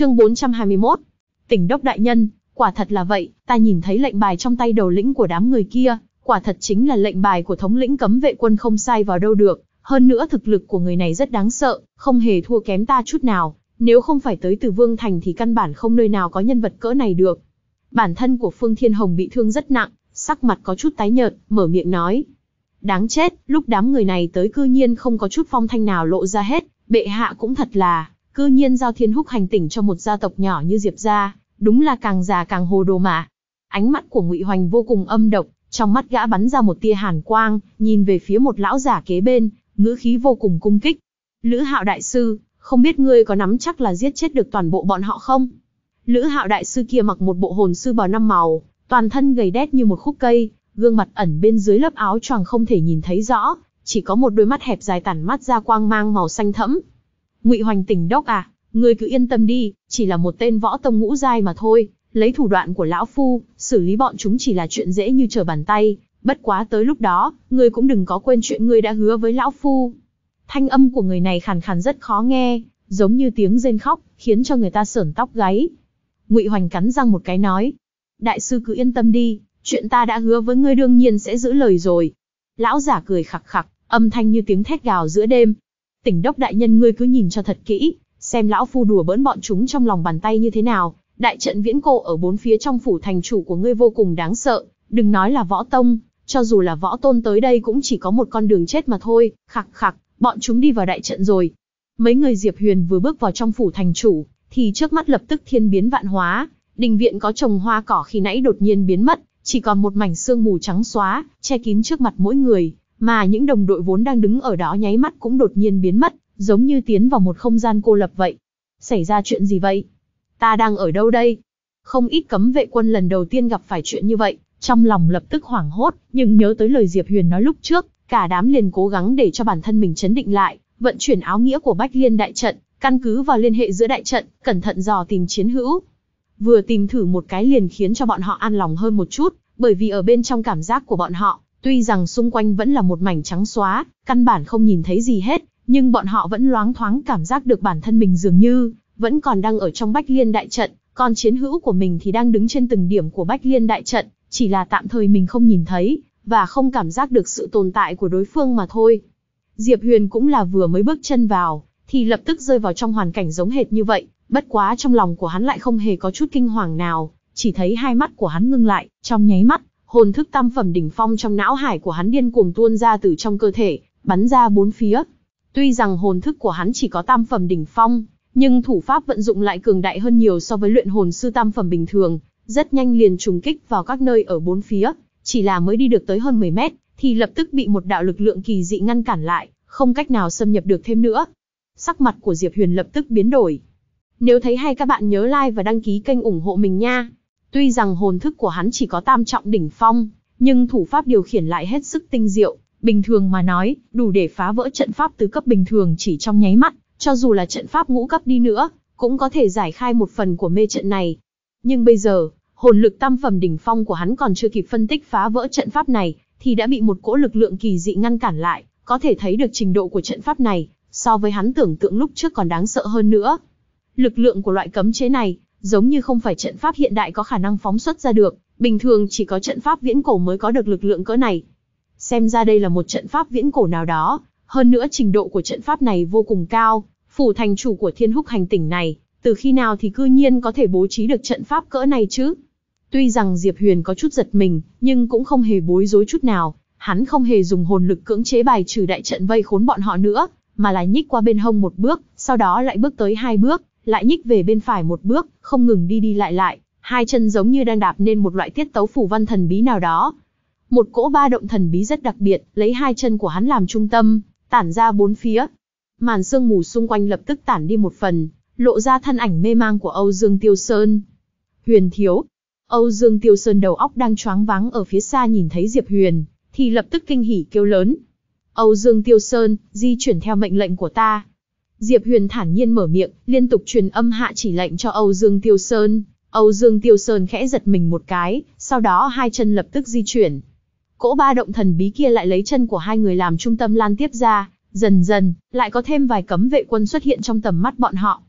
Chương 421. Tỉnh đốc đại nhân, quả thật là vậy, ta nhìn thấy lệnh bài trong tay đầu lĩnh của đám người kia, quả thật chính là lệnh bài của thống lĩnh cấm vệ quân không sai vào đâu được, hơn nữa thực lực của người này rất đáng sợ, không hề thua kém ta chút nào, nếu không phải tới từ Vương Thành thì căn bản không nơi nào có nhân vật cỡ này được. Bản thân của Phương Thiên Hồng bị thương rất nặng, sắc mặt có chút tái nhợt, mở miệng nói. Đáng chết, lúc đám người này tới cư nhiên không có chút phong thanh nào lộ ra hết, bệ hạ cũng thật là, cư nhiên giao Thiên Húc hành tỉnh cho một gia tộc nhỏ như Diệp gia, đúng là càng già càng hồ đồ mà. Ánh mắt của Ngụy Hoành vô cùng âm độc, trong mắt gã bắn ra một tia hàn quang, nhìn về phía một lão giả kế bên, ngữ khí vô cùng cung kích. Lữ Hạo đại sư, không biết ngươi có nắm chắc là giết chết được toàn bộ bọn họ không? Lữ Hạo đại sư kia mặc một bộ hồn sư bào 5 màu, toàn thân gầy đét như một khúc cây, gương mặt ẩn bên dưới lớp áo choàng không thể nhìn thấy rõ, chỉ có một đôi mắt hẹp dài tản mắt ra quang mang màu xanh thẫm. Ngụy Hoành tỉnh đốc à, ngươi cứ yên tâm đi, chỉ là một tên võ tông ngũ giai mà thôi, lấy thủ đoạn của lão phu, xử lý bọn chúng chỉ là chuyện dễ như trở bàn tay, bất quá tới lúc đó, ngươi cũng đừng có quên chuyện ngươi đã hứa với lão phu. Thanh âm của người này khàn khàn rất khó nghe, giống như tiếng rên khóc, khiến cho người ta sởn tóc gáy. Ngụy Hoành cắn răng một cái nói, đại sư cứ yên tâm đi, chuyện ta đã hứa với ngươi đương nhiên sẽ giữ lời rồi. Lão giả cười khặc khặc, âm thanh như tiếng thét gào giữa đêm. Tỉnh đốc đại nhân ngươi cứ nhìn cho thật kỹ, xem lão phu đùa bỡn bọn chúng trong lòng bàn tay như thế nào. Đại trận viễn cổ ở bốn phía trong phủ thành chủ của ngươi vô cùng đáng sợ, đừng nói là võ tông, cho dù là võ tôn tới đây cũng chỉ có một con đường chết mà thôi. Khặc khặc, bọn chúng đi vào đại trận rồi. Mấy người Diệp Huyền vừa bước vào trong phủ thành chủ, thì trước mắt lập tức thiên biến vạn hóa, đình viện có trồng hoa cỏ khi nãy đột nhiên biến mất, chỉ còn một mảnh sương mù trắng xóa, che kín trước mặt mỗi người, mà những đồng đội vốn đang đứng ở đó nháy mắt cũng đột nhiên biến mất, giống như tiến vào một không gian cô lập vậy. Xảy ra chuyện gì vậy? Ta đang ở đâu đây? Không ít cấm vệ quân lần đầu tiên gặp phải chuyện như vậy, trong lòng lập tức hoảng hốt, nhưng nhớ tới lời Diệp Huyền nói lúc trước, cả đám liền cố gắng để cho bản thân mình chấn định lại, vận chuyển áo nghĩa của Bách Liên đại trận, căn cứ vào liên hệ giữa đại trận, cẩn thận dò tìm chiến hữu. Vừa tìm thử một cái liền khiến cho bọn họ an lòng hơn một chút, bởi vì ở bên trong cảm giác của bọn họ, tuy rằng xung quanh vẫn là một mảnh trắng xóa, căn bản không nhìn thấy gì hết, nhưng bọn họ vẫn loáng thoáng cảm giác được bản thân mình dường như vẫn còn đang ở trong Bách Liên đại trận, còn chiến hữu của mình thì đang đứng trên từng điểm của Bách Liên đại trận, chỉ là tạm thời mình không nhìn thấy, và không cảm giác được sự tồn tại của đối phương mà thôi. Diệp Huyền cũng là vừa mới bước chân vào, thì lập tức rơi vào trong hoàn cảnh giống hệt như vậy, bất quá trong lòng của hắn lại không hề có chút kinh hoàng nào, chỉ thấy hai mắt của hắn ngưng lại, trong nháy mắt, hồn thức tam phẩm đỉnh phong trong não hải của hắn điên cuồng tuôn ra từ trong cơ thể, bắn ra bốn phía. Tuy rằng hồn thức của hắn chỉ có tam phẩm đỉnh phong, nhưng thủ pháp vận dụng lại cường đại hơn nhiều so với luyện hồn sư tam phẩm bình thường, rất nhanh liền trùng kích vào các nơi ở bốn phía, chỉ là mới đi được tới hơn 10 mét, thì lập tức bị một đạo lực lượng kỳ dị ngăn cản lại, không cách nào xâm nhập được thêm nữa. Sắc mặt của Diệp Huyền lập tức biến đổi. Nếu thấy hay các bạn nhớ like và đăng ký kênh ủng hộ mình nha. Tuy rằng hồn thức của hắn chỉ có tam trọng đỉnh phong, nhưng thủ pháp điều khiển lại hết sức tinh diệu, bình thường mà nói, đủ để phá vỡ trận pháp tứ cấp bình thường chỉ trong nháy mắt, cho dù là trận pháp ngũ cấp đi nữa, cũng có thể giải khai một phần của mê trận này. Nhưng bây giờ, hồn lực tam phẩm đỉnh phong của hắn còn chưa kịp phân tích phá vỡ trận pháp này, thì đã bị một cỗ lực lượng kỳ dị ngăn cản lại, có thể thấy được trình độ của trận pháp này, so với hắn tưởng tượng lúc trước còn đáng sợ hơn nữa. Lực lượng của loại cấm chế này, giống như không phải trận pháp hiện đại có khả năng phóng xuất ra được, bình thường chỉ có trận pháp viễn cổ mới có được lực lượng cỡ này. Xem ra đây là một trận pháp viễn cổ nào đó, hơn nữa trình độ của trận pháp này vô cùng cao, phủ thành chủ của Thiên Húc hành tỉnh này, từ khi nào thì cư nhiên có thể bố trí được trận pháp cỡ này chứ? Tuy rằng Diệp Huyền có chút giật mình, nhưng cũng không hề bối rối chút nào, hắn không hề dùng hồn lực cưỡng chế bài trừ đại trận vây khốn bọn họ nữa, mà là nhích qua bên hông một bước, sau đó lại bước tới hai bước, lại nhích về bên phải một bước, không ngừng đi đi lại lại, hai chân giống như đang đạp nên một loại tiết tấu phù văn thần bí nào đó. Một cỗ ba động thần bí rất đặc biệt, lấy hai chân của hắn làm trung tâm, tản ra bốn phía. Màn sương mù xung quanh lập tức tản đi một phần, lộ ra thân ảnh mê mang của Âu Dương Tiêu Sơn. Huyền thiếu. Âu Dương Tiêu Sơn đầu óc đang choáng váng ở phía xa nhìn thấy Diệp Huyền, thì lập tức kinh hỉ kêu lớn. Âu Dương Tiêu Sơn, di chuyển theo mệnh lệnh của ta. Diệp Huyền thản nhiên mở miệng, liên tục truyền âm hạ chỉ lệnh cho Âu Dương Tiêu Sơn. Âu Dương Tiêu Sơn khẽ giật mình một cái, sau đó hai chân lập tức di chuyển. Cỗ ba động thần bí kia lại lấy chân của hai người làm trung tâm lan tiếp ra, dần dần, lại có thêm vài cấm vệ quân xuất hiện trong tầm mắt bọn họ.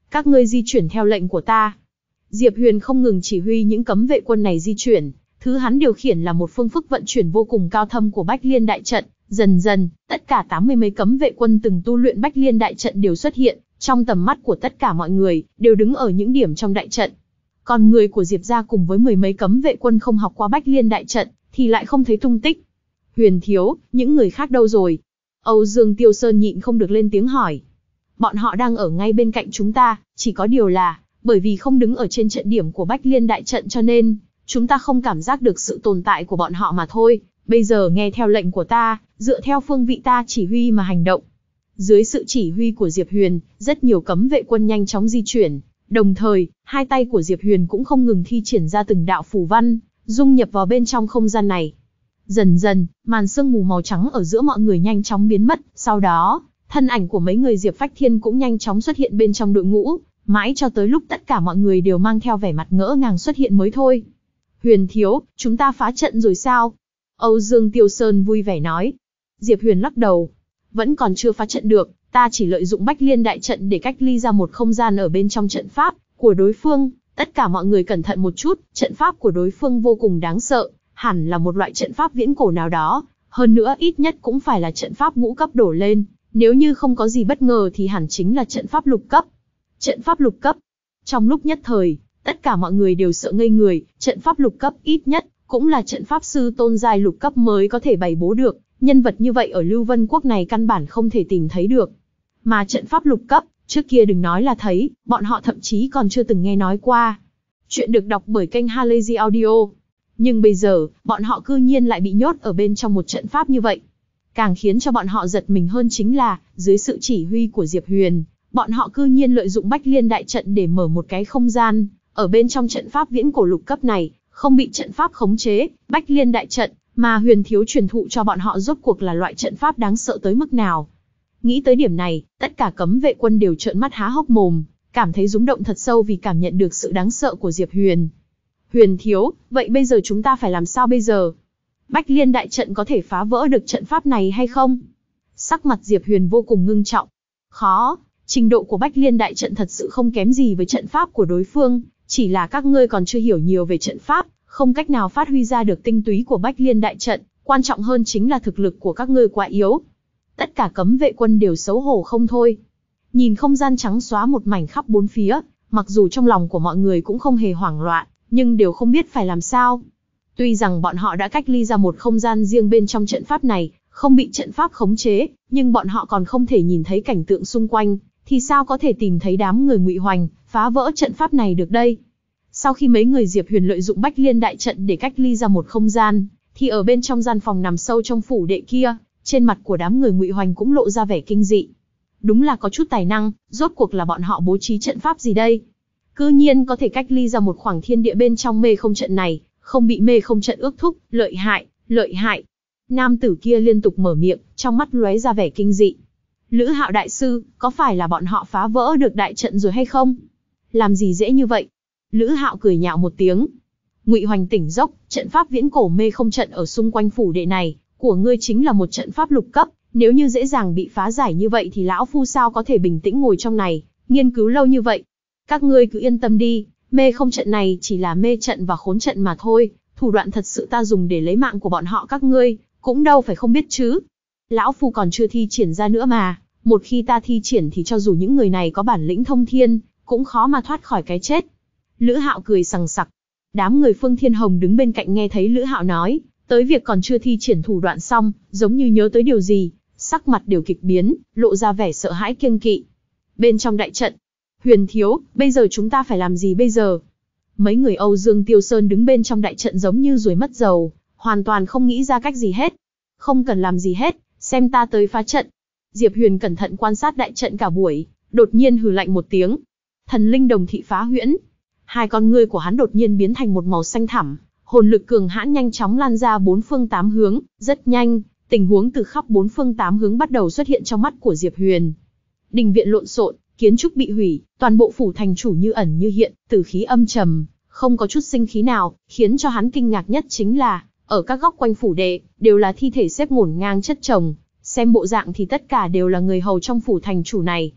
Các ngươi di chuyển theo lệnh của ta. Diệp Huyền không ngừng chỉ huy những cấm vệ quân này di chuyển, thứ hắn điều khiển là một phương thức vận chuyển vô cùng cao thâm của Bách Liên đại trận. Dần dần, tất cả 80 mấy cấm vệ quân từng tu luyện Bách Liên đại trận đều xuất hiện, trong tầm mắt của tất cả mọi người, đều đứng ở những điểm trong đại trận. Còn người của Diệp gia cùng với 10 mấy cấm vệ quân không học qua Bách Liên đại trận, thì lại không thấy tung tích. Huyền thiếu, những người khác đâu rồi? Âu Dương Tiêu Sơn nhịn không được lên tiếng hỏi. Bọn họ đang ở ngay bên cạnh chúng ta, chỉ có điều là, bởi vì không đứng ở trên trận điểm của Bách Liên đại trận cho nên, chúng ta không cảm giác được sự tồn tại của bọn họ mà thôi. Bây giờ nghe theo lệnh của ta, dựa theo phương vị ta chỉ huy mà hành động. Dưới sự chỉ huy của Diệp Huyền, rất nhiều cấm vệ quân nhanh chóng di chuyển. Đồng thời, hai tay của Diệp Huyền cũng không ngừng thi triển ra từng đạo phù văn, dung nhập vào bên trong không gian này. Dần dần, màn sương mù màu trắng ở giữa mọi người nhanh chóng biến mất, sau đó, thân ảnh của mấy người Diệp Phách Thiên cũng nhanh chóng xuất hiện bên trong đội ngũ, mãi cho tới lúc tất cả mọi người đều mang theo vẻ mặt ngỡ ngàng xuất hiện mới thôi. Huyền thiếu, chúng ta phá trận rồi sao? Âu Dương Tiêu Sơn vui vẻ nói. Diệp Huyền lắc đầu. Vẫn còn chưa phá trận được, ta chỉ lợi dụng Bách Liên đại trận để cách ly ra một không gian ở bên trong trận pháp của đối phương. Tất cả mọi người cẩn thận một chút, trận pháp của đối phương vô cùng đáng sợ, hẳn là một loại trận pháp viễn cổ nào đó, hơn nữa ít nhất cũng phải là trận pháp ngũ cấp đổ lên, nếu như không có gì bất ngờ thì hẳn chính là trận pháp lục cấp. Trận pháp lục cấp. Trong lúc nhất thời, tất cả mọi người đều sợ ngây người, trận pháp lục cấp ít nhất cũng là trận pháp sư tôn giai lục cấp mới có thể bày bố được, nhân vật như vậy ở Lưu Vân Quốc này căn bản không thể tìm thấy được. Mà trận pháp lục cấp, trước kia đừng nói là thấy, bọn họ thậm chí còn chưa từng nghe nói qua. Chuyện được đọc bởi kênh Halazy Audio. Nhưng bây giờ, bọn họ cư nhiên lại bị nhốt ở bên trong một trận pháp như vậy. Càng khiến cho bọn họ giật mình hơn chính là, dưới sự chỉ huy của Diệp Huyền, bọn họ cư nhiên lợi dụng Bách Liên đại trận để mở một cái không gian, ở bên trong trận pháp viễn cổ lục cấp này, không bị trận pháp khống chế. Bách Liên đại trận mà Huyền thiếu truyền thụ cho bọn họ rốt cuộc là loại trận pháp đáng sợ tới mức nào. Nghĩ tới điểm này, tất cả cấm vệ quân đều trợn mắt há hốc mồm, cảm thấy rung động thật sâu vì cảm nhận được sự đáng sợ của Diệp Huyền. Huyền thiếu, vậy bây giờ chúng ta phải làm sao bây giờ? Bách Liên đại trận có thể phá vỡ được trận pháp này hay không? Sắc mặt Diệp Huyền vô cùng ngưng trọng. Khó, trình độ của Bách Liên đại trận thật sự không kém gì với trận pháp của đối phương, chỉ là các ngươi còn chưa hiểu nhiều về trận pháp, không cách nào phát huy ra được tinh túy của Bách Liên đại trận, quan trọng hơn chính là thực lực của các ngươi quá yếu. Tất cả cấm vệ quân đều xấu hổ không thôi. Nhìn không gian trắng xóa một mảnh khắp bốn phía, mặc dù trong lòng của mọi người cũng không hề hoảng loạn, nhưng đều không biết phải làm sao. Tuy rằng bọn họ đã cách ly ra một không gian riêng bên trong trận pháp này, không bị trận pháp khống chế, nhưng bọn họ còn không thể nhìn thấy cảnh tượng xung quanh, thì sao có thể tìm thấy đám người Ngụy Hoành, phá vỡ trận pháp này được đây? Sau khi mấy người Diệp Huyền lợi dụng Bách Liên đại trận để cách ly ra một không gian, thì ở bên trong gian phòng nằm sâu trong phủ đệ kia, trên mặt của đám người Ngụy Hoành cũng lộ ra vẻ kinh dị. Đúng là có chút tài năng, rốt cuộc là bọn họ bố trí trận pháp gì đây? Cư nhiên có thể cách ly ra một khoảng thiên địa bên trong mê không trận này, không bị mê không trận ước thúc, lợi hại, lợi hại. Nam tử kia liên tục mở miệng, trong mắt lóe ra vẻ kinh dị. Lữ Hạo đại sư, có phải là bọn họ phá vỡ được đại trận rồi hay không? Làm gì dễ như vậy? Lữ Hạo cười nhạo một tiếng. Ngụy Hoành tỉnh giốc, trận pháp viễn cổ mê không trận ở xung quanh phủ đệ này, của ngươi chính là một trận pháp lục cấp, nếu như dễ dàng bị phá giải như vậy thì lão phu sao có thể bình tĩnh ngồi trong này, nghiên cứu lâu như vậy. Các ngươi cứ yên tâm đi, mê không trận này chỉ là mê trận và khốn trận mà thôi, thủ đoạn thật sự ta dùng để lấy mạng của bọn họ các ngươi, cũng đâu phải không biết chứ. Lão phu còn chưa thi triển ra nữa mà, một khi ta thi triển thì cho dù những người này có bản lĩnh thông thiên, cũng khó mà thoát khỏi cái chết. Lữ Hạo cười sằng sặc. Đám người Phương Thiên Hồng đứng bên cạnh nghe thấy Lữ Hạo nói tới việc còn chưa thi triển thủ đoạn xong, giống như nhớ tới điều gì, sắc mặt đều kịch biến, lộ ra vẻ sợ hãi kiêng kỵ. Bên trong đại trận, Huyền thiếu, bây giờ chúng ta phải làm gì bây giờ? Mấy người Âu Dương Tiêu Sơn đứng bên trong đại trận giống như ruồi mất dầu, hoàn toàn không nghĩ ra cách gì hết. Không cần làm gì hết, xem ta tới phá trận. Diệp Huyền cẩn thận quan sát đại trận cả buổi, đột nhiên hừ lạnh một tiếng. Thần linh đồng thị phá huyễn. Hai con ngươi của hắn đột nhiên biến thành một màu xanh thẳm, hồn lực cường hãn nhanh chóng lan ra bốn phương tám hướng, rất nhanh, tình huống từ khắp bốn phương tám hướng bắt đầu xuất hiện trong mắt của Diệp Huyền. Đình viện lộn xộn, kiến trúc bị hủy, toàn bộ phủ thành chủ như ẩn như hiện, tử khí âm trầm, không có chút sinh khí nào, khiến cho hắn kinh ngạc nhất chính là, ở các góc quanh phủ đệ, đều là thi thể xếp ngổn ngang chất chồng, xem bộ dạng thì tất cả đều là người hầu trong phủ thành chủ này.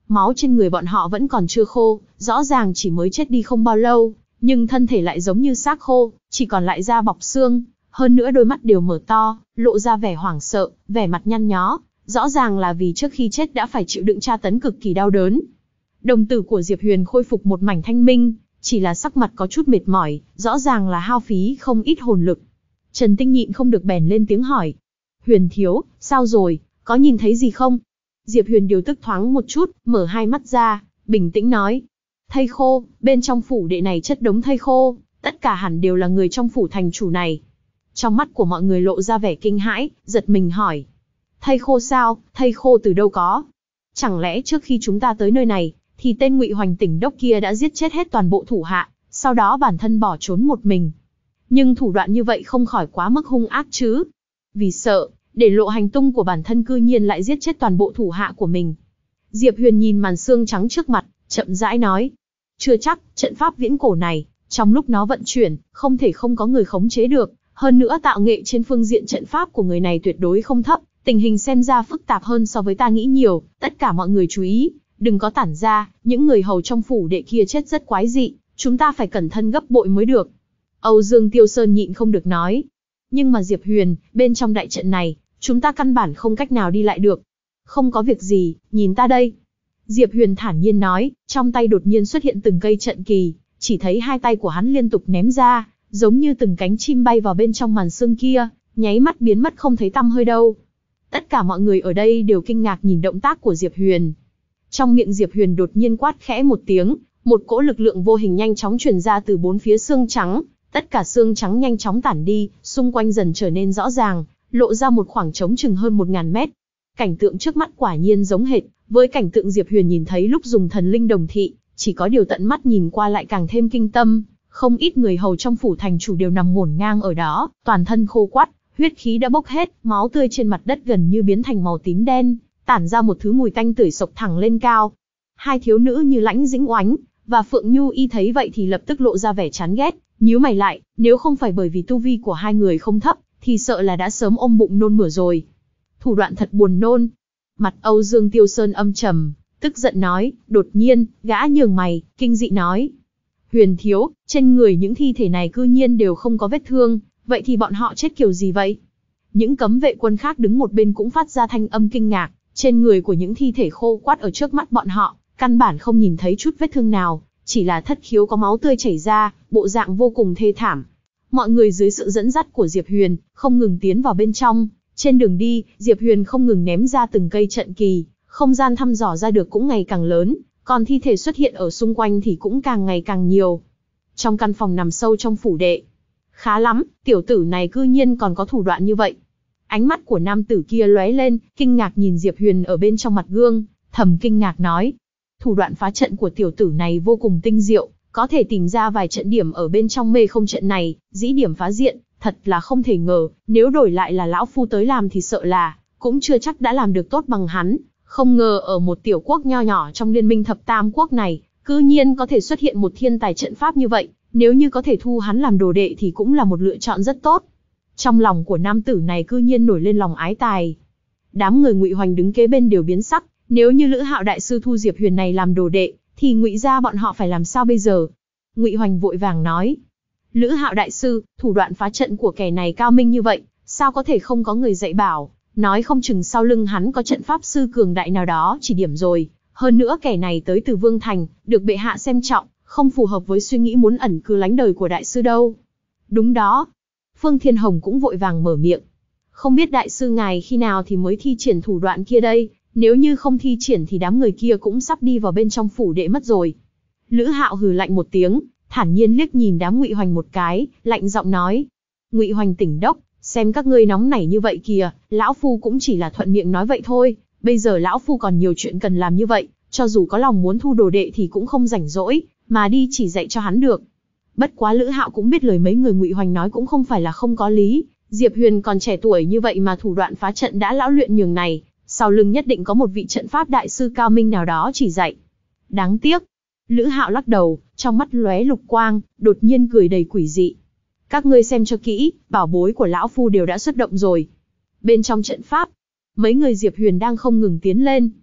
máu trên người bọn họ vẫn còn chưa khô, rõ ràng chỉ mới chết đi không bao lâu, nhưng thân thể lại giống như xác khô, chỉ còn lại da bọc xương, hơn nữa đôi mắt đều mở to, lộ ra vẻ hoảng sợ, vẻ mặt nhăn nhó, rõ ràng là vì trước khi chết đã phải chịu đựng tra tấn cực kỳ đau đớn. Đồng tử của Diệp Huyền khôi phục một mảnh thanh minh, chỉ là sắc mặt có chút mệt mỏi, rõ ràng là hao phí không ít hồn lực. Trần Tinh nhịn không được bèn lên tiếng hỏi. Huyền thiếu, sao rồi, có nhìn thấy gì không? Diệp Huyền điều tức thoáng một chút, mở hai mắt ra, bình tĩnh nói. Thây khô, bên trong phủ đệ này chất đống thây khô, tất cả hẳn đều là người trong phủ thành chủ này. Trong mắt của mọi người lộ ra vẻ kinh hãi, giật mình hỏi. Thây khô sao, thây khô từ đâu có? Chẳng lẽ trước khi chúng ta tới nơi này, thì tên Ngụy Hoành tỉnh đốc kia đã giết chết hết toàn bộ thủ hạ, sau đó bản thân bỏ trốn một mình. Nhưng thủ đoạn như vậy không khỏi quá mức hung ác chứ. Vì sợ, để lộ hành tung của bản thân cư nhiên lại giết chết toàn bộ thủ hạ của mình. Diệp Huyền nhìn màn xương trắng trước mặt, chậm rãi nói. Chưa chắc, trận pháp viễn cổ này, trong lúc nó vận chuyển, không thể không có người khống chế được. Hơn nữa tạo nghệ trên phương diện trận pháp của người này tuyệt đối không thấp. Tình hình xem ra phức tạp hơn so với ta nghĩ nhiều, tất cả mọi người chú ý, đừng có tản ra, những người hầu trong phủ đệ kia chết rất quái dị, chúng ta phải cẩn thận gấp bội mới được. Âu Dương Tiêu Sơn nhịn không được nói. Nhưng mà Diệp Huyền, bên trong đại trận này, chúng ta căn bản không cách nào đi lại được. Không có việc gì, nhìn ta đây. Diệp Huyền thản nhiên nói, trong tay đột nhiên xuất hiện từng cây trận kỳ, chỉ thấy hai tay của hắn liên tục ném ra, giống như từng cánh chim bay vào bên trong màn sương kia, nháy mắt biến mất không thấy tăm hơi đâu. Tất cả mọi người ở đây đều kinh ngạc nhìn động tác của Diệp Huyền. Trong miệng Diệp Huyền đột nhiên quát khẽ một tiếng, một cỗ lực lượng vô hình nhanh chóng truyền ra từ bốn phía xương trắng, tất cả xương trắng nhanh chóng tản đi, xung quanh dần trở nên rõ ràng, lộ ra một khoảng trống chừng hơn 1000 mét. Cảnh tượng trước mắt quả nhiên giống hệt với cảnh tượng Diệp Huyền nhìn thấy lúc dùng thần linh đồng thị, chỉ có điều tận mắt nhìn qua lại càng thêm kinh tâm, không ít người hầu trong phủ thành chủ đều nằm ngổn ngang ở đó, toàn thân khô quắt, huyết khí đã bốc hết, máu tươi trên mặt đất gần như biến thành màu tím đen, tản ra một thứ mùi tanh tưởi sộc thẳng lên cao. Hai thiếu nữ như Lãnh Dĩnh Oánh và Phượng Nhu Y thấy vậy thì lập tức lộ ra vẻ chán ghét, nhíu mày lại, nếu không phải bởi vì tu vi của hai người không thấp, thì sợ là đã sớm ôm bụng nôn mửa rồi. Thủ đoạn thật buồn nôn. Mặt Âu Dương Tiêu Sơn âm trầm, tức giận nói, đột nhiên, gã nhường mày, kinh dị nói. Huyền thiếu, trên người những thi thể này cư nhiên đều không có vết thương, vậy thì bọn họ chết kiểu gì vậy? Những cấm vệ quân khác đứng một bên cũng phát ra thanh âm kinh ngạc, trên người của những thi thể khô quắt ở trước mắt bọn họ, căn bản không nhìn thấy chút vết thương nào, chỉ là thất khiếu có máu tươi chảy ra, bộ dạng vô cùng thê thảm. Mọi người dưới sự dẫn dắt của Diệp Huyền, không ngừng tiến vào bên trong. Trên đường đi, Diệp Huyền không ngừng ném ra từng cây trận kỳ, không gian thăm dò ra được cũng ngày càng lớn, còn thi thể xuất hiện ở xung quanh thì cũng càng ngày càng nhiều. Trong căn phòng nằm sâu trong phủ đệ. Khá lắm, tiểu tử này cư nhiên còn có thủ đoạn như vậy. Ánh mắt của nam tử kia lóe lên, kinh ngạc nhìn Diệp Huyền ở bên trong mặt gương, thầm kinh ngạc nói. Thủ đoạn phá trận của tiểu tử này vô cùng tinh diệu, có thể tìm ra vài trận điểm ở bên trong mê không trận này, dĩ điểm phá diện, thật là không thể ngờ, nếu đổi lại là lão phu tới làm thì sợ là, cũng chưa chắc đã làm được tốt bằng hắn. Không ngờ ở một tiểu quốc nho nhỏ trong liên minh thập tam quốc này, cư nhiên có thể xuất hiện một thiên tài trận pháp như vậy, nếu như có thể thu hắn làm đồ đệ thì cũng là một lựa chọn rất tốt. Trong lòng của nam tử này cư nhiên nổi lên lòng ái tài. Đám người Ngụy Hoành đứng kế bên đều biến sắc, nếu như Lữ Hạo đại sư thu Diệp Huyền này làm đồ đệ, thì Ngụy gia bọn họ phải làm sao bây giờ? Ngụy Hoành vội vàng nói. Lữ Hạo đại sư, thủ đoạn phá trận của kẻ này cao minh như vậy, sao có thể không có người dạy bảo, nói không chừng sau lưng hắn có trận pháp sư cường đại nào đó chỉ điểm rồi. Hơn nữa kẻ này tới từ Vương Thành, được bệ hạ xem trọng, không phù hợp với suy nghĩ muốn ẩn cư lánh đời của đại sư đâu. Đúng đó. Phương Thiên Hồng cũng vội vàng mở miệng. Không biết đại sư ngài khi nào thì mới thi triển thủ đoạn kia đây, nếu như không thi triển thì đám người kia cũng sắp đi vào bên trong phủ đệ mất rồi. Lữ Hạo hừ lạnh một tiếng, thản nhiên liếc nhìn đám Ngụy Hoành một cái, lạnh giọng nói. Ngụy Hoành tỉnh đốc, xem các ngươi nóng nảy như vậy kìa, lão phu cũng chỉ là thuận miệng nói vậy thôi, bây giờ lão phu còn nhiều chuyện cần làm như vậy, cho dù có lòng muốn thu đồ đệ thì cũng không rảnh rỗi, mà đi chỉ dạy cho hắn được. Bất quá Lữ Hạo cũng biết lời mấy người Ngụy Hoành nói cũng không phải là không có lý, Diệp Huyền còn trẻ tuổi như vậy mà thủ đoạn phá trận đã lão luyện nhường này, sau lưng nhất định có một vị trận pháp đại sư cao minh nào đó chỉ dạy. Đáng tiếc. Lữ Hạo lắc đầu, trong mắt lóe lục quang, đột nhiên cười đầy quỷ dị. Các ngươi xem cho kỹ, bảo bối của lão phu đều đã xuất động rồi. Bên trong trận pháp, mấy người Diệp Huyền đang không ngừng tiến lên.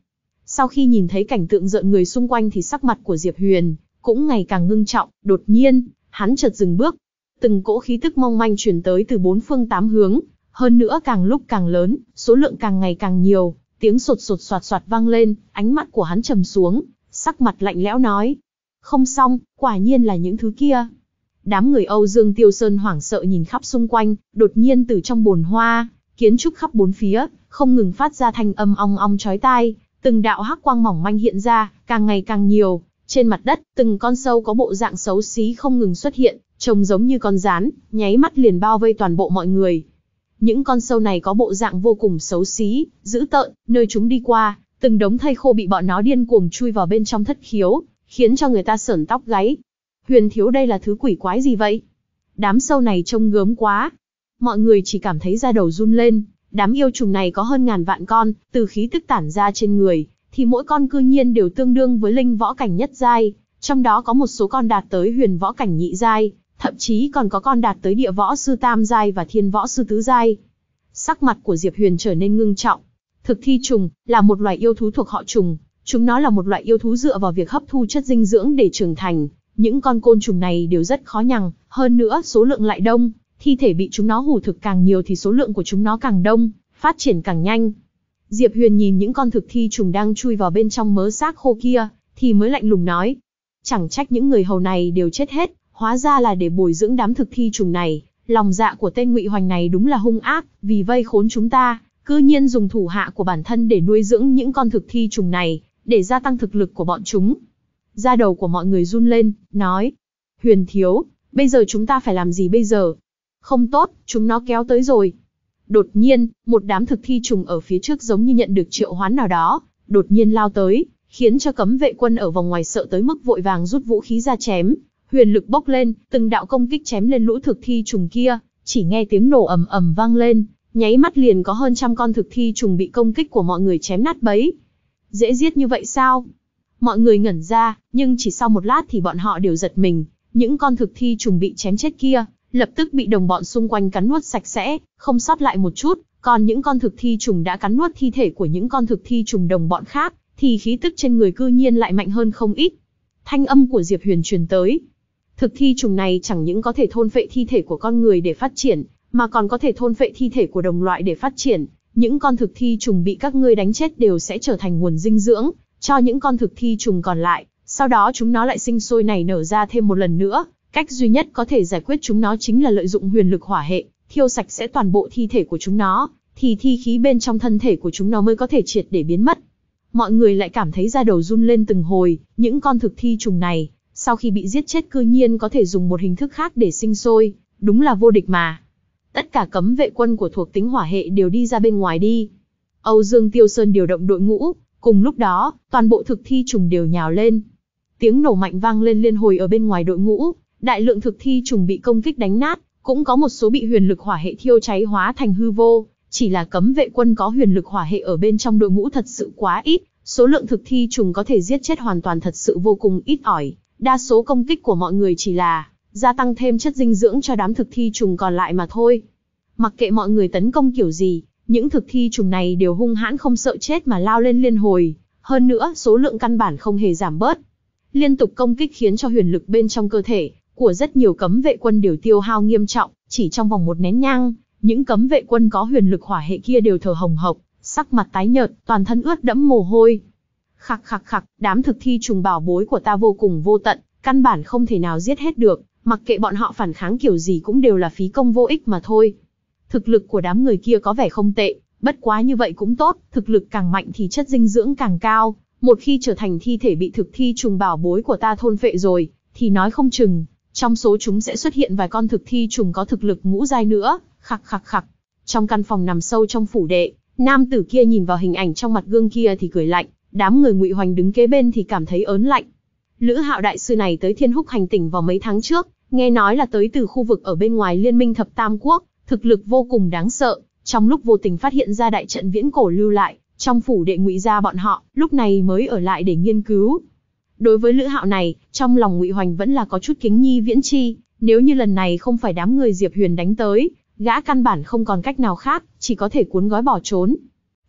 Sau khi nhìn thấy cảnh tượng rợn người xung quanh thì sắc mặt của Diệp Huyền cũng ngày càng ngưng trọng, đột nhiên, hắn chợt dừng bước. Từng cỗ khí tức mong manh truyền tới từ bốn phương tám hướng, hơn nữa càng lúc càng lớn, số lượng càng ngày càng nhiều, tiếng sột sột soạt soạt vang lên, ánh mắt của hắn trầm xuống, sắc mặt lạnh lẽo nói: "Không xong, quả nhiên là những thứ kia." Đám người Âu Dương Tiêu Sơn hoảng sợ nhìn khắp xung quanh, đột nhiên từ trong bồn hoa, kiến trúc khắp bốn phía, không ngừng phát ra thanh âm ong ong chói tai, từng đạo hắc quang mỏng manh hiện ra, càng ngày càng nhiều. Trên mặt đất, từng con sâu có bộ dạng xấu xí không ngừng xuất hiện, trông giống như con gián, nháy mắt liền bao vây toàn bộ mọi người. Những con sâu này có bộ dạng vô cùng xấu xí, dữ tợn, nơi chúng đi qua, từng đống thây khô bị bọn nó điên cuồng chui vào bên trong thất khiếu, khiến cho người ta sởn tóc gáy. Huyền thiếu, đây là thứ quỷ quái gì vậy? Đám sâu này trông gớm quá. Mọi người chỉ cảm thấy da đầu run lên, đám yêu trùng này có hơn ngàn vạn con, từ khí tức tản ra trên người, thì mỗi con cư nhiên đều tương đương với linh võ cảnh nhất giai, trong đó có một số con đạt tới huyền võ cảnh nhị giai, thậm chí còn có con đạt tới địa võ sư tam giai và thiên võ sư tứ giai. Sắc mặt của Diệp Huyền trở nên ngưng trọng. Thực thi trùng là một loài yêu thú thuộc họ trùng, chúng nó là một loại yêu thú dựa vào việc hấp thu chất dinh dưỡng để trưởng thành. Những con côn trùng này đều rất khó nhằn, hơn nữa số lượng lại đông, thi thể bị chúng nó hủ thực càng nhiều thì số lượng của chúng nó càng đông, phát triển càng nhanh. Diệp Huyền nhìn những con thực thi trùng đang chui vào bên trong mớ xác khô kia, thì mới lạnh lùng nói: chẳng trách những người hầu này đều chết hết, hóa ra là để bồi dưỡng đám thực thi trùng này. Lòng dạ của tên Ngụy Hoành này đúng là hung ác, vì vây khốn chúng ta, cư nhiên dùng thủ hạ của bản thân để nuôi dưỡng những con thực thi trùng này, để gia tăng thực lực của bọn chúng. Da đầu của mọi người run lên, nói: Huyền thiếu, bây giờ chúng ta phải làm gì bây giờ? Không tốt, chúng nó kéo tới rồi. Đột nhiên, một đám thực thi trùng ở phía trước giống như nhận được triệu hoán nào đó, đột nhiên lao tới, khiến cho cấm vệ quân ở vòng ngoài sợ tới mức vội vàng rút vũ khí ra chém. Huyền lực bốc lên, từng đạo công kích chém lên lũ thực thi trùng kia, chỉ nghe tiếng nổ ầm ầm vang lên, nháy mắt liền có hơn trăm con thực thi trùng bị công kích của mọi người chém nát bấy. Dễ giết như vậy sao? Mọi người ngẩn ra, nhưng chỉ sau một lát thì bọn họ đều giật mình, những con thực thi trùng bị chém chết kia, lập tức bị đồng bọn xung quanh cắn nuốt sạch sẽ, không sót lại một chút, còn những con thực thi trùng đã cắn nuốt thi thể của những con thực thi trùng đồng bọn khác, thì khí tức trên người cư nhiên lại mạnh hơn không ít. Thanh âm của Diệp Huyền truyền tới. Thực thi trùng này chẳng những có thể thôn phệ thi thể của con người để phát triển, mà còn có thể thôn phệ thi thể của đồng loại để phát triển. Những con thực thi trùng bị các ngươi đánh chết đều sẽ trở thành nguồn dinh dưỡng cho những con thực thi trùng còn lại, sau đó chúng nó lại sinh sôi nảy nở ra thêm một lần nữa. Cách duy nhất có thể giải quyết chúng nó chính là lợi dụng huyền lực hỏa hệ, thiêu sạch sẽ toàn bộ thi thể của chúng nó, thì thi khí bên trong thân thể của chúng nó mới có thể triệt để biến mất. Mọi người lại cảm thấy da đầu run lên từng hồi, những con thực thi trùng này, sau khi bị giết chết cư nhiên có thể dùng một hình thức khác để sinh sôi, đúng là vô địch mà. Tất cả cấm vệ quân của thuộc tính hỏa hệ đều đi ra bên ngoài đi. Âu Dương Tiêu Sơn điều động đội ngũ, cùng lúc đó, toàn bộ thực thi trùng đều nhào lên. Tiếng nổ mạnh vang lên liên hồi ở bên ngoài đội ngũ, đại lượng thực thi trùng bị công kích đánh nát, cũng có một số bị huyền lực hỏa hệ thiêu cháy hóa thành hư vô, chỉ là cấm vệ quân có huyền lực hỏa hệ ở bên trong đội ngũ thật sự quá ít, số lượng thực thi trùng có thể giết chết hoàn toàn thật sự vô cùng ít ỏi, đa số công kích của mọi người chỉ là gia tăng thêm chất dinh dưỡng cho đám thực thi trùng còn lại mà thôi. Mặc kệ mọi người tấn công kiểu gì, những thực thi trùng này đều hung hãn không sợ chết mà lao lên liên hồi, hơn nữa số lượng căn bản không hề giảm bớt. Liên tục công kích khiến cho huyền lực bên trong cơ thể của rất nhiều cấm vệ quân đều tiêu hao nghiêm trọng, chỉ trong vòng một nén nhang, những cấm vệ quân có huyền lực hỏa hệ kia đều thở hồng hộc, sắc mặt tái nhợt, toàn thân ướt đẫm mồ hôi. Khặc khặc khặc, đám thực thi trùng bảo bối của ta vô cùng vô tận, căn bản không thể nào giết hết được, mặc kệ bọn họ phản kháng kiểu gì cũng đều là phí công vô ích mà thôi. Thực lực của đám người kia có vẻ không tệ, bất quá như vậy cũng tốt, thực lực càng mạnh thì chất dinh dưỡng càng cao, một khi trở thành thi thể bị thực thi trùng bảo bối của ta thôn phệ rồi, thì nói không chừng, trong số chúng sẽ xuất hiện vài con thực thi trùng có thực lực ngũ giai nữa. Khặc khặc khặc. Trong căn phòng nằm sâu trong phủ đệ, nam tử kia nhìn vào hình ảnh trong mặt gương kia thì cười lạnh, đám người Ngụy Hoành đứng kế bên thì cảm thấy ớn lạnh. Lữ Hạo đại sư này tới Thiên Húc hành tỉnh vào mấy tháng trước, nghe nói là tới từ khu vực ở bên ngoài Liên minh Thập Tam Quốc, thực lực vô cùng đáng sợ, trong lúc vô tình phát hiện ra đại trận viễn cổ lưu lại trong phủ đệ Ngụy gia bọn họ, lúc này mới ở lại để nghiên cứu. Đối với Lữ Hạo này, trong lòng Ngụy Hoành vẫn là có chút kính nhi viễn chi, nếu như lần này không phải đám người Diệp Huyền đánh tới, gã căn bản không còn cách nào khác, chỉ có thể cuốn gói bỏ trốn.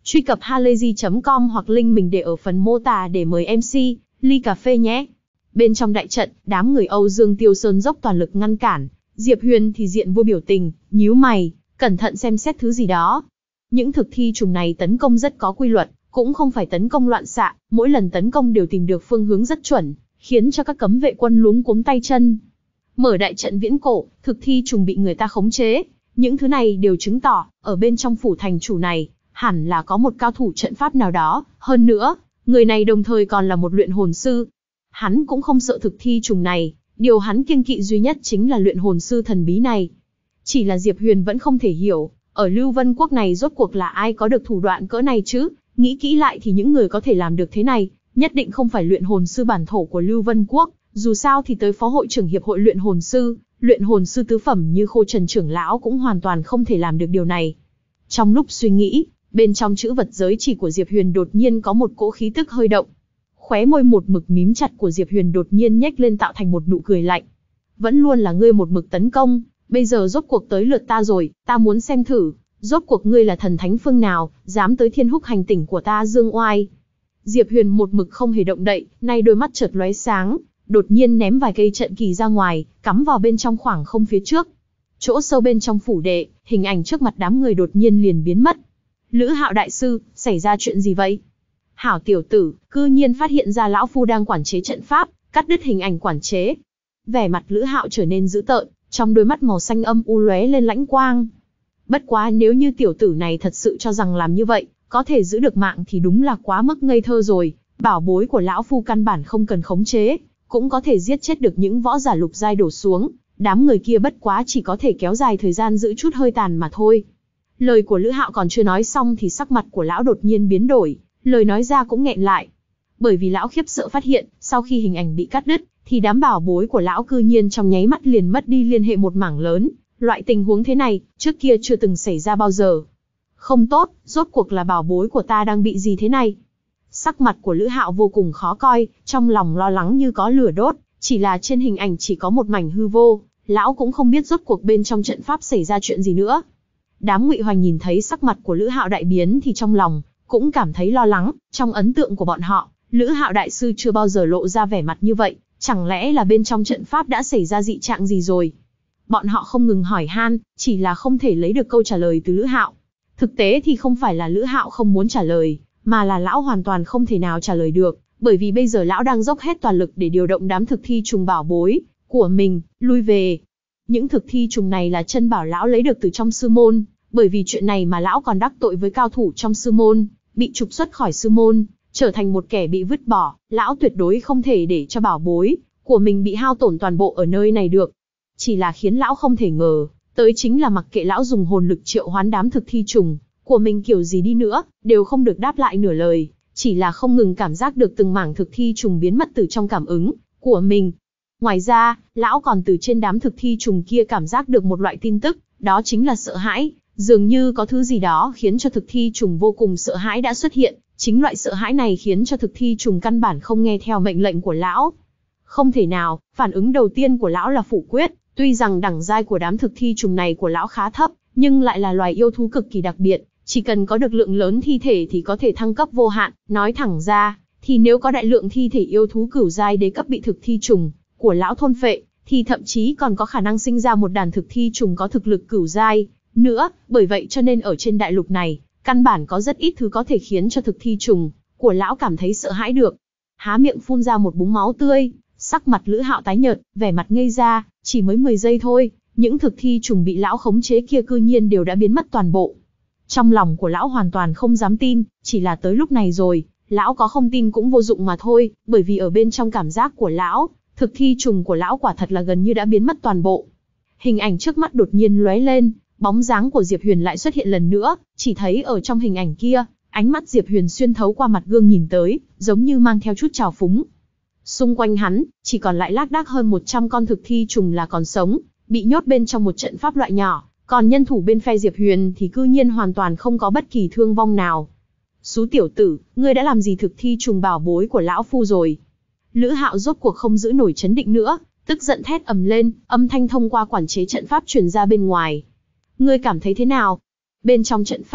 Truy cập halayzi.com hoặc link mình để ở phần mô tả để mời MC ly cà phê nhé. Bên trong đại trận, đám người Âu Dương Tiêu Sơn dốc toàn lực ngăn cản, Diệp Huyền thì diện vô biểu tình, nhíu mày, cẩn thận xem xét thứ gì đó. Những thực thi trùng này tấn công rất có quy luật, cũng không phải tấn công loạn xạ, mỗi lần tấn công đều tìm được phương hướng rất chuẩn, khiến cho các cấm vệ quân luống cuống tay chân. Mở đại trận viễn cổ, thực thi trùng bị người ta khống chế, những thứ này đều chứng tỏ, ở bên trong phủ thành chủ này, hẳn là có một cao thủ trận pháp nào đó, hơn nữa, người này đồng thời còn là một luyện hồn sư. Hắn cũng không sợ thực thi trùng này, điều hắn kiêng kỵ duy nhất chính là luyện hồn sư thần bí này. Chỉ là Diệp Huyền vẫn không thể hiểu, ở Lưu Vân Quốc này rốt cuộc là ai có được thủ đoạn cỡ này chứ, nghĩ kỹ lại thì những người có thể làm được thế này, nhất định không phải luyện hồn sư bản thổ của Lưu Vân Quốc, dù sao thì tới phó hội trưởng hiệp hội luyện hồn sư tứ phẩm như Khô Trần trưởng lão cũng hoàn toàn không thể làm được điều này. Trong lúc suy nghĩ, bên trong chữ vật giới chỉ của Diệp Huyền đột nhiên có một cỗ khí tức hơi động. Khóe môi một mực mím chặt của Diệp Huyền đột nhiên nhếch lên tạo thành một nụ cười lạnh. Vẫn luôn là ngươi một mực tấn công, bây giờ rốt cuộc tới lượt ta rồi, ta muốn xem thử, rốt cuộc ngươi là thần thánh phương nào, dám tới Thiên Húc hành tỉnh của ta dương oai. Diệp Huyền một mực không hề động đậy, nay đôi mắt chợt lóe sáng, đột nhiên ném vài cây trận kỳ ra ngoài, cắm vào bên trong khoảng không phía trước. Chỗ sâu bên trong phủ đệ, hình ảnh trước mặt đám người đột nhiên liền biến mất. Lữ Hạo đại sư, xảy ra chuyện gì vậy? Hảo tiểu tử, cư nhiên phát hiện ra lão phu đang quản chế trận pháp, cắt đứt hình ảnh quản chế. Vẻ mặt Lữ Hạo trở nên dữ tợn, trong đôi mắt màu xanh âm u lóe lên lãnh quang. Bất quá nếu như tiểu tử này thật sự cho rằng làm như vậy, có thể giữ được mạng thì đúng là quá mức ngây thơ rồi. Bảo bối của lão phu căn bản không cần khống chế, cũng có thể giết chết được những võ giả lục giai đổ xuống. Đám người kia bất quá chỉ có thể kéo dài thời gian giữ chút hơi tàn mà thôi. Lời của Lữ Hạo còn chưa nói xong thì sắc mặt của lão đột nhiên biến đổi, lời nói ra cũng nghẹn lại. Bởi vì lão khiếp sợ phát hiện, sau khi hình ảnh bị cắt đứt, thì đám bảo bối của lão cư nhiên trong nháy mắt liền mất đi liên hệ một mảng lớn. Loại tình huống thế này, trước kia chưa từng xảy ra bao giờ. Không tốt, rốt cuộc là bảo bối của ta đang bị gì thế này? Sắc mặt của Lữ Hạo vô cùng khó coi, trong lòng lo lắng như có lửa đốt, chỉ là trên hình ảnh chỉ có một mảnh hư vô, lão cũng không biết rốt cuộc bên trong trận pháp xảy ra chuyện gì nữa. Đám Ngụy Hoành nhìn thấy sắc mặt của Lữ Hạo đại biến thì trong lòng cũng cảm thấy lo lắng, trong ấn tượng của bọn họ, Lữ Hạo đại sư chưa bao giờ lộ ra vẻ mặt như vậy, chẳng lẽ là bên trong trận pháp đã xảy ra dị trạng gì rồi? Bọn họ không ngừng hỏi han, chỉ là không thể lấy được câu trả lời từ Lữ Hạo. Thực tế thì không phải là Lữ Hạo không muốn trả lời, mà là lão hoàn toàn không thể nào trả lời được, bởi vì bây giờ lão đang dốc hết toàn lực để điều động đám thực thi trùng bảo bối của mình lui về. Những thực thi trùng này là chân bảo lão lấy được từ trong sư môn, bởi vì chuyện này mà lão còn đắc tội với cao thủ trong sư môn, bị trục xuất khỏi sư môn, trở thành một kẻ bị vứt bỏ, lão tuyệt đối không thể để cho bảo bối của mình bị hao tổn toàn bộ ở nơi này được. Chỉ là khiến lão không thể ngờ, tới chính là mặc kệ lão dùng hồn lực triệu hoán đám thực thi trùng của mình kiểu gì đi nữa, đều không được đáp lại nửa lời, chỉ là không ngừng cảm giác được từng mảng thực thi trùng biến mất từ trong cảm ứng của mình. Ngoài ra, lão còn từ trên đám thực thi trùng kia cảm giác được một loại tin tức, đó chính là sợ hãi, dường như có thứ gì đó khiến cho thực thi trùng vô cùng sợ hãi đã xuất hiện, chính loại sợ hãi này khiến cho thực thi trùng căn bản không nghe theo mệnh lệnh của lão. Không thể nào, phản ứng đầu tiên của lão là phủ quyết, tuy rằng đẳng giai của đám thực thi trùng này của lão khá thấp, nhưng lại là loài yêu thú cực kỳ đặc biệt, chỉ cần có được lượng lớn thi thể thì có thể thăng cấp vô hạn, nói thẳng ra, thì nếu có đại lượng thi thể yêu thú cửu giai đế cấp bị thực thi trùng của lão thôn phệ, thì thậm chí còn có khả năng sinh ra một đàn thực thi trùng có thực lực cửu giai nữa, bởi vậy cho nên ở trên đại lục này, căn bản có rất ít thứ có thể khiến cho thực thi trùng của lão cảm thấy sợ hãi được. Há miệng phun ra một búng máu tươi, sắc mặt Lữ Hạo tái nhợt, vẻ mặt ngây ra, chỉ mới 10 giây thôi, những thực thi trùng bị lão khống chế kia cư nhiên đều đã biến mất toàn bộ. Trong lòng của lão hoàn toàn không dám tin, chỉ là tới lúc này rồi, lão có không tin cũng vô dụng mà thôi, bởi vì ở bên trong cảm giác của lão, thực thi trùng của lão quả thật là gần như đã biến mất toàn bộ. Hình ảnh trước mắt đột nhiên lóe lên, bóng dáng của Diệp Huyền lại xuất hiện lần nữa, chỉ thấy ở trong hình ảnh kia, ánh mắt Diệp Huyền xuyên thấu qua mặt gương nhìn tới, giống như mang theo chút trào phúng. Xung quanh hắn, chỉ còn lại lác đác hơn 100 con thực thi trùng là còn sống, bị nhốt bên trong một trận pháp loại nhỏ, còn nhân thủ bên phe Diệp Huyền thì cư nhiên hoàn toàn không có bất kỳ thương vong nào. Xú tiểu tử, ngươi đã làm gì thực thi trùng bảo bối của lão phu rồi? Lữ Hạo rốt cuộc không giữ nổi chấn định nữa, tức giận thét ầm lên, âm thanh thông qua quản chế trận pháp truyền ra bên ngoài. Ngươi cảm thấy thế nào? Bên trong trận pháp,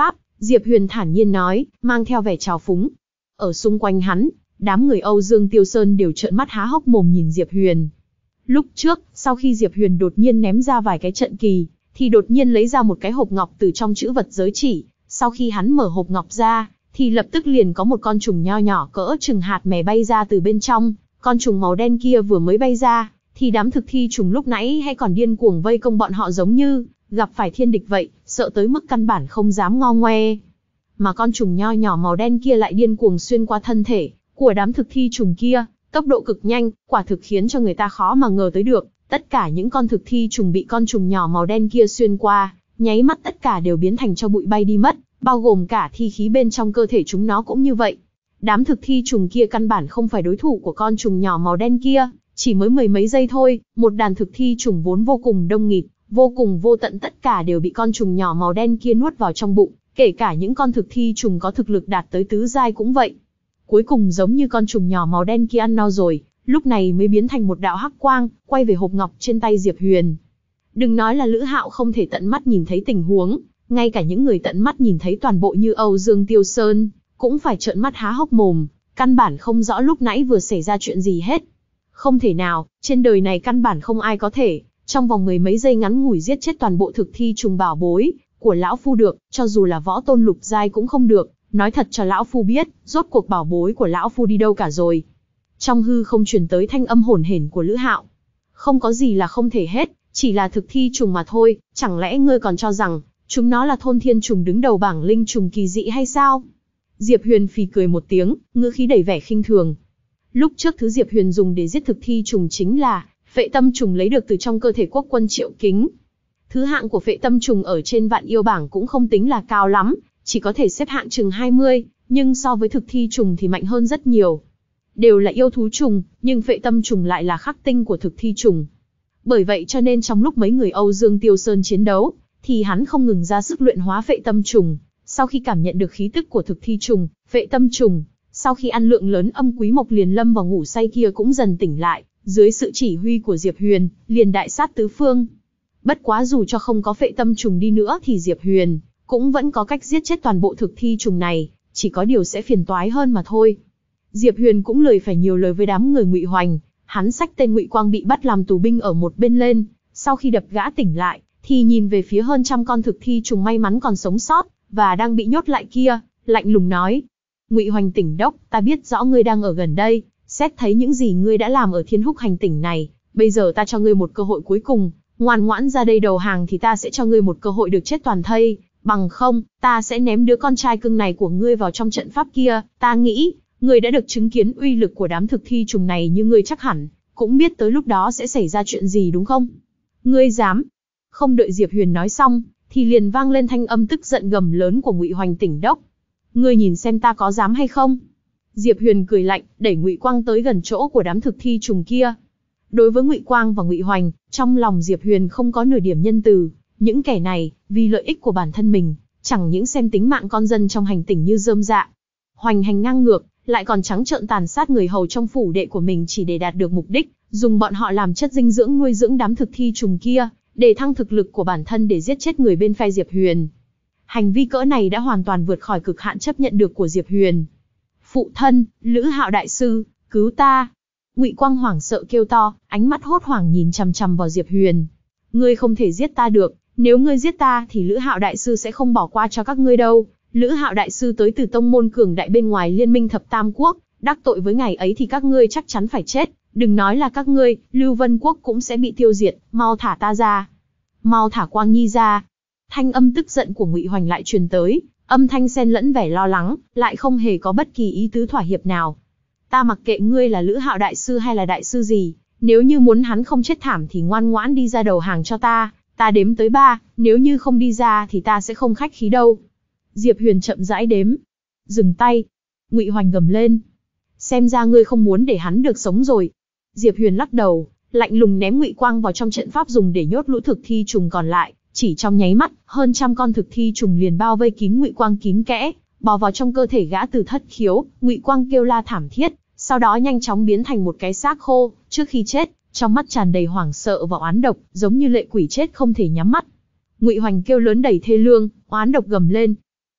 Diệp Huyền thản nhiên nói, mang theo vẻ trào phúng. Ở xung quanh hắn, đám người Âu Dương Tiêu Sơn đều trợn mắt há hốc mồm nhìn Diệp Huyền. Lúc trước, sau khi Diệp Huyền đột nhiên ném ra vài cái trận kỳ, thì đột nhiên lấy ra một cái hộp ngọc từ trong chữ vật giới chỉ. Sau khi hắn mở hộp ngọc ra, thì lập tức liền có một con trùng nho nhỏ cỡ chừng hạt mè bay ra từ bên trong. Con trùng màu đen kia vừa mới bay ra, thì đám thực thi trùng lúc nãy hay còn điên cuồng vây công bọn họ giống như gặp phải thiên địch vậy, sợ tới mức căn bản không dám ngo ngoe. Mà con trùng nho nhỏ màu đen kia lại điên cuồng xuyên qua thân thể của đám thực thi trùng kia, tốc độ cực nhanh, quả thực khiến cho người ta khó mà ngờ tới được. Tất cả những con thực thi trùng bị con trùng nhỏ màu đen kia xuyên qua, nháy mắt tất cả đều biến thành tro bụi bay đi mất, bao gồm cả thi khí bên trong cơ thể chúng nó cũng như vậy. Đám thực thi trùng kia căn bản không phải đối thủ của con trùng nhỏ màu đen kia, chỉ mới mười mấy giây thôi, một đàn thực thi trùng vốn vô cùng đông nghịt, vô cùng vô tận tất cả đều bị con trùng nhỏ màu đen kia nuốt vào trong bụng, kể cả những con thực thi trùng có thực lực đạt tới tứ giai cũng vậy. Cuối cùng giống như con trùng nhỏ màu đen kia ăn no rồi, lúc này mới biến thành một đạo hắc quang, quay về hộp ngọc trên tay Diệp Huyền. Đừng nói là Lữ Hạo không thể tận mắt nhìn thấy tình huống, ngay cả những người tận mắt nhìn thấy toàn bộ như Âu Dương Tiêu Sơn, cũng phải trợn mắt há hốc mồm, căn bản không rõ lúc nãy vừa xảy ra chuyện gì hết. Không thể nào, trên đời này căn bản không ai có thể, trong vòng mười mấy giây ngắn ngủi giết chết toàn bộ thực thi trùng bảo bối của lão phu được, cho dù là võ tôn lục giai cũng không được. Nói thật cho lão phu biết, rốt cuộc bảo bối của lão phu đi đâu cả rồi. Trong hư không truyền tới thanh âm hồn hển của Lữ Hạo. Không có gì là không thể hết, chỉ là thực thi trùng mà thôi, chẳng lẽ ngươi còn cho rằng chúng nó là thôn thiên trùng đứng đầu bảng linh trùng kỳ dị hay sao? Diệp Huyền phì cười một tiếng, ngữ khí đầy vẻ khinh thường. Lúc trước thứ Diệp Huyền dùng để giết thực thi trùng chính là phệ tâm trùng lấy được từ trong cơ thể quốc quân Triệu Kính. Thứ hạng của phệ tâm trùng ở trên vạn yêu bảng cũng không tính là cao lắm, chỉ có thể xếp hạng chừng 20, nhưng so với thực thi trùng thì mạnh hơn rất nhiều. Đều là yêu thú trùng, nhưng phệ tâm trùng lại là khắc tinh của thực thi trùng. Bởi vậy cho nên trong lúc mấy người Âu Dương Tiêu Sơn chiến đấu, thì hắn không ngừng ra sức luyện hóa phệ tâm trùng. Sau khi cảm nhận được khí tức của thực thi trùng, phệ tâm trùng, sau khi ăn lượng lớn âm quý mộc liền lâm vào ngủ say kia cũng dần tỉnh lại, dưới sự chỉ huy của Diệp Huyền, liền đại sát tứ phương. Bất quá dù cho không có phệ tâm trùng đi nữa thì Diệp Huyền cũng vẫn có cách giết chết toàn bộ thực thi trùng này, chỉ có điều sẽ phiền toái hơn mà thôi. Diệp Huyền cũng lười phải nhiều lời với đám người Ngụy Hoành, hắn xách tên Ngụy Quang bị bắt làm tù binh ở một bên lên, sau khi đập gã tỉnh lại, thì nhìn về phía hơn trăm con thực thi trùng may mắn còn sống sót và đang bị nhốt lại kia, lạnh lùng nói: "Ngụy Hoành tỉnh đốc, ta biết rõ ngươi đang ở gần đây, xét thấy những gì ngươi đã làm ở Thiên Húc hành tỉnh này, bây giờ ta cho ngươi một cơ hội cuối cùng, ngoan ngoãn ra đây đầu hàng thì ta sẽ cho ngươi một cơ hội được chết toàn thây. Bằng không, ta sẽ ném đứa con trai cưng này của ngươi vào trong trận pháp kia. Ta nghĩ, ngươi đã được chứng kiến uy lực của đám thực thi trùng này như ngươi chắc hẳn, cũng biết tới lúc đó sẽ xảy ra chuyện gì đúng không? Ngươi dám?" Không đợi Diệp Huyền nói xong, thì liền vang lên thanh âm tức giận gầm lớn của Ngụy Hoành tỉnh đốc. "Ngươi nhìn xem ta có dám hay không?" Diệp Huyền cười lạnh, đẩy Ngụy Quang tới gần chỗ của đám thực thi trùng kia. Đối với Ngụy Quang và Ngụy Hoành, trong lòng Diệp Huyền không có nửa điểm nhân từ. Những kẻ này, vì lợi ích của bản thân mình, chẳng những xem tính mạng con dân trong hành tỉnh như rơm rạ. Hoành hành ngang ngược, lại còn trắng trợn tàn sát người hầu trong phủ đệ của mình chỉ để đạt được mục đích, dùng bọn họ làm chất dinh dưỡng nuôi dưỡng đám thực thi trùng kia, để thăng thực lực của bản thân để giết chết người bên phe Diệp Huyền. Hành vi cỡ này đã hoàn toàn vượt khỏi cực hạn chấp nhận được của Diệp Huyền. "Phụ thân, Lữ Hạo đại sư, cứu ta!" Ngụy Quang hoảng sợ kêu to, ánh mắt hốt hoảng nhìn chằm chằm vào Diệp Huyền. "Ngươi không thể giết ta được, nếu ngươi giết ta thì Lữ Hạo đại sư sẽ không bỏ qua cho các ngươi đâu. Lữ Hạo đại sư tới từ tông môn cường đại bên ngoài Liên minh Thập Tam Quốc, đắc tội với ngài ấy thì các ngươi chắc chắn phải chết. Đừng nói là các ngươi, Lưu Vân Quốc cũng sẽ bị tiêu diệt. Mau thả ta ra, mau thả Quang Nhi ra." Thanh âm tức giận của Ngụy Hoành lại truyền tới, âm thanh xen lẫn vẻ lo lắng, lại không hề có bất kỳ ý tứ thỏa hiệp nào. "Ta mặc kệ ngươi là Lữ Hạo đại sư hay là đại sư gì, nếu như muốn hắn không chết thảm thì ngoan ngoãn đi ra đầu hàng cho ta. Ta đếm tới 3, nếu như không đi ra thì ta sẽ không khách khí đâu." Diệp Huyền chậm rãi đếm. "Dừng tay!" Ngụy Hoành gầm lên. "Xem ra ngươi không muốn để hắn được sống rồi." Diệp Huyền lắc đầu, lạnh lùng ném Ngụy Quang vào trong trận pháp dùng để nhốt lũ thực thi trùng còn lại. Chỉ trong nháy mắt, hơn trăm con thực thi trùng liền bao vây kín Ngụy Quang kín kẽ, bò vào trong cơ thể gã Từ Thất Khiếu. Ngụy Quang kêu la thảm thiết, sau đó nhanh chóng biến thành một cái xác khô. Trước khi chết, trong mắt tràn đầy hoảng sợ và oán độc, giống như lệ quỷ chết không thể nhắm mắt. Ngụy Hoành kêu lớn đầy thê lương, oán độc gầm lên: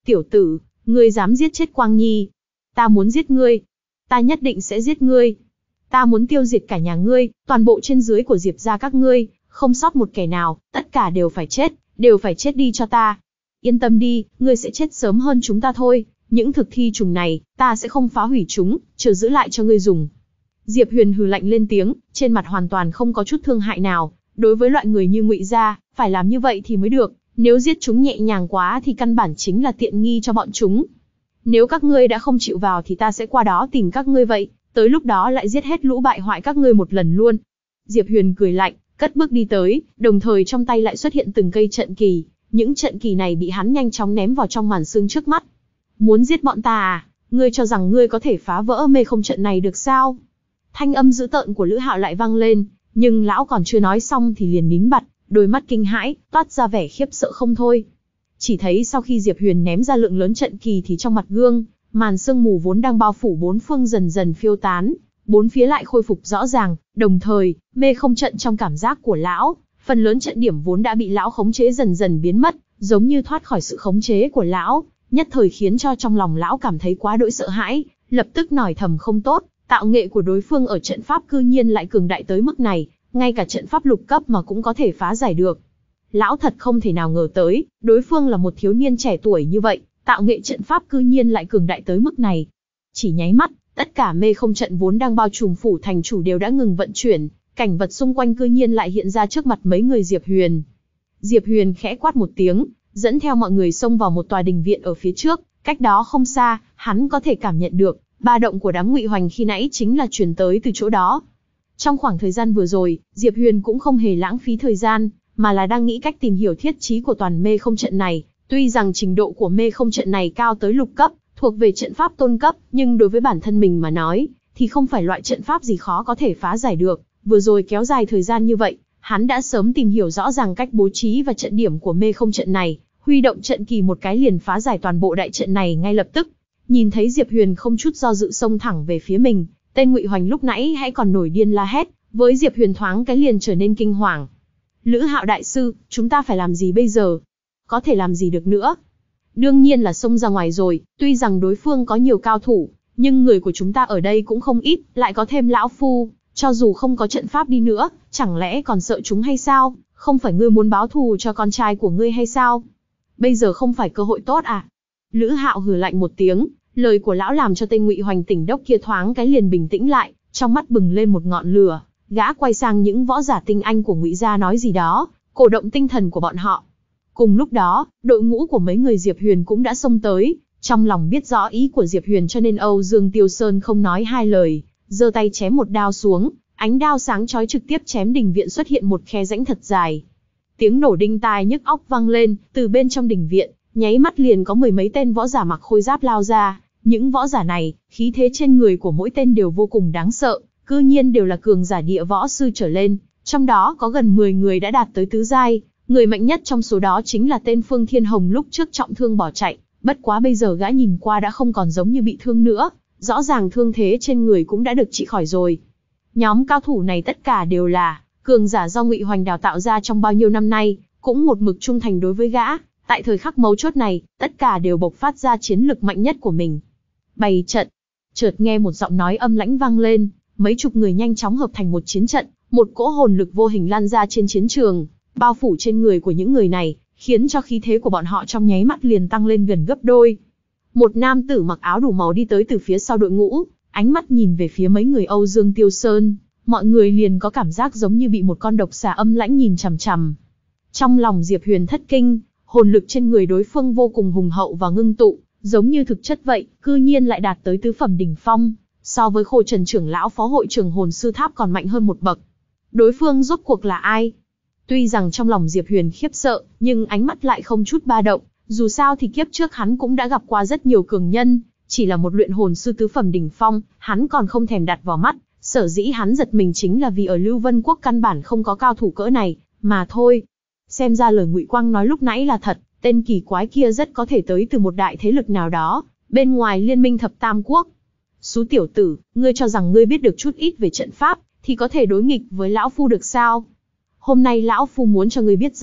Tiểu tử, ngươi dám giết chết Quang Nhi? Ta muốn giết ngươi. Ta nhất định sẽ giết ngươi. Ta muốn tiêu diệt cả nhà ngươi, toàn bộ trên dưới của Diệp gia các ngươi, không sót một kẻ nào, tất cả đều phải chết đi cho ta. Yên tâm đi, ngươi sẽ chết sớm hơn chúng ta thôi, những thực thi trùng này, ta sẽ không phá hủy chúng, chờ giữ lại cho ngươi dùng. Diệp Huyền hừ lạnh lên tiếng, trên mặt hoàn toàn không có chút thương hại nào, đối với loại người như Ngụy gia, phải làm như vậy thì mới được, nếu giết chúng nhẹ nhàng quá thì căn bản chính là tiện nghi cho bọn chúng. Nếu các ngươi đã không chịu vào thì ta sẽ qua đó tìm các ngươi vậy, tới lúc đó lại giết hết lũ bại hoại các ngươi một lần luôn. Diệp Huyền cười lạnh, cất bước đi tới, đồng thời trong tay lại xuất hiện từng cây trận kỳ, những trận kỳ này bị hắn nhanh chóng ném vào trong màn sương trước mắt. Muốn giết bọn ta à? Ngươi cho rằng ngươi có thể phá vỡ mê không trận này được sao? Thanh âm dữ tợn của Lữ Hạo lại vang lên, nhưng lão còn chưa nói xong thì liền nín bặt, đôi mắt kinh hãi, toát ra vẻ khiếp sợ không thôi. Chỉ thấy sau khi Diệp Huyền ném ra lượng lớn trận kỳ thì trong mặt gương, màn sương mù vốn đang bao phủ bốn phương dần dần phiêu tán, bốn phía lại khôi phục rõ ràng, đồng thời, mê không trận trong cảm giác của lão, phần lớn trận điểm vốn đã bị lão khống chế dần dần biến mất, giống như thoát khỏi sự khống chế của lão, nhất thời khiến cho trong lòng lão cảm thấy quá đỗi sợ hãi, lập tức nói thầm không tốt, tạo nghệ của đối phương ở trận pháp cư nhiên lại cường đại tới mức này, ngay cả trận pháp lục cấp mà cũng có thể phá giải được. Lão thật không thể nào ngờ tới, đối phương là một thiếu niên trẻ tuổi như vậy, tạo nghệ trận pháp cư nhiên lại cường đại tới mức này. Chỉ nháy mắt, tất cả mê không trận vốn đang bao trùm phủ thành chủ đều đã ngừng vận chuyển, cảnh vật xung quanh cư nhiên lại hiện ra trước mặt mấy người Diệp Huyền. Diệp Huyền khẽ quát một tiếng, dẫn theo mọi người xông vào một tòa đình viện ở phía trước, cách đó không xa, hắn có thể cảm nhận được, ba động của đám Ngụy Hoành khi nãy chính là truyền tới từ chỗ đó. Trong khoảng thời gian vừa rồi, Diệp Huyền cũng không hề lãng phí thời gian, mà là đang nghĩ cách tìm hiểu thiết trí của toàn mê không trận này. Tuy rằng trình độ của mê không trận này cao tới lục cấp, thuộc về trận pháp tôn cấp, nhưng đối với bản thân mình mà nói, thì không phải loại trận pháp gì khó có thể phá giải được. Vừa rồi kéo dài thời gian như vậy, hắn đã sớm tìm hiểu rõ ràng cách bố trí và trận điểm của mê không trận này, huy động trận kỳ một cái liền phá giải toàn bộ đại trận này ngay lập tức. Nhìn thấy Diệp Huyền không chút do dự xông thẳng về phía mình, tên Ngụy Hoành lúc nãy hãy còn nổi điên la hét, với Diệp Huyền thoáng cái liền trở nên kinh hoàng. Lữ Hạo đại sư, chúng ta phải làm gì bây giờ? Có thể làm gì được nữa? Đương nhiên là xông ra ngoài rồi, tuy rằng đối phương có nhiều cao thủ, nhưng người của chúng ta ở đây cũng không ít, lại có thêm lão phu, cho dù không có trận pháp đi nữa, chẳng lẽ còn sợ chúng hay sao? Không phải ngươi muốn báo thù cho con trai của ngươi hay sao? Bây giờ không phải cơ hội tốt à? Lữ Hạo hừ lạnh một tiếng, lời của lão làm cho tên Ngụy Hoành tỉnh đốc kia thoáng cái liền bình tĩnh lại, trong mắt bừng lên một ngọn lửa, gã quay sang những võ giả tinh anh của Ngụy gia nói gì đó, cổ động tinh thần của bọn họ. Cùng lúc đó, đội ngũ của mấy người Diệp Huyền cũng đã xông tới, trong lòng biết rõ ý của Diệp Huyền cho nên Âu Dương Tiêu Sơn không nói hai lời, giơ tay chém một đao xuống, ánh đao sáng chói trực tiếp chém đình viện xuất hiện một khe rãnh thật dài. Tiếng nổ đinh tai nhức óc vang lên, từ bên trong đình viện, nháy mắt liền có mười mấy tên võ giả mặc khôi giáp lao ra, những võ giả này, khí thế trên người của mỗi tên đều vô cùng đáng sợ, cư nhiên đều là cường giả địa võ sư trở lên, trong đó có gần 10 người đã đạt tới tứ giai. Người mạnh nhất trong số đó chính là tên Phương Thiên Hồng lúc trước trọng thương bỏ chạy, bất quá bây giờ gã nhìn qua đã không còn giống như bị thương nữa, rõ ràng thương thế trên người cũng đã được trị khỏi rồi. Nhóm cao thủ này tất cả đều là cường giả do Ngụy Hoành đào tạo ra trong bao nhiêu năm nay, cũng một mực trung thành đối với gã, tại thời khắc mấu chốt này, tất cả đều bộc phát ra chiến lực mạnh nhất của mình. Bày trận. Chợt nghe một giọng nói âm lãnh vang lên, mấy chục người nhanh chóng hợp thành một chiến trận, một cỗ hồn lực vô hình lan ra trên chiến trường, bao phủ trên người của những người này, khiến cho khí thế của bọn họ trong nháy mắt liền tăng lên gần gấp đôi. Một nam tử mặc áo đủ màu đi tới từ phía sau đội ngũ, ánh mắt nhìn về phía mấy người Âu Dương Tiêu Sơn, mọi người liền có cảm giác giống như bị một con độc xà âm lãnh nhìn chằm chằm. Trong lòng Diệp Huyền thất kinh, hồn lực trên người đối phương vô cùng hùng hậu và ngưng tụ, giống như thực chất vậy, cư nhiên lại đạt tới tứ phẩm đỉnh phong, so với Khô Trần trưởng lão phó hội trưởng hồn sư tháp còn mạnh hơn một bậc. Đối phương rốt cuộc là ai? Tuy rằng trong lòng Diệp Huyền khiếp sợ, nhưng ánh mắt lại không chút ba động, dù sao thì kiếp trước hắn cũng đã gặp qua rất nhiều cường nhân, chỉ là một luyện hồn sư tứ phẩm đỉnh phong, hắn còn không thèm đặt vào mắt, sở dĩ hắn giật mình chính là vì ở Lưu Vân Quốc căn bản không có cao thủ cỡ này, mà thôi. Xem ra lời Ngụy Quang nói lúc nãy là thật, tên kỳ quái kia rất có thể tới từ một đại thế lực nào đó, bên ngoài liên minh thập tam quốc. Xú tiểu tử, ngươi cho rằng ngươi biết được chút ít về trận pháp, thì có thể đối nghịch với lão phu được sao? Hôm nay lão phu muốn cho ngươi biết rõ,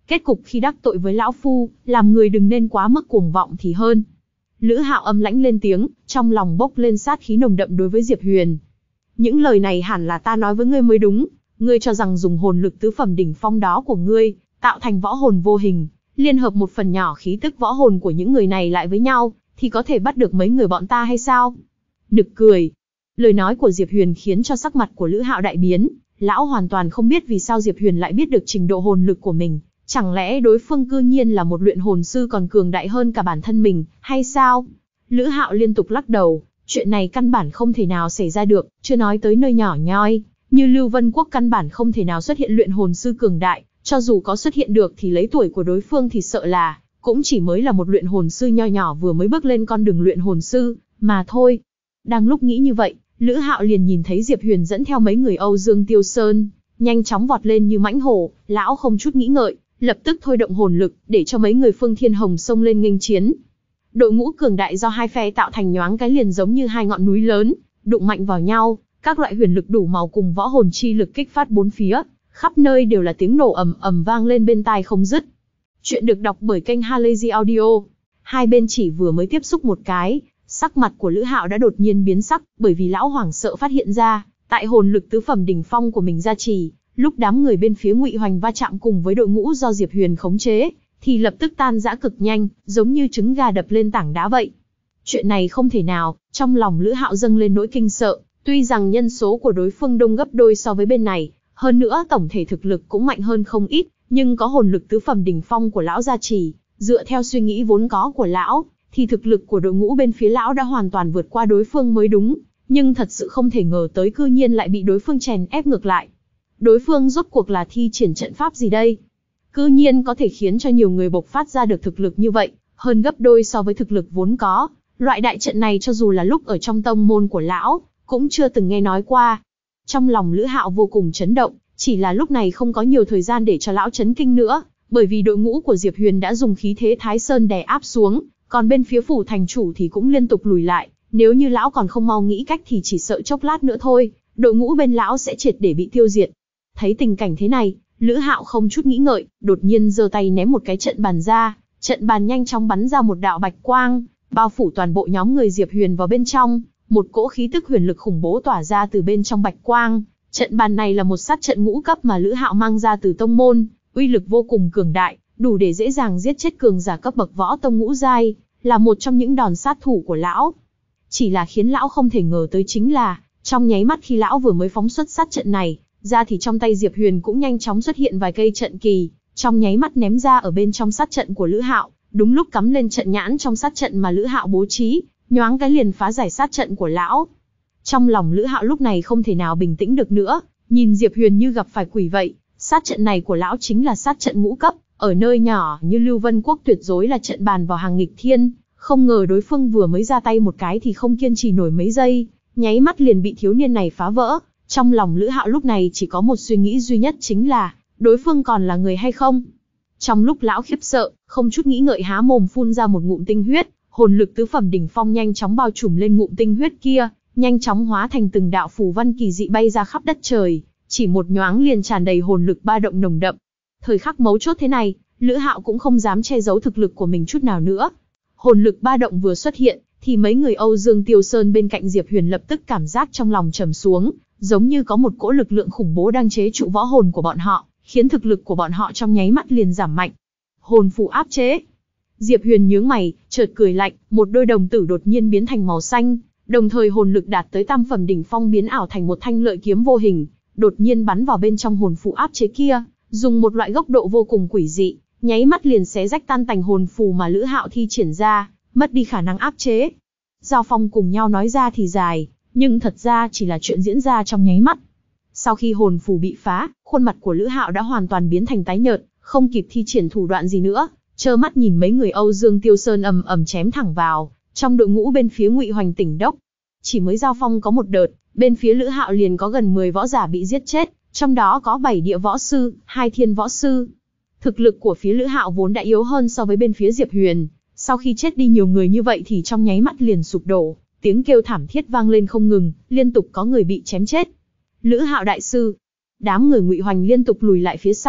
Kết cục khi đắc tội với lão phu, làm người đừng nên quá mức cuồng vọng thì hơn. Lữ Hạo âm lãnh lên tiếng, trong lòng bốc lên sát khí nồng đậm đối với Diệp Huyền. Những lời này hẳn là ta nói với ngươi mới đúng. Ngươi cho rằng dùng hồn lực tứ phẩm đỉnh phong đó của ngươi, tạo thành võ hồn vô hình, liên hợp một phần nhỏ khí tức võ hồn của những người này lại với nhau, thì có thể bắt được mấy người bọn ta hay sao? Nực cười. Lời nói của Diệp Huyền khiến cho sắc mặt của Lữ Hạo đại biến. Lão hoàn toàn không biết vì sao Diệp Huyền lại biết được trình độ hồn lực của mình. Chẳng lẽ đối phương cư nhiên là một luyện hồn sư còn cường đại hơn cả bản thân mình, hay sao? Lữ Hạo liên tục lắc đầu, chuyện này căn bản không thể nào xảy ra được, chưa nói tới nơi nhỏ nhoi, như Lưu Vân Quốc căn bản không thể nào xuất hiện luyện hồn sư cường đại, cho dù có xuất hiện được thì lấy tuổi của đối phương thì sợ là, cũng chỉ mới là một luyện hồn sư nho nhỏ vừa mới bước lên con đường luyện hồn sư, mà thôi. Đang lúc nghĩ như vậy, Lữ Hạo liền nhìn thấy Diệp Huyền dẫn theo mấy người Âu Dương Tiêu Sơn, nhanh chóng vọt lên như mãnh hổ, lão không chút nghĩ ngợi, lập tức thôi động hồn lực, để cho mấy người Phương Thiên Hồng xông lên nghênh chiến. Đội ngũ cường đại do hai phe tạo thành nhoáng cái liền giống như hai ngọn núi lớn, đụng mạnh vào nhau, các loại huyền lực đủ màu cùng võ hồn chi lực kích phát bốn phía, khắp nơi đều là tiếng nổ ầm ầm vang lên bên tai không dứt. Chuyện được đọc bởi kênh Halazy Audio. Hai bên chỉ vừa mới tiếp xúc một cái, sắc mặt của Lữ Hạo đã đột nhiên biến sắc, bởi vì lão hoảng sợ phát hiện ra, tại hồn lực tứ phẩm đỉnh phong của mình gia trì, lúc đám người bên phía Ngụy Hoành va chạm cùng với đội ngũ do Diệp Huyền khống chế, thì lập tức tan rã cực nhanh, giống như trứng gà đập lên tảng đá vậy. Chuyện này không thể nào, trong lòng Lữ Hạo dâng lên nỗi kinh sợ, tuy rằng nhân số của đối phương đông gấp đôi so với bên này, hơn nữa tổng thể thực lực cũng mạnh hơn không ít, nhưng có hồn lực tứ phẩm đỉnh phong của lão gia trì, dựa theo suy nghĩ vốn có của lão, thì thực lực của đội ngũ bên phía lão đã hoàn toàn vượt qua đối phương mới đúng, nhưng thật sự không thể ngờ tới cư nhiên lại bị đối phương chèn ép ngược lại. Đối phương rốt cuộc là thi triển trận pháp gì đây? Cư nhiên có thể khiến cho nhiều người bộc phát ra được thực lực như vậy, hơn gấp đôi so với thực lực vốn có. Loại đại trận này cho dù là lúc ở trong tông môn của lão, cũng chưa từng nghe nói qua. Trong lòng Lữ Hạo vô cùng chấn động, chỉ là lúc này không có nhiều thời gian để cho lão chấn kinh nữa, bởi vì đội ngũ của Diệp Huyền đã dùng khí thế Thái Sơn đè áp xuống, còn bên phía phủ thành chủ thì cũng liên tục lùi lại, nếu như lão còn không mau nghĩ cách thì chỉ sợ chốc lát nữa thôi, đội ngũ bên lão sẽ triệt để bị tiêu diệt. Thấy tình cảnh thế này, Lữ Hạo không chút nghĩ ngợi, đột nhiên giơ tay ném một cái trận bàn ra, trận bàn nhanh chóng bắn ra một đạo bạch quang, bao phủ toàn bộ nhóm người Diệp Huyền vào bên trong, một cỗ khí tức huyền lực khủng bố tỏa ra từ bên trong bạch quang. Trận bàn này là một sát trận ngũ cấp mà Lữ Hạo mang ra từ tông môn, uy lực vô cùng cường đại, đủ để dễ dàng giết chết cường giả cấp bậc võ tông ngũ giai, là một trong những đòn sát thủ của lão. Chỉ là khiến lão không thể ngờ tới chính là, trong nháy mắt khi lão vừa mới phóng xuất sát trận này, ra thì trong tay Diệp Huyền cũng nhanh chóng xuất hiện vài cây trận kỳ, trong nháy mắt ném ra ở bên trong sát trận của Lữ Hạo, đúng lúc cắm lên trận nhãn trong sát trận mà Lữ Hạo bố trí, nhoáng cái liền phá giải sát trận của lão. Trong lòng Lữ Hạo lúc này không thể nào bình tĩnh được nữa, nhìn Diệp Huyền như gặp phải quỷ vậy, sát trận này của lão chính là sát trận ngũ cấp, ở nơi nhỏ như Lưu Vân Quốc tuyệt đối là trận bàn vào hàng nghịch thiên, không ngờ đối phương vừa mới ra tay một cái thì không kiên trì nổi mấy giây, nháy mắt liền bị thiếu niên này phá vỡ. Trong lòng Lữ Hạo lúc này chỉ có một suy nghĩ duy nhất chính là, đối phương còn là người hay không? Trong lúc lão khiếp sợ, không chút nghĩ ngợi há mồm phun ra một ngụm tinh huyết, hồn lực tứ phẩm đỉnh phong nhanh chóng bao trùm lên ngụm tinh huyết kia, nhanh chóng hóa thành từng đạo phù văn kỳ dị bay ra khắp đất trời, chỉ một nhoáng liền tràn đầy hồn lực ba động nồng đậm. Thời khắc mấu chốt thế này, Lữ Hạo cũng không dám che giấu thực lực của mình chút nào nữa. Hồn lực ba động vừa xuất hiện, thì mấy người Âu Dương Tiêu Sơn bên cạnh Diệp Huyền lập tức cảm giác trong lòng trầm xuống, giống như có một cỗ lực lượng khủng bố đang chế trụ võ hồn của bọn họ, khiến thực lực của bọn họ trong nháy mắt liền giảm mạnh. Hồn phù áp chế. Diệp Huyền nhướng mày, chợt cười lạnh, một đôi đồng tử đột nhiên biến thành màu xanh, đồng thời hồn lực đạt tới tam phẩm đỉnh phong biến ảo thành một thanh lợi kiếm vô hình, đột nhiên bắn vào bên trong hồn phù áp chế kia, dùng một loại góc độ vô cùng quỷ dị, nháy mắt liền xé rách tan tành hồn phù mà Lữ Hạo thi triển ra, mất đi khả năng áp chế. Giao phong cùng nhau nói ra thì dài, nhưng thật ra chỉ là chuyện diễn ra trong nháy mắt. Sau khi hồn phù bị phá, khuôn mặt của Lữ Hạo đã hoàn toàn biến thành tái nhợt, không kịp thi triển thủ đoạn gì nữa, trơ mắt nhìn mấy người Âu Dương Tiêu Sơn ầm ầm chém thẳng vào trong đội ngũ bên phía Ngụy Hoành Tỉnh Đốc. Chỉ mới giao phong có một đợt, bên phía Lữ Hạo liền có gần 10 võ giả bị giết chết, trong đó có 7 địa võ sư, 2 thiên võ sư. Thực lực của phía Lữ Hạo vốn đã yếu hơn so với bên phía Diệp Huyền, sau khi chết đi nhiều người như vậy thì trong nháy mắt liền sụp đổ, tiếng kêu thảm thiết vang lên không ngừng, liên tục có người bị chém chết. Lữ Hạo đại sư, đám người Ngụy Hoành liên tục lùi lại phía sau,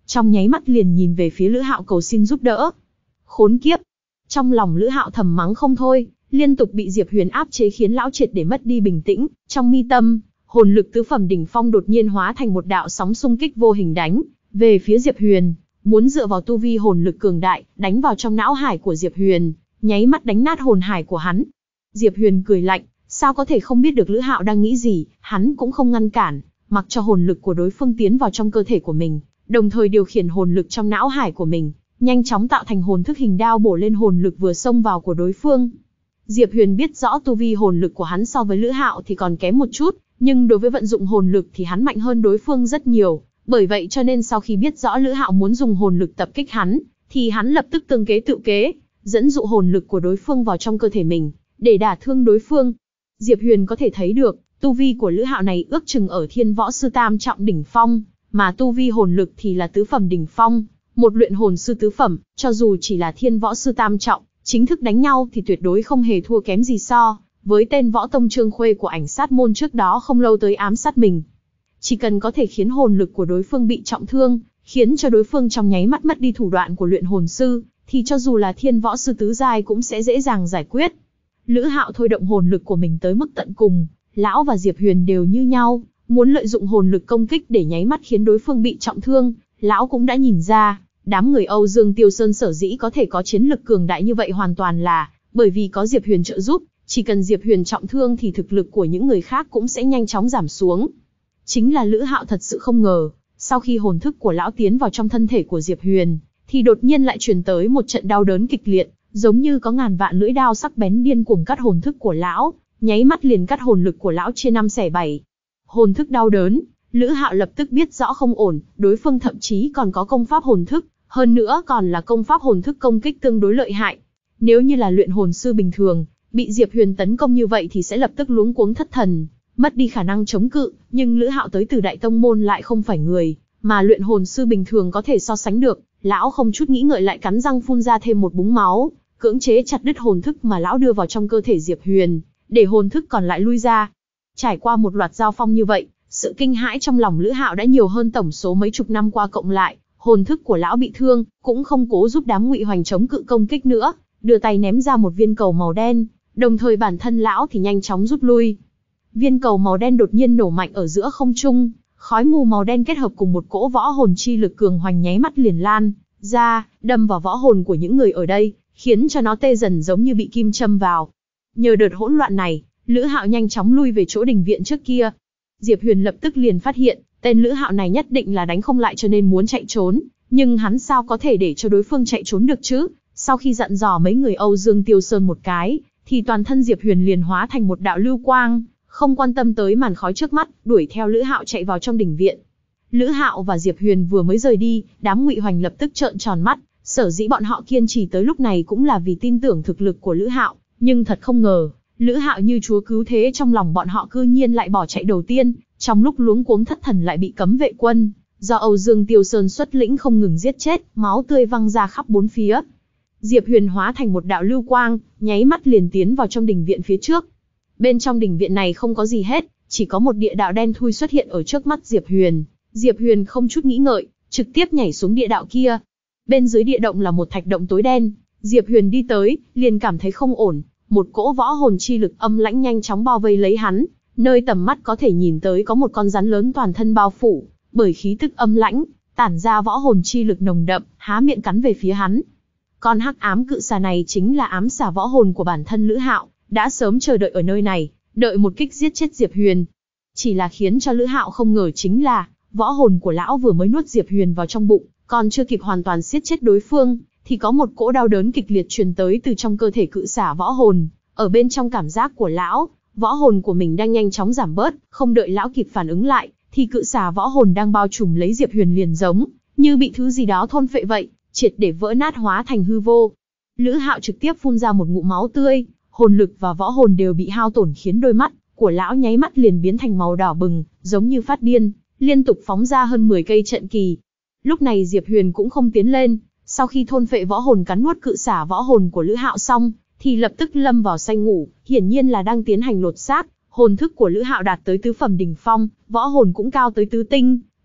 trong nháy mắt liền nhìn về phía Lữ Hạo cầu xin giúp đỡ. Khốn kiếp! Trong lòng Lữ Hạo thầm mắng không thôi, liên tục bị Diệp Huyền áp chế khiến lão triệt để mất đi bình tĩnh, trong mi tâm, hồn lực tứ phẩm đỉnh phong đột nhiên hóa thành một đạo sóng xung kích vô hình đánh về phía Diệp Huyền, muốn dựa vào tu vi hồn lực cường đại, đánh vào trong não hải của Diệp Huyền, nháy mắt đánh nát hồn hải của hắn. Diệp Huyền cười lạnh, sao có thể không biết được Lữ Hạo đang nghĩ gì, hắn cũng không ngăn cản, mặc cho hồn lực của đối phương tiến vào trong cơ thể của mình, đồng thời điều khiển hồn lực trong não hải của mình, nhanh chóng tạo thành hồn thức hình đao bổ lên hồn lực vừa xông vào của đối phương. Diệp Huyền biết rõ tu vi hồn lực của hắn so với Lữ Hạo thì còn kém một chút, nhưng đối với vận dụng hồn lực thì hắn mạnh hơn đối phương rất nhiều, bởi vậy cho nên sau khi biết rõ Lữ Hạo muốn dùng hồn lực tập kích hắn, thì hắn lập tức tương kế tự kế, dẫn dụ hồn lực của đối phương vào trong cơ thể mình, để đả thương đối phương. Diệp Huyền có thể thấy được, tu vi của Lữ Hạo này ước chừng ở Thiên Võ Sư Tam trọng đỉnh phong, mà tu vi hồn lực thì là tứ phẩm đỉnh phong, một luyện hồn sư tứ phẩm, cho dù chỉ là Thiên Võ Sư Tam trọng, chính thức đánh nhau thì tuyệt đối không hề thua kém gì so với tên võ tông Trương Khuê của Ảnh Sát môn trước đó không lâu tới ám sát mình. Chỉ cần có thể khiến hồn lực của đối phương bị trọng thương, khiến cho đối phương trong nháy mắt mất đi thủ đoạn của luyện hồn sư, thì cho dù là Thiên Võ Sư tứ giai cũng sẽ dễ dàng giải quyết. Lữ Hạo thôi động hồn lực của mình tới mức tận cùng, lão và Diệp Huyền đều như nhau, muốn lợi dụng hồn lực công kích để nháy mắt khiến đối phương bị trọng thương. Lão cũng đã nhìn ra, đám người Âu Dương Tiêu Sơn sở dĩ có thể có chiến lực cường đại như vậy hoàn toàn là bởi vì có Diệp Huyền trợ giúp, chỉ cần Diệp Huyền trọng thương thì thực lực của những người khác cũng sẽ nhanh chóng giảm xuống. Chính là Lữ Hạo thật sự không ngờ, sau khi hồn thức của lão tiến vào trong thân thể của Diệp Huyền, thì đột nhiên lại truyền tới một trận đau đớn kịch liệt, giống như có ngàn vạn lưỡi đao sắc bén điên cuồng cắt hồn thức của lão, nháy mắt liền cắt hồn lực của lão chia 5 xẻ 7. Hồn thức đau đớn, Lữ Hạo lập tức biết rõ không ổn, đối phương thậm chí còn có công pháp hồn thức, hơn nữa còn là công pháp hồn thức công kích tương đối lợi hại. Nếu như là luyện hồn sư bình thường, bị Diệp Huyền tấn công như vậy thì sẽ lập tức luống cuống thất thần, mất đi khả năng chống cự, nhưng Lữ Hạo tới từ Đại Tông môn lại không phải người mà luyện hồn sư bình thường có thể so sánh được. Lão không chút nghĩ ngợi lại cắn răng phun ra thêm một búng máu, cưỡng chế chặt đứt hồn thức mà lão đưa vào trong cơ thể Diệp Huyền, để hồn thức còn lại lui ra. Trải qua một loạt giao phong như vậy, sự kinh hãi trong lòng Lữ Hạo đã nhiều hơn tổng số mấy chục năm qua cộng lại. Hồn thức của lão bị thương, cũng không cố giúp đám Ngụy Hoành chống cự công kích nữa, đưa tay ném ra một viên cầu màu đen, đồng thời bản thân lão thì nhanh chóng rút lui. Viên cầu màu đen đột nhiên nổ mạnh ở giữa không trung, khói mù màu đen kết hợp cùng một cỗ võ hồn chi lực cường hoành nháy mắt liền lan ra, đâm vào võ hồn của những người ở đây, khiến cho nó tê dần giống như bị kim châm vào. Nhờ đợt hỗn loạn này, Lữ Hạo nhanh chóng lui về chỗ đình viện trước kia. Diệp Huyền lập tức liền phát hiện, tên Lữ Hạo này nhất định là đánh không lại cho nên muốn chạy trốn, nhưng hắn sao có thể để cho đối phương chạy trốn được chứ? Sau khi dặn dò mấy người Âu Dương Tiêu Sơn một cái, thì toàn thân Diệp Huyền liền hóa thành một đạo lưu quang, không quan tâm tới màn khói trước mắt, đuổi theo Lữ Hạo chạy vào trong đình viện. Lữ Hạo và Diệp Huyền vừa mới rời đi, đám Ngụy Hoành lập tức trợn tròn mắt, sở dĩ bọn họ kiên trì tới lúc này cũng là vì tin tưởng thực lực của Lữ Hạo, nhưng thật không ngờ, Lữ Hạo như chúa cứu thế trong lòng bọn họ cư nhiên lại bỏ chạy đầu tiên, trong lúc luống cuống thất thần lại bị cấm vệ quân do Âu Dương Tiêu Sơn xuất lĩnh không ngừng giết chết, máu tươi văng ra khắp bốn phía. Diệp Huyền hóa thành một đạo lưu quang, nháy mắt liền tiến vào trong đình viện phía trước. Bên trong đình viện này không có gì hết, chỉ có một địa đạo đen thui xuất hiện ở trước mắt Diệp Huyền. Diệp Huyền không chút nghĩ ngợi, trực tiếp nhảy xuống địa đạo kia. Bên dưới địa động là một thạch động tối đen, Diệp Huyền đi tới, liền cảm thấy không ổn, một cỗ võ hồn chi lực âm lãnh nhanh chóng bao vây lấy hắn, nơi tầm mắt có thể nhìn tới có một con rắn lớn toàn thân bao phủ bởi khí tức âm lãnh, tản ra võ hồn chi lực nồng đậm, há miệng cắn về phía hắn. Con hắc ám cự xà này chính là ám xà võ hồn của bản thân Lữ Hạo, đã sớm chờ đợi ở nơi này, đợi một kích giết chết Diệp Huyền. Chỉ là khiến cho Lữ Hạo không ngờ chính là, võ hồn của lão vừa mới nuốt Diệp Huyền vào trong bụng, còn chưa kịp hoàn toàn giết chết đối phương, thì có một cỗ đau đớn kịch liệt truyền tới từ trong cơ thể cự xà võ hồn. Ở bên trong cảm giác của lão, võ hồn của mình đang nhanh chóng giảm bớt, không đợi lão kịp phản ứng lại, thì cự xà võ hồn đang bao trùm lấy Diệp Huyền liền giống như bị thứ gì đó thôn phệ vậy, triệt để vỡ nát hóa thành hư vô. Lữ Hạo trực tiếp phun ra một ngụm máu tươi, hồn lực và võ hồn đều bị hao tổn khiến đôi mắt của lão nháy mắt liền biến thành màu đỏ bừng, giống như phát điên, liên tục phóng ra hơn 10 cây trận kỳ. Lúc này Diệp Huyền cũng không tiến lên, sau khi thôn phệ võ hồn cắn nuốt cự xả võ hồn của Lữ Hạo xong, thì lập tức lâm vào say ngủ, hiển nhiên là đang tiến hành lột xác. Hồn thức của Lữ Hạo đạt tới tứ phẩm đỉnh phong, võ hồn cũng cao tới tứ tinh,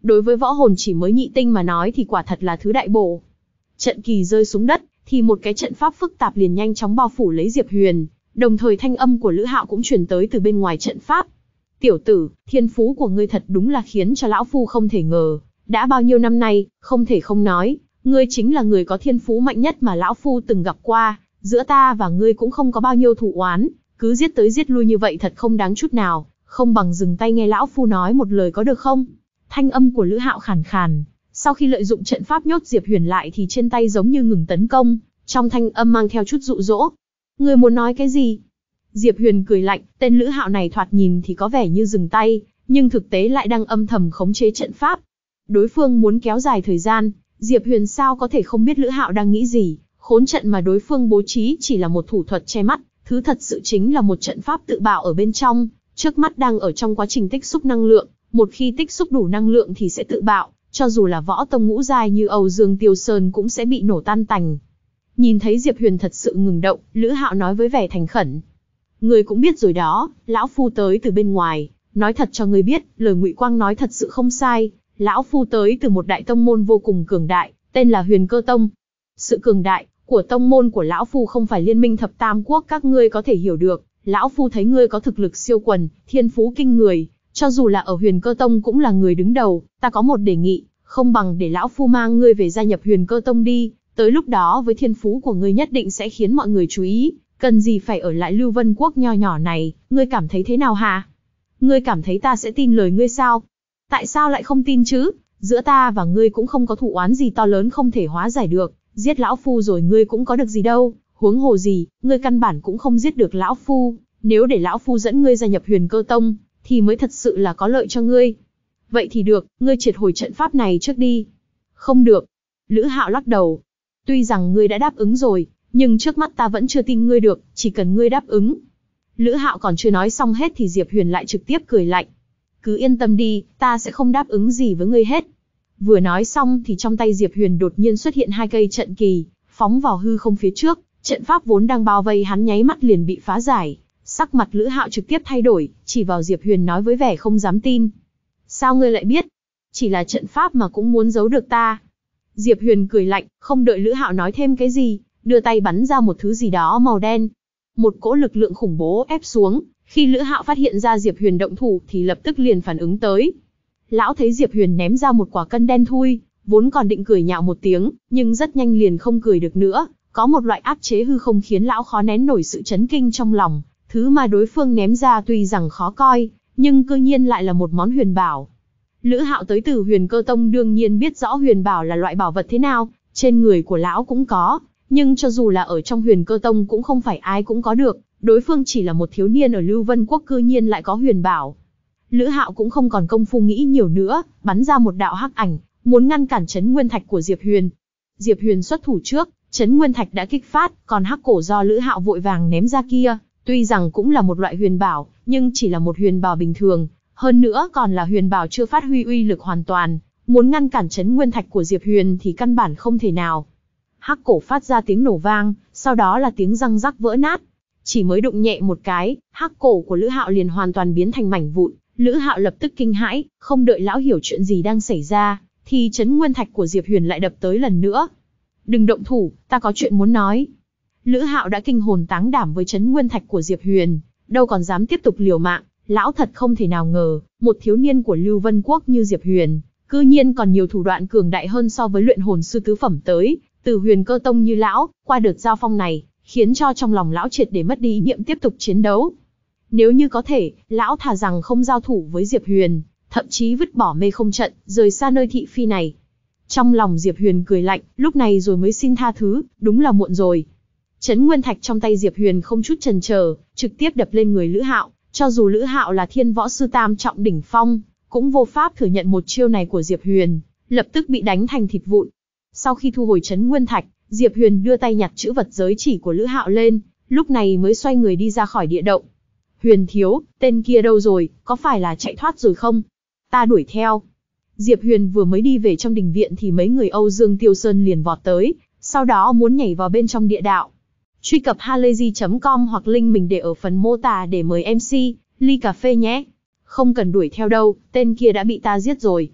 Đối với võ hồn chỉ mới nhị tinh mà nói thì quả thật là thứ đại bổ. Trận kỳ rơi xuống đất, thì một cái trận pháp phức tạp liền nhanh chóng bao phủ lấy Diệp Huyền, đồng thời thanh âm của Lữ Hạo cũng truyền tới từ bên ngoài trận pháp. Tiểu tử, thiên phú của ngươi thật đúng là khiến cho lão phu không thể ngờ. Đã bao nhiêu năm nay, không thể không nói, ngươi chính là người có thiên phú mạnh nhất mà lão phu từng gặp qua. Giữa ta và ngươi cũng không có bao nhiêu thù oán, cứ giết tới giết lui như vậy thật không đáng chút nào, không bằng dừng tay nghe lão phu nói một lời có được không? Thanh âm của Lữ Hạo khàn khàn, sau khi lợi dụng trận pháp nhốt Diệp Huyền lại thì trên tay giống như ngừng tấn công, trong thanh âm mang theo chút dụ dỗ. Ngươi muốn nói cái gì? Diệp Huyền cười lạnh, tên Lữ Hạo này thoạt nhìn thì có vẻ như dừng tay, nhưng thực tế lại đang âm thầm khống chế trận pháp. Đối phương muốn kéo dài thời gian, Diệp Huyền sao có thể không biết Lữ Hạo đang nghĩ gì, khốn trận mà đối phương bố trí chỉ là một thủ thuật che mắt, thứ thật sự chính là một trận pháp tự bạo ở bên trong, trước mắt đang ở trong quá trình tích xúc năng lượng, một khi tích xúc đủ năng lượng thì sẽ tự bạo, cho dù là võ tông ngũ giai như Âu Dương Tiêu Sơn cũng sẽ bị nổ tan tành. Nhìn thấy Diệp Huyền thật sự ngừng động, Lữ Hạo nói với vẻ thành khẩn. Ngươi cũng biết rồi đó, lão phu tới từ bên ngoài, nói thật cho ngươi biết, lời Ngụy Quang nói thật sự không sai, lão phu tới từ một đại tông môn vô cùng cường đại, tên là Huyền Cơ Tông. Sự cường đại của tông môn của lão phu không phải liên minh thập tam quốc các ngươi có thể hiểu được, lão phu thấy ngươi có thực lực siêu quần, thiên phú kinh người, cho dù là ở Huyền Cơ Tông cũng là người đứng đầu, ta có một đề nghị, không bằng để lão phu mang ngươi về gia nhập Huyền Cơ Tông đi, tới lúc đó với thiên phú của ngươi nhất định sẽ khiến mọi người chú ý, cần gì phải ở lại Lưu Vân Quốc nho nhỏ này, ngươi cảm thấy thế nào hả? Ngươi cảm thấy ta sẽ tin lời ngươi sao? Tại sao lại không tin chứ? Giữa ta và ngươi cũng không có thù oán gì to lớn không thể hóa giải được, giết lão phu rồi ngươi cũng có được gì đâu, huống hồ gì, ngươi căn bản cũng không giết được lão phu, nếu để lão phu dẫn ngươi gia nhập Huyền Cơ Tông, thì mới thật sự là có lợi cho ngươi. Vậy thì được, ngươi triệt hồi trận pháp này trước đi. Không được. Lữ Hạo lắc đầu. Tuy rằng ngươi đã đáp ứng rồi, nhưng trước mắt ta vẫn chưa tin ngươi được, chỉ cần ngươi đáp ứng. Lữ Hạo còn chưa nói xong hết thì Diệp Huyền lại trực tiếp cười lạnh. Cứ yên tâm đi, ta sẽ không đáp ứng gì với ngươi hết. Vừa nói xong thì trong tay Diệp Huyền đột nhiên xuất hiện hai cây trận kỳ, phóng vào hư không phía trước, trận pháp vốn đang bao vây hắn nháy mắt liền bị phá giải. Sắc mặt Lữ Hạo trực tiếp thay đổi, chỉ vào Diệp Huyền nói với vẻ không dám tin. Sao ngươi lại biết? Chỉ là trận pháp mà cũng muốn giấu được ta. Diệp Huyền cười lạnh, không đợi Lữ Hạo nói thêm cái gì, đưa tay bắn ra một thứ gì đó màu đen. Một cỗ lực lượng khủng bố ép xuống, khi Lữ Hạo phát hiện ra Diệp Huyền động thủ thì lập tức liền phản ứng tới. Lão thấy Diệp Huyền ném ra một quả cân đen thui, vốn còn định cười nhạo một tiếng, nhưng rất nhanh liền không cười được nữa, có một loại áp chế hư không khiến lão khó nén nổi sự chấn kinh trong lòng. Thứ mà đối phương ném ra tuy rằng khó coi, nhưng cư nhiên lại là một món huyền bảo. Lữ Hạo tới từ Huyền Cơ Tông đương nhiên biết rõ huyền bảo là loại bảo vật thế nào, trên người của lão cũng có, nhưng cho dù là ở trong Huyền Cơ Tông cũng không phải ai cũng có được, đối phương chỉ là một thiếu niên ở Lưu Vân Quốc cư nhiên lại có huyền bảo. Lữ Hạo cũng không còn công phu nghĩ nhiều nữa, bắn ra một đạo hắc ảnh, muốn ngăn cản Chấn Nguyên Thạch của Diệp Huyền. Diệp Huyền xuất thủ trước, Chấn Nguyên Thạch đã kích phát, còn hắc cổ do Lữ Hạo vội vàng ném ra kia, tuy rằng cũng là một loại huyền bảo, nhưng chỉ là một huyền bảo bình thường, hơn nữa còn là huyền bảo chưa phát huy uy lực hoàn toàn, muốn ngăn cản Chấn Nguyên Thạch của Diệp Huyền thì căn bản không thể nào. Hắc cổ phát ra tiếng nổ vang, sau đó là tiếng răng rắc vỡ nát. Chỉ mới đụng nhẹ một cái, hắc cổ của Lữ Hạo liền hoàn toàn biến thành mảnh vụn. Lữ Hạo lập tức kinh hãi, không đợi lão hiểu chuyện gì đang xảy ra, thì Chấn Nguyên Thạch của Diệp Huyền lại đập tới lần nữa. Đừng động thủ, ta có chuyện muốn nói. Lữ Hạo đã kinh hồn táng đảm với Chấn Nguyên Thạch của Diệp Huyền, đâu còn dám tiếp tục liều mạng. Lão thật không thể nào ngờ, một thiếu niên của Lưu Vân Quốc như Diệp Huyền, cư nhiên còn nhiều thủ đoạn cường đại hơn so với luyện hồn sư tứ phẩm tới, từ Huyền Cơ Tông như lão, qua đợt giao phong này, khiến cho trong lòng lão triệt để mất đi ý niệm tiếp tục chiến đấu. Nếu như có thể, lão thà rằng không giao thủ với Diệp Huyền, thậm chí vứt bỏ mê không trận, rời xa nơi thị phi này. Trong lòng Diệp Huyền cười lạnh, lúc này rồi mới xin tha thứ, đúng là muộn rồi. Chấn Nguyên Thạch trong tay Diệp Huyền không chút chần chờ, trực tiếp đập lên người Lữ Hạo, cho dù Lữ Hạo là thiên võ sư tam trọng đỉnh phong, cũng vô pháp thừa nhận một chiêu này của Diệp Huyền, lập tức bị đánh thành thịt vụn. Sau khi thu hồi Chấn Nguyên Thạch, Diệp Huyền đưa tay nhặt chữ vật giới chỉ của Lữ Hạo lên, lúc này mới xoay người đi ra khỏi địa động. Huyền thiếu, tên kia đâu rồi, có phải là chạy thoát rồi không? Ta đuổi theo. Diệp Huyền vừa mới đi về trong đình viện thì mấy người Âu Dương Tiêu Sơn liền vọt tới, sau đó muốn nhảy vào bên trong địa đạo. Truy cập halayzi.com hoặc link mình để ở phần mô tả để mời MC, ly cà phê nhé. Không cần đuổi theo đâu, tên kia đã bị ta giết rồi.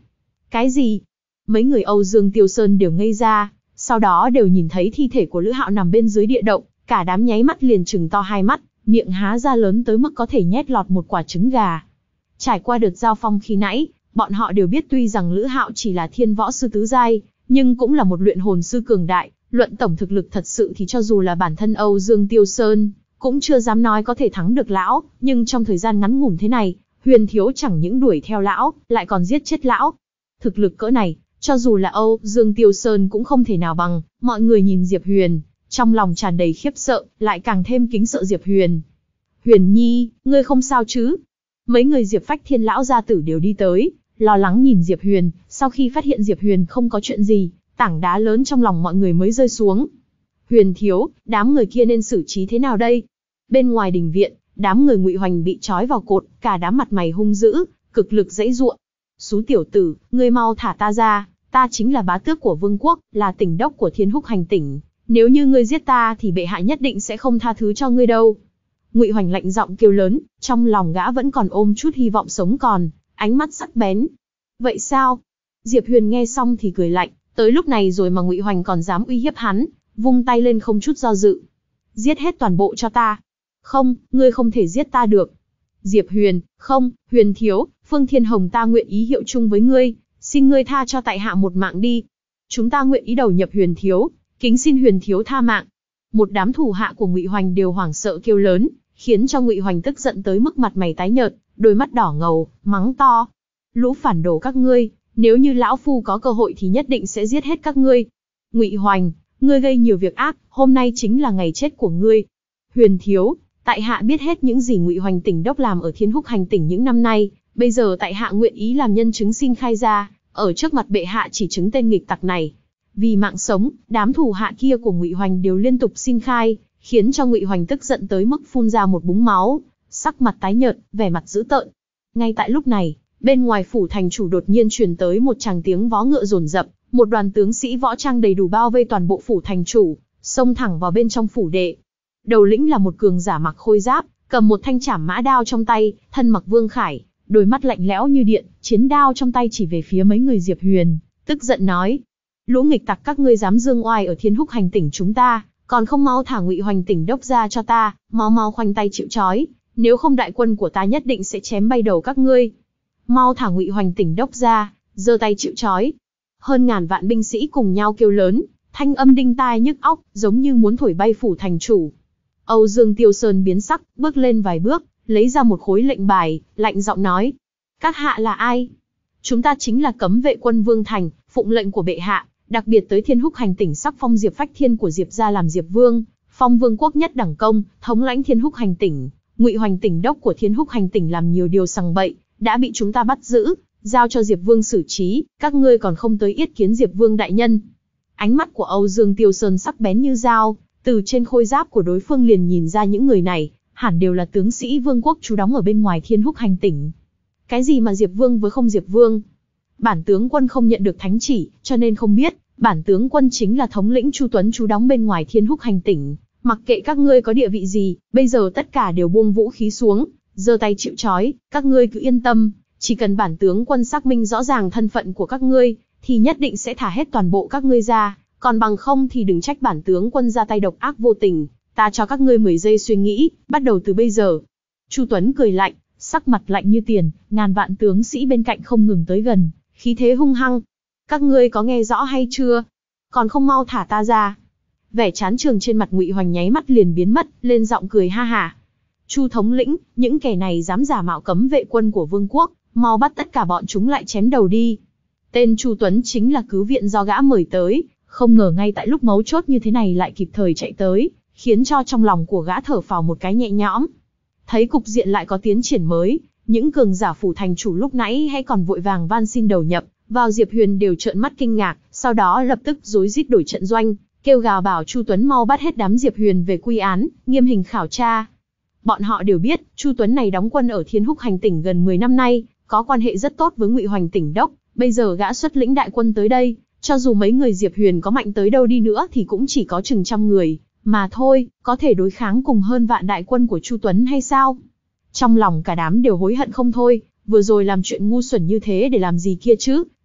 Cái gì? Mấy người Âu Dương Tiêu Sơn đều ngây ra, sau đó đều nhìn thấy thi thể của Lữ Hạo nằm bên dưới địa động, cả đám nháy mắt liền trừng to hai mắt, miệng há ra lớn tới mức có thể nhét lọt một quả trứng gà. Trải qua đợt giao phong khi nãy, bọn họ đều biết tuy rằng Lữ Hạo chỉ là thiên võ sư tứ giai, nhưng cũng là một luyện hồn sư cường đại, luận tổng thực lực thật sự thì cho dù là bản thân Âu Dương Tiêu Sơn, cũng chưa dám nói có thể thắng được lão, nhưng trong thời gian ngắn ngủn thế này, Huyền Thiếu chẳng những đuổi theo lão, lại còn giết chết lão. Thực lực cỡ này, cho dù là Âu Dương Tiêu Sơn cũng không thể nào bằng. Mọi người nhìn Diệp Huyền, trong lòng tràn đầy khiếp sợ, lại càng thêm kính sợ Diệp Huyền. Huyền Nhi, ngươi không sao chứ? Mấy người Diệp Phách Thiên lão gia tử đều đi tới, lo lắng nhìn Diệp Huyền. Sau khi phát hiện Diệp Huyền không có chuyện gì, tảng đá lớn trong lòng mọi người mới rơi xuống. Huyền Thiếu, đám người kia nên xử trí thế nào đây? Bên ngoài đình viện, đám người Ngụy Hoành bị trói vào cột, cả đám mặt mày hung dữ, cực lực giãy giụa. Xú tiểu tử, ngươi mau thả ta ra, ta chính là bá tước của vương quốc, là tỉnh đốc của Thiên Húc Hành tỉnh. Nếu như ngươi giết ta thì bệ hạ nhất định sẽ không tha thứ cho ngươi đâu. Ngụy Hoành lạnh giọng kêu lớn, trong lòng gã vẫn còn ôm chút hy vọng sống còn, ánh mắt sắc bén. Vậy sao? Diệp Huyền nghe xong thì cười lạnh, tới lúc này rồi mà Ngụy Hoành còn dám uy hiếp hắn, vung tay lên không chút do dự. Giết hết toàn bộ cho ta. Không, ngươi không thể giết ta được. Diệp Huyền, không, Huyền Thiếu, Phương Thiên Hồng ta nguyện ý hiệu chung với ngươi, xin ngươi tha cho tại hạ một mạng đi. Chúng ta nguyện ý đầu nhập Huyền Thiếu, kính xin Huyền Thiếu tha mạng. Một đám thủ hạ của Ngụy Hoành đều hoảng sợ kêu lớn, khiến cho Ngụy Hoành tức giận tới mức mặt mày tái nhợt, đôi mắt đỏ ngầu, mắng to. Lũ phản đồ các ngươi, nếu như lão phu có cơ hội thì nhất định sẽ giết hết các ngươi. Ngụy Hoành, ngươi gây nhiều việc ác, hôm nay chính là ngày chết của ngươi. Huyền Thiếu, tại hạ biết hết những gì Ngụy Hoành tỉnh đốc làm ở Thiên Húc Hành tỉnh những năm nay, bây giờ tại hạ nguyện ý làm nhân chứng xin khai ra, ở trước mặt bệ hạ chỉ chứng tên nghịch tặc này. Vì mạng sống, đám thủ hạ kia của Ngụy Hoành đều liên tục xin khai, khiến cho Ngụy Hoành tức giận tới mức phun ra một búng máu, sắc mặt tái nhợt, vẻ mặt dữ tợn. Ngay tại lúc này, bên ngoài phủ thành chủ đột nhiên truyền tới một tràng tiếng vó ngựa dồn dập, một đoàn tướng sĩ võ trang đầy đủ bao vây toàn bộ phủ thành chủ, xông thẳng vào bên trong phủ đệ. Đầu lĩnh là một cường giả mặc khôi giáp, cầm một thanh trảm mã đao trong tay, thân mặc vương khải, đôi mắt lạnh lẽo như điện, chiến đao trong tay chỉ về phía mấy người Diệp Huyền, tức giận nói: lũ nghịch tặc các ngươi dám dương oai ở Thiên Húc Hành tỉnh chúng ta, còn không mau thả Ngụy Hoành tỉnh đốc ra cho ta, mau mau khoanh tay chịu trói, nếu không đại quân của ta nhất định sẽ chém bay đầu các ngươi. Mau thả Ngụy Hoành tỉnh đốc ra, giơ tay chịu trói. Hơn ngàn vạn binh sĩ cùng nhau kêu lớn, thanh âm đinh tai nhức óc, giống như muốn thổi bay phủ thành chủ. Âu Dương Tiêu Sơn biến sắc, bước lên vài bước, lấy ra một khối lệnh bài, lạnh giọng nói: các hạ là ai? Chúng ta chính là cấm vệ quân Vương Thành, phụng lệnh của bệ hạ, đặc biệt tới Thiên Húc Hành tỉnh sắc phong Diệp Phách Thiên của Diệp gia làm Diệp Vương, phong vương quốc nhất đẳng công, thống lãnh Thiên Húc Hành tỉnh. Ngụy Hoành tỉnh đốc của Thiên Húc Hành tỉnh làm nhiều điều sằng bậy, đã bị chúng ta bắt giữ, giao cho Diệp Vương xử trí, các ngươi còn không tới yết kiến Diệp Vương đại nhân. Ánh mắt của Âu Dương Tiêu Sơn sắc bén như dao, từ trên khôi giáp của đối phương liền nhìn ra những người này, hẳn đều là tướng sĩ vương quốc trú đóng ở bên ngoài Thiên Húc Hành tỉnh. Cái gì mà Diệp Vương với không Diệp Vương? Bản tướng quân không nhận được thánh chỉ, cho nên không biết, bản tướng quân chính là thống lĩnh Chu Tuấn trú đóng bên ngoài Thiên Húc Hành tỉnh. Mặc kệ các ngươi có địa vị gì, bây giờ tất cả đều buông vũ khí xuống, giơ tay chịu trói, các ngươi cứ yên tâm, chỉ cần bản tướng quân xác minh rõ ràng thân phận của các ngươi, thì nhất định sẽ thả hết toàn bộ các ngươi ra, còn bằng không thì đừng trách bản tướng quân ra tay độc ác vô tình, ta cho các ngươi 10 giây suy nghĩ, bắt đầu từ bây giờ. Chu Tuấn cười lạnh, sắc mặt lạnh như tiền, ngàn vạn tướng sĩ bên cạnh không ngừng tới gần, khí thế hung hăng. Các ngươi có nghe rõ hay chưa? Còn không mau thả ta ra. Vẻ chán trường trên mặt Ngụy Hoành nháy mắt liền biến mất, lên giọng cười ha hả. Chu thống lĩnh, những kẻ này dám giả mạo cấm vệ quân của vương quốc, mau bắt tất cả bọn chúng lại chém đầu đi. Tên Chu Tuấn chính là cứu viện do gã mời tới, không ngờ ngay tại lúc mấu chốt như thế này lại kịp thời chạy tới, khiến cho trong lòng của gã thở phào một cái nhẹ nhõm. Thấy cục diện lại có tiến triển mới, những cường giả phủ thành chủ lúc nãy hay còn vội vàng van xin đầu nhập vào Diệp Huyền đều trợn mắt kinh ngạc, sau đó lập tức rối rít đổi trận doanh, kêu gào bảo Chu Tuấn mau bắt hết đám Diệp Huyền về quy án, nghiêm hình khảo tra. Bọn họ đều biết, Chu Tuấn này đóng quân ở Thiên Húc Hành tỉnh gần 10 năm nay, có quan hệ rất tốt với Ngụy Hoành tỉnh đốc, bây giờ gã xuất lĩnh đại quân tới đây, cho dù mấy người Diệp Huyền có mạnh tới đâu đi nữa thì cũng chỉ có chừng trăm người, mà thôi, có thể đối kháng cùng hơn vạn đại quân của Chu Tuấn hay sao? Trong lòng cả đám đều hối hận không thôi, vừa rồi làm chuyện ngu xuẩn như thế để làm gì kia chứ,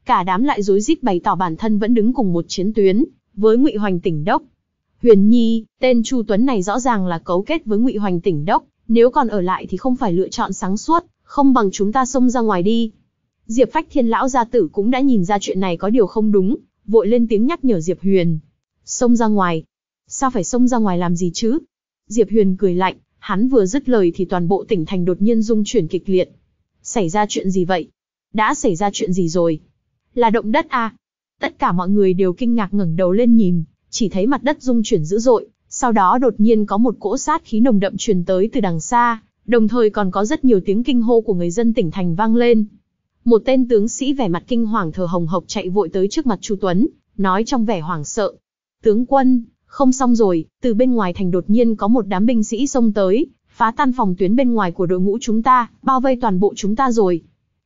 cả đám lại rối rít bày tỏ bản thân vẫn đứng cùng một chiến tuyến với Ngụy Hoành Tỉnh Đốc. Huyền Nhi, tên Chu Tuấn này rõ ràng là cấu kết với Ngụy Hoành Tỉnh Đốc, nếu còn ở lại thì không phải lựa chọn sáng suốt, không bằng chúng ta xông ra ngoài đi. Diệp Phách Thiên lão gia tử cũng đã nhìn ra chuyện này có điều không đúng, vội lên tiếng nhắc nhở Diệp Huyền. Xông ra ngoài? Sao phải xông ra ngoài làm gì chứ? Diệp Huyền cười lạnh, hắn vừa dứt lời thì toàn bộ tỉnh thành đột nhiên rung chuyển kịch liệt. Xảy ra chuyện gì vậy? Đã xảy ra chuyện gì rồi? Là động đất à? Tất cả mọi người đều kinh ngạc ngẩng đầu lên nhìn, chỉ thấy mặt đất rung chuyển dữ dội, sau đó đột nhiên có một cỗ sát khí nồng đậm truyền tới từ đằng xa, đồng thời còn có rất nhiều tiếng kinh hô của người dân tỉnh thành vang lên. Một tên tướng sĩ vẻ mặt kinh hoàng thở hồng hộc chạy vội tới trước mặt Chu Tuấn, nói trong vẻ hoảng sợ. Tướng quân, không xong rồi, từ bên ngoài thành đột nhiên có một đám binh sĩ xông tới, phá tan phòng tuyến bên ngoài của đội ngũ chúng ta, bao vây toàn bộ chúng ta rồi.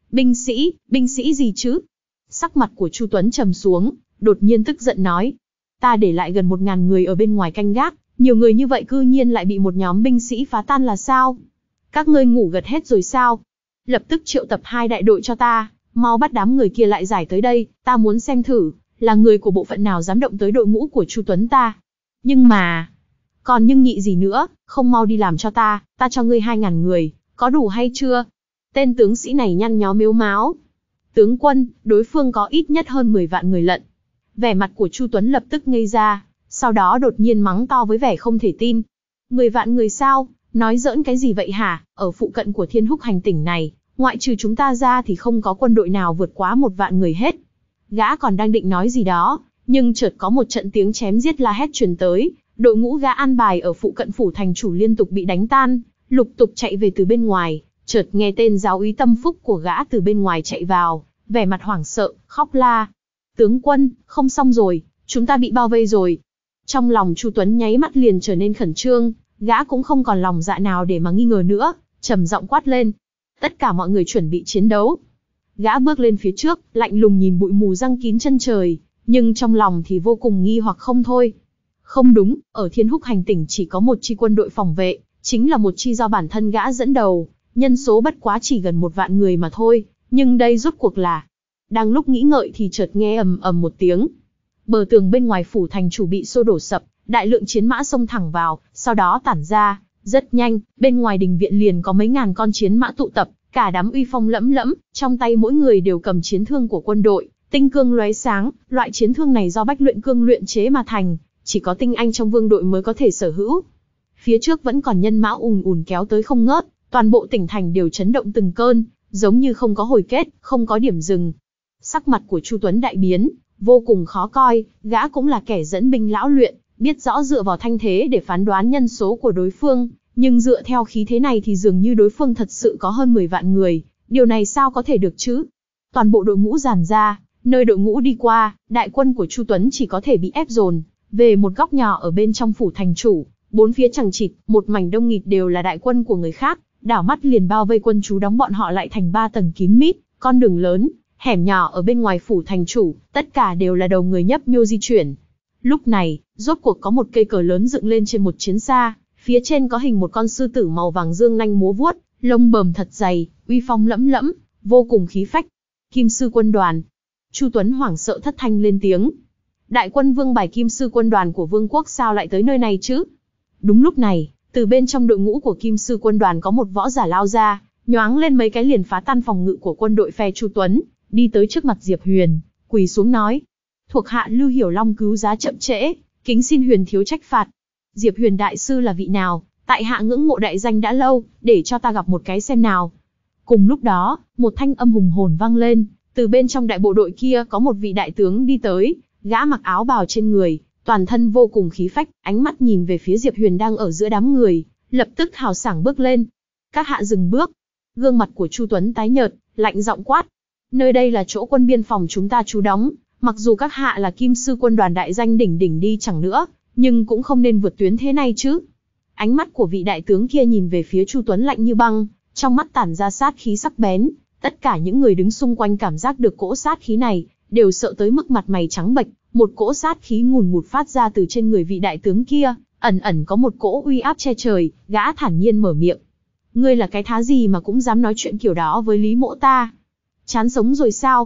Binh sĩ gì chứ? Sắc mặt của Chu Tuấn trầm xuống, đột nhiên tức giận nói. Ta để lại gần 1000 người ở bên ngoài canh gác, nhiều người như vậy cư nhiên lại bị một nhóm binh sĩ phá tan là sao? Các ngươi ngủ gật hết rồi sao? Lập tức triệu tập 2 đại đội cho ta, mau bắt đám người kia lại giải tới đây, ta muốn xem thử, là người của bộ phận nào dám động tới đội ngũ của Chu Tuấn ta. Nhưng mà, còn nhưng nhị gì nữa, không mau đi làm cho ta cho ngươi 2000 người, có đủ hay chưa? Tên tướng sĩ này nhăn nhó mếu máo. Tướng quân, đối phương có ít nhất hơn 10 vạn người lận. Vẻ mặt của Chu Tuấn lập tức ngây ra, sau đó đột nhiên mắng to với vẻ không thể tin. 10 vạn người sao? Nói giỡn cái gì vậy hả? Ở phụ cận của Thiên Húc Hành tỉnh này, ngoại trừ chúng ta ra thì không có quân đội nào vượt quá 1 vạn người hết. Gã còn đang định nói gì đó, nhưng chợt có một trận tiếng chém giết la hét truyền tới, đội ngũ gã an bài ở phụ cận phủ thành chủ liên tục bị đánh tan, lục tục chạy về từ bên ngoài. Chợt nghe tên giáo úy Tâm Phúc của gã từ bên ngoài chạy vào, vẻ mặt hoảng sợ, khóc la. Tướng quân, không xong rồi, chúng ta bị bao vây rồi. Trong lòng Chu Tuấn nháy mắt liền trở nên khẩn trương, gã cũng không còn lòng dạ nào để mà nghi ngờ nữa, trầm giọng quát lên. Tất cả mọi người chuẩn bị chiến đấu. Gã bước lên phía trước, lạnh lùng nhìn bụi mù giăng kín chân trời, nhưng trong lòng thì vô cùng nghi hoặc không thôi. Không đúng, ở Thiên Húc Hành tỉnh chỉ có một chi quân đội phòng vệ, chính là một chi do bản thân gã dẫn đầu, nhân số bất quá chỉ gần 1 vạn người mà thôi, nhưng đây rốt cuộc là... Đang lúc nghĩ ngợi thì chợt nghe ầm ầm một tiếng. Bờ tường bên ngoài phủ thành chủ bị xô đổ sập, đại lượng chiến mã xông thẳng vào, sau đó tản ra. Rất nhanh, bên ngoài đình viện liền có mấy ngàn con chiến mã tụ tập, cả đám uy phong lẫm lẫm, trong tay mỗi người đều cầm chiến thương của quân đội, tinh cương lóe sáng, loại chiến thương này do Bách Luyện Cương luyện chế mà thành, chỉ có tinh anh trong vương đội mới có thể sở hữu. Phía trước vẫn còn nhân mã ùn ùn kéo tới không ngớt, toàn bộ tỉnh thành đều chấn động từng cơn, giống như không có hồi kết, không có điểm dừng. Sắc mặt của Chu Tuấn đại biến, vô cùng khó coi, gã cũng là kẻ dẫn binh lão luyện, biết rõ dựa vào thanh thế để phán đoán nhân số của đối phương, nhưng dựa theo khí thế này thì dường như đối phương thật sự có hơn 10 vạn người, điều này sao có thể được chứ? Toàn bộ đội ngũ dàn ra, nơi đội ngũ đi qua, đại quân của Chu Tuấn chỉ có thể bị ép dồn về một góc nhỏ ở bên trong phủ thành chủ, bốn phía chằng chịt, một mảnh đông nghịt đều là đại quân của người khác, đảo mắt liền bao vây quân chú đóng bọn họ lại thành 3 tầng kín mít, con đường lớn, hẻm nhỏ ở bên ngoài phủ thành chủ, tất cả đều là đầu người nhấp nhô di chuyển. Lúc này, rốt cuộc có một cây cờ lớn dựng lên trên một chiến xa, phía trên có hình một con sư tử màu vàng dương nanh múa vuốt, lông bờm thật dày, uy phong lẫm lẫm, vô cùng khí phách. Kim sư quân đoàn. Chu Tuấn hoảng sợ thất thanh lên tiếng. Đại quân vương bài Kim sư quân đoàn của vương quốc sao lại tới nơi này chứ? Đúng lúc này, từ bên trong đội ngũ của Kim sư quân đoàn có một võ giả lao ra, nhoáng lên mấy cái liền phá tan phòng ngự của quân đội phe Chu Tuấn, đi tới trước mặt Diệp Huyền, quỳ xuống nói: "Thuộc hạ Lưu Hiểu Long cứu giá chậm trễ, kính xin Huyền thiếu trách phạt." Diệp Huyền đại sư là vị nào? Tại hạ ngưỡng mộ đại danh đã lâu, để cho ta gặp một cái xem nào. Cùng lúc đó, một thanh âm hùng hồn vang lên, từ bên trong đại bộ đội kia có một vị đại tướng đi tới, gã mặc áo bào trên người, toàn thân vô cùng khí phách, ánh mắt nhìn về phía Diệp Huyền đang ở giữa đám người, lập tức hào sảng bước lên. Các hạ dừng bước. Gương mặt của Chu Tuấn tái nhợt, lạnh giọng quát: "Nơi đây là chỗ quân biên phòng chúng ta trú đóng, mặc dù các hạ là Kim sư quân đoàn đại danh đỉnh đỉnh đi chẳng nữa, nhưng cũng không nên vượt tuyến thế này chứ." Ánh mắt của vị đại tướng kia nhìn về phía Chu Tuấn lạnh như băng, trong mắt tản ra sát khí sắc bén. Tất cả những người đứng xung quanh cảm giác được cỗ sát khí này, đều sợ tới mức mặt mày trắng bệch. Một cỗ sát khí ngùn ngụt phát ra từ trên người vị đại tướng kia, ẩn ẩn có một cỗ uy áp che trời. Gã thản nhiên mở miệng: "Ngươi là cái thá gì mà cũng dám nói chuyện kiểu đó với Lý Mỗ ta? Chán sống rồi sao?"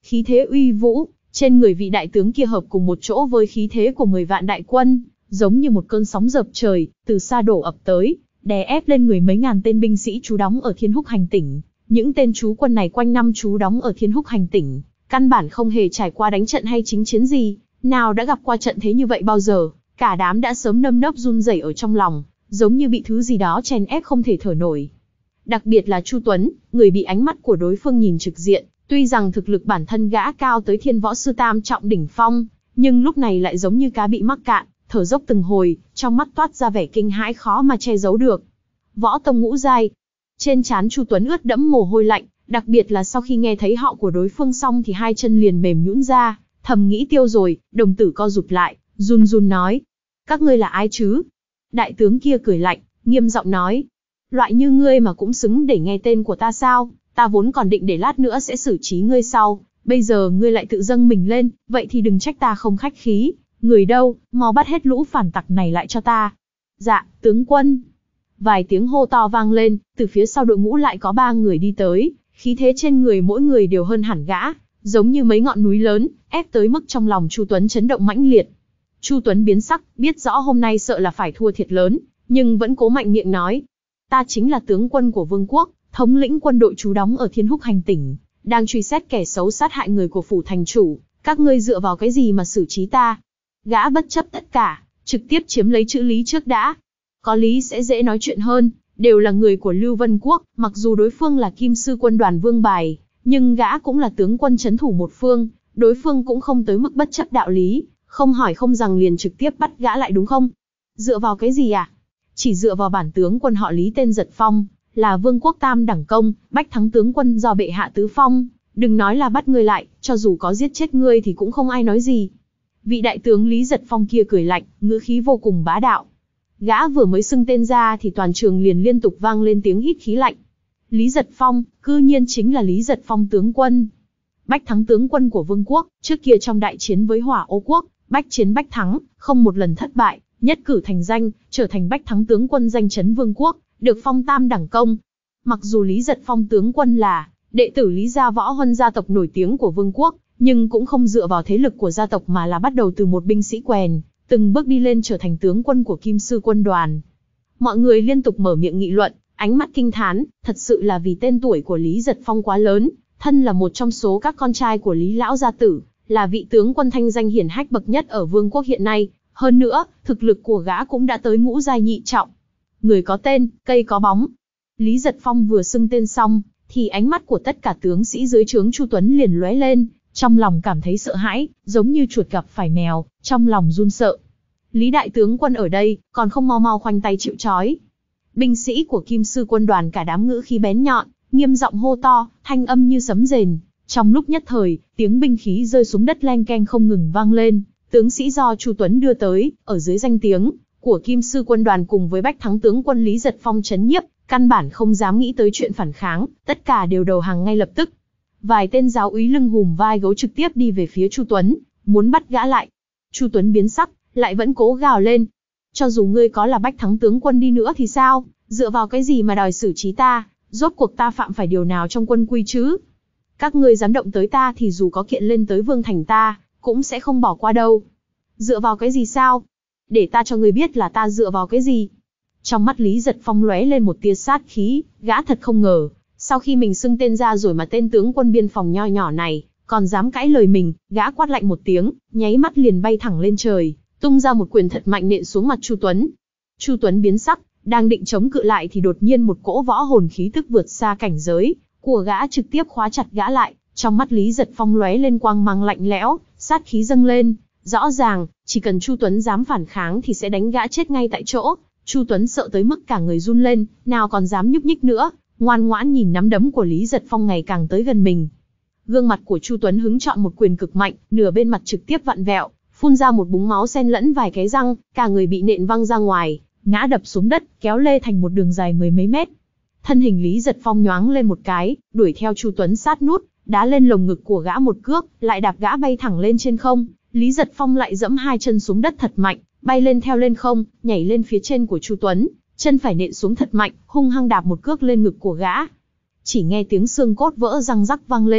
khí thế uy vũ, trên người vị đại tướng kia hợp cùng một chỗ với khí thế của 10 vạn đại quân, giống như một cơn sóng dợp trời, từ xa đổ ập tới, đè ép lên người mấy ngàn tên binh sĩ trú đóng ở Thiên Húc Hành tỉnh. Những tên trú quân này quanh năm trú đóng ở Thiên Húc Hành tỉnh, căn bản không hề trải qua đánh trận hay chính chiến gì, nào đã gặp qua trận thế như vậy bao giờ, cả đám đã sớm nơm nớp run rẩy ở trong lòng, giống như bị thứ gì đó chèn ép không thể thở nổi. Đặc biệt là Chu Tuấn, người bị ánh mắt của đối phương nhìn trực diện, tuy rằng thực lực bản thân gã cao tới Thiên Võ Sư Tam trọng đỉnh phong, nhưng lúc này lại giống như cá bị mắc cạn, thở dốc từng hồi, trong mắt toát ra vẻ kinh hãi khó mà che giấu được. Võ tông ngũ giai. Trên trán Chu Tuấn ướt đẫm mồ hôi lạnh, đặc biệt là sau khi nghe thấy họ của đối phương xong thì hai chân liền mềm nhũn ra, thầm nghĩ tiêu rồi, đồng tử co rụt lại, run run nói: "Các ngươi là ai chứ?" Đại tướng kia cười lạnh, nghiêm giọng nói: "Loại như ngươi mà cũng xứng để nghe tên của ta sao? Ta vốn còn định để lát nữa sẽ xử trí ngươi sau, bây giờ ngươi lại tự dâng mình lên, vậy thì đừng trách ta không khách khí. Người đâu, mau bắt hết lũ phản tặc này lại cho ta." "Dạ, tướng quân." Vài tiếng hô to vang lên, từ phía sau đội ngũ lại có 3 người đi tới, khí thế trên người mỗi người đều hơn hẳn gã, giống như mấy ngọn núi lớn, ép tới mức trong lòng Chu Tuấn chấn động mãnh liệt. Chu Tuấn biến sắc, biết rõ hôm nay sợ là phải thua thiệt lớn, nhưng vẫn cố mạnh miệng nói: "Ta chính là tướng quân của Vương quốc, thống lĩnh quân đội trú đóng ở Thiên Húc Hành tỉnh, đang truy xét kẻ xấu sát hại người của phủ thành chủ, các ngươi dựa vào cái gì mà xử trí ta?" Gã bất chấp tất cả, trực tiếp chiếm lấy chữ Lý trước đã. Có lý sẽ dễ nói chuyện hơn, đều là người của Lưu Vân Quốc, mặc dù đối phương là Kim Sư quân đoàn Vương Bài, nhưng gã cũng là tướng quân trấn thủ một phương, đối phương cũng không tới mức bất chấp đạo lý, không hỏi không rằng liền trực tiếp bắt gã lại đúng không? Dựa vào cái gì à? Chỉ dựa vào bản tướng quân họ Lý tên Giật Phong, là Vương quốc tam đẳng công, bách thắng tướng quân do bệ hạ tứ phong, đừng nói là bắt ngươi lại, cho dù có giết chết ngươi thì cũng không ai nói gì. Vị đại tướng Lý Giật Phong kia cười lạnh, ngữ khí vô cùng bá đạo. Gã vừa mới xưng tên ra thì toàn trường liền liên tục vang lên tiếng hít khí lạnh. Lý Giật Phong, cư nhiên chính là Lý Giật Phong tướng quân. Bách thắng tướng quân của Vương quốc, trước kia trong đại chiến với Hỏa Ô quốc, bách chiến bách thắng, không một lần thất bại, nhất cử thành danh, trở thành bách thắng tướng quân danh chấn Vương quốc, được phong tam đẳng công. Mặc dù Lý Giật Phong tướng quân là đệ tử Lý gia Võ Huân gia tộc nổi tiếng của Vương quốc, nhưng cũng không dựa vào thế lực của gia tộc mà là bắt đầu từ một binh sĩ quèn, từng bước đi lên trở thành tướng quân của Kim Sư quân đoàn. Mọi người liên tục mở miệng nghị luận, ánh mắt kinh thán, thật sự là vì tên tuổi của Lý Giật Phong quá lớn, thân là một trong số các con trai của Lý lão gia tử, là vị tướng quân thanh danh hiển hách bậc nhất ở Vương quốc hiện nay, hơn nữa, thực lực của gã cũng đã tới ngũ giai nhị trọng. Người có tên, cây có bóng. Lý Giật Phong vừa xưng tên xong, thì ánh mắt của tất cả tướng sĩ dưới trướng Chu Tuấn liền lóe lên, trong lòng cảm thấy sợ hãi, giống như chuột gặp phải mèo, trong lòng run sợ. Lý đại tướng quân ở đây, còn không mau mau khoanh tay chịu trói. Binh sĩ của Kim Sư quân đoàn cả đám ngữ khí bén nhọn, nghiêm giọng hô to, thanh âm như sấm rền. Trong lúc nhất thời, tiếng binh khí rơi xuống đất leng keng không ngừng vang lên. Tướng sĩ do Chu Tuấn đưa tới, ở dưới danh tiếng của Kim Sư quân đoàn cùng với bách thắng tướng quân Lý Giật Phong trấn nhiếp, căn bản không dám nghĩ tới chuyện phản kháng, tất cả đều đầu hàng ngay lập tức. Vài tên giáo úy lưng hùm vai gấu trực tiếp đi về phía Chu Tuấn, muốn bắt gã lại. Chu Tuấn biến sắc, lại vẫn cố gào lên: "Cho dù ngươi có là bách thắng tướng quân đi nữa thì sao? Dựa vào cái gì mà đòi xử trí ta? Rốt cuộc ta phạm phải điều nào trong quân quy chứ? Các ngươi dám động tới ta thì dù có kiện lên tới vương thành ta, cũng sẽ không bỏ qua đâu. Dựa vào cái gì sao? Để ta cho ngươi biết là ta dựa vào cái gì." Trong mắt Lý Giật Phong lóe lên một tia sát khí, gã thật không ngờ, sau khi mình xưng tên ra rồi mà tên tướng quân biên phòng nho nhỏ này, còn dám cãi lời mình, gã quát lạnh một tiếng, nháy mắt liền bay thẳng lên trời, tung ra một quyền thật mạnh nện xuống mặt Chu Tuấn. Chu Tuấn biến sắc, đang định chống cự lại thì đột nhiên một cỗ võ hồn khí tức vượt xa cảnh giới của gã trực tiếp khóa chặt gã lại, trong mắt Lý Giật Phong lóe lên quang mang lạnh lẽo, sát khí dâng lên, rõ ràng, chỉ cần Chu Tuấn dám phản kháng thì sẽ đánh gã chết ngay tại chỗ. Chu Tuấn sợ tới mức cả người run lên, nào còn dám nhúc nhích nữa, ngoan ngoãn nhìn nắm đấm của Lý Giật Phong ngày càng tới gần mình. Gương mặt của Chu Tuấn hứng chọn một quyền cực mạnh, nửa bên mặt trực tiếp vặn vẹo, phun ra một búng máu xen lẫn vài cái răng, cả người bị nện văng ra ngoài, ngã đập xuống đất, kéo lê thành một đường dài mười mấy mét. Thân hình Lý Giật Phong nhoáng lên một cái, đuổi theo Chu Tuấn sát nút, đá lên lồng ngực của gã một cước, lại đạp gã bay thẳng lên trên không. Lý Giật Phong lại giẫm hai chân xuống đất thật mạnh, bay lên theo lên không, nhảy lên phía trên của Chu Tuấn, chân phải nện xuống thật mạnh, hung hăng đạp một cước lên ngực của gã. Chỉ nghe tiếng xương cốt vỡ răng rắc vang lên,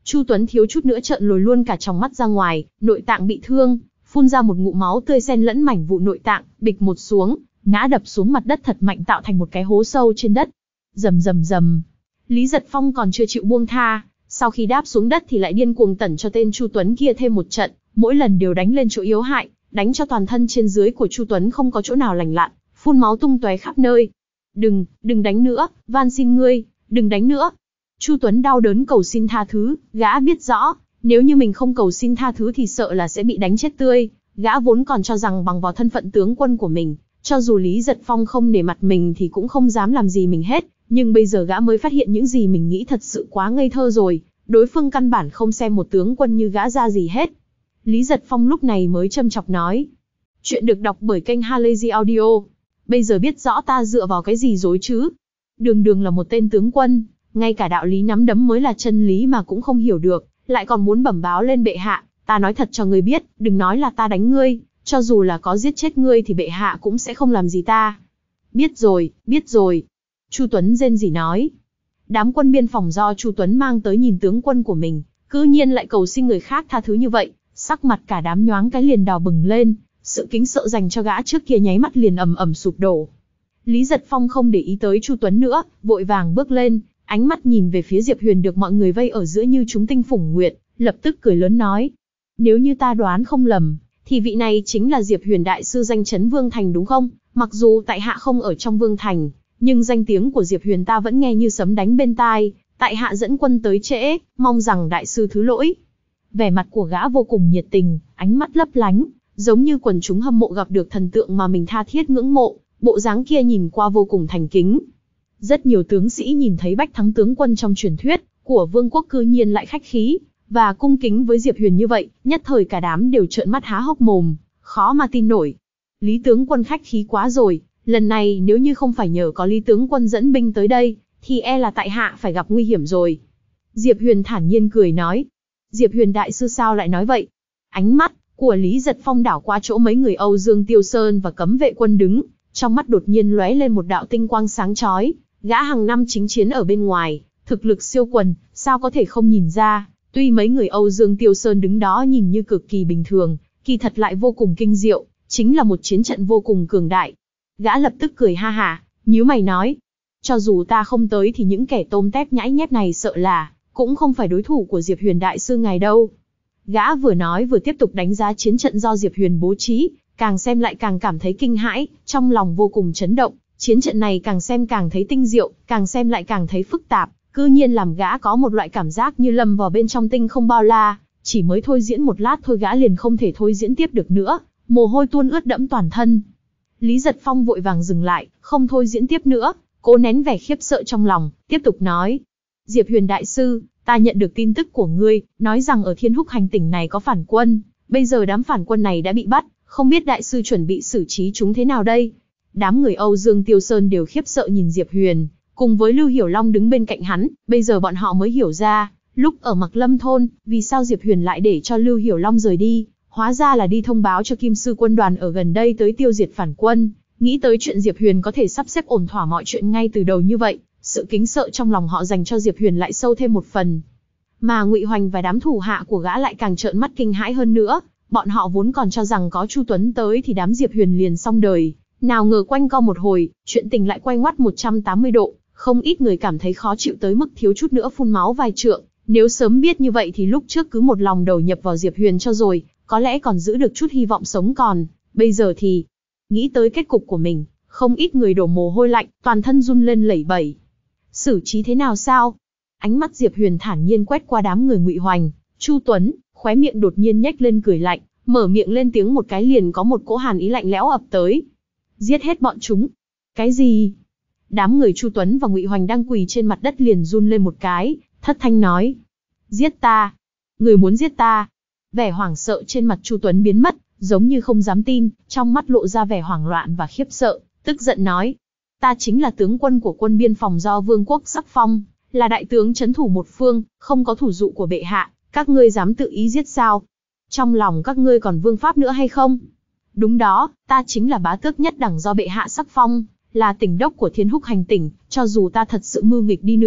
Chu Tuấn thiếu chút nữa trợn lồi luôn cả tròng mắt ra ngoài, nội tạng bị thương, phun ra một ngụm máu tươi xen lẫn mảnh vụn nội tạng, bịch một xuống, ngã đập xuống mặt đất thật mạnh tạo thành một cái hố sâu trên đất. Rầm rầm rầm. Lý Giật Phong còn chưa chịu buông tha, sau khi đáp xuống đất thì lại điên cuồng tẩn cho tên Chu Tuấn kia thêm một trận, mỗi lần đều đánh lên chỗ yếu hại, đánh cho toàn thân trên dưới của Chu Tuấn không có chỗ nào lành lặn, phun máu tung tóe khắp nơi. Đừng đánh nữa, van xin ngươi, đừng đánh nữa. Chu Tuấn đau đớn cầu xin tha thứ, gã biết rõ, nếu như mình không cầu xin tha thứ thì sợ là sẽ bị đánh chết tươi. Gã vốn còn cho rằng bằng vào thân phận tướng quân của mình, cho dù Lý Giật Phong không nể mặt mình thì cũng không dám làm gì mình hết, nhưng bây giờ gã mới phát hiện những gì mình nghĩ thật sự quá ngây thơ rồi, đối phương căn bản không xem một tướng quân như gã ra gì hết. Lý Giật Phong lúc này mới châm chọc nói. Chuyện được đọc bởi kênh Halazy Audio. Bây giờ biết rõ ta dựa vào cái gì rồi chứ? Đường đường là một tên tướng quân, ngay cả đạo lý nắm đấm mới là chân lý mà cũng không hiểu được, lại còn muốn bẩm báo lên bệ hạ. Ta nói thật cho ngươi biết, đừng nói là ta đánh ngươi, cho dù là có giết chết ngươi thì bệ hạ cũng sẽ không làm gì ta. Biết rồi, biết rồi. Chu Tuấn rên rỉ nói. Đám quân biên phòng do Chu Tuấn mang tới nhìn tướng quân của mình, cư nhiên lại cầu xin người khác tha thứ như vậy, sắc mặt cả đám nhoáng cái liền đỏ bừng lên, sự kính sợ dành cho gã trước kia nháy mắt liền ầm ầm sụp đổ. Lý Giật Phong không để ý tới Chu Tuấn nữa, vội vàng bước lên, ánh mắt nhìn về phía Diệp Huyền được mọi người vây ở giữa như chúng tinh phủng nguyệt, lập tức cười lớn nói. Nếu như ta đoán không lầm, thì vị này chính là Diệp Huyền đại sư danh chấn Vương Thành đúng không? Mặc dù tại hạ không ở trong Vương Thành, nhưng danh tiếng của Diệp Huyền ta vẫn nghe như sấm đánh bên tai, tại hạ dẫn quân tới trễ, mong rằng đại sư thứ lỗi. Vẻ mặt của gã vô cùng nhiệt tình, ánh mắt lấp lánh, giống như quần chúng hâm mộ gặp được thần tượng mà mình tha thiết ngưỡng mộ, bộ dáng kia nhìn qua vô cùng thành kính. Rất nhiều tướng sĩ nhìn thấy Bách Thắng tướng quân trong truyền thuyết của vương quốc cư nhiên lại khách khí và cung kính với Diệp Huyền như vậy, nhất thời cả đám đều trợn mắt há hốc mồm, khó mà tin nổi. Lý tướng quân khách khí quá rồi, lần này nếu như không phải nhờ có Lý tướng quân dẫn binh tới đây, thì e là tại hạ phải gặp nguy hiểm rồi. Diệp Huyền thản nhiên cười nói. Diệp Huyền đại sư sao lại nói vậy? Ánh mắt của Lý Giật Phong đảo qua chỗ mấy người Âu Dương Tiêu Sơn và cấm vệ quân đứng, trong mắt đột nhiên lóe lên một đạo tinh quang sáng chói. Gã hàng năm chính chiến ở bên ngoài, thực lực siêu quần, sao có thể không nhìn ra? Tuy mấy người Âu Dương Tiêu Sơn đứng đó nhìn như cực kỳ bình thường, kỳ thật lại vô cùng kinh diệu, chính là một chiến trận vô cùng cường đại. Gã lập tức cười ha hả, nhíu mày nói, cho dù ta không tới thì những kẻ tôm tép nhãi nhép này sợ là cũng không phải đối thủ của Diệp Huyền đại sư ngài đâu. Gã vừa nói vừa tiếp tục đánh giá chiến trận do Diệp Huyền bố trí, càng xem lại càng cảm thấy kinh hãi, trong lòng vô cùng chấn động. Chiến trận này càng xem càng thấy tinh diệu, càng xem lại càng thấy phức tạp, cư nhiên làm gã có một loại cảm giác như lâm vào bên trong tinh không bao la, chỉ mới thôi diễn một lát thôi gã liền không thể thôi diễn tiếp được nữa, mồ hôi tuôn ướt đẫm toàn thân. Lý Giật Phong vội vàng dừng lại, không thôi diễn tiếp nữa, cố nén vẻ khiếp sợ trong lòng, tiếp tục nói. Diệp Huyền đại sư, ta nhận được tin tức của ngươi, nói rằng ở Thiên Húc hành tỉnh này có phản quân, bây giờ đám phản quân này đã bị bắt, không biết đại sư chuẩn bị xử trí chúng thế nào đây? Đám người Âu Dương Tiêu Sơn đều khiếp sợ nhìn Diệp Huyền, cùng với Lưu Hiểu Long đứng bên cạnh hắn, bây giờ bọn họ mới hiểu ra, lúc ở Mặc Lâm thôn, vì sao Diệp Huyền lại để cho Lưu Hiểu Long rời đi, hóa ra là đi thông báo cho Kim Sư quân đoàn ở gần đây tới tiêu diệt phản quân, nghĩ tới chuyện Diệp Huyền có thể sắp xếp ổn thỏa mọi chuyện ngay từ đầu như vậy, sự kính sợ trong lòng họ dành cho Diệp Huyền lại sâu thêm một phần. Mà Ngụy Hoành và đám thủ hạ của gã lại càng trợn mắt kinh hãi hơn nữa, bọn họ vốn còn cho rằng có Chu Tuấn tới thì đám Diệp Huyền liền xong đời. Nào ngờ quanh co một hồi, chuyện tình lại quay ngoắt 180 độ, không ít người cảm thấy khó chịu tới mức thiếu chút nữa phun máu vài trượng. Nếu sớm biết như vậy thì lúc trước cứ một lòng đầu nhập vào Diệp Huyền cho rồi, có lẽ còn giữ được chút hy vọng sống còn. Bây giờ thì, nghĩ tới kết cục của mình, không ít người đổ mồ hôi lạnh, toàn thân run lên lẩy bẩy. Xử trí thế nào sao? Ánh mắt Diệp Huyền thản nhiên quét qua đám người Ngụy Hoành, Chu Tuấn, khóe miệng đột nhiên nhếch lên cười lạnh, mở miệng lên tiếng một cái liền có một cỗ hàn ý lạnh lẽo ập tới. Giết hết bọn chúng. Cái gì? Đám người Chu Tuấn và Ngụy Hoành đang quỳ trên mặt đất liền run lên một cái, thất thanh nói. Giết ta. Người muốn giết ta. Vẻ hoảng sợ trên mặt Chu Tuấn biến mất, giống như không dám tin, trong mắt lộ ra vẻ hoảng loạn và khiếp sợ, tức giận nói. Ta chính là tướng quân của quân biên phòng do vương quốc sắc phong, là đại tướng trấn thủ một phương, không có thủ dụ của bệ hạ, các ngươi dám tự ý giết sao? Trong lòng các ngươi còn vương pháp nữa hay không? Đúng đó, ta chính là bá tước nhất đẳng do bệ hạ sắc phong, là tỉnh đốc của Thiên Húc hành tỉnh, cho dù ta thật sự mưu nghịch đi nữa,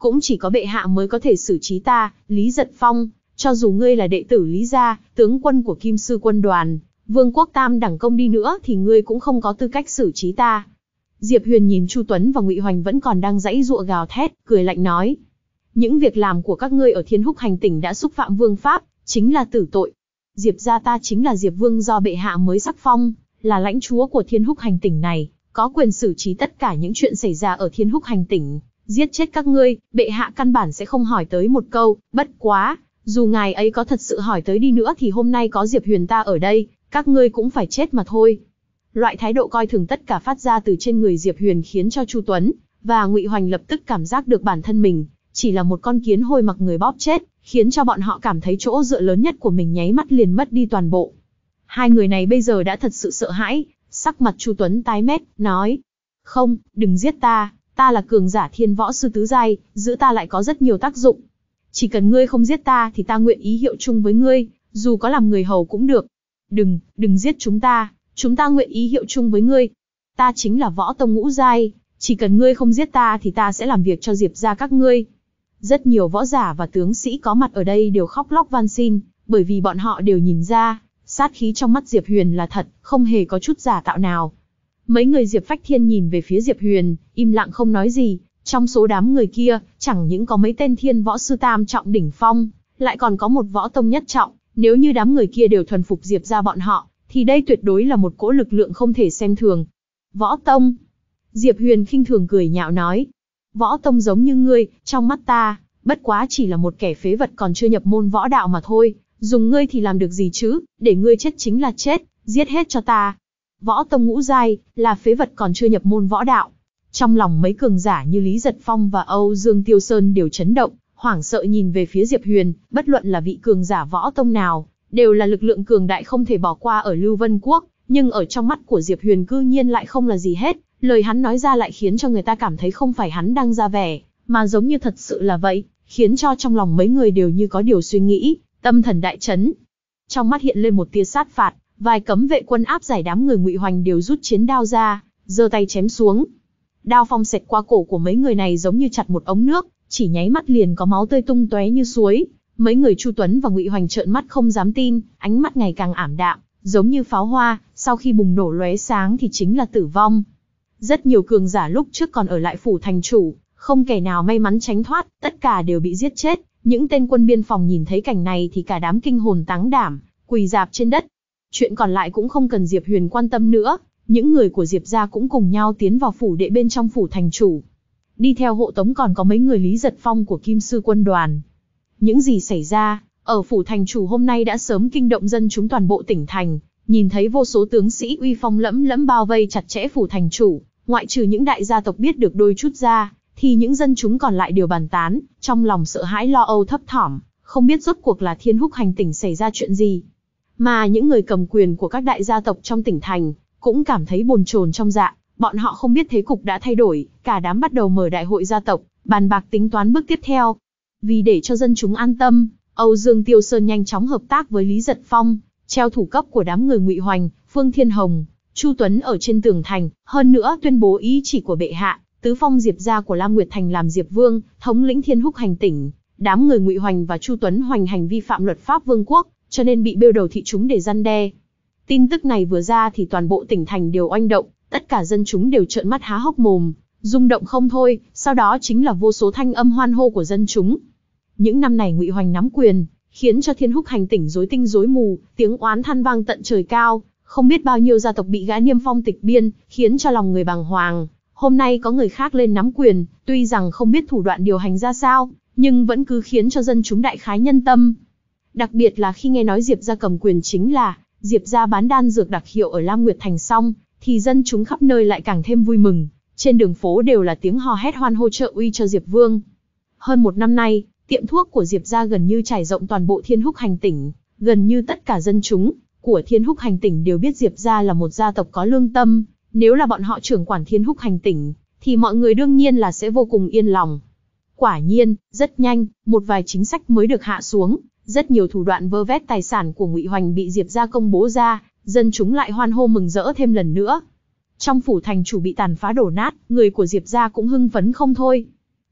cũng chỉ có bệ hạ mới có thể xử trí ta, Lý Giật Phong, cho dù ngươi là đệ tử Lý gia, tướng quân của Kim Sư quân đoàn, vương quốc tam đẳng công đi nữa thì ngươi cũng không có tư cách xử trí ta. Diệp Huyền nhìn Chu Tuấn và Ngụy Hoành vẫn còn đang giãy giụa gào thét, cười lạnh nói: những việc làm của các ngươi ở Thiên Húc Hành Tỉnh đã xúc phạm vương pháp, chính là tử tội. Diệp gia ta chính là Diệp Vương do bệ hạ mới sắc phong, là lãnh chúa của Thiên Húc Hành Tỉnh này, có quyền xử trí tất cả những chuyện xảy ra ở Thiên Húc Hành Tỉnh. Giết chết các ngươi, bệ hạ căn bản sẽ không hỏi tới một câu, bất quá, dù ngài ấy có thật sự hỏi tới đi nữa thì hôm nay có Diệp Huyền ta ở đây, các ngươi cũng phải chết mà thôi. Loại thái độ coi thường tất cả phát ra từ trên người Diệp Huyền khiến cho Chu Tuấn và Ngụy Hoành lập tức cảm giác được bản thân mình chỉ là một con kiến hôi mặc người bóp chết, khiến cho bọn họ cảm thấy chỗ dựa lớn nhất của mình nháy mắt liền mất đi toàn bộ. Hai người này bây giờ đã thật sự sợ hãi, sắc mặt Chu Tuấn tái mét, nói: không, đừng giết ta, ta là cường giả thiên võ sư tứ giai, giữ ta lại có rất nhiều tác dụng. Chỉ cần ngươi không giết ta thì ta nguyện ý hiệu chung với ngươi, dù có làm người hầu cũng được. Đừng giết chúng ta nguyện ý hiệu chung với ngươi. Ta chính là võ tông ngũ giai, chỉ cần ngươi không giết ta thì ta sẽ làm việc cho Diệp gia các ngươi. Rất nhiều võ giả và tướng sĩ có mặt ở đây đều khóc lóc van xin, bởi vì bọn họ đều nhìn ra, sát khí trong mắt Diệp Huyền là thật, không hề có chút giả tạo nào. Mấy người Diệp Phách Thiên nhìn về phía Diệp Huyền, im lặng không nói gì. Trong số đám người kia, chẳng những có mấy tên thiên võ sư tam trọng đỉnh phong, lại còn có một võ tông nhất trọng. Nếu như đám người kia đều thuần phục Diệp gia bọn họ, thì đây tuyệt đối là một cỗ lực lượng không thể xem thường. Võ tông. Diệp Huyền khinh thường cười nhạo nói: võ tông giống như ngươi, trong mắt ta, bất quá chỉ là một kẻ phế vật còn chưa nhập môn võ đạo mà thôi. Dùng ngươi thì làm được gì chứ, để ngươi chết chính là chết, giết hết cho ta. Võ tông ngũ giai, là phế vật còn chưa nhập môn võ đạo. Trong lòng mấy cường giả như Lý Giật Phong và Âu Dương Tiêu Sơn đều chấn động, hoảng sợ nhìn về phía Diệp Huyền, bất luận là vị cường giả võ tông nào, đều là lực lượng cường đại không thể bỏ qua ở Lưu Vân Quốc, nhưng ở trong mắt của Diệp Huyền cư nhiên lại không là gì hết, lời hắn nói ra lại khiến cho người ta cảm thấy không phải hắn đang ra vẻ, mà giống như thật sự là vậy, khiến cho trong lòng mấy người đều như có điều suy nghĩ, tâm thần đại chấn. Trong mắt hiện lên một tia sát phạt, vài cấm vệ quân áp giải đám người Ngụy Hoành đều rút chiến đao ra, giơ tay chém xuống. Đao phong xẹt qua cổ của mấy người này giống như chặt một ống nước, chỉ nháy mắt liền có máu tươi tung tóe như suối. Mấy người Chu Tuấn và Ngụy Hoành trợn mắt không dám tin, ánh mắt ngày càng ảm đạm, giống như pháo hoa, sau khi bùng nổ lóe sáng thì chính là tử vong. Rất nhiều cường giả lúc trước còn ở lại phủ thành chủ, không kẻ nào may mắn tránh thoát, tất cả đều bị giết chết. Những tên quân biên phòng nhìn thấy cảnh này thì cả đám kinh hồn táng đảm, quỳ rạp trên đất. Chuyện còn lại cũng không cần Diệp Huyền quan tâm nữa, những người của Diệp gia cũng cùng nhau tiến vào phủ đệ bên trong phủ thành chủ. Đi theo hộ tống còn có mấy người Lý Giật Phong của Kim Sư quân đoàn. Những gì xảy ra ở phủ thành chủ hôm nay đã sớm kinh động dân chúng toàn bộ tỉnh thành, nhìn thấy vô số tướng sĩ uy phong lẫm lẫm bao vây chặt chẽ phủ thành chủ, ngoại trừ những đại gia tộc biết được đôi chút ra, thì những dân chúng còn lại đều bàn tán, trong lòng sợ hãi lo âu thấp thỏm, không biết rốt cuộc là Thiên Húc Hành Tỉnh xảy ra chuyện gì. Mà những người cầm quyền của các đại gia tộc trong tỉnh thành cũng cảm thấy bồn chồn trong dạ, bọn họ không biết thế cục đã thay đổi, cả đám bắt đầu mở đại hội gia tộc, bàn bạc tính toán bước tiếp theo. Vì để cho dân chúng an tâm, Âu Dương Tiêu Sơn nhanh chóng hợp tác với Lý Giật Phong, treo thủ cấp của đám người Ngụy Hoành, Phương Thiên Hồng, Chu Tuấn ở trên tường thành, hơn nữa tuyên bố ý chỉ của bệ hạ, tứ phong Diệp gia của Lam Nguyệt Thành làm Diệp Vương, thống lĩnh Thiên Húc Hành Tỉnh. Đám người Ngụy Hoành và Chu Tuấn hoành hành vi phạm luật pháp vương quốc, cho nên bị bêu đầu thị chúng để răn đe. Tin tức này vừa ra thì toàn bộ tỉnh thành đều oanh động, tất cả dân chúng đều trợn mắt há hốc mồm, rung động không thôi, sau đó chính là vô số thanh âm hoan hô của dân chúng. Những năm này Ngụy Hoành nắm quyền, khiến cho Thiên Húc Hành Tỉnh rối tinh rối mù, tiếng oán than vang tận trời cao, không biết bao nhiêu gia tộc bị gã niêm phong tịch biên, khiến cho lòng người bàng hoàng. Hôm nay có người khác lên nắm quyền, tuy rằng không biết thủ đoạn điều hành ra sao, nhưng vẫn cứ khiến cho dân chúng đại khái nhân tâm. Đặc biệt là khi nghe nói Diệp gia cầm quyền chính là Diệp gia bán đan dược đặc hiệu ở Lam Nguyệt Thành xong, thì dân chúng khắp nơi lại càng thêm vui mừng. Trên đường phố đều là tiếng hò hét hoan hô trợ uy cho Diệp Vương. Hơn một năm nay, tiệm thuốc của Diệp gia gần như trải rộng toàn bộ Thiên Húc Hành Tỉnh, gần như tất cả dân chúng của Thiên Húc Hành Tỉnh đều biết Diệp gia là một gia tộc có lương tâm. Nếu là bọn họ trưởng quản Thiên Húc Hành Tỉnh, thì mọi người đương nhiên là sẽ vô cùng yên lòng. Quả nhiên, rất nhanh, một vài chính sách mới được hạ xuống, rất nhiều thủ đoạn vơ vét tài sản của Ngụy Hoành bị Diệp gia công bố ra, dân chúng lại hoan hô mừng rỡ thêm lần nữa. Trong phủ thành chủ bị tàn phá đổ nát, người của Diệp gia cũng hưng phấn không thôi.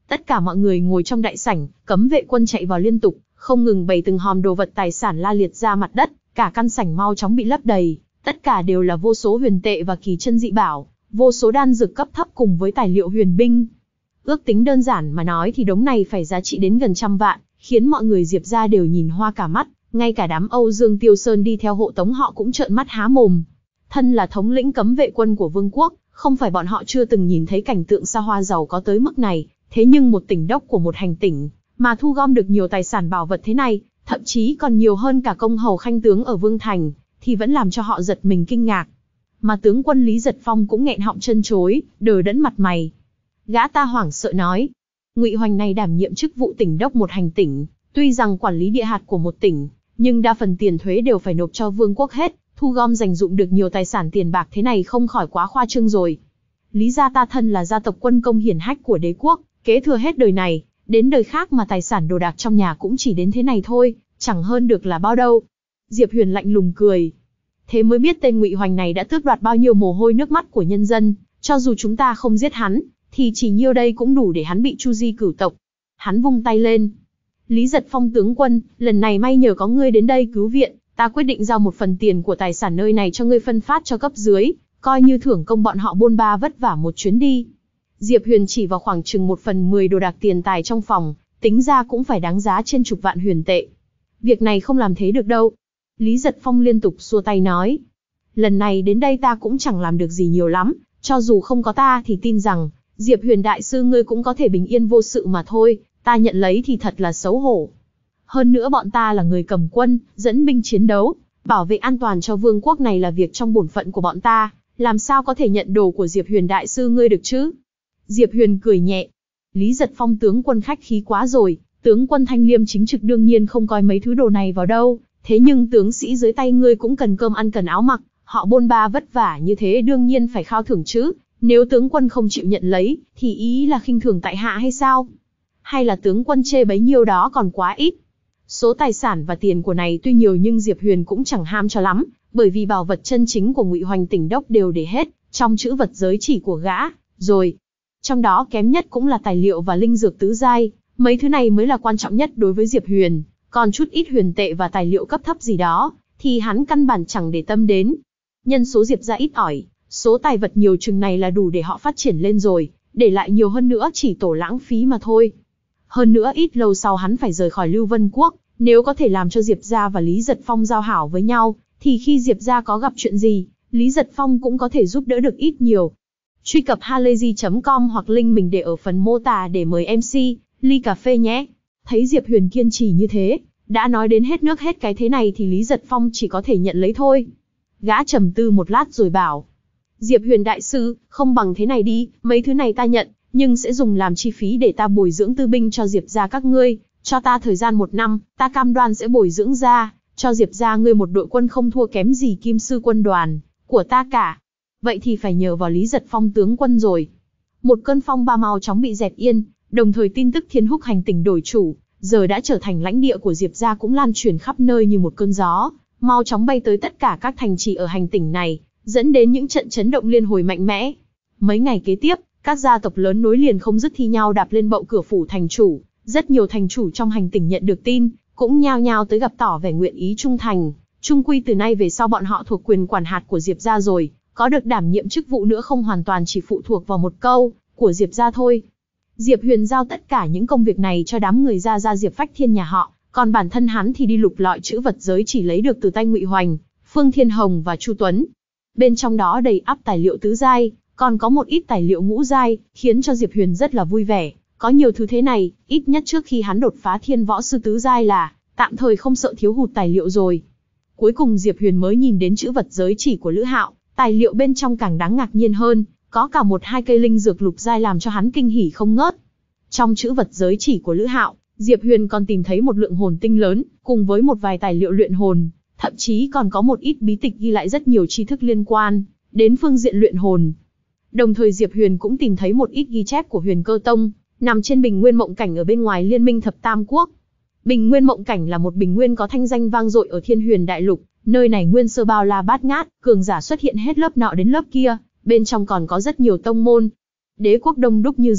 Tất cả mọi người ngồi trong đại sảnh, cấm vệ quân chạy vào liên tục, không ngừng bày từng hòm đồ vật tài sản la liệt ra mặt đất, cả căn sảnh mau chóng bị lấp đầy, tất cả đều là vô số huyền tệ và kỳ chân dị bảo, vô số đan dược cấp thấp cùng với tài liệu huyền binh. Ước tính đơn giản mà nói thì đống này phải giá trị đến gần 100 vạn, khiến mọi người Diệp gia đều nhìn hoa cả mắt, ngay cả đám Âu Dương Tiêu Sơn đi theo hộ tống họ cũng trợn mắt há mồm. Thân là thống lĩnh cấm vệ quân của vương quốc, không phải bọn họ chưa từng nhìn thấy cảnh tượng xa hoa giàu có tới mức này, thế nhưng một tỉnh đốc của một hành tỉnh, mà thu gom được nhiều tài sản bảo vật thế này, thậm chí còn nhiều hơn cả công hầu khanh tướng ở Vương Thành, thì vẫn làm cho họ giật mình kinh ngạc. Mà tướng quân Lý Giật Phong cũng nghẹn họng chân chối, đờ đẫn mặt mày. Gã ta hoảng sợ nói, Ngụy Hoành này đảm nhiệm chức vụ tỉnh đốc một hành tỉnh, tuy rằng quản lý địa hạt của một tỉnh, nhưng đa phần tiền thuế đều phải nộp cho vương quốc hết, thu gom dành dụm được nhiều tài sản tiền bạc thế này không khỏi quá khoa trương rồi. Lý gia ta thân là gia tộc quân công hiển hách của đế quốc, kế thừa hết đời này, đến đời khác mà tài sản đồ đạc trong nhà cũng chỉ đến thế này thôi, chẳng hơn được là bao đâu. Diệp Huyền lạnh lùng cười. Thế mới biết tên Ngụy Hoành này đã tước đoạt bao nhiêu mồ hôi nước mắt của nhân dân, cho dù chúng ta không giết hắn, thì chỉ nhiêu đây cũng đủ để hắn bị chu di cửu tộc. Hắn vung tay lên. Lý Giật Phong tướng quân, lần này may nhờ có ngươi đến đây cứu viện, ta quyết định giao một phần tiền của tài sản nơi này cho ngươi phân phát cho cấp dưới, coi như thưởng công bọn họ bôn ba vất vả một chuyến đi. Diệp Huyền chỉ vào khoảng chừng 1/10 đồ đạc tiền tài trong phòng, tính ra cũng phải đáng giá trên chục vạn huyền tệ. Việc này không làm thế được đâu. Lý Giật Phong liên tục xua tay nói. Lần này đến đây ta cũng chẳng làm được gì nhiều lắm, cho dù không có ta thì tin rằng, Diệp Huyền đại sư ngươi cũng có thể bình yên vô sự mà thôi, ta nhận lấy thì thật là xấu hổ. Hơn nữa bọn ta là người cầm quân, dẫn binh chiến đấu, bảo vệ an toàn cho vương quốc này là việc trong bổn phận của bọn ta, làm sao có thể nhận đồ của Diệp Huyền đại sư ngươi được chứ? Diệp Huyền cười nhẹ. Lý Giật Phong tướng quân khách khí quá rồi, tướng quân thanh liêm chính trực đương nhiên không coi mấy thứ đồ này vào đâu, thế nhưng tướng sĩ dưới tay ngươi cũng cần cơm ăn cần áo mặc, họ bôn ba vất vả như thế đương nhiên phải khao thưởng chứ, nếu tướng quân không chịu nhận lấy, thì ý là khinh thường tại hạ hay sao? Hay là tướng quân chê bấy nhiêu đó còn quá ít? Số tài sản và tiền của này tuy nhiều nhưng Diệp Huyền cũng chẳng ham cho lắm, bởi vì bảo vật chân chính của Ngụy Hoành tỉnh đốc đều để hết trong chữ vật giới chỉ của gã, rồi. Trong đó kém nhất cũng là tài liệu và linh dược tứ giai, mấy thứ này mới là quan trọng nhất đối với Diệp Huyền, còn chút ít huyền tệ và tài liệu cấp thấp gì đó, thì hắn căn bản chẳng để tâm đến. Nhân số Diệp gia ít ỏi, số tài vật nhiều chừng này là đủ để họ phát triển lên rồi, để lại nhiều hơn nữa chỉ tổ lãng phí mà thôi. Hơn nữa ít lâu sau hắn phải rời khỏi Lưu Vân Quốc, nếu có thể làm cho Diệp gia và Lý Giật Phong giao hảo với nhau, thì khi Diệp gia có gặp chuyện gì, Lý Giật Phong cũng có thể giúp đỡ được ít nhiều. Truy cập halayzi.com hoặc link mình để ở phần mô tả để mời MC, ly cà phê nhé. Thấy Diệp Huyền kiên trì như thế, đã nói đến hết nước hết cái thế này thì Lý Giật Phong chỉ có thể nhận lấy thôi. Gã trầm tư một lát rồi bảo. Diệp Huyền đại sư, không bằng thế này đi, mấy thứ này ta nhận, nhưng sẽ dùng làm chi phí để ta bồi dưỡng tư binh cho Diệp gia các ngươi, cho ta thời gian 1 năm, ta cam đoan sẽ bồi dưỡng ra, cho Diệp gia ngươi một đội quân không thua kém gì Kim Sư quân đoàn của ta cả. Vậy thì phải nhờ vào Lý Giật Phong tướng quân rồi. Một cơn phong ba mau chóng bị dẹp yên, đồng thời tin tức Thiên Húc hành tỉnh đổi chủ, giờ đã trở thành lãnh địa của Diệp gia cũng lan truyền khắp nơi như một cơn gió, mau chóng bay tới tất cả các thành trì ở hành tỉnh này, dẫn đến những trận chấn động liên hồi mạnh mẽ. Mấy ngày kế tiếp, các gia tộc lớn nối liền không dứt thi nhau đạp lên bậu cửa phủ thành chủ, rất nhiều thành chủ trong hành tỉnh nhận được tin, cũng nhao nhao tới gặp tỏ vẻ nguyện ý trung thành, chung quy từ nay về sau bọn họ thuộc quyền quản hạt của Diệp gia rồi, có được đảm nhiệm chức vụ nữa không hoàn toàn chỉ phụ thuộc vào một câu của Diệp gia thôi. Diệp Huyền giao tất cả những công việc này cho đám người gia Diệp Phách Thiên nhà họ, còn bản thân hắn thì đi lục lọi chữ vật giới chỉ lấy được từ tay Ngụy Hoành, Phương Thiên Hồng và Chu Tuấn. Bên trong đó đầy ắp tài liệu tứ giai, còn có một ít tài liệu ngũ giai, khiến cho Diệp Huyền rất là vui vẻ. Có nhiều thứ thế này, ít nhất trước khi hắn đột phá Thiên Võ Sư tứ giai là tạm thời không sợ thiếu hụt tài liệu rồi. Cuối cùng Diệp Huyền mới nhìn đến chữ vật giới chỉ của Lữ Hạo, tài liệu bên trong càng đáng ngạc nhiên hơn, có cả 1-2 cây linh dược lục giai làm cho hắn kinh hỉ không ngớt. Trong chữ vật giới chỉ của Lữ Hạo, Diệp Huyền còn tìm thấy một lượng hồn tinh lớn, cùng với một vài tài liệu luyện hồn, thậm chí còn có một ít bí tịch ghi lại rất nhiều tri thức liên quan đến phương diện luyện hồn. Đồng thời Diệp Huyền cũng tìm thấy một ít ghi chép của Huyền Cơ Tông, nằm trên bình nguyên mộng cảnh ở bên ngoài Liên minh Thập Tam Quốc. Bình nguyên mộng cảnh là một bình nguyên có thanh danh vang dội ở Thiên Huyền Đại Lục, nơi này nguyên sơ bao la bát ngát, cường giả xuất hiện hết lớp nọ đến lớp kia, bên trong còn có rất nhiều tông môn. Đế quốc đông đúc như rừng,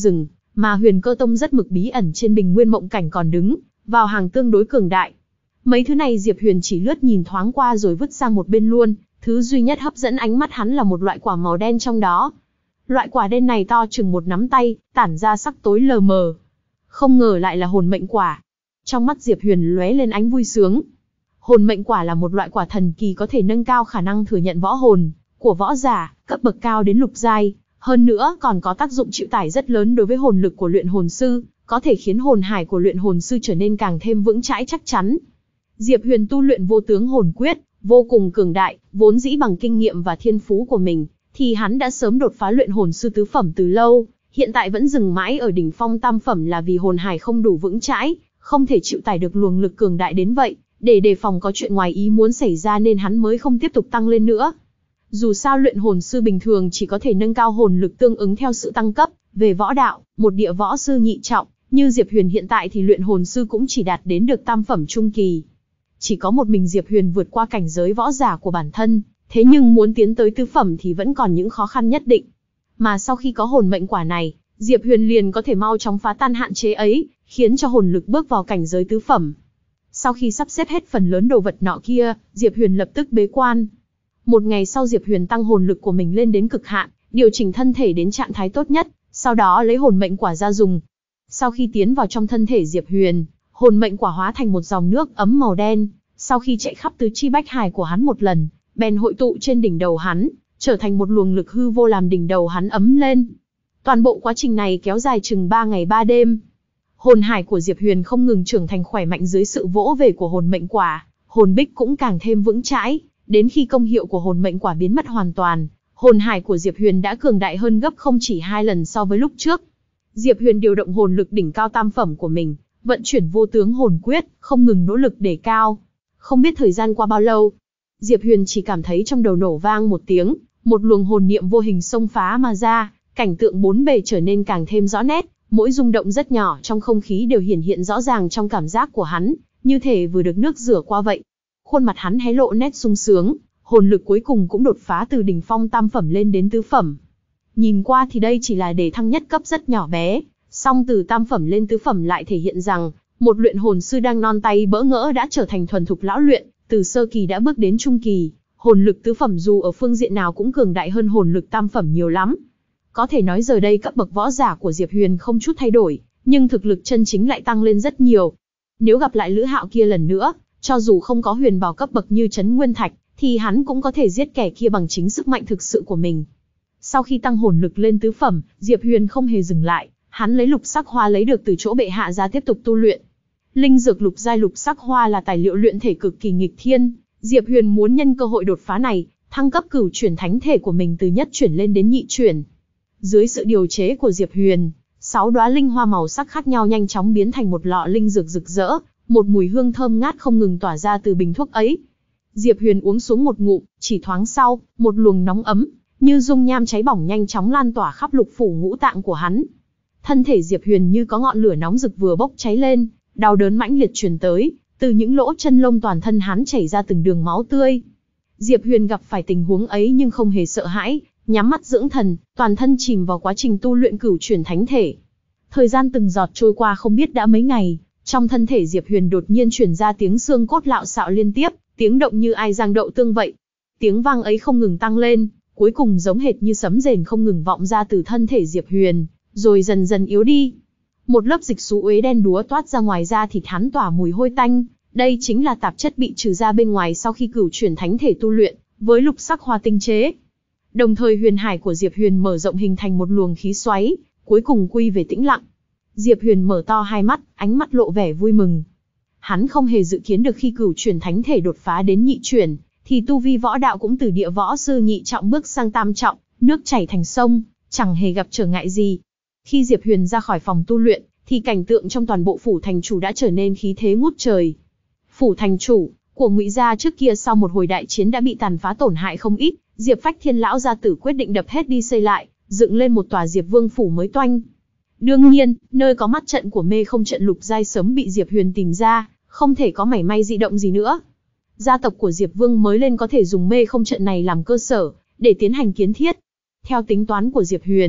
mà Huyền Cơ Tông rất mực bí ẩn trên Bình Nguyên Mộng Cảnh còn đứng vào hàng tương đối cường đại. Mấy thứ này Diệp Huyền chỉ lướt nhìn thoáng qua rồi vứt sang một bên luôn, thứ duy nhất hấp dẫn ánh mắt hắn là một loại quả màu đen trong đó. Loại quả đen này to chừng một nắm tay, tản ra sắc tối lờ mờ. Không ngờ lại là hồn mệnh quả. Trong mắt Diệp Huyền lóe lên ánh vui sướng. Hồn mệnh quả là một loại quả thần kỳ có thể nâng cao khả năng thừa nhận võ hồn của võ giả, cấp bậc cao đến lục giai, hơn nữa còn có tác dụng chịu tải rất lớn đối với hồn lực của luyện hồn sư, có thể khiến hồn hải của luyện hồn sư trở nên càng thêm vững chãi chắc chắn. Diệp Huyền tu luyện vô tướng hồn quyết, vô cùng cường đại, vốn dĩ bằng kinh nghiệm và thiên phú của mình, thì hắn đã sớm đột phá luyện hồn sư tứ phẩm từ lâu, hiện tại vẫn dừng mãi ở đỉnh phong tam phẩm là vì hồn hải không đủ vững chãi, không thể chịu tải được luồng lực cường đại đến vậy, để đề phòng có chuyện ngoài ý muốn xảy ra nên hắn mới không tiếp tục tăng lên nữa. Dù sao luyện hồn sư bình thường chỉ có thể nâng cao hồn lực tương ứng theo sự tăng cấp, về võ đạo, một địa võ sư nhị trọng, như Diệp Huyền hiện tại thì luyện hồn sư cũng chỉ đạt đến được tam phẩm trung kỳ. Chỉ có một mình Diệp Huyền vượt qua cảnh giới võ giả của bản thân, thế nhưng muốn tiến tới tứ phẩm thì vẫn còn những khó khăn nhất định. Mà sau khi có hồn mệnh quả này, Diệp Huyền liền có thể mau chóng phá tan hạn chế ấy, khiến cho hồn lực bước vào cảnh giới tứ phẩm. Sau khi sắp xếp hết phần lớn đồ vật nọ kia, Diệp Huyền lập tức bế quan. Một ngày sau Diệp Huyền tăng hồn lực của mình lên đến cực hạn, điều chỉnh thân thể đến trạng thái tốt nhất, sau đó lấy hồn mệnh quả ra dùng. Sau khi tiến vào trong thân thể Diệp Huyền, hồn mệnh quả hóa thành một dòng nước ấm màu đen, sau khi chạy khắp tứ chi bách hải của hắn một lần, bèn hội tụ trên đỉnh đầu hắn, trở thành một luồng lực hư vô làm đỉnh đầu hắn ấm lên. Toàn bộ quá trình này kéo dài chừng 3 ngày 3 đêm. Hồn hải của Diệp Huyền không ngừng trưởng thành khỏe mạnh dưới sự vỗ về của hồn mệnh quả, hồn bích cũng càng thêm vững chãi, đến khi công hiệu của hồn mệnh quả biến mất hoàn toàn, hồn hải của Diệp Huyền đã cường đại hơn gấp không chỉ 2 lần so với lúc trước. Diệp Huyền điều động hồn lực đỉnh cao tam phẩm của mình, vận chuyển vô tướng hồn quyết, không ngừng nỗ lực để cao. Không biết thời gian qua bao lâu, Diệp Huyền chỉ cảm thấy trong đầu nổ vang một tiếng, một luồng hồn niệm vô hình xông phá mà ra, cảnh tượng bốn bề trở nên càng thêm rõ nét, mỗi rung động rất nhỏ trong không khí đều hiển hiện rõ ràng trong cảm giác của hắn, như thể vừa được nước rửa qua vậy. Khuôn mặt hắn hé lộ nét sung sướng, hồn lực cuối cùng cũng đột phá từ đỉnh phong tam phẩm lên đến tứ phẩm. Nhìn qua thì đây chỉ là đề thăng nhất cấp rất nhỏ bé, song từ tam phẩm lên tứ phẩm lại thể hiện rằng, một luyện hồn sư đang non tay bỡ ngỡ đã trở thành thuần thục lão luyện, từ sơ kỳ đã bước đến trung kỳ, hồn lực tứ phẩm dù ở phương diện nào cũng cường đại hơn hồn lực tam phẩm nhiều lắm. Có thể nói giờ đây cấp bậc võ giả của Diệp Huyền không chút thay đổi, nhưng thực lực chân chính lại tăng lên rất nhiều. Nếu gặp lại Lữ Hạo kia lần nữa, cho dù không có huyền bảo cấp bậc như Trấn Nguyên Thạch, thì hắn cũng có thể giết kẻ kia bằng chính sức mạnh thực sự của mình. Sau khi tăng hồn lực lên tứ phẩm, Diệp Huyền không hề dừng lại, hắn lấy lục sắc hoa lấy được từ chỗ bệ hạ ra tiếp tục tu luyện. Linh dược lục giai lục sắc hoa là tài liệu luyện thể cực kỳ nghịch thiên, Diệp Huyền muốn nhân cơ hội đột phá này, thăng cấp cửu chuyển thánh thể của mình từ nhất chuyển lên đến nhị chuyển. Dưới sự điều chế của Diệp Huyền, 6 đóa linh hoa màu sắc khác nhau nhanh chóng biến thành một lọ linh dược rực rỡ, một mùi hương thơm ngát không ngừng tỏa ra từ bình thuốc ấy. Diệp Huyền uống xuống một ngụm, chỉ thoáng sau, một luồng nóng ấm, như dung nham cháy bỏng nhanh chóng lan tỏa khắp lục phủ ngũ tạng của hắn. Thân thể Diệp Huyền như có ngọn lửa nóng rực vừa bốc cháy lên, đau đớn mãnh liệt truyền tới, từ những lỗ chân lông toàn thân hắn chảy ra từng đường máu tươi. Diệp Huyền gặp phải tình huống ấy nhưng không hề sợ hãi, nhắm mắt dưỡng thần, toàn thân chìm vào quá trình tu luyện cửu chuyển thánh thể. Thời gian từng giọt trôi qua không biết đã mấy ngày, trong thân thể Diệp Huyền đột nhiên truyền ra tiếng xương cốt lạo xạo liên tiếp, tiếng động như ai giang đậu tương vậy. Tiếng vang ấy không ngừng tăng lên, cuối cùng giống hệt như sấm rền không ngừng vọng ra từ thân thể Diệp Huyền, rồi dần dần yếu đi. Một lớp dịch xú uế đen đúa toát ra ngoài da thịt hắn tỏa mùi hôi tanh, đây chính là tạp chất bị trừ ra bên ngoài sau khi cửu chuyển thánh thể tu luyện, với lục sắc hoa tinh chế. Đồng thời huyền hải của Diệp Huyền mở rộng hình thành một luồng khí xoáy, cuối cùng quy về tĩnh lặng. Diệp Huyền mở to hai mắt, ánh mắt lộ vẻ vui mừng. Hắn không hề dự kiến được khi cửu chuyển thánh thể đột phá đến nhị chuyển, thì tu vi võ đạo cũng từ địa võ sư nhị trọng bước sang tam trọng, nước chảy thành sông, chẳng hề gặp trở ngại gì. Khi Diệp Huyền ra khỏi phòng tu luyện, thì cảnh tượng trong toàn bộ phủ thành chủ đã trở nên khí thế ngút trời. Phủ thành chủ của Ngụy gia trước kia sau một hồi đại chiến đã bị tàn phá tổn hại không ít, Diệp Phách Thiên lão gia tử quyết định đập hết đi xây lại, dựng lên một tòa Diệp Vương phủ mới toanh. Đương nhiên, nơi có mắt trận của Mê Không trận lục giai sớm bị Diệp Huyền tìm ra, không thể có mảy may dị động gì nữa. Gia tộc của Diệp Vương mới lên có thể dùng Mê Không trận này làm cơ sở để tiến hành kiến thiết. Theo tính toán của Diệp Huyền,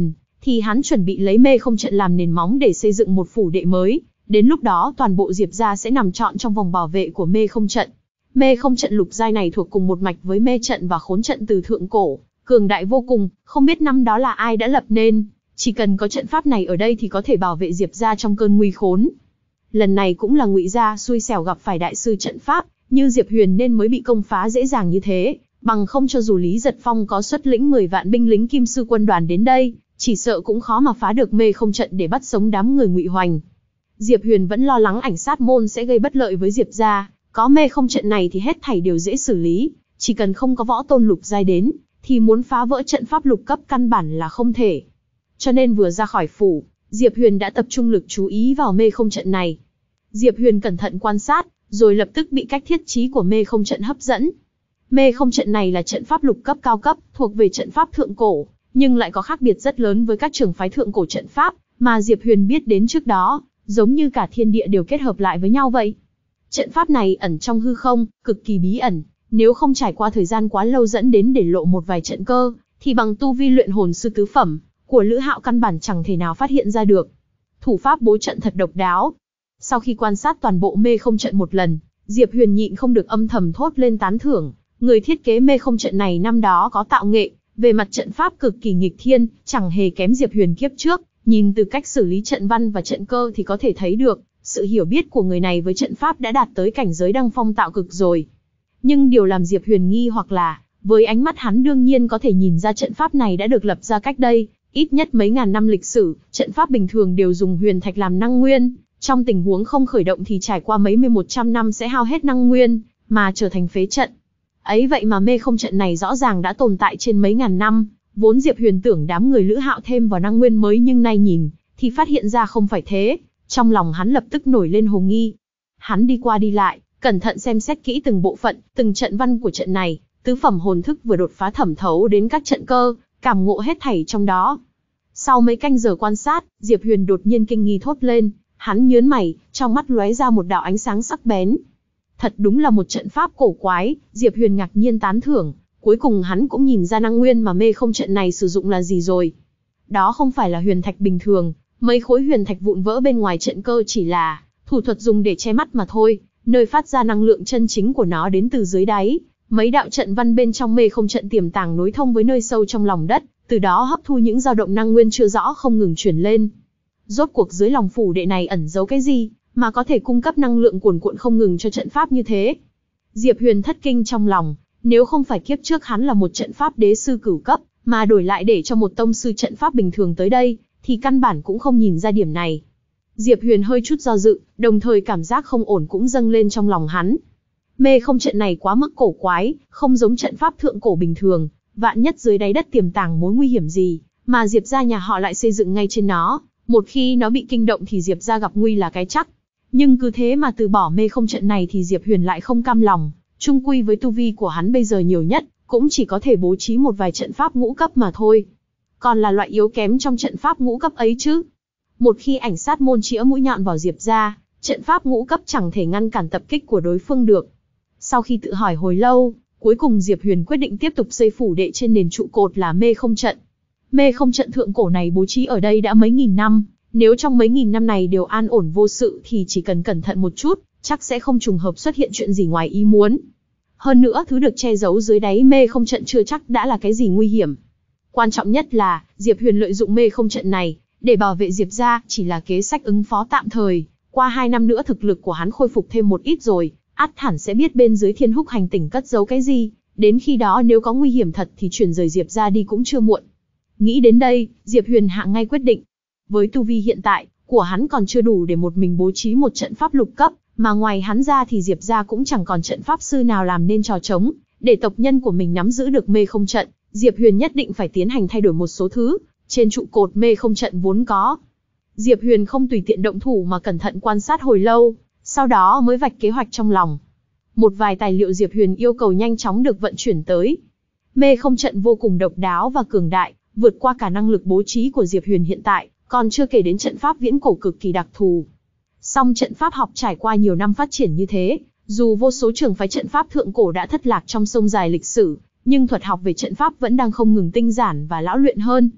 thì hắn chuẩn bị lấy mê không trận làm nền móng để xây dựng một phủ đệ mới. Đến lúc đó toàn bộ Diệp gia sẽ nằm trọn trong vòng bảo vệ của mê không trận. Mê không trận lục giai này thuộc cùng một mạch với mê trận và khốn trận từ thượng cổ, cường đại vô cùng, không biết năm đó là ai đã lập nên. Chỉ cần có trận pháp này ở đây thì có thể bảo vệ Diệp gia trong cơn nguy khốn. Lần này cũng là Ngụy gia xui xẻo gặp phải đại sư trận pháp, như Diệp Huyền nên mới bị công phá dễ dàng như thế, bằng không cho dù Lý Giật Phong có xuất lĩnh 10 vạn binh lính Kim Sư quân đoàn đến đây, chỉ sợ cũng khó mà phá được mê không trận để bắt sống đám người Ngụy Hoành. Diệp Huyền vẫn lo lắng ảnh sát môn sẽ gây bất lợi với Diệp gia, có mê không trận này thì hết thảy đều dễ xử lý, chỉ cần không có võ tôn lục giai đến, thì muốn phá vỡ trận pháp lục cấp căn bản là không thể. Cho nên vừa ra khỏi phủ, Diệp Huyền đã tập trung lực chú ý vào mê không trận này. Diệp Huyền cẩn thận quan sát, rồi lập tức bị cách thiết trí của mê không trận hấp dẫn. Mê không trận này là trận pháp lục cấp cao cấp, thuộc về trận pháp thượng cổ, nhưng lại có khác biệt rất lớn với các trường phái thượng cổ trận pháp mà Diệp Huyền biết đến trước đó, giống như cả thiên địa đều kết hợp lại với nhau vậy. Trận pháp này ẩn trong hư không, cực kỳ bí ẩn, nếu không trải qua thời gian quá lâu dẫn đến để lộ một vài trận cơ, thì bằng tu vi luyện hồn sư tứ phẩm của Lữ Hạo căn bản chẳng thể nào phát hiện ra được. Thủ pháp bố trận thật độc đáo. Sau khi quan sát toàn bộ mê không trận một lần, Diệp Huyền nhịn không được âm thầm thốt lên tán thưởng, người thiết kế mê không trận này năm đó có tạo nghệ, về mặt trận pháp cực kỳ nghịch thiên, chẳng hề kém Diệp Huyền kiếp trước, nhìn từ cách xử lý trận văn và trận cơ thì có thể thấy được, sự hiểu biết của người này với trận pháp đã đạt tới cảnh giới đăng phong tạo cực rồi. Nhưng điều làm Diệp Huyền nghi hoặc là, với ánh mắt hắn đương nhiên có thể nhìn ra trận pháp này đã được lập ra cách đây, ít nhất mấy ngàn năm lịch sử, trận pháp bình thường đều dùng huyền thạch làm năng nguyên, trong tình huống không khởi động thì trải qua mấy 100 năm sẽ hao hết năng nguyên, mà trở thành phế trận. Ấy vậy mà mê không trận này rõ ràng đã tồn tại trên mấy ngàn năm, vốn Diệp Huyền tưởng đám người Lữ Hạo thêm vào năng nguyên mới nhưng nay nhìn, thì phát hiện ra không phải thế, trong lòng hắn lập tức nổi lên hồ nghi. Hắn đi qua đi lại, cẩn thận xem xét kỹ từng bộ phận, từng trận văn của trận này, tứ phẩm hồn thức vừa đột phá thẩm thấu đến các trận cơ, cảm ngộ hết thảy trong đó. Sau mấy canh giờ quan sát, Diệp Huyền đột nhiên kinh nghi thốt lên, hắn nhớn mày, trong mắt lóe ra một đạo ánh sáng sắc bén. Thật đúng là một trận pháp cổ quái, Diệp Huyền ngạc nhiên tán thưởng, cuối cùng hắn cũng nhìn ra năng nguyên mà mê không trận này sử dụng là gì rồi. Đó không phải là huyền thạch bình thường, mấy khối huyền thạch vụn vỡ bên ngoài trận cơ chỉ là thủ thuật dùng để che mắt mà thôi, nơi phát ra năng lượng chân chính của nó đến từ dưới đáy. Mấy đạo trận văn bên trong mê không trận tiềm tàng nối thông với nơi sâu trong lòng đất, từ đó hấp thu những dao động năng nguyên chưa rõ không ngừng chuyển lên. Rốt cuộc dưới lòng phủ đệ này ẩn giấu cái gì, mà có thể cung cấp năng lượng cuồn cuộn không ngừng cho trận pháp như thế? Diệp Huyền thất kinh trong lòng, nếu không phải kiếp trước hắn là một trận pháp đế sư cửu cấp, mà đổi lại để cho một tông sư trận pháp bình thường tới đây, thì căn bản cũng không nhìn ra điểm này. Diệp Huyền hơi chút do dự, đồng thời cảm giác không ổn cũng dâng lên trong lòng hắn. Mê không trận này quá mức cổ quái, không giống trận pháp thượng cổ bình thường, vạn nhất dưới đáy đất tiềm tàng mối nguy hiểm gì, mà Diệp gia nhà họ lại xây dựng ngay trên nó, một khi nó bị kinh động thì Diệp gia gặp nguy là cái chắc. Nhưng cứ thế mà từ bỏ mê không trận này thì Diệp Huyền lại không cam lòng, chung quy với tu vi của hắn bây giờ nhiều nhất, cũng chỉ có thể bố trí một vài trận pháp ngũ cấp mà thôi. Còn là loại yếu kém trong trận pháp ngũ cấp ấy chứ. Một khi ảnh sát môn chĩa mũi nhọn vào Diệp gia, trận pháp ngũ cấp chẳng thể ngăn cản tập kích của đối phương được. Sau khi tự hỏi hồi lâu, cuối cùng Diệp Huyền quyết định tiếp tục xây phủ đệ trên nền trụ cột là mê không trận. Mê không trận thượng cổ này bố trí ở đây đã mấy nghìn năm, nếu trong mấy nghìn năm này đều an ổn vô sự thì chỉ cần cẩn thận một chút, chắc sẽ không trùng hợp xuất hiện chuyện gì ngoài ý muốn. Hơn nữa thứ được che giấu dưới đáy mê không trận chưa chắc đã là cái gì nguy hiểm. Quan trọng nhất là, Diệp Huyền lợi dụng mê không trận này, để bảo vệ Diệp gia chỉ là kế sách ứng phó tạm thời, qua 2 năm nữa thực lực của hắn khôi phục thêm một ít rồi, ắt hẳn sẽ biết bên dưới Thiên Húc hành tỉnh cất giấu cái gì, đến khi đó nếu có nguy hiểm thật thì chuyển rời Diệp gia đi cũng chưa muộn. Nghĩ đến đây, Diệp Huyền hạ ngay quyết định. Với tu vi hiện tại của hắn còn chưa đủ để một mình bố trí một trận pháp lục cấp, mà ngoài hắn ra thì Diệp gia cũng chẳng còn trận pháp sư nào làm nên trò trống, để tộc nhân của mình nắm giữ được mê không trận, Diệp Huyền nhất định phải tiến hành thay đổi một số thứ trên trụ cột mê không trận vốn có. Diệp Huyền không tùy tiện động thủ mà cẩn thận quan sát hồi lâu, sau đó mới vạch kế hoạch trong lòng. Một vài tài liệu Diệp Huyền yêu cầu nhanh chóng được vận chuyển tới. Mê không trận vô cùng độc đáo và cường đại, vượt qua cả năng lực bố trí của Diệp Huyền hiện tại, còn chưa kể đến trận pháp viễn cổ cực kỳ đặc thù. Song trận pháp học trải qua nhiều năm phát triển như thế, dù vô số trường phái trận pháp thượng cổ đã thất lạc trong sông dài lịch sử, nhưng thuật học về trận pháp vẫn đang không ngừng tinh giản và lão luyện hơn.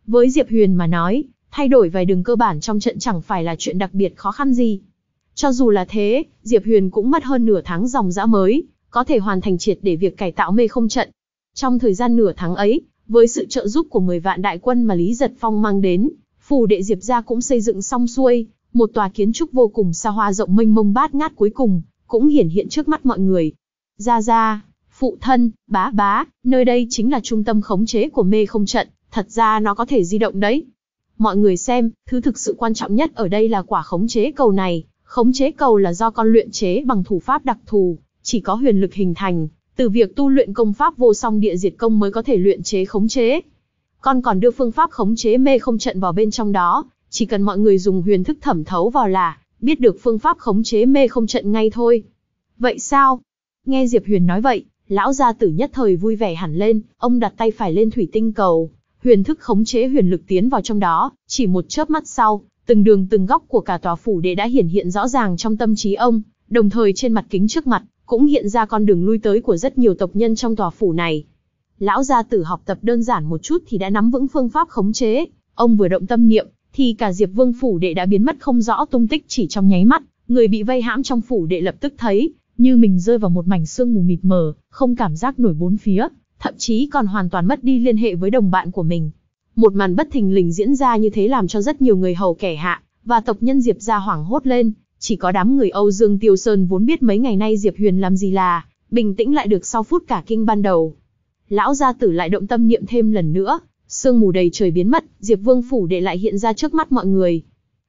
Với Diệp Huyền mà nói, thay đổi vài đường cơ bản trong trận chẳng phải là chuyện đặc biệt khó khăn gì. Cho dù là thế, Diệp Huyền cũng mất hơn nửa tháng dòng dã mới, có thể hoàn thành triệt để việc cải tạo mê không trận. Trong thời gian nửa tháng ấy, với sự trợ giúp của 10 vạn đại quân mà Lý Giật Phong mang đến, phủ đệ Diệp gia cũng xây dựng xong xuôi, một tòa kiến trúc vô cùng xa hoa rộng mênh mông bát ngát cuối cùng, cũng hiển hiện trước mắt mọi người. Gia, phụ thân, bá, nơi đây chính là trung tâm khống chế của mê không trận, thật ra nó có thể di động đấy. Mọi người xem, thứ thực sự quan trọng nhất ở đây là quả khống chế cầu này. Khống chế cầu là do con luyện chế bằng thủ pháp đặc thù, chỉ có huyền lực hình thành, từ việc tu luyện công pháp vô song địa diệt công mới có thể luyện chế khống chế. Con còn đưa phương pháp khống chế mê không trận vào bên trong đó, chỉ cần mọi người dùng huyền thức thẩm thấu vào là biết được phương pháp khống chế mê không trận ngay thôi. Vậy sao? Nghe Diệp Huyền nói vậy, lão gia tử nhất thời vui vẻ hẳn lên, ông đặt tay phải lên thủy tinh cầu, huyền thức khống chế huyền lực tiến vào trong đó, chỉ một chớp mắt sau, từng đường từng góc của cả tòa phủ đệ đã hiển hiện rõ ràng trong tâm trí ông, đồng thời trên mặt kính trước mặt cũng hiện ra con đường lui tới của rất nhiều tộc nhân trong tòa phủ này. Lão gia tử học tập đơn giản một chút thì đã nắm vững phương pháp khống chế, ông vừa động tâm niệm thì cả Diệp Vương phủ đệ đã biến mất không rõ tung tích chỉ trong nháy mắt, người bị vây hãm trong phủ đệ lập tức thấy như mình rơi vào một mảnh sương mù mịt mờ, không cảm giác nổi bốn phía, thậm chí còn hoàn toàn mất đi liên hệ với đồng bạn của mình. Một màn bất thình lình diễn ra như thế làm cho rất nhiều người hầu kẻ hạ và tộc nhân Diệp gia hoảng hốt lên, chỉ có đám người Âu Dương Tiêu Sơn vốn biết mấy ngày nay Diệp Huyền làm gì là bình tĩnh lại được sau phút cả kinh ban đầu. Lão gia tử lại động tâm niệm thêm lần nữa, sương mù đầy trời biến mất, Diệp Vương phủ đệ lại hiện ra trước mắt mọi người.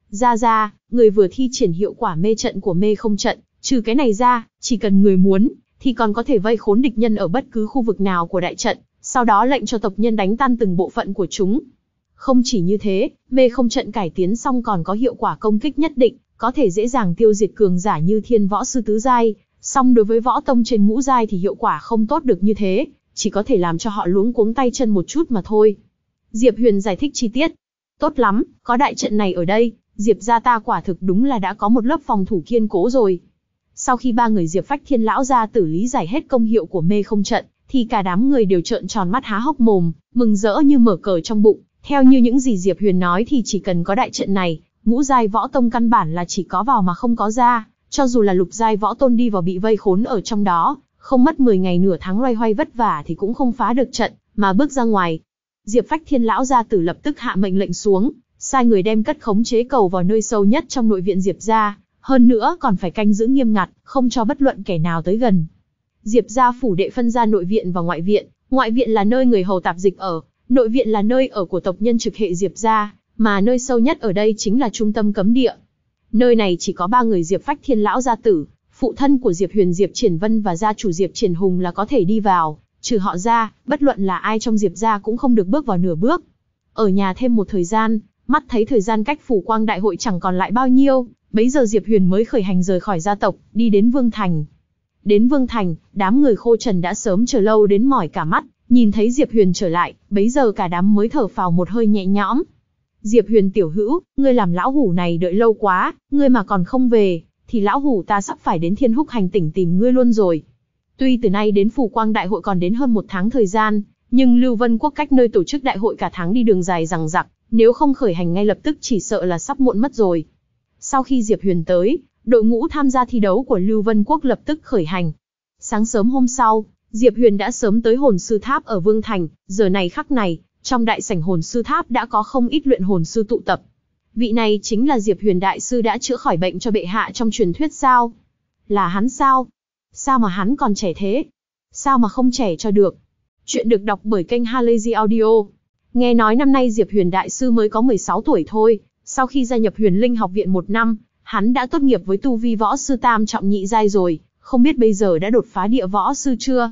Gia, người vừa thi triển hiệu quả mê trận của mê không trận, trừ cái này ra, chỉ cần người muốn, thì còn có thể vây khốn địch nhân ở bất cứ khu vực nào của đại trận, sau đó lệnh cho tộc nhân đánh tan từng bộ phận của chúng. Không chỉ như thế, mê không trận cải tiến xong còn có hiệu quả công kích nhất định, có thể dễ dàng tiêu diệt cường giả như thiên võ sư tứ giai, song đối với võ tông trên ngũ giai thì hiệu quả không tốt được như thế, chỉ có thể làm cho họ luống cuống tay chân một chút mà thôi. Diệp Huyền giải thích chi tiết. Tốt lắm, có đại trận này ở đây, Diệp gia ta quả thực đúng là đã có một lớp phòng thủ kiên cố rồi. Sau khi ba người Diệp Phách Thiên lão gia tử lý giải hết công hiệu của mê không trận, thì cả đám người đều trợn tròn mắt há hốc mồm, mừng rỡ như mở cờ trong bụng. Theo như những gì Diệp Huyền nói thì chỉ cần có đại trận này, ngũ giai võ tông căn bản là chỉ có vào mà không có ra, cho dù là lục giai võ tôn đi vào bị vây khốn ở trong đó, không mất 10 ngày nửa tháng loay hoay vất vả thì cũng không phá được trận, mà bước ra ngoài. Diệp Phách Thiên lão gia tử lập tức hạ mệnh lệnh xuống, sai người đem cất khống chế cầu vào nơi sâu nhất trong nội viện Diệp gia, hơn nữa còn phải canh giữ nghiêm ngặt, không cho bất luận kẻ nào tới gần. Diệp gia phủ đệ phân ra nội viện và ngoại viện là nơi người hầu tạp dịch ở, nội viện là nơi ở của tộc nhân trực hệ Diệp gia, mà nơi sâu nhất ở đây chính là trung tâm cấm địa. Nơi này chỉ có 3 người Diệp Phách Thiên lão gia tử, phụ thân của Diệp Huyền Diệp Triển Vân và gia chủ Diệp Triển Hùng là có thể đi vào, trừ họ ra, bất luận là ai trong Diệp gia cũng không được bước vào nửa bước. Ở nhà thêm một thời gian, mắt thấy thời gian cách phủ quang đại hội chẳng còn lại bao nhiêu, bấy giờ Diệp Huyền mới khởi hành rời khỏi gia tộc, đi đến Vương Thành. Đến Vương Thành, đám người Khô Trần đã sớm chờ lâu đến mỏi cả mắt, nhìn thấy Diệp Huyền trở lại, bấy giờ cả đám mới thở phào một hơi nhẹ nhõm. Diệp Huyền tiểu hữu, ngươi làm lão hủ này đợi lâu quá, ngươi mà còn không về, thì lão hủ ta sắp phải đến Thiên Húc hành tỉnh tìm ngươi luôn rồi. Tuy từ nay đến phủ quang đại hội còn đến hơn 1 tháng thời gian, nhưng Lưu Vân Quốc cách nơi tổ chức đại hội cả tháng đi đường dài dằng dặc, nếu không khởi hành ngay lập tức chỉ sợ là sắp muộn mất rồi. Sau khi Diệp Huyền tới, đội ngũ tham gia thi đấu của Lưu Vân Quốc lập tức khởi hành. Sáng sớm hôm sau, Diệp Huyền đã sớm tới hồn sư tháp ở Vương Thành, giờ này khắc này, trong đại sảnh hồn sư tháp đã có không ít luyện hồn sư tụ tập. Vị này chính là Diệp Huyền đại sư đã chữa khỏi bệnh cho bệ hạ trong truyền thuyết sao? Là hắn sao? Sao mà hắn còn trẻ thế? Sao mà không trẻ cho được? Chuyện được đọc bởi kênh Halazy Audio. Nghe nói năm nay Diệp Huyền đại sư mới có 16 tuổi thôi, sau khi gia nhập Huyền Linh học viện 1 năm, hắn đã tốt nghiệp với tu vi võ sư tam trọng nhị giai rồi, không biết bây giờ đã đột phá địa võ sư chưa?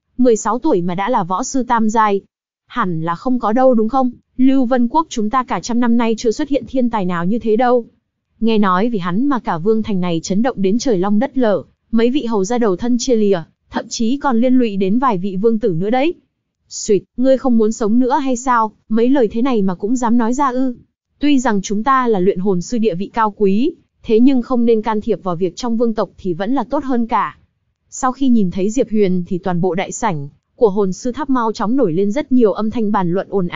16 tuổi mà đã là võ sư tam giai. Hẳn là không có đâu đúng không? Lưu Vân Quốc chúng ta cả trăm năm nay chưa xuất hiện thiên tài nào như thế đâu. Nghe nói vì hắn mà cả Vương Thành này chấn động đến trời long đất lở, mấy vị hầu gia đầu thân chia lìa, thậm chí còn liên lụy đến vài vị vương tử nữa đấy. Xuyệt, ngươi không muốn sống nữa hay sao? Mấy lời thế này mà cũng dám nói ra ư? Tuy rằng chúng ta là luyện hồn sư địa vị cao quý, thế nhưng không nên can thiệp vào việc trong vương tộc thì vẫn là tốt hơn cả. Sau khi nhìn thấy Diệp Huyền thì toàn bộ đại sảnh của hồn sư tháp mau chóng nổi lên rất nhiều âm thanh bàn luận ồn ào,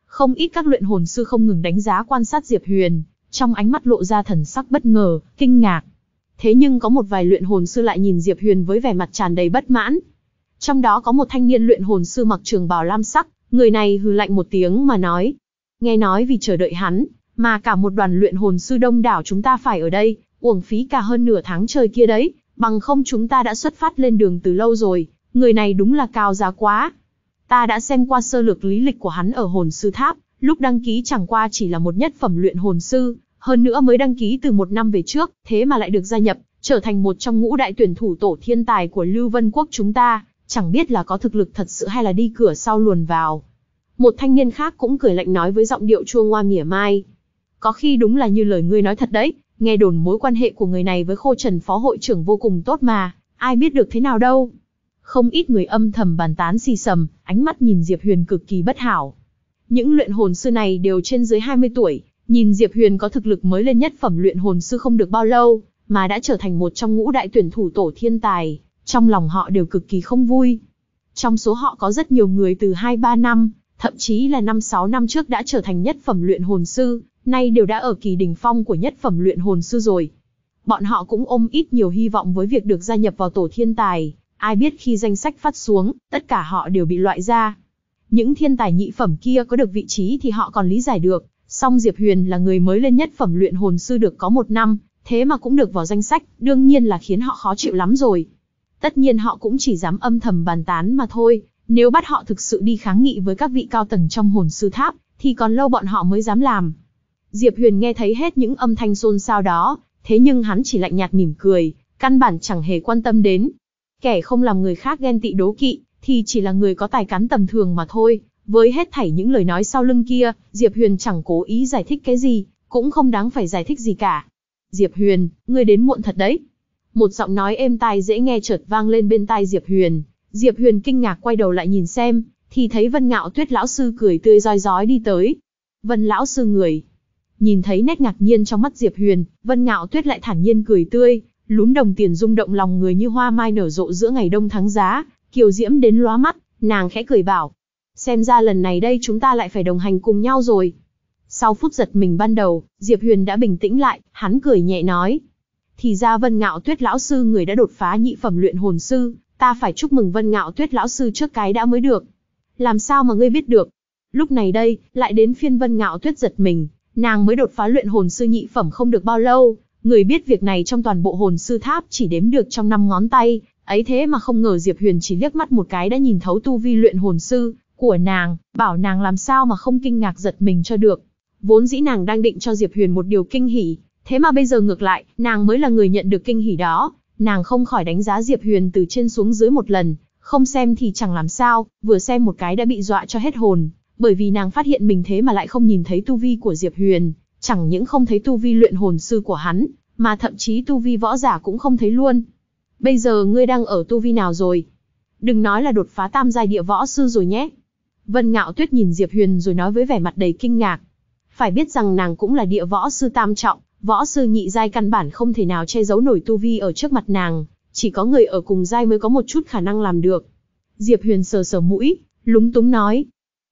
Không ít các luyện hồn sư không ngừng đánh giá quan sát Diệp Huyền, trong ánh mắt lộ ra thần sắc bất ngờ, kinh ngạc. Thế nhưng có một vài luyện hồn sư lại nhìn Diệp Huyền với vẻ mặt tràn đầy bất mãn. Trong đó có một thanh niên luyện hồn sư mặc trường bào lam sắc, người này hừ lạnh một tiếng mà nói. Nghe nói vì chờ đợi hắn, mà cả một đoàn luyện hồn sư đông đảo chúng ta phải ở đây, uổng phí cả hơn nửa tháng trời kia đấy, bằng không chúng ta đã xuất phát lên đường từ lâu rồi, người này đúng là cao giá quá. Ta đã xem qua sơ lược lý lịch của hắn ở hồn sư tháp, lúc đăng ký chẳng qua chỉ là một nhất phẩm luyện hồn sư, hơn nữa mới đăng ký từ 1 năm về trước, thế mà lại được gia nhập, trở thành một trong ngũ đại tuyển thủ tổ thiên tài của Lưu Vân Quốc chúng ta, chẳng biết là có thực lực thật sự hay là đi cửa sau luồn vào. Một thanh niên khác cũng cười lạnh nói với giọng điệu chua ngoa mỉa mai. Có khi đúng là như lời ngươi nói thật đấy, nghe đồn mối quan hệ của người này với Khô Trần phó hội trưởng vô cùng tốt mà, ai biết được thế nào đâu. Không ít người âm thầm bàn tán xì xầm, ánh mắt nhìn Diệp Huyền cực kỳ bất hảo. Những luyện hồn sư này đều trên dưới 20 tuổi, nhìn Diệp Huyền có thực lực mới lên nhất phẩm luyện hồn sư không được bao lâu, mà đã trở thành một trong ngũ đại tuyển thủ tổ thiên tài, trong lòng họ đều cực kỳ không vui. Trong số họ có rất nhiều người từ 2-3 năm, thậm chí là 5-6 năm trước đã trở thành nhất phẩm luyện hồn sư, nay đều đã ở kỳ đỉnh phong của nhất phẩm luyện hồn sư rồi. Bọn họ cũng ôm ít nhiều hy vọng với việc được gia nhập vào tổ thiên tài, ai biết khi danh sách phát xuống, tất cả họ đều bị loại ra. Những thiên tài nhị phẩm kia có được vị trí thì họ còn lý giải được, song Diệp Huyền là người mới lên nhất phẩm luyện hồn sư được có 1 năm, thế mà cũng được vào danh sách, đương nhiên là khiến họ khó chịu lắm rồi. Tất nhiên họ cũng chỉ dám âm thầm bàn tán mà thôi, nếu bắt họ thực sự đi kháng nghị với các vị cao tầng trong hồn sư tháp, thì còn lâu bọn họ mới dám làm. Diệp Huyền nghe thấy hết những âm thanh xôn xao đó, thế nhưng hắn chỉ lạnh nhạt mỉm cười, căn bản chẳng hề quan tâm đến. Kẻ không làm người khác ghen tị đố kỵ, thì chỉ là người có tài cán tầm thường mà thôi. Với hết thảy những lời nói sau lưng kia, Diệp Huyền chẳng cố ý giải thích cái gì, cũng không đáng phải giải thích gì cả. Diệp Huyền, ngươi đến muộn thật đấy. Một giọng nói êm tai dễ nghe chợt vang lên bên tai Diệp Huyền. Diệp Huyền kinh ngạc quay đầu lại nhìn xem, thì thấy Vân Ngạo Tuyết lão sư cười tươi rói rói đi tới. Vân lão sư người. Nhìn thấy nét ngạc nhiên trong mắt Diệp Huyền, Vân Ngạo Tuyết lại thản nhiên cười tươi, lúm đồng tiền rung động lòng người như hoa mai nở rộ giữa ngày đông tháng giá, kiều diễm đến lóa mắt, nàng khẽ cười bảo. Xem ra lần này đây chúng ta lại phải đồng hành cùng nhau rồi. Sau phút giật mình ban đầu, Diệp Huyền đã bình tĩnh lại, hắn cười nhẹ nói. Thì ra Vân Ngạo Tuyết lão sư người đã đột phá nhị phẩm luyện hồn sư, ta phải chúc mừng Vân Ngạo Tuyết lão sư trước cái đã mới được. Làm sao mà ngươi biết được? Lúc này đây, lại đến phiên Vân Ngạo Tuyết giật mình, nàng mới đột phá luyện hồn sư nhị phẩm không được bao lâu, người biết việc này trong toàn bộ hồn sư tháp chỉ đếm được trong 5 ngón tay, ấy thế mà không ngờ Diệp Huyền chỉ liếc mắt một cái đã nhìn thấu tu vi luyện hồn sư của nàng, bảo nàng làm sao mà không kinh ngạc giật mình cho được. Vốn dĩ nàng đang định cho Diệp Huyền một điều kinh hỉ, thế mà bây giờ ngược lại, nàng mới là người nhận được kinh hỉ đó. Nàng không khỏi đánh giá Diệp Huyền từ trên xuống dưới một lần, không xem thì chẳng làm sao, vừa xem một cái đã bị dọa cho hết hồn, bởi vì nàng phát hiện mình thế mà lại không nhìn thấy tu vi của Diệp Huyền, chẳng những không thấy tu vi luyện hồn sư của hắn, mà thậm chí tu vi võ giả cũng không thấy luôn. Bây giờ ngươi đang ở tu vi nào rồi? Đừng nói là đột phá tam giai địa võ sư rồi nhé. Vân Ngạo Tuyết nhìn Diệp Huyền rồi nói với vẻ mặt đầy kinh ngạc. Phải biết rằng nàng cũng là địa võ sư tam trọng, võ sư nhị giai căn bản không thể nào che giấu nổi tu vi ở trước mặt nàng, chỉ có người ở cùng giai mới có một chút khả năng làm được. Diệp Huyền sờ sờ mũi, lúng túng nói.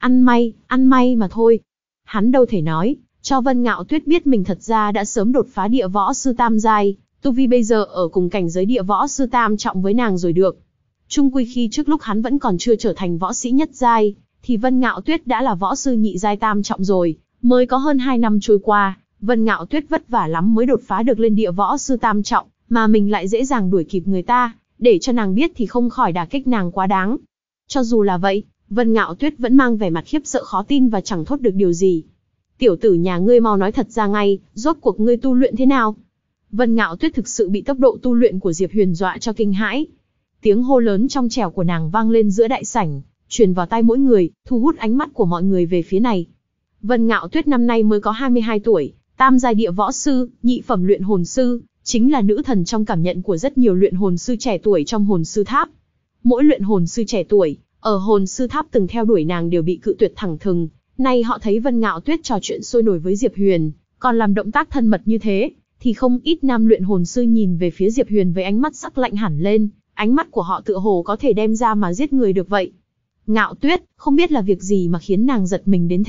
Ăn may mà thôi. Hắn đâu thể nói, cho Vân Ngạo Tuyết biết mình thật ra đã sớm đột phá địa võ sư tam giai, tu vi bây giờ ở cùng cảnh giới địa võ sư tam trọng với nàng rồi được. Chung quy khi trước lúc hắn vẫn còn chưa trở thành võ sĩ nhất giai, thì Vân Ngạo Tuyết đã là võ sư nhị giai tam trọng rồi, mới có hơn 2 năm trôi qua, Vân Ngạo Tuyết vất vả lắm mới đột phá được lên địa võ sư tam trọng, mà mình lại dễ dàng đuổi kịp người ta, để cho nàng biết thì không khỏi đả kích nàng quá đáng. Cho dù là vậy, Vân Ngạo Tuyết vẫn mang vẻ mặt khiếp sợ khó tin và chẳng thốt được điều gì. Tiểu tử nhà ngươi mau nói thật ra ngay, rốt cuộc ngươi tu luyện thế nào? Vân Ngạo Tuyết thực sự bị tốc độ tu luyện của Diệp Huyền dọa cho kinh hãi. Tiếng hô lớn trong trẻo của nàng vang lên giữa đại sảnh, truyền vào tai mỗi người, thu hút ánh mắt của mọi người về phía này. Vân Ngạo Tuyết năm nay mới có 22 tuổi, tam giai địa võ sư, nhị phẩm luyện hồn sư, chính là nữ thần trong cảm nhận của rất nhiều luyện hồn sư trẻ tuổi trong hồn sư tháp. Mỗi luyện hồn sư trẻ tuổi ở hồn sư tháp từng theo đuổi nàng đều bị cự tuyệt thẳng thừng. Nay họ thấy Vân Ngạo Tuyết trò chuyện sôi nổi với Diệp Huyền, còn làm động tác thân mật như thế, thì không ít nam luyện hồn sư nhìn về phía Diệp Huyền với ánh mắt sắc lạnh hẳn lên, ánh mắt của họ tựa hồ có thể đem ra mà giết người được vậy. Ngạo Tuyết, không biết là việc gì mà khiến nàng giật mình đến thế,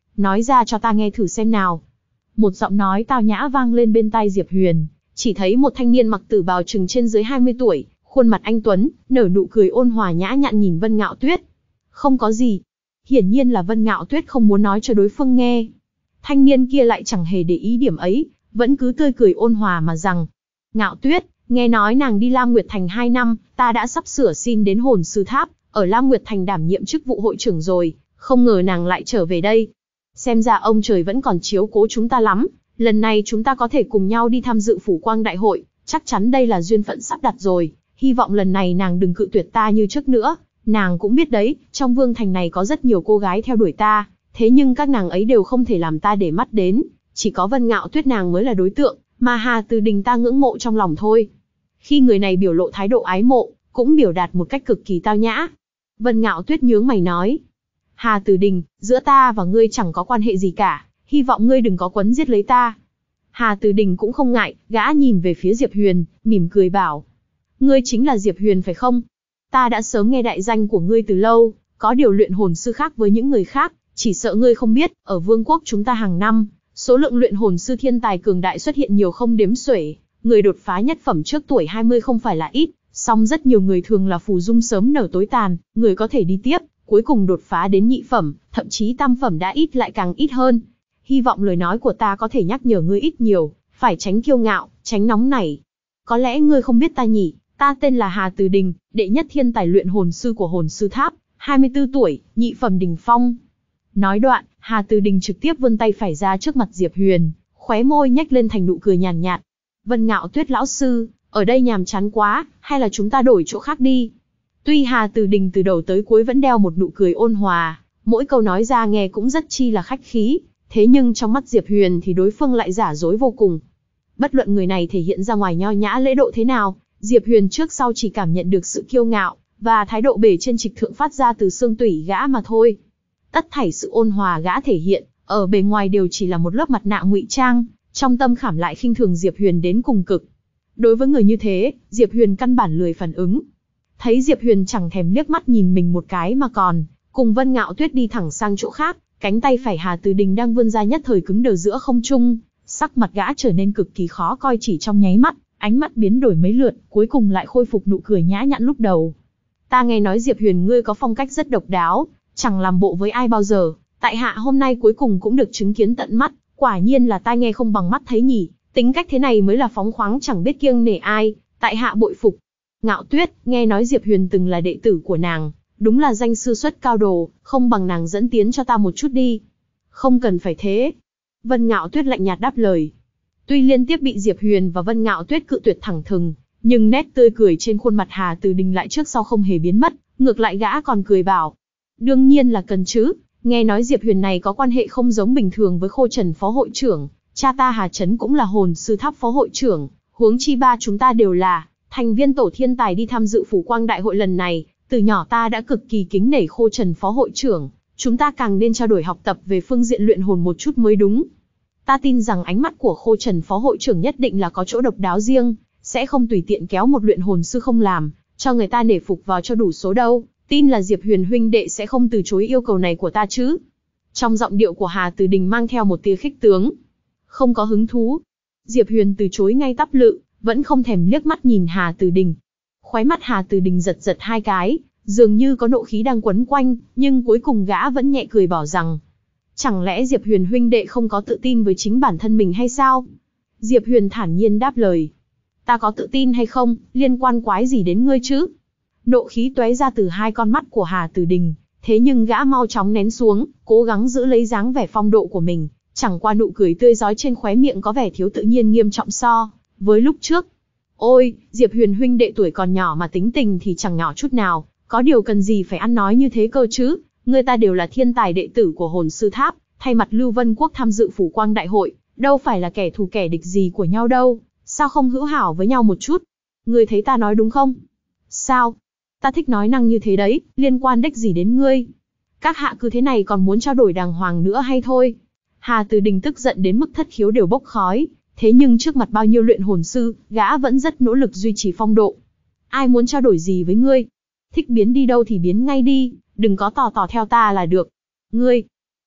Nói ra cho ta nghe thử xem nào. Một giọng nói tao nhã vang lên bên tai Diệp Huyền, chỉ thấy một thanh niên mặc tử bào chừng trên dưới 20 tuổi, khuôn mặt anh tuấn, nở nụ cười ôn hòa nhã nhặn nhìn Vân Ngạo Tuyết. Không có gì. Hiển nhiên là Vân Ngạo Tuyết không muốn nói cho đối phương nghe. Thanh niên kia lại chẳng hề để ý điểm ấy, vẫn cứ tươi cười ôn hòa mà rằng: Ngạo Tuyết, nghe nói nàng đi Lam Nguyệt Thành 2 năm, ta đã sắp sửa xin đến Hồn Sư Tháp, ở Lam Nguyệt Thành đảm nhiệm chức vụ hội trưởng rồi, không ngờ nàng lại trở về đây. Xem ra ông trời vẫn còn chiếu cố chúng ta lắm, lần này chúng ta có thể cùng nhau đi tham dự Phủ Quang Đại hội, chắc chắn đây là duyên phận sắp đặt rồi, hy vọng lần này nàng đừng cự tuyệt ta như trước nữa. Nàng cũng biết đấy, trong Vương Thành này có rất nhiều cô gái theo đuổi ta, thế nhưng các nàng ấy đều không thể làm ta để mắt đến, chỉ có Vân Ngạo Tuyết nàng mới là đối tượng, mà Hà Từ Đình ta ngưỡng mộ trong lòng thôi. Khi người này biểu lộ thái độ ái mộ, cũng biểu đạt một cách cực kỳ tao nhã. Vân Ngạo Tuyết nhướng mày nói: Hà Từ Đình, giữa ta và ngươi chẳng có quan hệ gì cả, hy vọng ngươi đừng có quấn giết lấy ta. Hà Từ Đình cũng không ngại, gã nhìn về phía Diệp Huyền, mỉm cười bảo: Ngươi chính là Diệp Huyền phải không? Ta đã sớm nghe đại danh của ngươi từ lâu, có điều luyện hồn sư khác với những người khác, chỉ sợ ngươi không biết, ở vương quốc chúng ta hàng năm, số lượng luyện hồn sư thiên tài cường đại xuất hiện nhiều không đếm xuể, người đột phá nhất phẩm trước tuổi 20 không phải là ít, song rất nhiều người thường là phù dung sớm nở tối tàn, người có thể đi tiếp, cuối cùng đột phá đến nhị phẩm, thậm chí tam phẩm đã ít lại càng ít hơn. Hy vọng lời nói của ta có thể nhắc nhở ngươi ít nhiều, phải tránh kiêu ngạo, tránh nóng nảy. Có lẽ ngươi không biết ta nhỉ, ta tên là Hà Từ Đình, đệ nhất thiên tài luyện hồn sư của Hồn Sư Tháp, 24 tuổi, nhị phẩm đỉnh phong. Nói đoạn, Hà Từ Đình trực tiếp vươn tay phải ra trước mặt Diệp Huyền, khóe môi nhếch lên thành nụ cười nhàn nhạt. Vân Ngạo Tuyết lão sư, ở đây nhàm chán quá, hay là chúng ta đổi chỗ khác đi? Tuy Hà Từ Đình từ đầu tới cuối vẫn đeo một nụ cười ôn hòa, mỗi câu nói ra nghe cũng rất chi là khách khí, thế nhưng trong mắt Diệp Huyền thì đối phương lại giả dối vô cùng. Bất luận người này thể hiện ra ngoài nho nhã lễ độ thế nào, Diệp Huyền trước sau chỉ cảm nhận được sự kiêu ngạo và thái độ bề trên trịch thượng phát ra từ xương tủy gã mà thôi. Tất thảy sự ôn hòa gã thể hiện, ở bề ngoài đều chỉ là một lớp mặt nạ ngụy trang, trong tâm khảm lại khinh thường Diệp Huyền đến cùng cực. Đối với người như thế, Diệp Huyền căn bản lười phản ứng. Thấy Diệp Huyền chẳng thèm liếc mắt nhìn mình một cái mà còn cùng Vân Ngạo Tuyết đi thẳng sang chỗ khác, cánh tay phải Hà Từ Đình đang vươn ra nhất thời cứng đờ giữa không trung, sắc mặt gã trở nên cực kỳ khó coi chỉ trong nháy mắt, ánh mắt biến đổi mấy lượt, cuối cùng lại khôi phục nụ cười nhã nhặn lúc đầu. Ta nghe nói Diệp Huyền ngươi có phong cách rất độc đáo, chẳng làm bộ với ai bao giờ, tại hạ hôm nay cuối cùng cũng được chứng kiến tận mắt, quả nhiên là tai nghe không bằng mắt thấy nhỉ, tính cách thế này mới là phóng khoáng chẳng biết kiêng nể ai, tại hạ bội phục. Ngạo Tuyết, nghe nói Diệp Huyền từng là đệ tử của nàng, đúng là danh sư xuất cao đồ, không bằng nàng dẫn tiến cho ta một chút đi. Không cần phải thế. Vân Ngạo Tuyết lạnh nhạt đáp lời. Tuy liên tiếp bị Diệp Huyền và Vân Ngạo Tuyết cự tuyệt thẳng thừng, nhưng nét tươi cười trên khuôn mặt Hà Từ Đình lại trước sau không hề biến mất, ngược lại gã còn cười bảo. Đương nhiên là cần chứ, nghe nói Diệp Huyền này có quan hệ không giống bình thường với Khô Trần phó hội trưởng, cha ta Hà Trấn cũng là Hồn Sư Tháp phó hội trưởng, huống chi ba chúng ta đều là thành viên tổ thiên tài đi tham dự Phủ Quang Đại hội lần này, từ nhỏ ta đã cực kỳ kính nể Khô Trần phó hội trưởng, chúng ta càng nên trao đổi học tập về phương diện luyện hồn một chút mới đúng. Ta tin rằng ánh mắt của Khô Trần phó hội trưởng nhất định là có chỗ độc đáo riêng, sẽ không tùy tiện kéo một luyện hồn sư không làm, cho người ta nể phục vào cho đủ số đâu, tin là Diệp Huyền huynh đệ sẽ không từ chối yêu cầu này của ta chứ. Trong giọng điệu của Hà Từ Đình mang theo một tia khích tướng. Không có hứng thú. Diệp Huyền từ chối ngay tắp lự, vẫn không thèm liếc mắt nhìn Hà Từ Đình. Khóe mắt Hà Từ Đình giật giật hai cái, dường như có nộ khí đang quấn quanh, nhưng cuối cùng gã vẫn nhẹ cười bảo rằng, chẳng lẽ Diệp Huyền huynh đệ không có tự tin với chính bản thân mình hay sao? Diệp Huyền thản nhiên đáp lời, ta có tự tin hay không, liên quan quái gì đến ngươi chứ? Nộ khí tóe ra từ hai con mắt của Hà Từ Đình, thế nhưng gã mau chóng nén xuống, cố gắng giữ lấy dáng vẻ phong độ của mình, chẳng qua nụ cười tươi rói trên khóe miệng có vẻ thiếu tự nhiên nghiêm trọng so với lúc trước. Ôi, Diệp Huyền huynh đệ tuổi còn nhỏ mà tính tình thì chẳng nhỏ chút nào, có điều cần gì phải ăn nói như thế cơ chứ, người ta đều là thiên tài đệ tử của Hồn Sư Tháp, thay mặt Lưu Vân Quốc tham dự Phủ Quang Đại hội, đâu phải là kẻ thù kẻ địch gì của nhau đâu, sao không hữu hảo với nhau một chút? Ngươi thấy ta nói đúng không? Sao? Ta thích nói năng như thế đấy, liên quan đếch gì đến ngươi? Các hạ cứ thế này còn muốn trao đổi đàng hoàng nữa hay thôi? Hà Từ Đình tức giận đến mức thất khiếu đều bốc khói, thế nhưng trước mặt bao nhiêu luyện hồn sư, gã vẫn rất nỗ lực duy trì phong độ. Ai muốn trao đổi gì với ngươi? Thích biến đi đâu thì biến ngay đi, đừng có tò theo ta là được. Ngươi,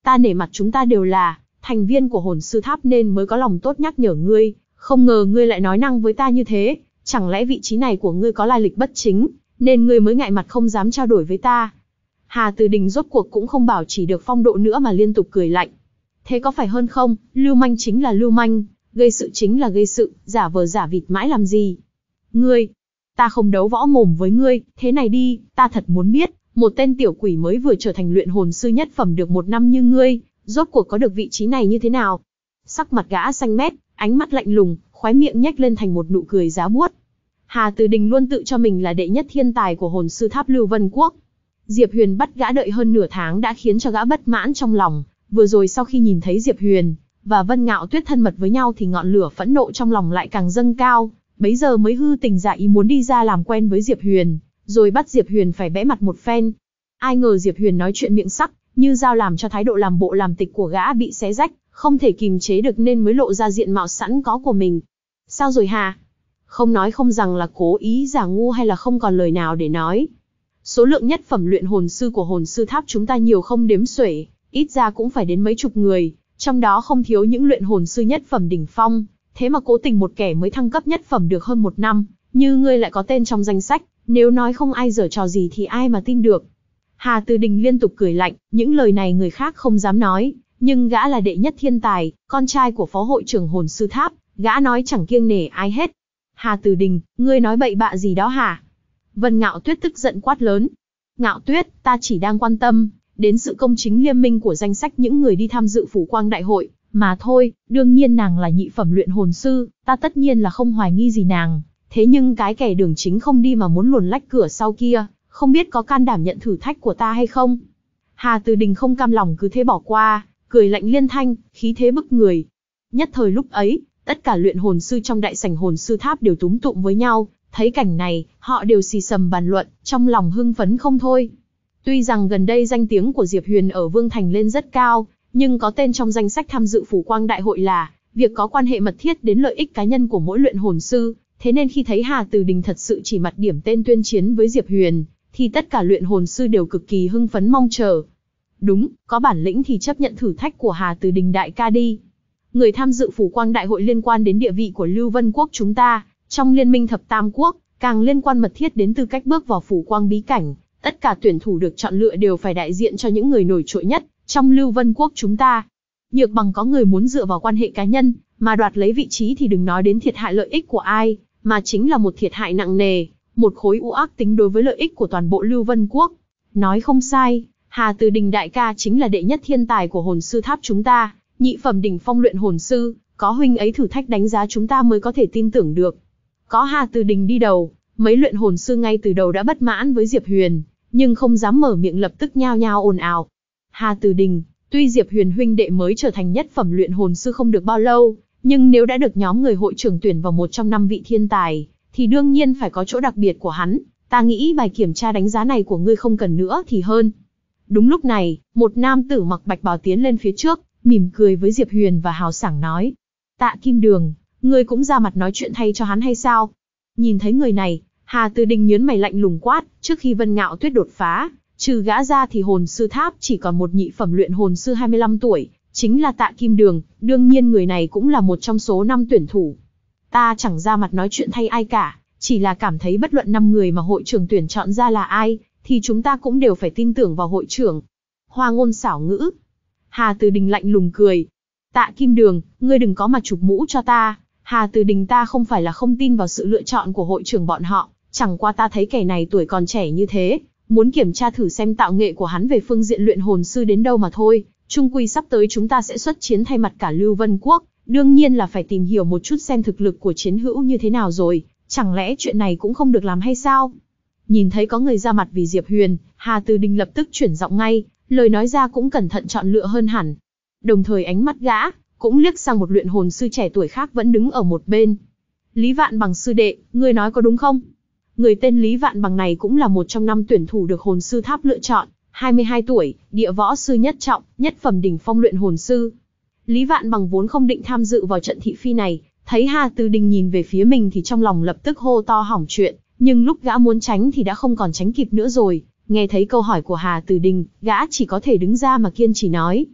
Ta nể mặt chúng ta đều là thành viên của hồn sư tháp nên mới có lòng tốt nhắc nhở ngươi, không ngờ ngươi lại nói năng với ta như thế, chẳng lẽ vị trí này của ngươi có lai lịch bất chính, nên ngươi mới ngại mặt không dám trao đổi với ta. Hà Từ Đình rốt cuộc cũng không bảo trì được phong độ nữa mà liên tục cười lạnh. Thế có phải hơn không, lưu manh chính là lưu manh, gây sự chính là gây sự, giả vờ giả vịt mãi làm gì? Ngươi, ta không đấu võ mồm với ngươi, thế này đi, ta thật muốn biết, một tên tiểu quỷ mới vừa trở thành luyện hồn sư nhất phẩm được 1 năm như ngươi, rốt cuộc có được vị trí này như thế nào? Sắc mặt gã xanh mét, ánh mắt lạnh lùng, khóe miệng nhếch lên thành một nụ cười giá buốt. Hà Từ Đình luôn tự cho mình là đệ nhất thiên tài của hồn sư tháp Lưu Vân Quốc. Diệp Huyền bắt gã đợi hơn nửa tháng đã khiến cho gã bất mãn trong lòng, vừa rồi sau khi nhìn thấy Diệp Huyền và Vân Ngạo Tuyết thân mật với nhau thì ngọn lửa phẫn nộ trong lòng lại càng dâng cao, bấy giờ mới hư tình giả ý muốn đi ra làm quen với Diệp Huyền, rồi bắt Diệp Huyền phải bẽ mặt một phen. Ai ngờ Diệp Huyền nói chuyện miệng sắc, như dao làm cho thái độ làm bộ làm tịch của gã bị xé rách, không thể kìm chế được nên mới lộ ra diện mạo sẵn có của mình. Sao rồi Hà? Không nói không rằng là cố ý giả ngu hay là không còn lời nào để nói. Số lượng nhất phẩm luyện hồn sư của hồn sư tháp chúng ta nhiều không đếm xuể, ít ra cũng phải đến mấy chục người, trong đó không thiếu những luyện hồn sư nhất phẩm đỉnh phong, thế mà cố tình một kẻ mới thăng cấp nhất phẩm được hơn 1 năm, như ngươi lại có tên trong danh sách, nếu nói không ai giở trò gì thì ai mà tin được. Hà Từ Đình liên tục cười lạnh, những lời này người khác không dám nói, nhưng gã là đệ nhất thiên tài, con trai của phó hội trưởng hồn sư tháp, gã nói chẳng kiêng nể ai hết. Hà Từ Đình, ngươi nói bậy bạ gì đó hả? Vân Ngạo Tuyết tức giận quát lớn. Ngạo Tuyết, ta chỉ đang quan tâm đến sự công chính liêm minh của danh sách những người đi tham dự phủ quang đại hội, mà thôi, đương nhiên nàng là nhị phẩm luyện hồn sư, ta tất nhiên là không hoài nghi gì nàng, thế nhưng cái kẻ đường chính không đi mà muốn luồn lách cửa sau kia, không biết có can đảm nhận thử thách của ta hay không? Hà Từ Đình không cam lòng cứ thế bỏ qua, cười lạnh liên thanh, khí thế bức người. Nhất thời lúc ấy, tất cả luyện hồn sư trong đại sảnh hồn sư tháp đều túm tụm với nhau, thấy cảnh này, họ đều xì xầm bàn luận, trong lòng hưng phấn không thôi. Tuy rằng gần đây danh tiếng của Diệp Huyền ở Vương Thành lên rất cao, nhưng có tên trong danh sách tham dự phủ quang đại hội là việc có quan hệ mật thiết đến lợi ích cá nhân của mỗi luyện hồn sư, thế nên khi thấy Hà Từ Đình thật sự chỉ mặt điểm tên tuyên chiến với Diệp Huyền, thì tất cả luyện hồn sư đều cực kỳ hưng phấn mong chờ. Đúng, có bản lĩnh thì chấp nhận thử thách của Hà Từ Đình đại ca đi. Người tham dự phủ quang đại hội liên quan đến địa vị của Lưu Vân Quốc chúng ta, trong liên minh thập tam quốc, càng liên quan mật thiết đến tư cách bước vào phủ quang bí cảnh. Tất cả tuyển thủ được chọn lựa đều phải đại diện cho những người nổi trội nhất trong Lưu Vân Quốc chúng ta. Nhược bằng có người muốn dựa vào quan hệ cá nhân mà đoạt lấy vị trí thì đừng nói đến thiệt hại lợi ích của ai, mà chính là một thiệt hại nặng nề, một khối u ác tính đối với lợi ích của toàn bộ Lưu Vân Quốc. Nói không sai, Hà Từ Đình đại ca chính là đệ nhất thiên tài của hồn sư tháp chúng ta, nhị phẩm đỉnh phong luyện hồn sư, có huynh ấy thử thách đánh giá chúng ta mới có thể tin tưởng được. Có Hà Từ Đình đi đầu, mấy luyện hồn sư ngay từ đầu đã bất mãn với Diệp Huyền, nhưng không dám mở miệng lập tức nhao nhao ồn ào. Hà Từ Đình, tuy Diệp Huyền huynh đệ mới trở thành nhất phẩm luyện hồn sư không được bao lâu, nhưng nếu đã được nhóm người hội trưởng tuyển vào một trong 5 vị thiên tài, thì đương nhiên phải có chỗ đặc biệt của hắn. Ta nghĩ bài kiểm tra đánh giá này của ngươi không cần nữa thì hơn. Đúng lúc này, một nam tử mặc bạch bào tiến lên phía trước, mỉm cười với Diệp Huyền và hào sảng nói: Tạ Kim Đường, ngươi cũng ra mặt nói chuyện thay cho hắn hay sao? Nhìn thấy người này, Hà Từ Đình nhướng mày lạnh lùng quát, trước khi Vân Ngạo Tuyết đột phá, trừ gã ra thì hồn sư tháp chỉ còn một nhị phẩm luyện hồn sư 25 tuổi, chính là Tạ Kim Đường, đương nhiên người này cũng là một trong số 5 tuyển thủ. Ta chẳng ra mặt nói chuyện thay ai cả, chỉ là cảm thấy bất luận 5 người mà hội trưởng tuyển chọn ra là ai, thì chúng ta cũng đều phải tin tưởng vào hội trưởng. Hoa ngôn xảo ngữ. Hà Từ Đình lạnh lùng cười. Tạ Kim Đường, ngươi đừng có mà chụp mũ cho ta. Hà Từ Đình ta không phải là không tin vào sự lựa chọn của hội trưởng bọn họ, chẳng qua ta thấy kẻ này tuổi còn trẻ như thế, muốn kiểm tra thử xem tạo nghệ của hắn về phương diện luyện hồn sư đến đâu mà thôi. Chung quy sắp tới chúng ta sẽ xuất chiến thay mặt cả Lưu Vân Quốc, đương nhiên là phải tìm hiểu một chút xem thực lực của chiến hữu như thế nào rồi, chẳng lẽ chuyện này cũng không được làm hay sao? Nhìn thấy có người ra mặt vì Diệp Huyền, Hà Từ Đình lập tức chuyển giọng ngay, lời nói ra cũng cẩn thận chọn lựa hơn hẳn. Đồng thời ánh mắt gã cũng liếc sang một luyện hồn sư trẻ tuổi khác vẫn đứng ở một bên. Lý Vạn Bằng sư đệ, ngươi nói có đúng không? Người tên Lý Vạn Bằng này cũng là một trong 5 tuyển thủ được hồn sư tháp lựa chọn, 22 tuổi, địa võ sư nhất trọng, nhất phẩm đỉnh phong luyện hồn sư. Lý Vạn Bằng vốn không định tham dự vào trận thị phi này, thấy Hà Từ Đình nhìn về phía mình thì trong lòng lập tức hô to hỏng chuyện, nhưng lúc gã muốn tránh thì đã không còn tránh kịp nữa rồi. Nghe thấy câu hỏi của Hà Từ Đình, gã chỉ có thể đứng ra mà kiên trì nói: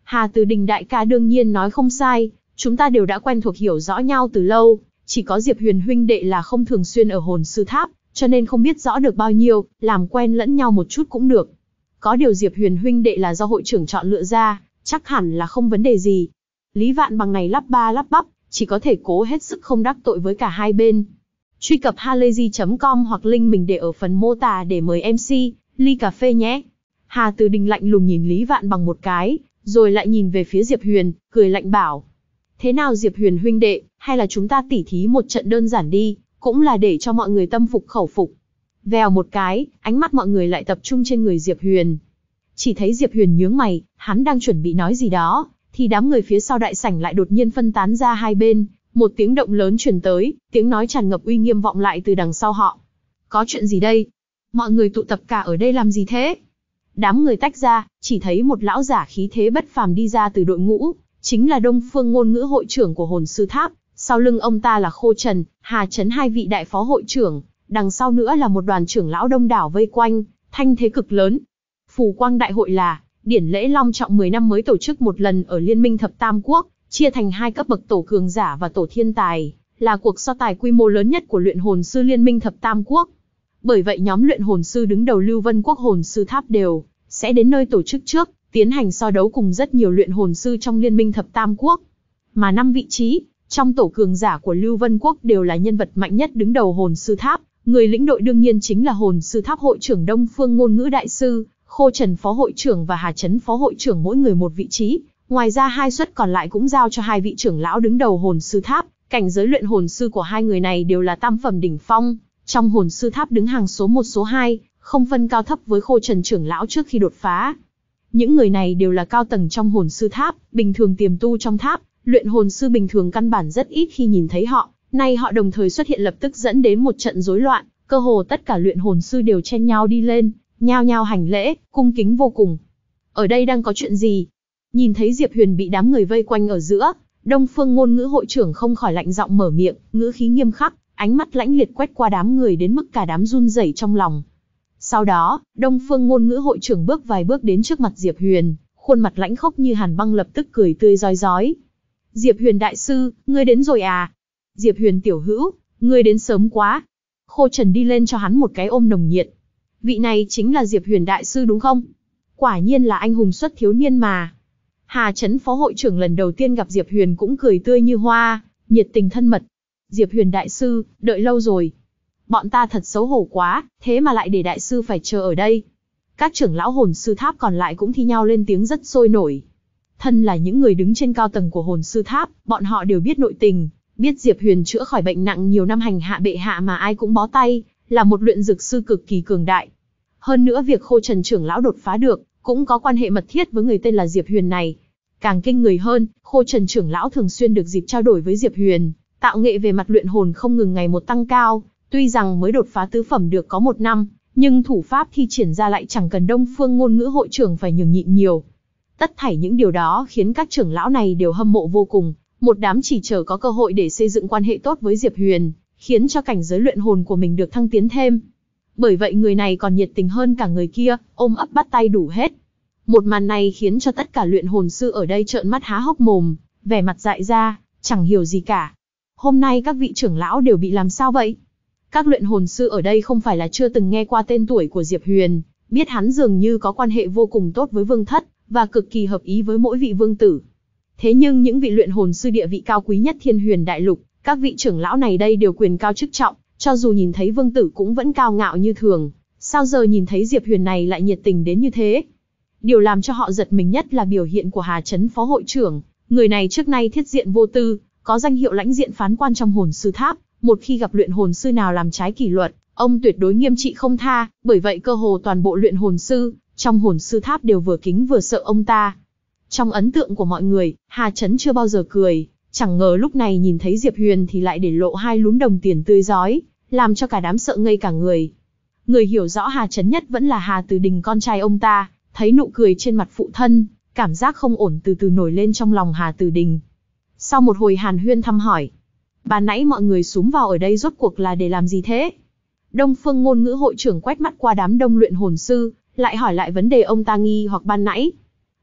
Hà Từ Đình đại ca đương nhiên nói không sai, chúng ta đều đã quen thuộc hiểu rõ nhau từ lâu, chỉ có Diệp Huyền huynh đệ là không thường xuyên ở hồn sư tháp, cho nên không biết rõ được bao nhiêu, làm quen lẫn nhau một chút cũng được. Có điều Diệp Huyền huynh đệ là do hội trưởng chọn lựa ra, chắc hẳn là không vấn đề gì. Lý Vạn Bằng này lắp ba lắp bắp, chỉ có thể cố hết sức không đắc tội với cả hai bên. Truy cập halayzi.com hoặc link mình để ở phần mô tả để mời MC, ly cà phê nhé. Hà Từ Đình lạnh lùng nhìn Lý Vạn Bằng một cái, rồi lại nhìn về phía Diệp Huyền, cười lạnh bảo. Thế nào Diệp Huyền huynh đệ, hay là chúng ta tỉ thí một trận đơn giản đi, cũng là để cho mọi người tâm phục khẩu phục. Vèo một cái, ánh mắt mọi người lại tập trung trên người Diệp Huyền. Chỉ thấy Diệp Huyền nhướng mày, hắn đang chuẩn bị nói gì đó, thì đám người phía sau đại sảnh lại đột nhiên phân tán ra hai bên, một tiếng động lớn truyền tới, tiếng nói tràn ngập uy nghiêm vọng lại từ đằng sau họ. Có chuyện gì đây? Mọi người tụ tập cả ở đây làm gì thế? Đám người tách ra, chỉ thấy một lão giả khí thế bất phàm đi ra từ đội ngũ, chính là Đông Phương Ngôn Ngữ hội trưởng của Hồn Sư Tháp, sau lưng ông ta là Khô Trần, Hà Chấn hai vị đại phó hội trưởng, đằng sau nữa là một đoàn trưởng lão đông đảo vây quanh, thanh thế cực lớn. Phù Quang Đại hội là điển lễ long trọng 10 năm mới tổ chức một lần ở Liên minh Thập Tam Quốc, chia thành hai cấp bậc tổ cường giả và tổ thiên tài, là cuộc so tài quy mô lớn nhất của luyện hồn sư Liên minh Thập Tam Quốc. Bởi vậy nhóm luyện hồn sư đứng đầu Lưu Vân Quốc Hồn Sư Tháp đều sẽ đến nơi tổ chức trước, tiến hành so đấu cùng rất nhiều luyện hồn sư trong Liên minh Thập Tam Quốc. Mà 5 vị trí trong tổ cường giả của Lưu Vân Quốc đều là nhân vật mạnh nhất đứng đầu Hồn Sư Tháp, người lĩnh đội đương nhiên chính là Hồn Sư Tháp hội trưởng Đông Phương Ngôn Ngữ đại sư, Khô Trần phó hội trưởng và Hà Chấn phó hội trưởng mỗi người một vị trí. Ngoài ra hai suất còn lại cũng giao cho hai vị trưởng lão đứng đầu Hồn Sư Tháp, cảnh giới luyện hồn sư của hai người này đều là tam phẩm đỉnh phong, trong Hồn Sư Tháp đứng hàng số 1 số 2, không phân cao thấp với Khô Trần trưởng lão trước khi đột phá. Những người này đều là cao tầng trong Hồn Sư Tháp, bình thường tiềm tu trong tháp, luyện hồn sư bình thường căn bản rất ít khi nhìn thấy họ, nay họ đồng thời xuất hiện lập tức dẫn đến một trận rối loạn, cơ hồ tất cả luyện hồn sư đều chen nhau đi lên, nhao nhao hành lễ, cung kính vô cùng. Ở đây đang có chuyện gì? Nhìn thấy Diệp Huyền bị đám người vây quanh ở giữa, Đông Phương Ngôn Ngữ hội trưởng không khỏi lạnh giọng mở miệng, ngữ khí nghiêm khắc, ánh mắt lãnh liệt quét qua đám người đến mức cả đám run rẩy trong lòng. Sau đó, Đông Phương Ngôn Ngữ hội trưởng bước vài bước đến trước mặt Diệp Huyền, khuôn mặt lãnh khốc như hàn băng lập tức cười tươi rói rói. Diệp Huyền đại sư, ngươi đến rồi à? Diệp Huyền tiểu hữu, ngươi đến sớm quá. Khô Trần đi lên cho hắn một cái ôm nồng nhiệt. Vị này chính là Diệp Huyền đại sư đúng không? Quả nhiên là anh hùng xuất thiếu niên mà. Hà Chấn phó hội trưởng lần đầu tiên gặp Diệp Huyền cũng cười tươi như hoa, nhiệt tình thân mật. Diệp Huyền đại sư, đợi lâu rồi. Bọn ta thật xấu hổ quá, thế mà lại để đại sư phải chờ ở đây. Các trưởng lão Hồn Sư Tháp còn lại cũng thi nhau lên tiếng rất sôi nổi. Thân là những người đứng trên cao tầng của Hồn Sư Tháp, bọn họ đều biết nội tình, biết Diệp Huyền chữa khỏi bệnh nặng nhiều năm hành hạ bệ hạ mà ai cũng bó tay, là một luyện dược sư cực kỳ cường đại. Hơn nữa việc Khô Trần trưởng lão đột phá được, cũng có quan hệ mật thiết với người tên là Diệp Huyền này. Càng kinh người hơn, Khô Trần trưởng lão thường xuyên được dịp trao đổi với Diệp Huyền, tạo nghệ về mặt luyện hồn không ngừng ngày một tăng cao, tuy rằng mới đột phá tứ phẩm được có 1 năm, nhưng thủ pháp thi triển ra lại chẳng cần Đông Phương Ngôn Ngữ hội trưởng phải nhường nhịn nhiều. Tất thảy những điều đó khiến các trưởng lão này đều hâm mộ vô cùng, một đám chỉ chờ có cơ hội để xây dựng quan hệ tốt với Diệp Huyền, khiến cho cảnh giới luyện hồn của mình được thăng tiến thêm. Bởi vậy người này còn nhiệt tình hơn cả người kia, ôm ấp bắt tay đủ hết. Một màn này khiến cho tất cả luyện hồn sư ở đây trợn mắt há hốc mồm, vẻ mặt dại ra, chẳng hiểu gì cả. Hôm nay các vị trưởng lão đều bị làm sao vậy? Các luyện hồn sư ở đây không phải là chưa từng nghe qua tên tuổi của Diệp Huyền, biết hắn dường như có quan hệ vô cùng tốt với vương thất, và cực kỳ hợp ý với mỗi vị vương tử. Thế nhưng những vị luyện hồn sư địa vị cao quý nhất Thiên Huyền Đại Lục, các vị trưởng lão này đây đều quyền cao chức trọng, cho dù nhìn thấy vương tử cũng vẫn cao ngạo như thường, sao giờ nhìn thấy Diệp Huyền này lại nhiệt tình đến như thế? Điều làm cho họ giật mình nhất là biểu hiện của Hà Chấn phó hội trưởng, người này trước nay thiết diện vô tư, có danh hiệu lãnh diện phán quan trong Hồn Sư Tháp, một khi gặp luyện hồn sư nào làm trái kỷ luật, ông tuyệt đối nghiêm trị không tha, bởi vậy cơ hồ toàn bộ luyện hồn sư trong Hồn Sư Tháp đều vừa kính vừa sợ ông ta. Trong ấn tượng của mọi người, Hà Chấn chưa bao giờ cười, chẳng ngờ lúc này nhìn thấy Diệp Huyền thì lại để lộ hai lúm đồng tiền tươi rói, làm cho cả đám sợ ngây cả người. Người hiểu rõ Hà Chấn nhất vẫn là Hà Từ Đình con trai ông ta, thấy nụ cười trên mặt phụ thân, cảm giác không ổn từ từ nổi lên trong lòng Hà Từ Đình. Sau một hồi hàn huyên thăm hỏi, ban nãy mọi người xúm vào ở đây rốt cuộc là để làm gì thế? Đông Phương Ngôn Ngữ hội trưởng quét mắt qua đám đông luyện hồn sư, lại hỏi lại vấn đề ông ta nghi hoặc ban nãy.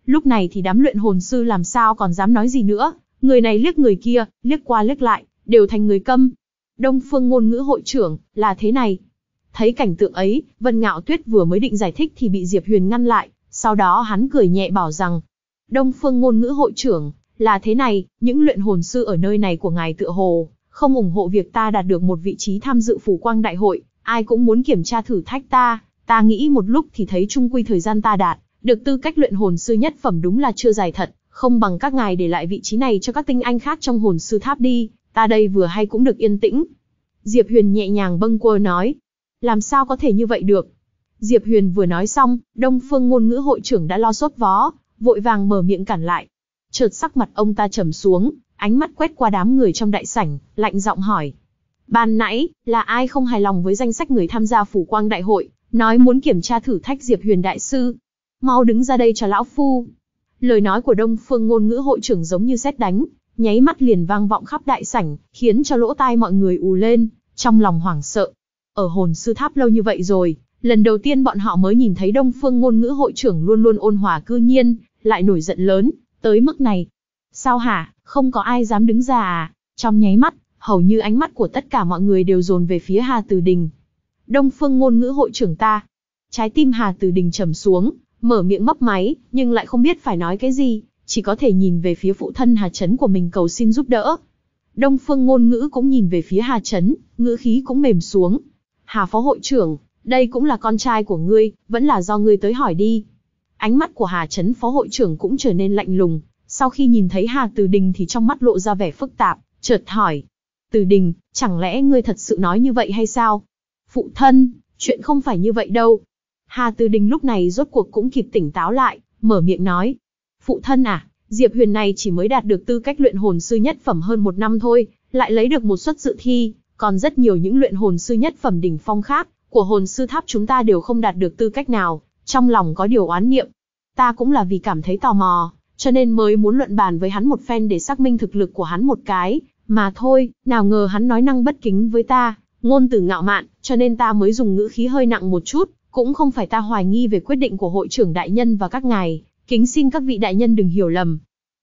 Lúc này thì đám luyện hồn sư làm sao còn dám nói gì nữa, người này liếc người kia, liếc qua liếc lại, đều thành người câm. Đông Phương Ngôn Ngữ hội trưởng, là thế này. Thấy cảnh tượng ấy, Vân Ngạo Tuyết vừa mới định giải thích thì bị Diệp Huyền ngăn lại, sau đó hắn cười nhẹ bảo rằng, Đông Phương Ngôn Ngữ hội trưởng, là thế này, những luyện hồn sư ở nơi này của ngài tựa hồ không ủng hộ việc ta đạt được một vị trí tham dự Phủ Quang Đại hội, ai cũng muốn kiểm tra thử thách ta nghĩ một lúc thì thấy chung quy thời gian ta đạt được tư cách luyện hồn sư nhất phẩm đúng là chưa dài thật, không bằng các ngài để lại vị trí này cho các tinh anh khác trong hồn sư tháp đi, ta đây vừa hay cũng được yên tĩnh. Diệp Huyền nhẹ nhàng bâng quơ nói, làm sao có thể như vậy được? Diệp Huyền vừa nói xong, Đông Phương Ngôn Ngữ hội trưởng đã lo sốt vó, vội vàng mở miệng cản lại. Chợt sắc mặt ông ta trầm xuống, ánh mắt quét qua đám người trong đại sảnh, lạnh giọng hỏi. Ban nãy, là ai không hài lòng với danh sách người tham gia Phủ Quang Đại hội, nói muốn kiểm tra thử thách Diệp Huyền đại sư? Mau đứng ra đây cho lão phu. Lời nói của Đông Phương Ngôn Ngữ hội trưởng giống như sét đánh, nháy mắt liền vang vọng khắp đại sảnh, khiến cho lỗ tai mọi người ù lên, trong lòng hoảng sợ. Ở hồn sư tháp lâu như vậy rồi, lần đầu tiên bọn họ mới nhìn thấy Đông Phương Ngôn Ngữ hội trưởng luôn luôn ôn hòa cư nhiên, lại nổi giận lớn, tới mức này. Sao hả, không có ai dám đứng ra à? Trong nháy mắt, hầu như ánh mắt của tất cả mọi người đều dồn về phía Hà Từ Đình. Đông Phương Ngôn Ngữ hội trưởng ta. Trái tim Hà Từ Đình trầm xuống, mở miệng mấp máy, nhưng lại không biết phải nói cái gì, chỉ có thể nhìn về phía phụ thân Hà Chấn của mình cầu xin giúp đỡ. Đông Phương Ngôn Ngữ cũng nhìn về phía Hà Chấn, ngữ khí cũng mềm xuống. Hà phó hội trưởng, đây cũng là con trai của ngươi, vẫn là do ngươi tới hỏi đi. Ánh mắt của Hà Chấn phó hội trưởng cũng trở nên lạnh lùng, sau khi nhìn thấy Hà Từ Đình thì trong mắt lộ ra vẻ phức tạp, chợt hỏi. Từ Đình, chẳng lẽ ngươi thật sự nói như vậy hay sao? Phụ thân, chuyện không phải như vậy đâu. Hà Từ Đình lúc này rốt cuộc cũng kịp tỉnh táo lại, mở miệng nói. Phụ thân à, Diệp Huyền này chỉ mới đạt được tư cách luyện hồn sư nhất phẩm hơn 1 năm thôi, lại lấy được một suất dự thi, còn rất nhiều những luyện hồn sư nhất phẩm đỉnh phong khác của hồn sư tháp chúng ta đều không đạt được tư cách nào, trong lòng có điều oán niệm. Ta cũng là vì cảm thấy tò mò, cho nên mới muốn luận bàn với hắn một phen để xác minh thực lực của hắn một cái, mà thôi, nào ngờ hắn nói năng bất kính với ta, ngôn từ ngạo mạn, cho nên ta mới dùng ngữ khí hơi nặng một chút, cũng không phải ta hoài nghi về quyết định của hội trưởng đại nhân và các ngài, kính xin các vị đại nhân đừng hiểu lầm.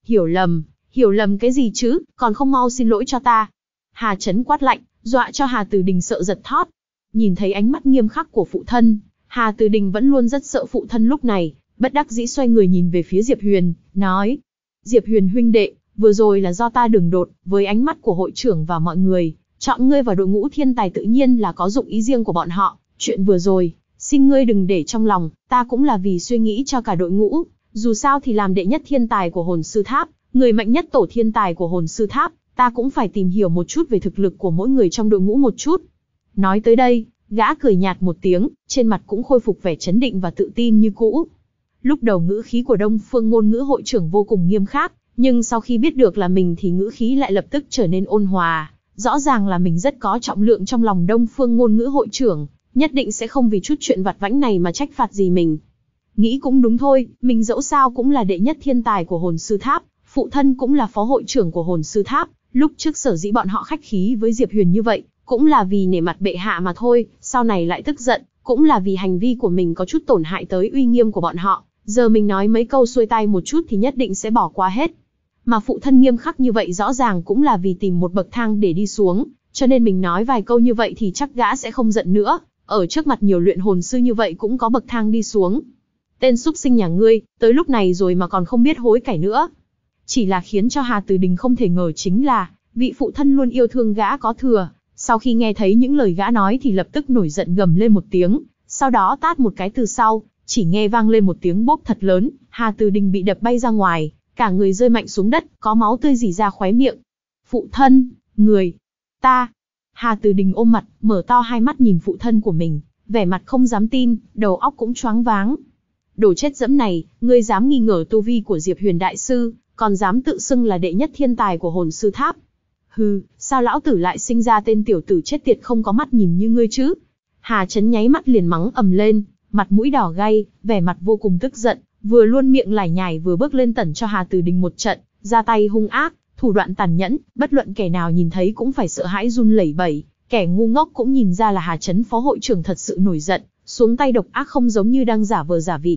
Hiểu lầm cái gì chứ, còn không mau xin lỗi cho ta. Hà Chấn quát lạnh, dọa cho Hà Từ Đình sợ giật thót. Nhìn thấy ánh mắt nghiêm khắc của phụ thân, Hà Từ Đình vẫn luôn rất sợ phụ thân lúc này, bất đắc dĩ xoay người nhìn về phía Diệp Huyền, nói. Diệp Huyền huynh đệ, vừa rồi là do ta đường đột, với ánh mắt của hội trưởng và mọi người, chọn ngươi vào đội ngũ thiên tài tự nhiên là có dụng ý riêng của bọn họ, chuyện vừa rồi, xin ngươi đừng để trong lòng, ta cũng là vì suy nghĩ cho cả đội ngũ, dù sao thì làm đệ nhất thiên tài của hồn sư tháp, người mạnh nhất tổ thiên tài của hồn sư tháp, ta cũng phải tìm hiểu một chút về thực lực của mỗi người trong đội ngũ một chút. Nói tới đây, gã cười nhạt một tiếng, trên mặt cũng khôi phục vẻ chấn định và tự tin như cũ. Lúc đầu ngữ khí của Đông Phương Ngôn Ngữ hội trưởng vô cùng nghiêm khắc, nhưng sau khi biết được là mình thì ngữ khí lại lập tức trở nên ôn hòa, rõ ràng là mình rất có trọng lượng trong lòng Đông Phương Ngôn Ngữ hội trưởng, nhất định sẽ không vì chút chuyện vặt vãnh này mà trách phạt gì mình. Nghĩ cũng đúng thôi, mình dẫu sao cũng là đệ nhất thiên tài của hồn sư tháp, phụ thân cũng là phó hội trưởng của hồn sư tháp, lúc trước sở dĩ bọn họ khách khí với Diệp Huyền như vậy, cũng là vì nể mặt bệ hạ mà thôi, sau này lại tức giận, cũng là vì hành vi của mình có chút tổn hại tới uy nghiêm của bọn họ, giờ mình nói mấy câu xuôi tai một chút thì nhất định sẽ bỏ qua hết. Mà phụ thân nghiêm khắc như vậy rõ ràng cũng là vì tìm một bậc thang để đi xuống, cho nên mình nói vài câu như vậy thì chắc gã sẽ không giận nữa, ở trước mặt nhiều luyện hồn sư như vậy cũng có bậc thang đi xuống. Tên súc sinh nhà ngươi, tới lúc này rồi mà còn không biết hối cải nữa. Chỉ là khiến cho Hà Từ Đình không thể ngờ chính là, vị phụ thân luôn yêu thương gã có thừa, sau khi nghe thấy những lời gã nói thì lập tức nổi giận gầm lên một tiếng, sau đó tát một cái từ sau, chỉ nghe vang lên một tiếng bốp thật lớn, Hà Từ Đình bị đập bay ra ngoài, cả người rơi mạnh xuống đất, có máu tươi rỉ ra khóe miệng. Phụ thân, người, ta. Hà Từ Đình ôm mặt, mở to hai mắt nhìn phụ thân của mình, vẻ mặt không dám tin, đầu óc cũng choáng váng. Đồ chết dẫm này, ngươi dám nghi ngờ tu vi của Diệp Huyền đại sư, còn dám tự xưng là đệ nhất thiên tài của hồn sư tháp. Hừ, sao lão tử lại sinh ra tên tiểu tử chết tiệt không có mắt nhìn như ngươi chứ? Hà Chấn nháy mắt liền mắng ầm lên, mặt mũi đỏ gay, vẻ mặt vô cùng tức giận, vừa luôn miệng lải nhải vừa bước lên tẩn cho Hà Từ Đình một trận, ra tay hung ác, thủ đoạn tàn nhẫn, bất luận kẻ nào nhìn thấy cũng phải sợ hãi run lẩy bẩy, kẻ ngu ngốc cũng nhìn ra là Hà Chấn phó hội trưởng thật sự nổi giận, xuống tay độc ác không giống như đang giả vờ giả vịt.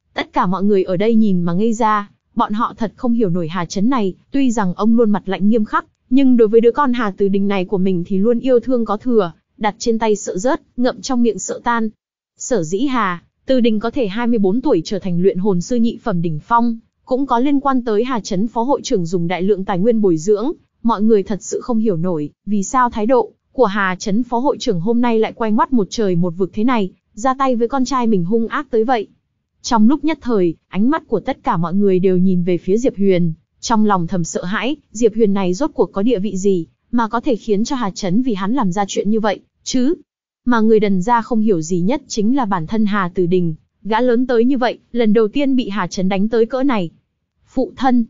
Tất cả mọi người ở đây nhìn mà ngây ra, bọn họ thật không hiểu nổi Hà Chấn này, tuy rằng ông luôn mặt lạnh nghiêm khắc, nhưng đối với đứa con Hà Từ Đình này của mình thì luôn yêu thương có thừa, đặt trên tay sợ rớt, ngậm trong miệng sợ tan. Sở dĩ Hà Từ Đình có thể 24 tuổi trở thành luyện hồn sư nhị phẩm đỉnh phong, cũng có liên quan tới Hà Chấn phó hội trưởng dùng đại lượng tài nguyên bồi dưỡng. Mọi người thật sự không hiểu nổi, vì sao thái độ của Hà Chấn phó hội trưởng hôm nay lại quay ngoắt một trời một vực thế này, ra tay với con trai mình hung ác tới vậy. Trong lúc nhất thời, ánh mắt của tất cả mọi người đều nhìn về phía Diệp Huyền, trong lòng thầm sợ hãi, Diệp Huyền này rốt cuộc có địa vị gì, mà có thể khiến cho Hà Chấn vì hắn làm ra chuyện như vậy, chứ? Mà người đần ra không hiểu gì nhất chính là bản thân Hà Từ Đình, gã lớn tới như vậy, lần đầu tiên bị Hà Chấn đánh tới cỡ này. Phụ thân,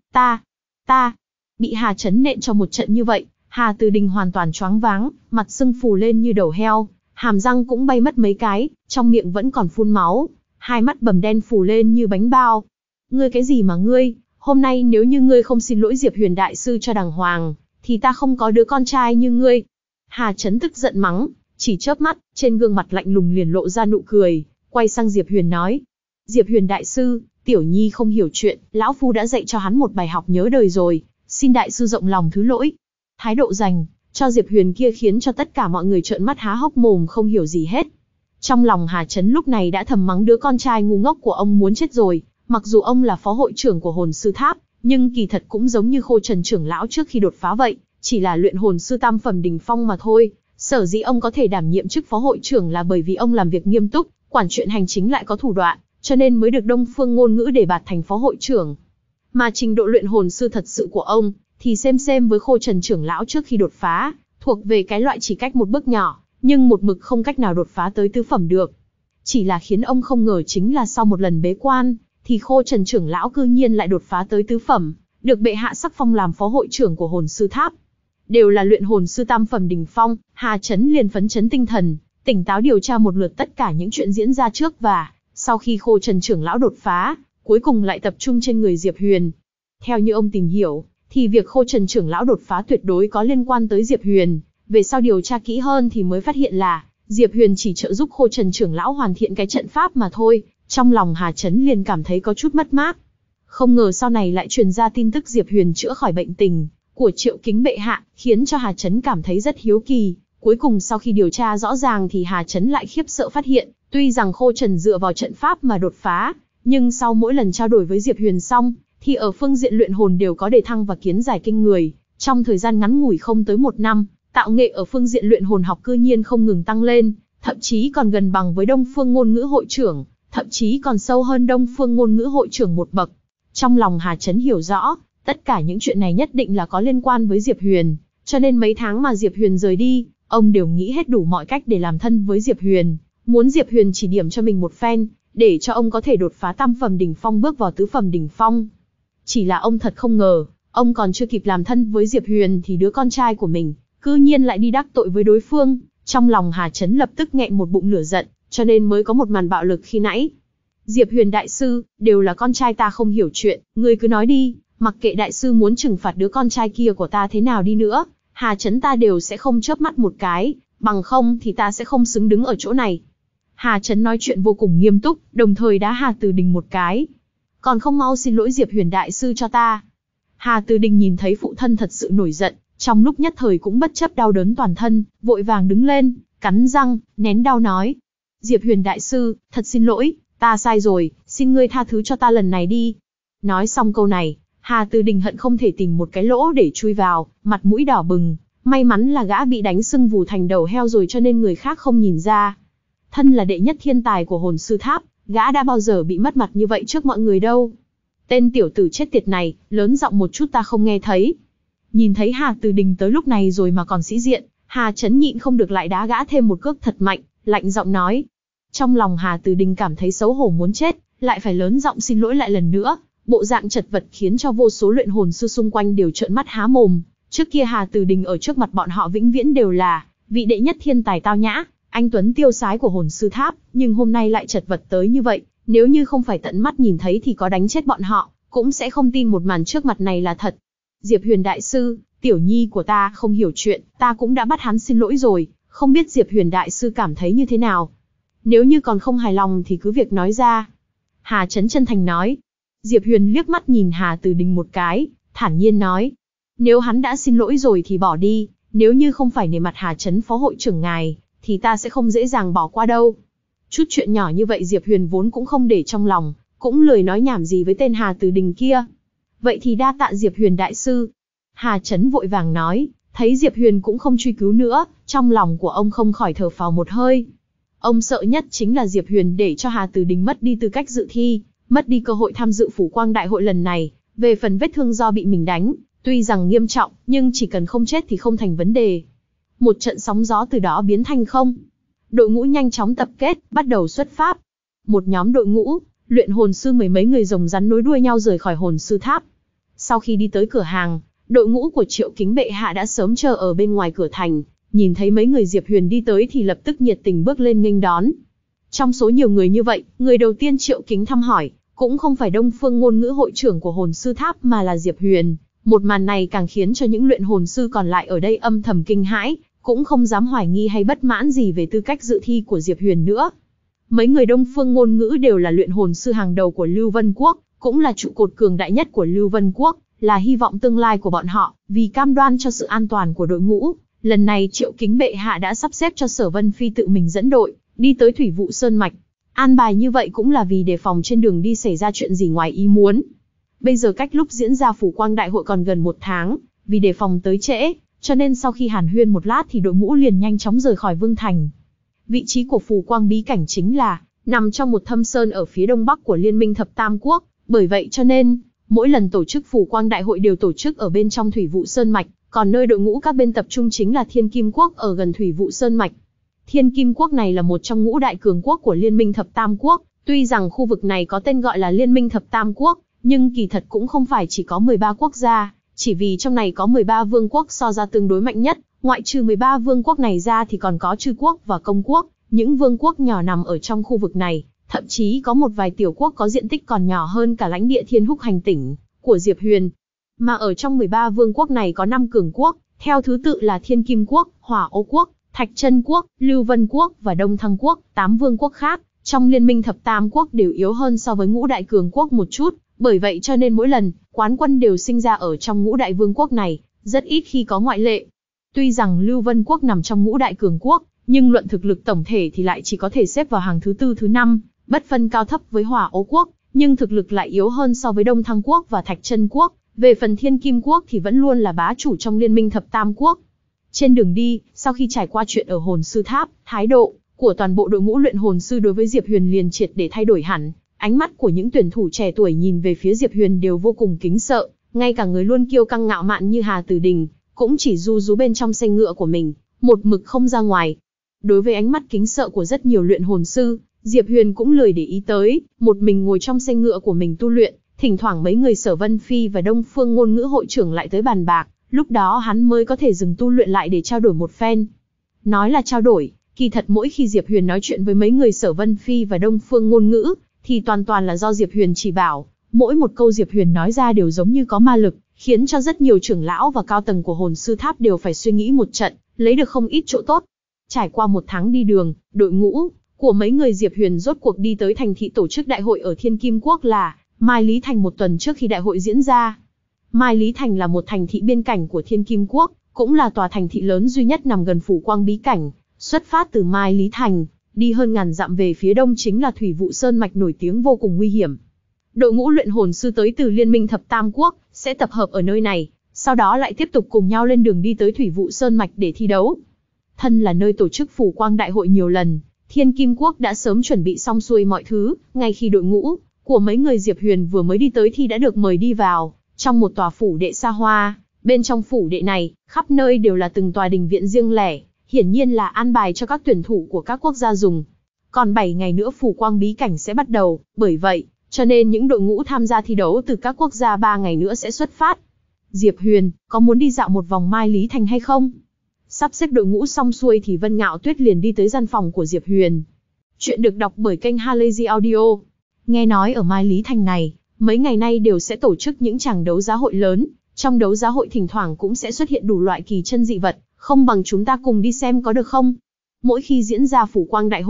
ta, bị Hà Chấn nện cho một trận như vậy, Hà Từ Đình hoàn toàn choáng váng, mặt sưng phù lên như đầu heo, hàm răng cũng bay mất mấy cái, trong miệng vẫn còn phun máu, hai mắt bầm đen phù lên như bánh bao. Ngươi cái gì mà ngươi, hôm nay nếu như ngươi không xin lỗi Diệp Huyền đại sư cho đàng hoàng, thì ta không có đứa con trai như ngươi. Hà Chấn tức giận mắng, chỉ chớp mắt, trên gương mặt lạnh lùng liền lộ ra nụ cười, quay sang Diệp Huyền nói. Diệp Huyền đại sư, tiểu nhi không hiểu chuyện, lão phu đã dạy cho hắn một bài học nhớ đời rồi, xin đại sư rộng lòng thứ lỗi. Thái độ dành cho Diệp Huyền kia khiến cho tất cả mọi người trợn mắt há hốc mồm không hiểu gì hết. Trong lòng Hà Chấn lúc này đã thầm mắng đứa con trai ngu ngốc của ông muốn chết rồi, mặc dù ông là phó hội trưởng của hồn sư tháp, nhưng kỳ thật cũng giống như Khô Trần trưởng lão trước khi đột phá vậy, chỉ là luyện hồn sư tam phẩm đỉnh phong mà thôi. Sở dĩ ông có thể đảm nhiệm chức phó hội trưởng là bởi vì ông làm việc nghiêm túc, quản chuyện hành chính lại có thủ đoạn, cho nên mới được Đông Phương Ngôn Ngữ đề bạt thành phó hội trưởng. Mà trình độ luyện hồn sư thật sự của ông thì xem với Khô Trần trưởng lão trước khi đột phá, thuộc về cái loại chỉ cách một bước nhỏ, nhưng một mực không cách nào đột phá tới tứ phẩm được. Chỉ là khiến ông không ngờ chính là sau một lần bế quan, thì Khô Trần trưởng lão cư nhiên lại đột phá tới tứ phẩm, được bệ hạ sắc phong làm phó hội trưởng của hồn sư tháp. Đều là luyện hồn sư tam phẩm đỉnh phong, Hà Chấn liền phấn chấn tinh thần, tỉnh táo điều tra một lượt tất cả những chuyện diễn ra trước và sau khi Khô Trần trưởng lão đột phá, cuối cùng lại tập trung trên người Diệp Huyền. Theo như ông tìm hiểu, thì việc Khô Trần trưởng lão đột phá tuyệt đối có liên quan tới Diệp Huyền. Về sau điều tra kỹ hơn thì mới phát hiện là Diệp Huyền chỉ trợ giúp Khô Trần trưởng lão hoàn thiện cái trận pháp mà thôi. Trong lòng Hà Chấn liền cảm thấy có chút mất mát. Không ngờ sau này lại truyền ra tin tức Diệp Huyền chữa khỏi bệnh tình của Triệu Kính bệ hạ, khiến cho Hà Chấn cảm thấy rất hiếu kỳ. Cuối cùng sau khi điều tra rõ ràng thì Hà Chấn lại khiếp sợ phát hiện, tuy rằng Khô Trần dựa vào trận pháp mà đột phá, nhưng sau mỗi lần trao đổi với Diệp Huyền xong, thì ở phương diện luyện hồn đều có đề thăng và kiến giải kinh người. Trong thời gian ngắn ngủi không tới 1 năm, tạo nghệ ở phương diện luyện hồn học cư nhiên không ngừng tăng lên, thậm chí còn gần bằng với Đông Phương Ngôn Ngữ hội trưởng, thậm chí còn sâu hơn Đông Phương Ngôn Ngữ hội trưởng một bậc. Trong lòng Hà Chấn hiểu rõ, tất cả những chuyện này nhất định là có liên quan với Diệp Huyền, cho nên mấy tháng mà Diệp Huyền rời đi, ông đều nghĩ hết đủ mọi cách để làm thân với Diệp Huyền, muốn Diệp Huyền chỉ điểm cho mình một phen, để cho ông có thể đột phá tam phẩm đỉnh phong bước vào tứ phẩm đỉnh phong. Chỉ là ông thật không ngờ, ông còn chưa kịp làm thân với Diệp Huyền thì đứa con trai của mình cư nhiên lại đi đắc tội với đối phương. Trong lòng Hà Chấn lập tức nghẹn một bụng lửa giận, cho nên mới có một màn bạo lực khi nãy. Diệp Huyền đại sư, đều là con trai ta không hiểu chuyện, ngươi cứ nói đi, mặc kệ đại sư muốn trừng phạt đứa con trai kia của ta thế nào đi nữa, Hà Chấn ta đều sẽ không chớp mắt một cái, bằng không thì ta sẽ không xứng đứng ở chỗ này. Hà Chấn nói chuyện vô cùng nghiêm túc, đồng thời đá Hà Từ Đình một cái. Còn không mau xin lỗi Diệp Huyền đại sư cho ta. Hà Từ Đình nhìn thấy phụ thân thật sự nổi giận, trong lúc nhất thời cũng bất chấp đau đớn toàn thân, vội vàng đứng lên, cắn răng, nén đau nói. Diệp Huyền đại sư, thật xin lỗi, ta sai rồi, xin ngươi tha thứ cho ta lần này đi. Nói xong câu này, Hà Từ Đình hận không thể tìm một cái lỗ để chui vào, mặt mũi đỏ bừng. May mắn là gã bị đánh sưng vù thành đầu heo rồi cho nên người khác không nhìn ra. Thân là đệ nhất thiên tài của hồn sư tháp, gã đã bao giờ bị mất mặt như vậy trước mọi người đâu. Tên tiểu tử chết tiệt này, lớn giọng một chút ta không nghe thấy. Nhìn thấy Hà Từ Đình tới lúc này rồi mà còn sĩ diện, Hà Chấn nhịn không được lại đá gã thêm một cước thật mạnh, lạnh giọng nói. Trong lòng Hà Từ Đình cảm thấy xấu hổ muốn chết, lại phải lớn giọng xin lỗi lại lần nữa, bộ dạng chật vật khiến cho vô số luyện hồn sư xung quanh đều trợn mắt há mồm. Trước kia Hà Từ Đình ở trước mặt bọn họ vĩnh viễn đều là vị đệ nhất thiên tài tao nhã, anh tuấn tiêu sái của hồn sư tháp, nhưng hôm nay lại chật vật tới như vậy, nếu như không phải tận mắt nhìn thấy thì có đánh chết bọn họ, cũng sẽ không tin một màn trước mặt này là thật. Diệp Huyền đại sư, tiểu nhi của ta không hiểu chuyện, ta cũng đã bắt hắn xin lỗi rồi, không biết Diệp Huyền đại sư cảm thấy như thế nào. Nếu như còn không hài lòng thì cứ việc nói ra. Hà Chấn chân thành nói. Diệp Huyền liếc mắt nhìn Hà Từ Đình một cái, thản nhiên nói. Nếu hắn đã xin lỗi rồi thì bỏ đi, nếu như không phải nể mặt Hà Chấn phó hội trưởng ngài, thì ta sẽ không dễ dàng bỏ qua đâu. Chút chuyện nhỏ như vậy Diệp Huyền vốn cũng không để trong lòng, cũng lười nói nhảm gì với tên Hà Từ Đình kia. Vậy thì đa tạ Diệp Huyền đại sư. Hà Chấn vội vàng nói, thấy Diệp Huyền cũng không truy cứu nữa, trong lòng của ông không khỏi thở phào một hơi. Ông sợ nhất chính là Diệp Huyền để cho Hà Từ Đình mất đi tư cách dự thi, mất đi cơ hội tham dự Phủ Quang Đại hội lần này. Về phần vết thương do bị mình đánh, tuy rằng nghiêm trọng, nhưng chỉ cần không chết thì không thành vấn đề. Một trận sóng gió từ đó biến thành không. Đội ngũ nhanh chóng tập kết, bắt đầu xuất phát. Một nhóm đội ngũ, luyện hồn sư mười mấy người rồng rắn nối đuôi nhau rời khỏi hồn sư tháp. Sau khi đi tới cửa hàng, đội ngũ của Triệu Kính bệ hạ đã sớm chờ ở bên ngoài cửa thành, nhìn thấy mấy người Diệp Huyền đi tới thì lập tức nhiệt tình bước lên nghênh đón. Trong số nhiều người như vậy, người đầu tiên Triệu Kính thăm hỏi, cũng không phải Đông Phương Ngôn Ngữ hội trưởng của hồn sư tháp mà là Diệp Huyền. Một màn này càng khiến cho những luyện hồn sư còn lại ở đây âm thầm kinh hãi, cũng không dám hoài nghi hay bất mãn gì về tư cách dự thi của Diệp Huyền nữa. Mấy người Đông Phương Ngôn Ngữ đều là luyện hồn sư hàng đầu của Lưu Vân Quốc, cũng là trụ cột cường đại nhất của Lưu Vân Quốc, là hy vọng tương lai của bọn họ, vì cam đoan cho sự an toàn của đội ngũ. Lần này Triệu Kính bệ hạ đã sắp xếp cho Sở Vân Phi tự mình dẫn đội, đi tới Thủy Vụ Sơn Mạch. An bài như vậy cũng là vì đề phòng trên đường đi xảy ra chuyện gì ngoài ý muốn. Bây giờ cách lúc diễn ra Phủ Quang Đại hội còn gần 1 tháng, vì đề phòng tới trễ, cho nên sau khi hàn huyên một lát thì đội ngũ liền nhanh chóng rời khỏi Vương Thành. Vị trí của Phủ Quang bí cảnh chính là nằm trong một thâm sơn ở phía đông bắc của Liên minh Thập Tam Quốc, bởi vậy cho nên mỗi lần tổ chức Phủ Quang Đại hội đều tổ chức ở bên trong Thủy Vụ Sơn Mạch, còn nơi đội ngũ các bên tập trung chính là Thiên Kim Quốc ở gần Thủy Vụ Sơn Mạch. Thiên Kim Quốc này là một trong ngũ đại cường quốc của Liên minh Thập Tam Quốc, tuy rằng khu vực này có tên gọi là Liên minh Thập Tam Quốc, nhưng kỳ thật cũng không phải chỉ có 13 quốc gia, chỉ vì trong này có 13 vương quốc so ra tương đối mạnh nhất, ngoại trừ 13 vương quốc này ra thì còn có Chư quốc và Công quốc, những vương quốc nhỏ nằm ở trong khu vực này, thậm chí có một vài tiểu quốc có diện tích còn nhỏ hơn cả lãnh địa Thiên Húc hành tỉnh của Diệp Huyền. Mà ở trong 13 vương quốc này có 5 cường quốc, theo thứ tự là Thiên Kim Quốc, Hỏa Ô Quốc, Thạch Chân Quốc, Lưu Vân Quốc và Đông Thăng Quốc. 8 vương quốc khác trong Liên minh Thập Tam Quốc đều yếu hơn so với ngũ đại cường quốc một chút, bởi vậy cho nên mỗi lần quán quân đều sinh ra ở trong ngũ đại vương quốc này, rất ít khi có ngoại lệ. Tuy rằng Lưu Vân Quốc nằm trong ngũ đại cường quốc, nhưng luận thực lực tổng thể thì lại chỉ có thể xếp vào hàng thứ 4 thứ 5, bất phân cao thấp với Hỏa Ô Quốc, nhưng thực lực lại yếu hơn so với Đông Thăng Quốc và Thạch Chân Quốc. Về phần Thiên Kim Quốc thì vẫn luôn là bá chủ trong Liên minh Thập Tam Quốc. Trên đường đi, sau khi trải qua chuyện ở hồn sư tháp, thái độ của toàn bộ đội ngũ luyện hồn sư đối với Diệp Huyền liền triệt để thay đổi hẳn. Ánh mắt của những tuyển thủ trẻ tuổi nhìn về phía Diệp Huyền đều vô cùng kính sợ, ngay cả người luôn kiêu căng ngạo mạn như Hà Từ Đình, cũng chỉ ru rú bên trong xe ngựa của mình, một mực không ra ngoài. Đối với ánh mắt kính sợ của rất nhiều luyện hồn sư, Diệp Huyền cũng lười để ý tới, một mình ngồi trong xe ngựa của mình tu luyện, thỉnh thoảng mấy người Sở Vân Phi và Đông Phương Ngôn Ngữ hội trưởng lại tới bàn bạc, lúc đó hắn mới có thể dừng tu luyện lại để trao đổi một phen. Nói là trao đổi, kỳ thật mỗi khi Diệp Huyền nói chuyện với mấy người Sở Vân Phi và Đông Phương Ngôn Ngữ, thì toàn là do Diệp Huyền chỉ bảo, mỗi một câu Diệp Huyền nói ra đều giống như có ma lực, khiến cho rất nhiều trưởng lão và cao tầng của hồn sư tháp đều phải suy nghĩ một trận, lấy được không ít chỗ tốt. Trải qua 1 tháng đi đường, đội ngũ của mấy người Diệp Huyền rốt cuộc đi tới thành thị tổ chức đại hội ở Thiên Kim Quốc là Mai Lý Thành 1 tuần trước khi đại hội diễn ra. Mai Lý Thành là một thành thị biên cảnh của Thiên Kim Quốc, cũng là tòa thành thị lớn duy nhất nằm gần Phủ Quang bí cảnh. Xuất phát từ Mai Lý Thành, đi hơn ngàn dặm về phía đông chính là Thủy Vụ Sơn Mạch nổi tiếng vô cùng nguy hiểm. Đội ngũ luyện hồn sư tới từ Liên minh Thập Tam Quốc sẽ tập hợp ở nơi này, sau đó lại tiếp tục cùng nhau lên đường đi tới Thủy Vụ Sơn Mạch để thi đấu. Thân là nơi tổ chức Phủ Quang Đại hội nhiều lần, Thiên Kim Quốc đã sớm chuẩn bị xong xuôi mọi thứ, ngay khi đội ngũ của mấy người Diệp Huyền vừa mới đi tới thì đã được mời đi vào trong một tòa phủ đệ xa hoa. Bên trong phủ đệ này, khắp nơi đều là từng tòa đình viện riêng lẻ, hiển nhiên là an bài cho các tuyển thủ của các quốc gia dùng. Còn 7 ngày nữa Phủ Quang bí cảnh sẽ bắt đầu, bởi vậy, cho nên những đội ngũ tham gia thi đấu từ các quốc gia 3 ngày nữa sẽ xuất phát. Diệp Huyền, có muốn đi dạo một vòng Mai Lý Thành hay không? Sắp xếp đội ngũ xong xuôi thì Vân Ngạo Tuyết liền đi tới gian phòng của Diệp Huyền. Chuyện được đọc bởi kênh Halazy Audio. Nghe nói ở Mai Lý Thành này, mấy ngày nay đều sẽ tổ chức những tràng đấu giá hội lớn, trong đấu giá hội thỉnh thoảng cũng sẽ xuất hiện đủ loại kỳ chân dị vật, không bằng chúng ta cùng đi xem có được không? Mỗi khi diễn ra Phủ Quang Đại hội,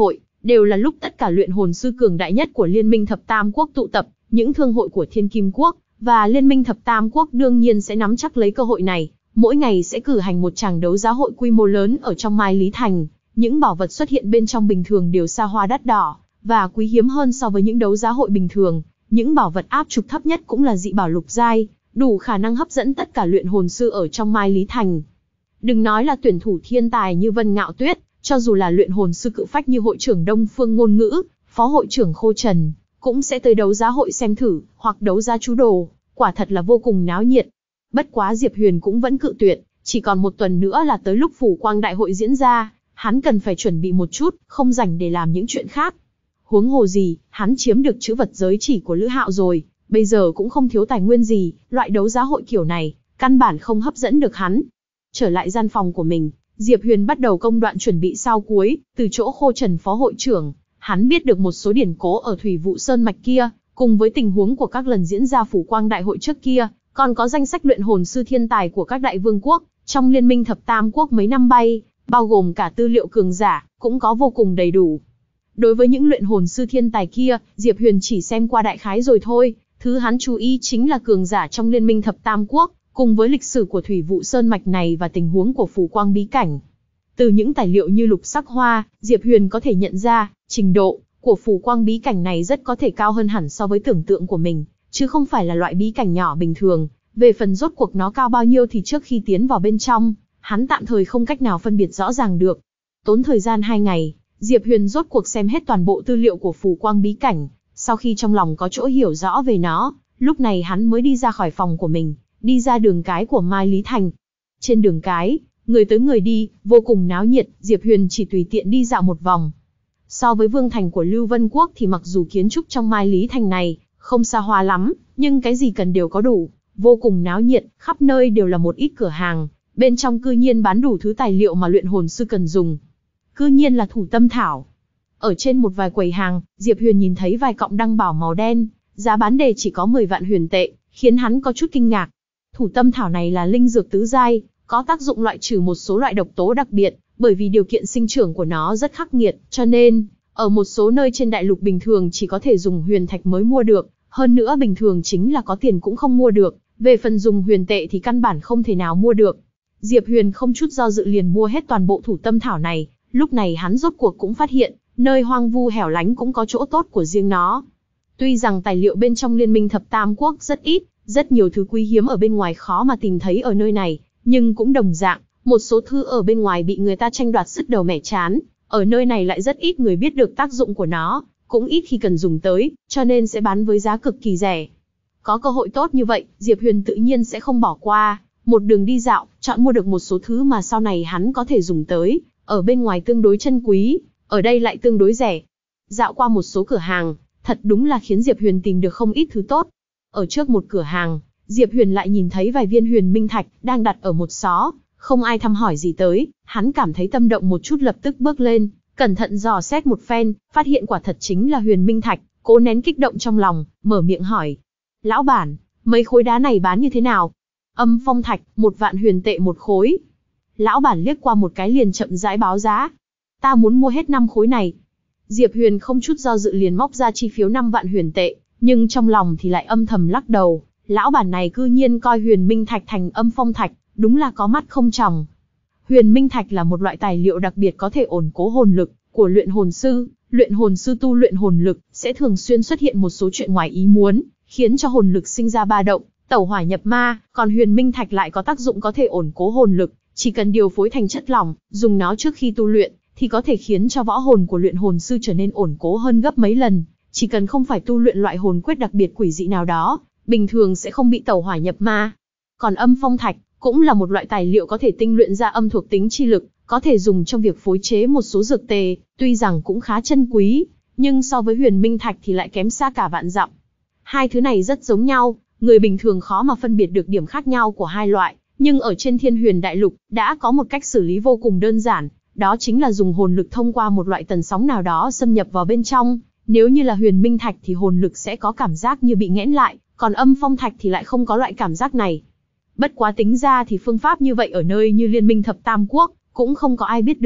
đều là lúc tất cả luyện hồn sư cường đại nhất của Liên minh Thập Tam Quốc tụ tập, những thương hội của Thiên Kim Quốc và Liên minh Thập Tam Quốc đương nhiên sẽ nắm chắc lấy cơ hội này, mỗi ngày sẽ cử hành một tràng đấu giá hội quy mô lớn ở trong Mai Lý Thành. Những bảo vật xuất hiện bên trong bình thường đều xa hoa đắt đỏ và quý hiếm hơn so với những đấu giá hội bình thường. Những bảo vật áp trục thấp nhất cũng là dị bảo lục giai, đủ khả năng hấp dẫn tất cả luyện hồn sư ở trong Mai Lý Thành. Đừng nói là tuyển thủ thiên tài như Vân Ngạo Tuyết, cho dù là luyện hồn sư cự phách như hội trưởng Đông Phương Ngôn Ngữ, phó hội trưởng Khô Trần, cũng sẽ tới đấu giá hội xem thử, hoặc đấu giá chú đồ, quả thật là vô cùng náo nhiệt. Bất quá Diệp Huyền cũng vẫn cự tuyệt, chỉ còn một tuần nữa là tới lúc Phủ Quang Đại hội diễn ra, hắn cần phải chuẩn bị một chút, không rảnh để làm những chuyện khác. Huống hồ gì, hắn chiếm được chữ vật giới chỉ của Lữ Hạo rồi, bây giờ cũng không thiếu tài nguyên gì, loại đấu giá hội kiểu này, căn bản không hấp dẫn được hắn. Trở lại gian phòng của mình, Diệp Huyền bắt đầu công đoạn chuẩn bị sao cuối, từ chỗ Khô Trần phó hội trưởng, hắn biết được một số điển cố ở Thủy Vụ Sơn mạch kia, cùng với tình huống của các lần diễn ra Phủ Quang Đại hội trước kia, còn có danh sách luyện hồn sư thiên tài của các đại vương quốc, trong Liên minh Thập Tam Quốc mấy năm bay, bao gồm cả tư liệu cường giả, cũng có vô cùng đầy đủ. Đối với những luyện hồn sư thiên tài kia, Diệp Huyền chỉ xem qua đại khái rồi thôi, thứ hắn chú ý chính là cường giả trong Liên minh Thập Tam Quốc, cùng với lịch sử của Thủy Vụ Sơn mạch này và tình huống của Phủ Quang bí cảnh. Từ những tài liệu như lục sắc hoa, Diệp Huyền có thể nhận ra, trình độ của Phủ Quang bí cảnh này rất có thể cao hơn hẳn so với tưởng tượng của mình, chứ không phải là loại bí cảnh nhỏ bình thường. Về phần rốt cuộc nó cao bao nhiêu thì trước khi tiến vào bên trong, hắn tạm thời không cách nào phân biệt rõ ràng được. Tốn thời gian 2 ngày, Diệp Huyền rốt cuộc xem hết toàn bộ tư liệu của Phủ Quang bí cảnh, sau khi trong lòng có chỗ hiểu rõ về nó, lúc này hắn mới đi ra khỏi phòng của mình, đi ra đường cái của Mai Lý Thành. Trên đường cái, người tới người đi, vô cùng náo nhiệt, Diệp Huyền chỉ tùy tiện đi dạo một vòng. So với vương thành của Lưu Vân Quốc thì mặc dù kiến trúc trong Mai Lý Thành này không xa hoa lắm, nhưng cái gì cần đều có đủ, vô cùng náo nhiệt, khắp nơi đều là một ít cửa hàng, bên trong cư nhiên bán đủ thứ tài liệu mà luyện hồn sư cần dùng. Cư nhiên là thủ tâm thảo. Ở trên một vài quầy hàng, Diệp Huyền nhìn thấy vài cọng đăng bảo màu đen, giá bán đề chỉ có 10 vạn huyền tệ, khiến hắn có chút kinh ngạc. Thủ tâm thảo này là linh dược tứ giai, có tác dụng loại trừ một số loại độc tố đặc biệt, bởi vì điều kiện sinh trưởng của nó rất khắc nghiệt, cho nên ở một số nơi trên đại lục bình thường chỉ có thể dùng huyền thạch mới mua được, hơn nữa bình thường chính là có tiền cũng không mua được, về phần dùng huyền tệ thì căn bản không thể nào mua được. Diệp Huyền không chút do dự liền mua hết toàn bộ thủ tâm thảo này, lúc này hắn rốt cuộc cũng phát hiện, nơi hoang vu hẻo lánh cũng có chỗ tốt của riêng nó. Tuy rằng tài liệu bên trong Liên minh Thập Tam Quốc rất ít, rất nhiều thứ quý hiếm ở bên ngoài khó mà tìm thấy ở nơi này, nhưng cũng đồng dạng, một số thứ ở bên ngoài bị người ta tranh đoạt sứt đầu mẻ chán, ở nơi này lại rất ít người biết được tác dụng của nó, cũng ít khi cần dùng tới, cho nên sẽ bán với giá cực kỳ rẻ. Có cơ hội tốt như vậy, Diệp Huyền tự nhiên sẽ không bỏ qua, một đường đi dạo, chọn mua được một số thứ mà sau này hắn có thể dùng tới, ở bên ngoài tương đối chân quý, ở đây lại tương đối rẻ. Dạo qua một số cửa hàng, thật đúng là khiến Diệp Huyền tìm được không ít thứ tốt. Ở trước một cửa hàng, Diệp Huyền lại nhìn thấy vài viên huyền minh thạch đang đặt ở một xó, không ai thăm hỏi gì tới, hắn cảm thấy tâm động một chút lập tức bước lên, cẩn thận dò xét một phen, phát hiện quả thật chính là huyền minh thạch, cố nén kích động trong lòng, mở miệng hỏi. Lão bản, mấy khối đá này bán như thế nào? Âm phong thạch, 1 vạn huyền tệ một khối. Lão bản liếc qua một cái liền chậm rãi báo giá. Ta muốn mua hết 5 khối này. Diệp Huyền không chút do dự liền móc ra chi phiếu 5 vạn huyền tệ, nhưng trong lòng thì lại âm thầm lắc đầu. Lão bản này cư nhiên coi huyền minh thạch thành âm phong thạch, đúng là có mắt không tròng. Huyền minh thạch là một loại tài liệu đặc biệt có thể ổn cố hồn lực của luyện hồn sư. Luyện hồn sư tu luyện hồn lực sẽ thường xuyên xuất hiện một số chuyện ngoài ý muốn, khiến cho hồn lực sinh ra ba động, tẩu hỏa nhập ma. Còn huyền minh thạch lại có tác dụng có thể ổn cố hồn lực, chỉ cần điều phối thành chất lỏng, dùng nó trước khi tu luyện, thì có thể khiến cho võ hồn của luyện hồn sư trở nên ổn cố hơn gấp mấy lần. Chỉ cần không phải tu luyện loại hồn quyết đặc biệt quỷ dị nào đó, bình thường sẽ không bị tẩu hỏa nhập ma. Còn âm phong thạch cũng là một loại tài liệu có thể tinh luyện ra âm thuộc tính chi lực, có thể dùng trong việc phối chế một số dược tề, tuy rằng cũng khá chân quý, nhưng so với huyền minh thạch thì lại kém xa cả vạn dặm. Hai thứ này rất giống nhau, người bình thường khó mà phân biệt được điểm khác nhau của hai loại, nhưng ở trên Thiên Huyền Đại Lục đã có một cách xử lý vô cùng đơn giản, đó chính là dùng hồn lực thông qua một loại tần sóng nào đó xâm nhập vào bên trong. Nếu như là huyền minh thạch thì hồn lực sẽ có cảm giác như bị nghẽn lại, còn âm phong thạch thì lại không có loại cảm giác này. Bất quá tính ra thì phương pháp như vậy ở nơi như Liên minh Thập Tam Quốc cũng không có ai biết được,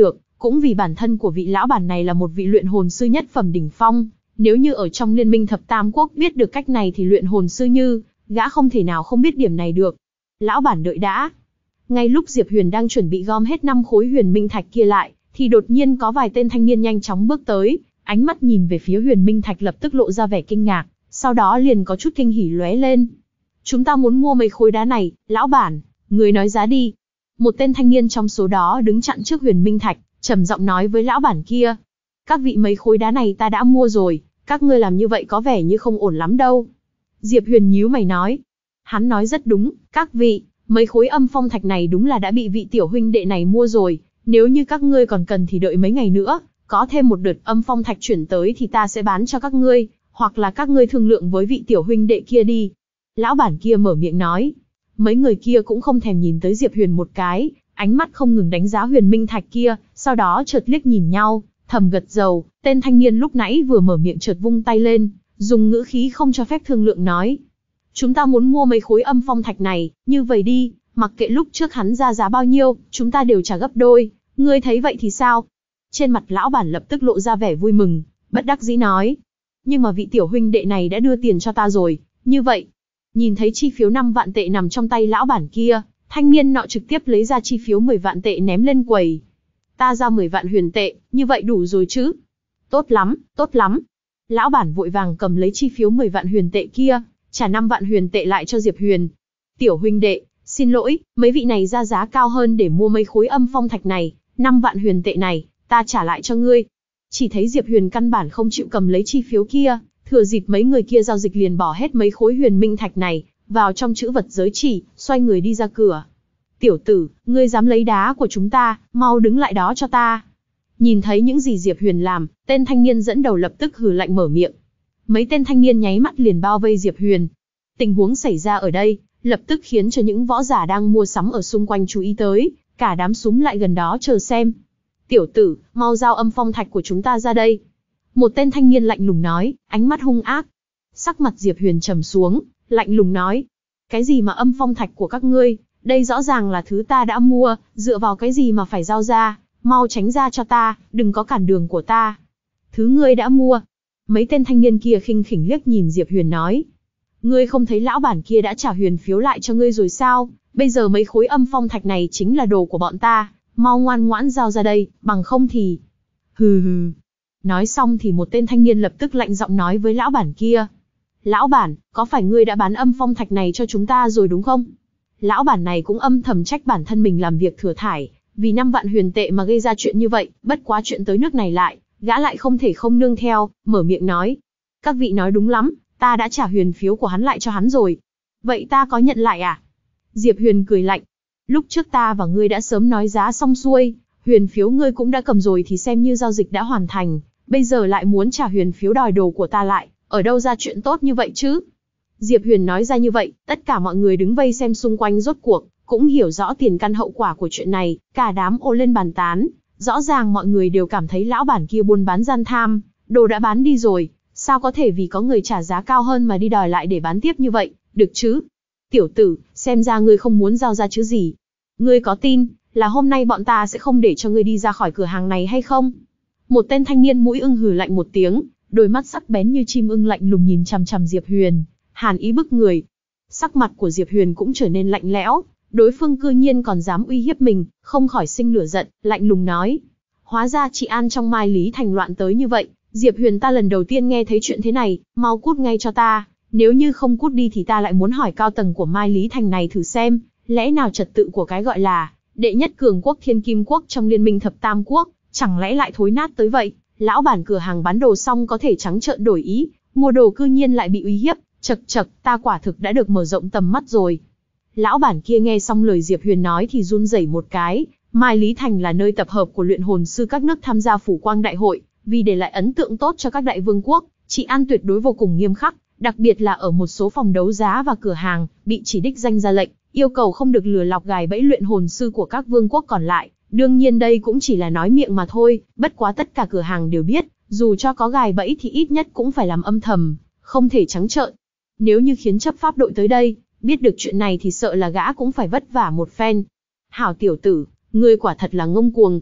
Cũng vì bản thân của vị lão bản này là một vị luyện hồn sư nhất phẩm đỉnh phong, nếu như ở trong liên minh thập tam quốc biết được cách này thì luyện hồn sư như gã không thể nào không biết điểm này được. Lão bản đợi đã. Ngay lúc Diệp Huyền đang chuẩn bị gom hết 5 khối huyền minh thạch kia lại, thì đột nhiên có vài tên thanh niên nhanh chóng bước tới, ánh mắt nhìn về phía huyền minh thạch lập tức lộ ra vẻ kinh ngạc, sau đó liền có chút kinh hỉ lóe lên. Chúng ta muốn mua mấy khối đá này, lão bản, người nói giá đi. Một tên thanh niên trong số đó đứng chặn trước huyền minh thạch, trầm giọng nói với lão bản kia. Các vị, mấy khối đá này ta đã mua rồi, các ngươi làm như vậy có vẻ như không ổn lắm đâu. Diệp Huyền nhíu mày nói. Hắn nói rất đúng, các vị, mấy khối âm phong thạch này đúng là đã bị vị tiểu huynh đệ này mua rồi, nếu như các ngươi còn cần thì đợi mấy ngày nữa, có thêm một đợt âm phong thạch chuyển tới thì ta sẽ bán cho các ngươi, hoặc là các ngươi thương lượng với vị tiểu huynh đệ kia đi. Lão bản kia mở miệng nói. Mấy người kia cũng không thèm nhìn tới Diệp Huyền một cái, ánh mắt không ngừng đánh giá huyền minh thạch kia, sau đó chợt liếc nhìn nhau, thầm gật gù. Tên thanh niên lúc nãy vừa mở miệng chợt vung tay lên, dùng ngữ khí không cho phép thương lượng nói. Chúng ta muốn mua mấy khối âm phong thạch này, như vậy đi, mặc kệ lúc trước hắn ra giá bao nhiêu, chúng ta đều trả gấp đôi, ngươi thấy vậy thì sao? Trên mặt lão bản lập tức lộ ra vẻ vui mừng, bất đắc dĩ nói. Nhưng mà vị tiểu huynh đệ này đã đưa tiền cho ta rồi, như vậy. Nhìn thấy chi phiếu 5 vạn tệ nằm trong tay lão bản kia, thanh niên nọ trực tiếp lấy ra chi phiếu 10 vạn tệ ném lên quầy. Ta ra 10 vạn huyền tệ, như vậy đủ rồi chứ? Tốt lắm, tốt lắm. Lão bản vội vàng cầm lấy chi phiếu 10 vạn huyền tệ kia, trả 5 vạn huyền tệ lại cho Diệp Huyền. Tiểu huynh đệ, xin lỗi, mấy vị này ra giá cao hơn để mua mấy khối âm phong thạch này, 5 vạn huyền tệ này, ta trả lại cho ngươi. Chỉ thấy Diệp Huyền căn bản không chịu cầm lấy chi phiếu kia, thừa dịp mấy người kia giao dịch liền bỏ hết mấy khối huyền minh thạch này vào trong trữ vật giới chỉ, xoay người đi ra cửa. Tiểu tử, ngươi dám lấy đá của chúng ta, mau đứng lại đó cho ta. Nhìn thấy những gì Diệp Huyền làm, tên thanh niên dẫn đầu lập tức hừ lạnh mở miệng. Mấy tên thanh niên nháy mắt liền bao vây Diệp Huyền. Tình huống xảy ra ở đây, lập tức khiến cho những võ giả đang mua sắm ở xung quanh chú ý tới, cả đám súm lại gần đó chờ xem. Tiểu tử, mau giao âm phong thạch của chúng ta ra đây. Một tên thanh niên lạnh lùng nói, ánh mắt hung ác. Sắc mặt Diệp Huyền trầm xuống, lạnh lùng nói. Cái gì mà âm phong thạch của các ngươi, đây rõ ràng là thứ ta đã mua, dựa vào cái gì mà phải giao ra, mau tránh ra cho ta, đừng có cản đường của ta. Thứ ngươi đã mua. Mấy tên thanh niên kia khinh khỉnh liếc nhìn Diệp Huyền nói. Ngươi không thấy lão bản kia đã trả huyền phiếu lại cho ngươi rồi sao, bây giờ mấy khối âm phong thạch này chính là đồ của bọn ta, mau ngoan ngoãn giao ra đây, bằng không thì... Hừ hừ. Nói xong thì một tên thanh niên lập tức lạnh giọng nói với lão bản kia. Lão bản, có phải ngươi đã bán âm phong thạch này cho chúng ta rồi đúng không? Lão bản này cũng âm thầm trách bản thân mình làm việc thừa thải, vì 5 vạn huyền tệ mà gây ra chuyện như vậy, bất quá chuyện tới nước này lại, gã lại không thể không nương theo, mở miệng nói. Các vị nói đúng lắm, ta đã trả huyền phiếu của hắn lại cho hắn rồi. Vậy ta có nhận lại à? Diệp Huyền cười lạnh. Lúc trước ta và ngươi đã sớm nói giá xong xuôi, huyền phiếu ngươi cũng đã cầm rồi thì xem như giao dịch đã hoàn thành, bây giờ lại muốn trả huyền phiếu đòi đồ của ta lại, ở đâu ra chuyện tốt như vậy chứ? Diệp Huyền nói ra như vậy, tất cả mọi người đứng vây xem xung quanh rốt cuộc, cũng hiểu rõ tiền căn hậu quả của chuyện này, cả đám ồ lên bàn tán, rõ ràng mọi người đều cảm thấy lão bản kia buôn bán gian tham, đồ đã bán đi rồi, sao có thể vì có người trả giá cao hơn mà đi đòi lại để bán tiếp như vậy, được chứ? Tiểu tử, xem ra ngươi không muốn giao ra chứ gì. Ngươi có tin là hôm nay bọn ta sẽ không để cho ngươi đi ra khỏi cửa hàng này hay không? Một tên thanh niên mũi ưng hừ lạnh một tiếng, đôi mắt sắc bén như chim ưng lạnh lùng nhìn chằm chằm Diệp Huyền, hàn ý bức người. Sắc mặt của Diệp Huyền cũng trở nên lạnh lẽo, đối phương cư nhiên còn dám uy hiếp mình, không khỏi sinh lửa giận, lạnh lùng nói. Hóa ra trị an trong Mai Lý Thành loạn tới như vậy, Diệp Huyền ta lần đầu tiên nghe thấy chuyện thế này, mau cút ngay cho ta, nếu như không cút đi thì ta lại muốn hỏi cao tầng của Mai Lý Thành này thử xem, lẽ nào trật tự của cái gọi là đệ nhất cường quốc Thiên Kim Quốc trong liên minh thập tam quốc, chẳng lẽ lại thối nát tới vậy? Lão bản cửa hàng bán đồ xong có thể trắng trợn đổi ý, mua đồ cư nhiên lại bị uy hiếp, chậc chậc, ta quả thực đã được mở rộng tầm mắt rồi. Lão bản kia nghe xong lời Diệp Huyền nói thì run rẩy một cái, Mai Lý Thành là nơi tập hợp của luyện hồn sư các nước tham gia Phủ Quang Đại hội, vì để lại ấn tượng tốt cho các đại vương quốc, trị an tuyệt đối vô cùng nghiêm khắc, đặc biệt là ở một số phòng đấu giá và cửa hàng, bị chỉ đích danh ra lệnh, yêu cầu không được lừa lọc gài bẫy luyện hồn sư của các vương quốc còn lại. Đương nhiên đây cũng chỉ là nói miệng mà thôi, bất quá tất cả cửa hàng đều biết, dù cho có gài bẫy thì ít nhất cũng phải làm âm thầm, không thể trắng trợn. Nếu như khiến chấp pháp đội tới đây, biết được chuyện này thì sợ là gã cũng phải vất vả một phen. Hảo tiểu tử, ngươi quả thật là ngông cuồng.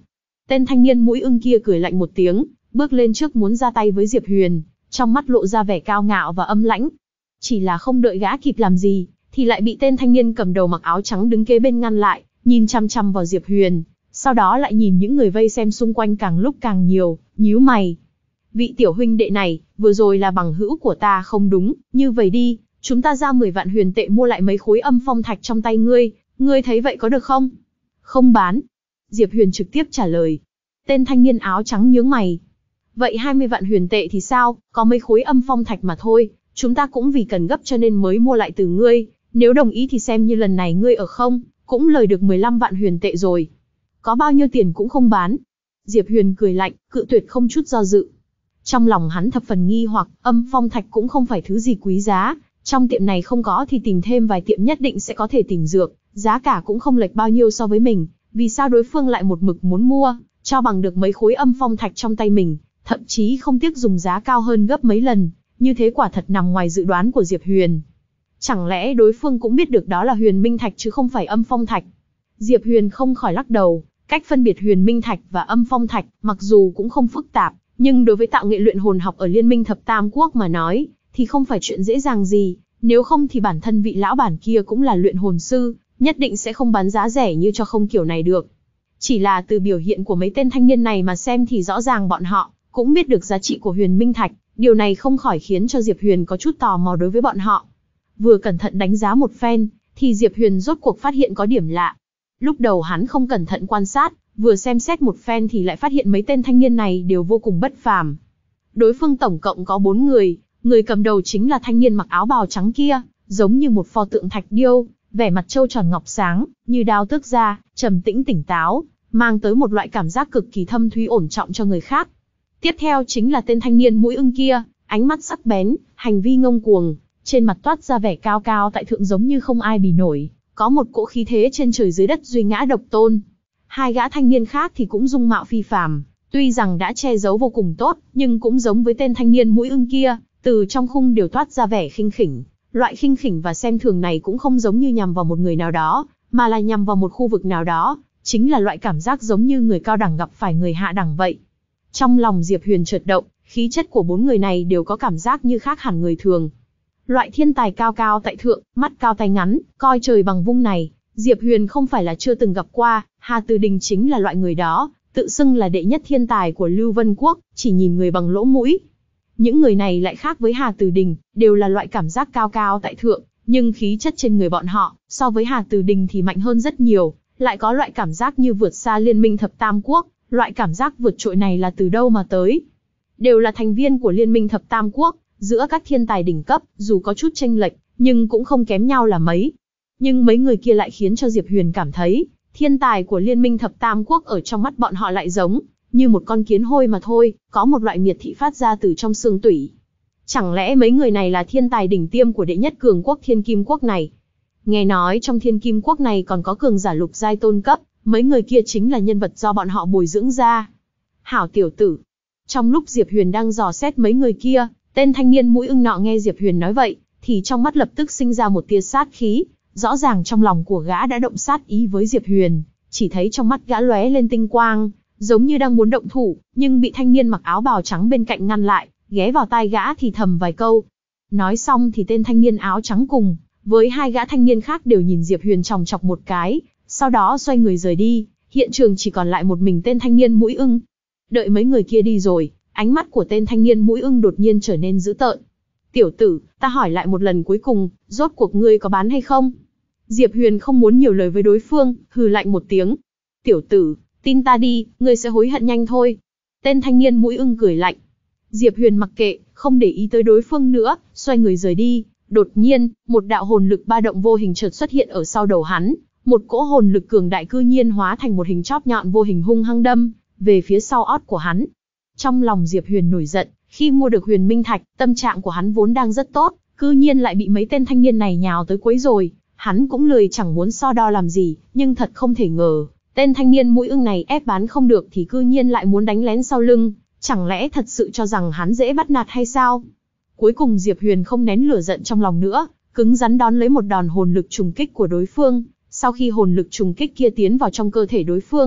Tên thanh niên mũi ưng kia cười lạnh một tiếng, bước lên trước muốn ra tay với Diệp Huyền, trong mắt lộ ra vẻ cao ngạo và âm lãnh. Chỉ là không đợi gã kịp làm gì, thì lại bị tên thanh niên cầm đầu mặc áo trắng đứng kế bên ngăn lại, nhìn chăm chăm vào Diệp Huyền, sau đó lại nhìn những người vây xem xung quanh càng lúc càng nhiều, nhíu mày. Vị tiểu huynh đệ này, vừa rồi là bằng hữu của ta không đúng, như vậy đi, chúng ta ra 10 vạn huyền tệ mua lại mấy khối âm phong thạch trong tay ngươi thấy vậy có được không? Không bán. Diệp Huyền trực tiếp trả lời. Tên thanh niên áo trắng nhướng mày. Vậy 20 vạn huyền tệ thì sao, có mấy khối âm phong thạch mà thôi, chúng ta cũng vì cần gấp cho nên mới mua lại từ ngươi, nếu đồng ý thì xem như lần này ngươi ở không, cũng lời được 15 vạn huyền tệ rồi. Có bao nhiêu tiền cũng không bán. Diệp Huyền cười lạnh, cự tuyệt không chút do dự. Trong lòng hắn thập phần nghi hoặc, âm phong thạch cũng không phải thứ gì quý giá, trong tiệm này không có thì tìm thêm vài tiệm nhất định sẽ có thể tìm được, giá cả cũng không lệch bao nhiêu so với mình, vì sao đối phương lại một mực muốn mua, cho bằng được mấy khối âm phong thạch trong tay mình, thậm chí không tiếc dùng giá cao hơn gấp mấy lần, như thế quả thật nằm ngoài dự đoán của Diệp Huyền. Chẳng lẽ đối phương cũng biết được đó là huyền minh thạch chứ không phải âm phong thạch? Diệp Huyền không khỏi lắc đầu, cách phân biệt huyền minh thạch và âm phong thạch, mặc dù cũng không phức tạp, nhưng đối với tạo nghệ luyện hồn học ở Liên minh Thập Tam Quốc mà nói, thì không phải chuyện dễ dàng gì, nếu không thì bản thân vị lão bản kia cũng là luyện hồn sư, nhất định sẽ không bán giá rẻ như cho không kiểu này được. Chỉ là từ biểu hiện của mấy tên thanh niên này mà xem thì rõ ràng bọn họ cũng biết được giá trị của huyền minh thạch, điều này không khỏi khiến cho Diệp Huyền có chút tò mò đối với bọn họ. Vừa cẩn thận đánh giá một phen, thì Diệp Huyền rốt cuộc phát hiện có điểm lạ. Lúc đầu hắn không cẩn thận quan sát, vừa xem xét một phen thì lại phát hiện mấy tên thanh niên này đều vô cùng bất phàm. Đối phương tổng cộng có 4 người, người cầm đầu chính là thanh niên mặc áo bào trắng kia, giống như một pho tượng thạch điêu, vẻ mặt trâu tròn ngọc sáng, như đao tước ra, trầm tĩnh tỉnh táo, mang tới một loại cảm giác cực kỳ thâm thúy ổn trọng cho người khác. Tiếp theo chính là tên thanh niên mũi ưng kia, ánh mắt sắc bén, hành vi ngông cuồng, trên mặt toát ra vẻ cao cao tại thượng giống như không ai bì nổi, có một cỗ khí thế trên trời dưới đất duy ngã độc tôn. Hai gã thanh niên khác thì cũng dung mạo phi phàm, tuy rằng đã che giấu vô cùng tốt, nhưng cũng giống với tên thanh niên mũi ưng kia, từ trong khung đều toát ra vẻ khinh khỉnh. Loại khinh khỉnh và xem thường này cũng không giống như nhằm vào một người nào đó, mà là nhằm vào một khu vực nào đó, chính là loại cảm giác giống như người cao đẳng gặp phải người hạ đẳng vậy. Trong lòng Diệp Huyền chợt động, khí chất của 4 người này đều có cảm giác như khác hẳn người thường. Loại thiên tài cao cao tại thượng, mắt cao tay ngắn, coi trời bằng vung này, Diệp Huyền không phải là chưa từng gặp qua, Hà Từ Đình chính là loại người đó, tự xưng là đệ nhất thiên tài của Lưu Vân Quốc, chỉ nhìn người bằng lỗ mũi. Những người này lại khác với Hà Từ Đình, đều là loại cảm giác cao cao tại thượng, nhưng khí chất trên người bọn họ, so với Hà Từ Đình thì mạnh hơn rất nhiều, lại có loại cảm giác như vượt xa Liên minh Thập Tam Quốc, loại cảm giác vượt trội này là từ đâu mà tới? Đều là thành viên của Liên minh Thập Tam Quốc, giữa các thiên tài đỉnh cấp, dù có chút chênh lệch, nhưng cũng không kém nhau là mấy. Nhưng mấy người kia lại khiến cho Diệp Huyền cảm thấy, thiên tài của Liên minh Thập Tam Quốc ở trong mắt bọn họ lại giống như một con kiến hôi mà thôi, có một loại miệt thị phát ra từ trong xương tủy. Chẳng lẽ mấy người này là thiên tài đỉnh tiêm của đệ nhất cường quốc Thiên Kim Quốc này? Nghe nói trong Thiên Kim Quốc này còn có cường giả lục giai tôn cấp, mấy người kia chính là nhân vật do bọn họ bồi dưỡng ra. Hảo tiểu tử. Trong lúc Diệp Huyền đang dò xét mấy người kia, tên thanh niên mũi ưng nọ nghe Diệp Huyền nói vậy, thì trong mắt lập tức sinh ra một tia sát khí, rõ ràng trong lòng của gã đã động sát ý với Diệp Huyền, chỉ thấy trong mắt gã lóe lên tinh quang, giống như đang muốn động thủ, nhưng bị thanh niên mặc áo bào trắng bên cạnh ngăn lại, ghé vào tai gã thì thầm vài câu. Nói xong thì tên thanh niên áo trắng cùng với hai gã thanh niên khác đều nhìn Diệp Huyền chòng chọc một cái, sau đó xoay người rời đi, hiện trường chỉ còn lại một mình tên thanh niên mũi ưng. Đợi mấy người kia đi rồi, ánh mắt của tên thanh niên mũi ưng đột nhiên trở nên dữ tợn. Tiểu tử, ta hỏi lại một lần cuối cùng, rốt cuộc ngươi có bán hay không? Diệp Huyền không muốn nhiều lời với đối phương, hừ lạnh một tiếng. Tiểu tử, tin ta đi, ngươi sẽ hối hận nhanh thôi. Tên thanh niên mũi ưng cười lạnh. Diệp Huyền mặc kệ, không để ý tới đối phương nữa, xoay người rời đi. Đột nhiên, một đạo hồn lực ba động vô hình chợt xuất hiện ở sau đầu hắn, một cỗ hồn lực cường đại cư nhiên hóa thành một hình chóp nhọn vô hình hung hăng đâm về phía sau ót của hắn. Trong lòng Diệp Huyền nổi giận, khi mua được huyền minh thạch, tâm trạng của hắn vốn đang rất tốt, cư nhiên lại bị mấy tên thanh niên này nhào tới quấy rồi. Hắn cũng lười chẳng muốn so đo làm gì, nhưng thật không thể ngờ, tên thanh niên mũi ưng này ép bán không được thì cư nhiên lại muốn đánh lén sau lưng, chẳng lẽ thật sự cho rằng hắn dễ bắt nạt hay sao? Cuối cùng Diệp Huyền không nén lửa giận trong lòng nữa, cứng rắn đón lấy một đòn hồn lực trùng kích của đối phương. Sau khi hồn lực trùng kích kia tiến vào trong cơ thể đối phương,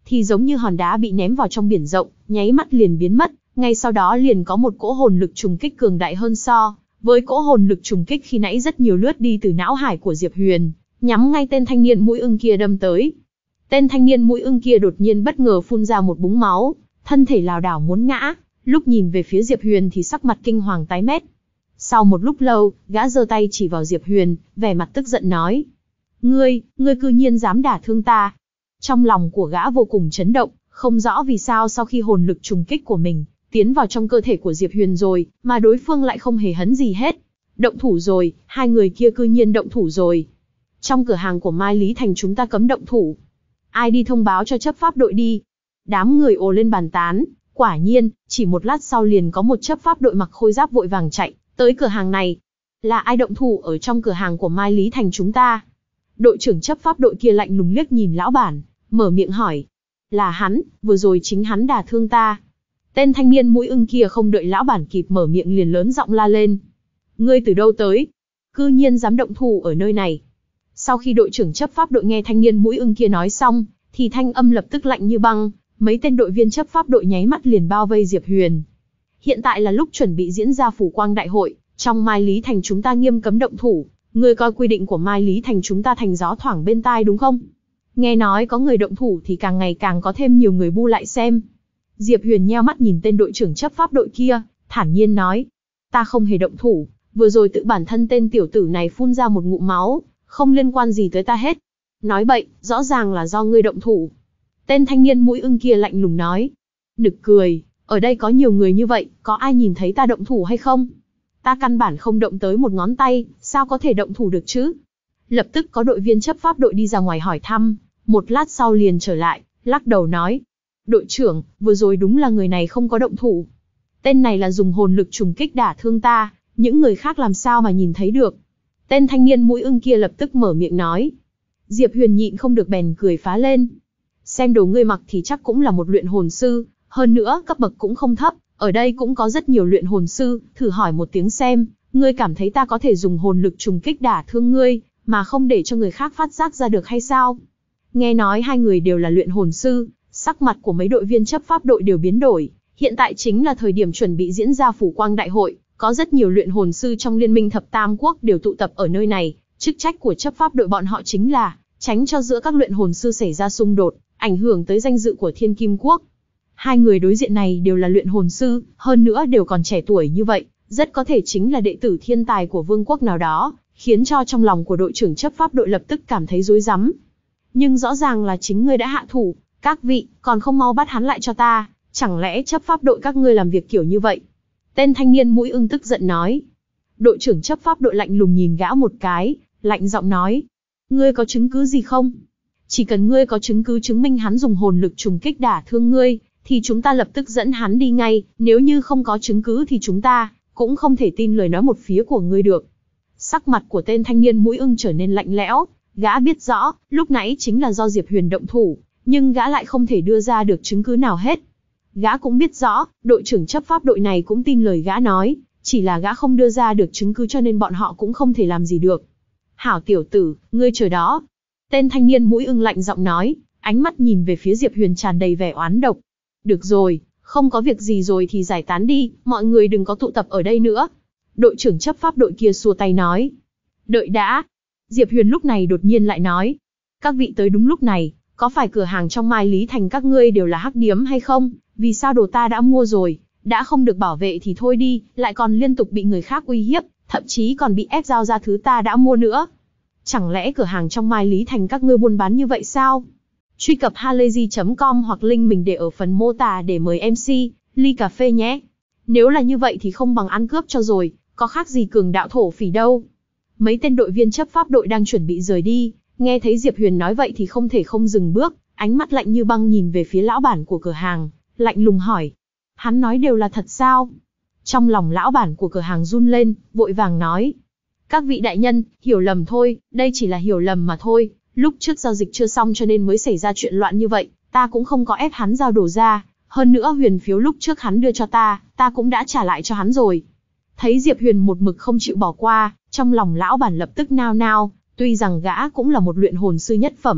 thì giống như hòn đá bị ném vào trong biển rộng, nháy mắt liền biến mất, ngay sau đó liền có một cỗ hồn lực trùng kích cường đại hơn so với cỗ hồn lực trùng kích khi nãy rất nhiều lướt đi từ não hải của Diệp Huyền, nhắm ngay tên thanh niên mũi ưng kia đâm tới. Tên thanh niên mũi ưng kia đột nhiên bất ngờ phun ra một búng máu, thân thể lảo đảo muốn ngã, lúc nhìn về phía Diệp Huyền thì sắc mặt kinh hoàng tái mét. Sau một lúc lâu, gã giơ tay chỉ vào Diệp Huyền, vẻ mặt tức giận nói: Ngươi cư nhiên dám đả thương ta. Trong lòng của gã vô cùng chấn động, không rõ vì sao sau khi hồn lực trùng kích của mình tiến vào trong cơ thể của Diệp Huyền rồi, mà đối phương lại không hề hấn gì hết. Động thủ rồi, hai người kia cư nhiên động thủ rồi. Trong cửa hàng của Mai Lý Thành chúng ta cấm động thủ. Ai đi thông báo cho chấp pháp đội đi. Đám người ồ lên bàn tán, quả nhiên, chỉ một lát sau liền có một chấp pháp đội mặc khôi giáp vội vàng chạy tới cửa hàng này. Là ai động thủ ở trong cửa hàng của Mai Lý Thành chúng ta? Đội trưởng chấp pháp đội kia lạnh lùng liếc nhìn lão bản, mở miệng hỏi. Là hắn, vừa rồi chính hắn đả thương ta. Tên thanh niên mũi ưng kia không đợi lão bản kịp mở miệng liền lớn giọng la lên. Ngươi từ đâu tới? Cư nhiên dám động thủ ở nơi này. Sau khi đội trưởng chấp pháp đội nghe thanh niên mũi ưng kia nói xong, thì thanh âm lập tức lạnh như băng, mấy tên đội viên chấp pháp đội nháy mắt liền bao vây Diệp Huyền. Hiện tại là lúc chuẩn bị diễn ra phủ quang đại hội, trong Mai Lý Thành chúng ta nghiêm cấm động thủ, ngươi coi quy định của Mai Lý Thành chúng ta thành gió thoảng bên tai đúng không? Nghe nói có người động thủ thì càng ngày càng có thêm nhiều người bu lại xem. Diệp Huyền nheo mắt nhìn tên đội trưởng chấp pháp đội kia, thản nhiên nói. Ta không hề động thủ, vừa rồi tự bản thân tên tiểu tử này phun ra một ngụm máu, không liên quan gì tới ta hết. Nói bậy, rõ ràng là do ngươi động thủ. Tên thanh niên mũi ưng kia lạnh lùng nói. Nực cười, ở đây có nhiều người như vậy, có ai nhìn thấy ta động thủ hay không? Ta căn bản không động tới một ngón tay, sao có thể động thủ được chứ? Lập tức có đội viên chấp pháp đội đi ra ngoài hỏi thăm, một lát sau liền trở lại, lắc đầu nói. Đội trưởng, vừa rồi đúng là người này không có động thủ. Tên này là dùng hồn lực trùng kích đả thương ta, những người khác làm sao mà nhìn thấy được. Tên thanh niên mũi ưng kia lập tức mở miệng nói. Diệp Huyền nhịn không được bèn cười phá lên. Xem đồ ngươi mặc thì chắc cũng là một luyện hồn sư, hơn nữa cấp bậc cũng không thấp, ở đây cũng có rất nhiều luyện hồn sư, thử hỏi một tiếng xem, ngươi cảm thấy ta có thể dùng hồn lực trùng kích đả thương ngươi, mà không để cho người khác phát giác ra được hay sao? Nghe nói hai người đều là luyện hồn sư, sắc mặt của mấy đội viên chấp pháp đội đều biến đổi, hiện tại chính là thời điểm chuẩn bị diễn ra phủ quang đại hội, có rất nhiều luyện hồn sư trong liên minh thập tam quốc đều tụ tập ở nơi này, chức trách của chấp pháp đội bọn họ chính là tránh cho giữa các luyện hồn sư xảy ra xung đột, ảnh hưởng tới danh dự của Thiên Kim Quốc. Hai người đối diện này đều là luyện hồn sư, hơn nữa đều còn trẻ tuổi như vậy, rất có thể chính là đệ tử thiên tài của vương quốc nào đó, khiến cho trong lòng của đội trưởng chấp pháp đội lập tức cảm thấy rối rắm. Nhưng rõ ràng là chính ngươi đã hạ thủ, các vị, còn không mau bắt hắn lại cho ta, chẳng lẽ chấp pháp đội các ngươi làm việc kiểu như vậy? Tên thanh niên mũi ưng tức giận nói. Đội trưởng chấp pháp đội lạnh lùng nhìn gã một cái, lạnh giọng nói. Ngươi có chứng cứ gì không? Chỉ cần ngươi có chứng cứ chứng minh hắn dùng hồn lực trùng kích đả thương ngươi, thì chúng ta lập tức dẫn hắn đi ngay, nếu như không có chứng cứ thì chúng ta cũng không thể tin lời nói một phía của ngươi được. Sắc mặt của tên thanh niên mũi ưng trở nên lạnh lẽo, gã biết rõ, lúc nãy chính là do Diệp Huyền động thủ, nhưng gã lại không thể đưa ra được chứng cứ nào hết. Gã cũng biết rõ, đội trưởng chấp pháp đội này cũng tin lời gã nói, chỉ là gã không đưa ra được chứng cứ cho nên bọn họ cũng không thể làm gì được. Hảo tiểu tử, ngươi chờ đó. Tên thanh niên mũi ưng lạnh giọng nói, ánh mắt nhìn về phía Diệp Huyền tràn đầy vẻ oán độc. Được rồi, không có việc gì rồi thì giải tán đi, mọi người đừng có tụ tập ở đây nữa. Đội trưởng chấp pháp đội kia xua tay nói. Đợi đã. Diệp Huyền lúc này đột nhiên lại nói. Các vị tới đúng lúc này, có phải cửa hàng trong Mai Lý Thành các ngươi đều là hắc điếm hay không? Vì sao đồ ta đã mua rồi, đã không được bảo vệ thì thôi đi, lại còn liên tục bị người khác uy hiếp, thậm chí còn bị ép giao ra thứ ta đã mua nữa. Chẳng lẽ cửa hàng trong Mai Lý Thành các ngươi buôn bán như vậy sao? Truy cập halayzi.com hoặc link mình để ở phần mô tả để mời MC, ly cà phê nhé. Nếu là như vậy thì không bằng ăn cướp cho rồi, có khác gì cường đạo thổ phỉ đâu. Mấy tên đội viên chấp pháp đội đang chuẩn bị rời đi, nghe thấy Diệp Huyền nói vậy thì không thể không dừng bước, ánh mắt lạnh như băng nhìn về phía lão bản của cửa hàng, lạnh lùng hỏi. Hắn nói đều là thật sao? Trong lòng lão bản của cửa hàng run lên, vội vàng nói. Các vị đại nhân, hiểu lầm thôi, đây chỉ là hiểu lầm mà thôi. Lúc trước giao dịch chưa xong cho nên mới xảy ra chuyện loạn như vậy, ta cũng không có ép hắn giao đồ ra. Hơn nữa huyền phiếu lúc trước hắn đưa cho ta cũng đã trả lại cho hắn rồi. Thấy Diệp Huyền một mực không chịu bỏ qua, trong lòng lão bản lập tức nao nao, tuy rằng gã cũng là một luyện hồn sư nhất phẩm,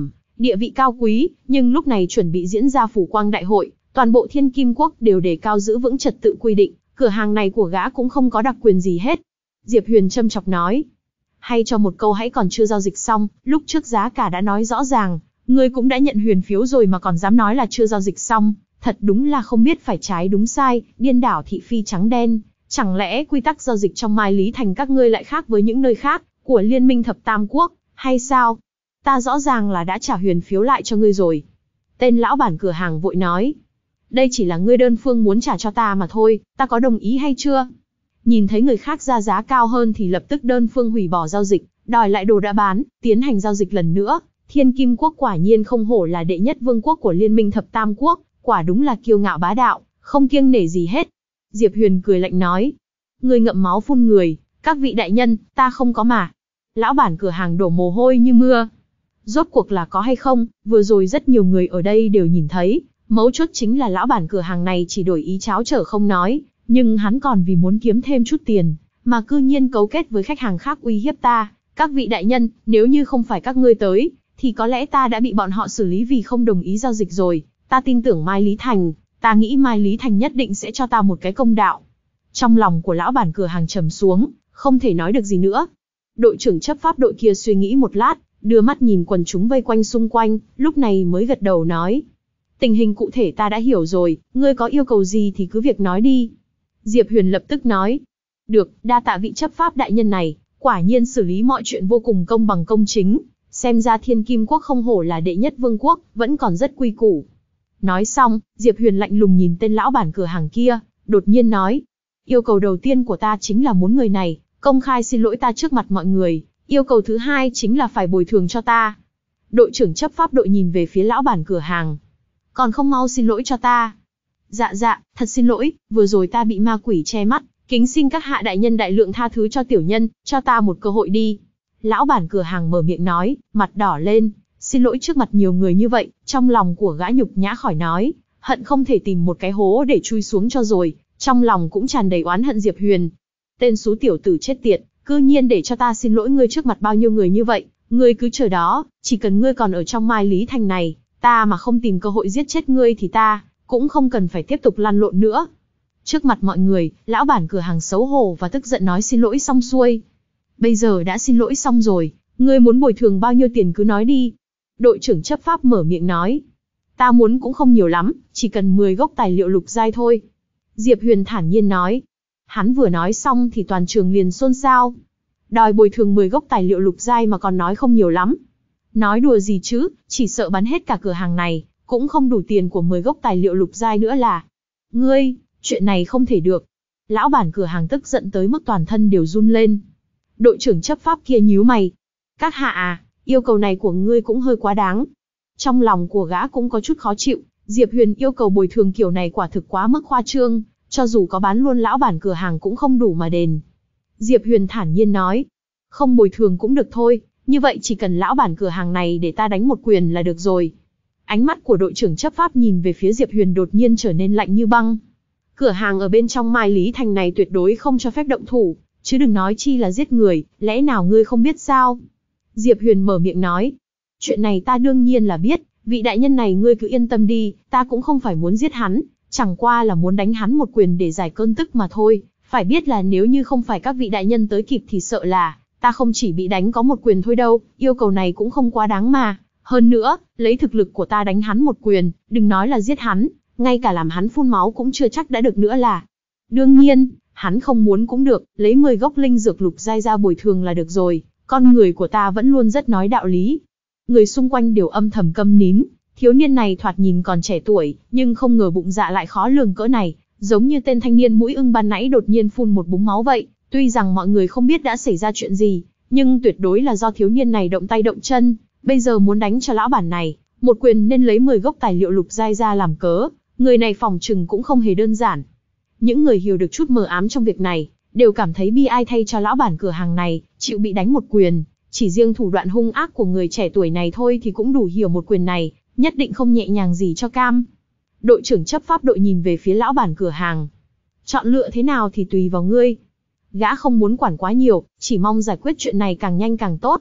địa vị cao quý, nhưng lúc này chuẩn bị diễn ra phủ quang đại hội, toàn bộ Thiên Kim Quốc đều đề cao giữ vững trật tự quy định, cửa hàng này của gã cũng không có đặc quyền gì hết. Diệp Huyền châm chọc nói. Hay cho một câu hãy còn chưa giao dịch xong, lúc trước giá cả đã nói rõ ràng, ngươi cũng đã nhận huyền phiếu rồi mà còn dám nói là chưa giao dịch xong, thật đúng là không biết phải trái đúng sai, điên đảo thị phi trắng đen. Chẳng lẽ quy tắc giao dịch trong Mai Lý Thành các ngươi lại khác với những nơi khác của Liên minh Thập Tam Quốc, hay sao? Ta rõ ràng là đã trả huyền phiếu lại cho ngươi rồi. Tên lão bản cửa hàng vội nói. Đây chỉ là ngươi đơn phương muốn trả cho ta mà thôi, ta có đồng ý hay chưa? Nhìn thấy người khác ra giá cao hơn thì lập tức đơn phương hủy bỏ giao dịch, đòi lại đồ đã bán, tiến hành giao dịch lần nữa. Thiên Kim Quốc quả nhiên không hổ là đệ nhất vương quốc của Liên minh Thập Tam Quốc, quả đúng là kiêu ngạo bá đạo, không kiêng nể gì hết. Diệp Huyền cười lạnh nói. Ngươi ngậm máu phun người, các vị đại nhân, ta không có mà. Lão bản cửa hàng đổ mồ hôi như mưa. Rốt cuộc là có hay không, vừa rồi rất nhiều người ở đây đều nhìn thấy, mấu chốt chính là lão bản cửa hàng này chỉ đổi ý cháo trở không nói, nhưng hắn còn vì muốn kiếm thêm chút tiền, mà cư nhiên cấu kết với khách hàng khác uy hiếp ta. Các vị đại nhân, nếu như không phải các ngươi tới, thì có lẽ ta đã bị bọn họ xử lý vì không đồng ý giao dịch rồi. Ta tin tưởng Mai Lý Thành, ta nghĩ Mai Lý Thành nhất định sẽ cho ta một cái công đạo. Trong lòng của lão bản cửa hàng trầm xuống, không thể nói được gì nữa. Đội trưởng chấp pháp đội kia suy nghĩ một lát, đưa mắt nhìn quần chúng vây quanh xung quanh, lúc này mới gật đầu nói. Tình hình cụ thể ta đã hiểu rồi, ngươi có yêu cầu gì thì cứ việc nói đi. Diệp Huyền lập tức nói. Được, đa tạ vị chấp pháp đại nhân này, quả nhiên xử lý mọi chuyện vô cùng công bằng công chính. Xem ra Thiên Kim Quốc không hổ là đệ nhất vương quốc, vẫn còn rất quy củ. Nói xong, Diệp Huyền lạnh lùng nhìn tên lão bản cửa hàng kia, đột nhiên nói. Yêu cầu đầu tiên của ta chính là muốn người này công khai xin lỗi ta trước mặt mọi người. Yêu cầu thứ hai chính là phải bồi thường cho ta. Đội trưởng chấp pháp đội nhìn về phía lão bản cửa hàng. Còn không mau xin lỗi cho ta. Dạ, thật xin lỗi, vừa rồi ta bị ma quỷ che mắt, kính xin các hạ đại nhân đại lượng tha thứ cho tiểu nhân, cho ta một cơ hội đi. Lão bản cửa hàng mở miệng nói, mặt đỏ lên, xin lỗi trước mặt nhiều người như vậy, trong lòng của gã nhục nhã khỏi nói, hận không thể tìm một cái hố để chui xuống cho rồi, trong lòng cũng tràn đầy oán hận Diệp Huyền. Tên xú tiểu tử chết tiệt, cư nhiên để cho ta xin lỗi ngươi trước mặt bao nhiêu người như vậy, ngươi cứ chờ đó, chỉ cần ngươi còn ở trong Mai Lý Thành này, ta mà không tìm cơ hội giết chết ngươi thì ta cũng không cần phải tiếp tục lăn lộn nữa. Trước mặt mọi người, lão bản cửa hàng xấu hổ và tức giận nói xin lỗi xong xuôi. Bây giờ đã xin lỗi xong rồi, ngươi muốn bồi thường bao nhiêu tiền cứ nói đi. Đội trưởng chấp pháp mở miệng nói. Ta muốn cũng không nhiều lắm, chỉ cần 10 gốc tài liệu lục giai thôi. Diệp Huyền thản nhiên nói. Hắn vừa nói xong thì toàn trường liền xôn xao. Đòi bồi thường 10 gốc tài liệu lục giai mà còn nói không nhiều lắm. Nói đùa gì chứ, chỉ sợ bán hết cả cửa hàng này, cũng không đủ tiền của 10 gốc tài liệu lục giai nữa là. Ngươi, chuyện này không thể được. Lão bản cửa hàng tức giận tới mức toàn thân đều run lên. Đội trưởng chấp pháp kia nhíu mày. Các hạ à, yêu cầu này của ngươi cũng hơi quá đáng. Trong lòng của gã cũng có chút khó chịu, Diệp Huyền yêu cầu bồi thường kiểu này quả thực quá mức khoa trương, cho dù có bán luôn lão bản cửa hàng cũng không đủ mà đền. Diệp Huyền thản nhiên nói, không bồi thường cũng được thôi, như vậy chỉ cần lão bản cửa hàng này để ta đánh một quyền là được rồi. Ánh mắt của đội trưởng chấp pháp nhìn về phía Diệp Huyền đột nhiên trở nên lạnh như băng. Cửa hàng ở bên trong Mai Lý Thành này tuyệt đối không cho phép động thủ, chứ đừng nói chi là giết người, lẽ nào ngươi không biết sao? Diệp Huyền mở miệng nói, chuyện này ta đương nhiên là biết, vị đại nhân này ngươi cứ yên tâm đi, ta cũng không phải muốn giết hắn, chẳng qua là muốn đánh hắn một quyền để giải cơn tức mà thôi. Phải biết là nếu như không phải các vị đại nhân tới kịp thì sợ là ta không chỉ bị đánh có một quyền thôi đâu, yêu cầu này cũng không quá đáng mà. Hơn nữa, lấy thực lực của ta đánh hắn một quyền, đừng nói là giết hắn, ngay cả làm hắn phun máu cũng chưa chắc đã được nữa là. Đương nhiên, hắn không muốn cũng được, lấy 10 gốc linh dược lục giai ra bồi thường là được rồi, con người của ta vẫn luôn rất nói đạo lý. Người xung quanh đều âm thầm câm nín, thiếu niên này thoạt nhìn còn trẻ tuổi, nhưng không ngờ bụng dạ lại khó lường cỡ này, giống như tên thanh niên mũi ưng ban nãy đột nhiên phun một búng máu vậy. Tuy rằng mọi người không biết đã xảy ra chuyện gì, nhưng tuyệt đối là do thiếu niên này động tay động chân, bây giờ muốn đánh cho lão bản này một quyền nên lấy 10 gốc tài liệu lục giai ra làm cớ, người này phòng trừng cũng không hề đơn giản. Những người hiểu được chút mờ ám trong việc này, đều cảm thấy bi ai thay cho lão bản cửa hàng này, chịu bị đánh một quyền, chỉ riêng thủ đoạn hung ác của người trẻ tuổi này thôi thì cũng đủ hiểu một quyền này, nhất định không nhẹ nhàng gì cho cam. Đội trưởng chấp pháp đội nhìn về phía lão bản cửa hàng. Chọn lựa thế nào thì tùy vào ngươi. Gã không muốn quản quá nhiều, chỉ mong giải quyết chuyện này càng nhanh càng tốt.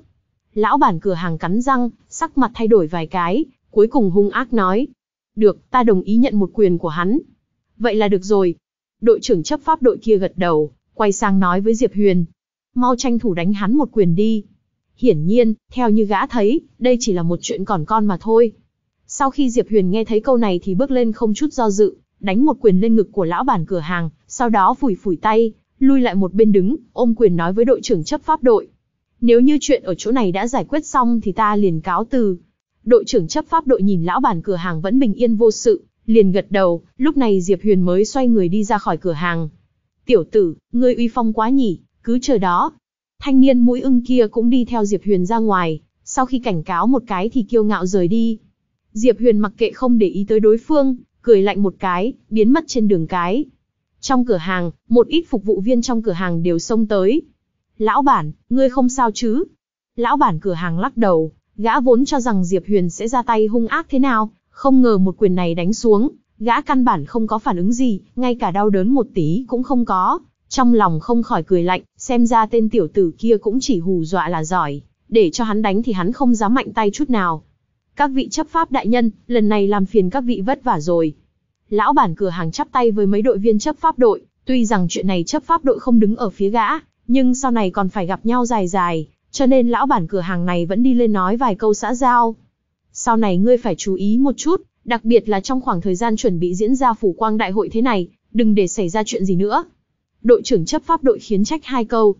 Lão bản cửa hàng cắn răng, sắc mặt thay đổi vài cái, cuối cùng hung ác nói. Được, ta đồng ý nhận một quyền của hắn. Vậy là được rồi. Đội trưởng chấp pháp đội kia gật đầu, quay sang nói với Diệp Huyền. Mau tranh thủ đánh hắn một quyền đi. Hiển nhiên, theo như gã thấy, đây chỉ là một chuyện còn con mà thôi. Sau khi Diệp Huyền nghe thấy câu này thì bước lên không chút do dự, đánh một quyền lên ngực của lão bản cửa hàng, sau đó phủi phủi tay, lui lại một bên đứng, ôm quyền nói với đội trưởng chấp pháp đội. Nếu như chuyện ở chỗ này đã giải quyết xong thì ta liền cáo từ. Đội trưởng chấp pháp đội nhìn lão bản cửa hàng vẫn bình yên vô sự, liền gật đầu, lúc này Diệp Huyền mới xoay người đi ra khỏi cửa hàng. Tiểu tử, ngươi uy phong quá nhỉ, cứ chờ đó. Thanh niên mũi ưng kia cũng đi theo Diệp Huyền ra ngoài, sau khi cảnh cáo một cái thì kiêu ngạo rời đi. Diệp Huyền mặc kệ không để ý tới đối phương, cười lạnh một cái, biến mất trên đường cái. Trong cửa hàng, một ít phục vụ viên trong cửa hàng đều xông tới. Lão bản, ngươi không sao chứ? Lão bản cửa hàng lắc đầu, gã vốn cho rằng Diệp Huyền sẽ ra tay hung ác thế nào, không ngờ một quyền này đánh xuống, gã căn bản không có phản ứng gì, ngay cả đau đớn một tí cũng không có. Trong lòng không khỏi cười lạnh, xem ra tên tiểu tử kia cũng chỉ hù dọa là giỏi, để cho hắn đánh thì hắn không dám mạnh tay chút nào. Các vị chấp pháp đại nhân, lần này làm phiền các vị vất vả rồi. Lão bản cửa hàng chắp tay với mấy đội viên chấp pháp đội, tuy rằng chuyện này chấp pháp đội không đứng ở phía gã, nhưng sau này còn phải gặp nhau dài dài, cho nên lão bản cửa hàng này vẫn đi lên nói vài câu xã giao. Sau này ngươi phải chú ý một chút, đặc biệt là trong khoảng thời gian chuẩn bị diễn ra phủ quang đại hội thế này, đừng để xảy ra chuyện gì nữa. Đội trưởng chấp pháp đội khiến trách hai câu.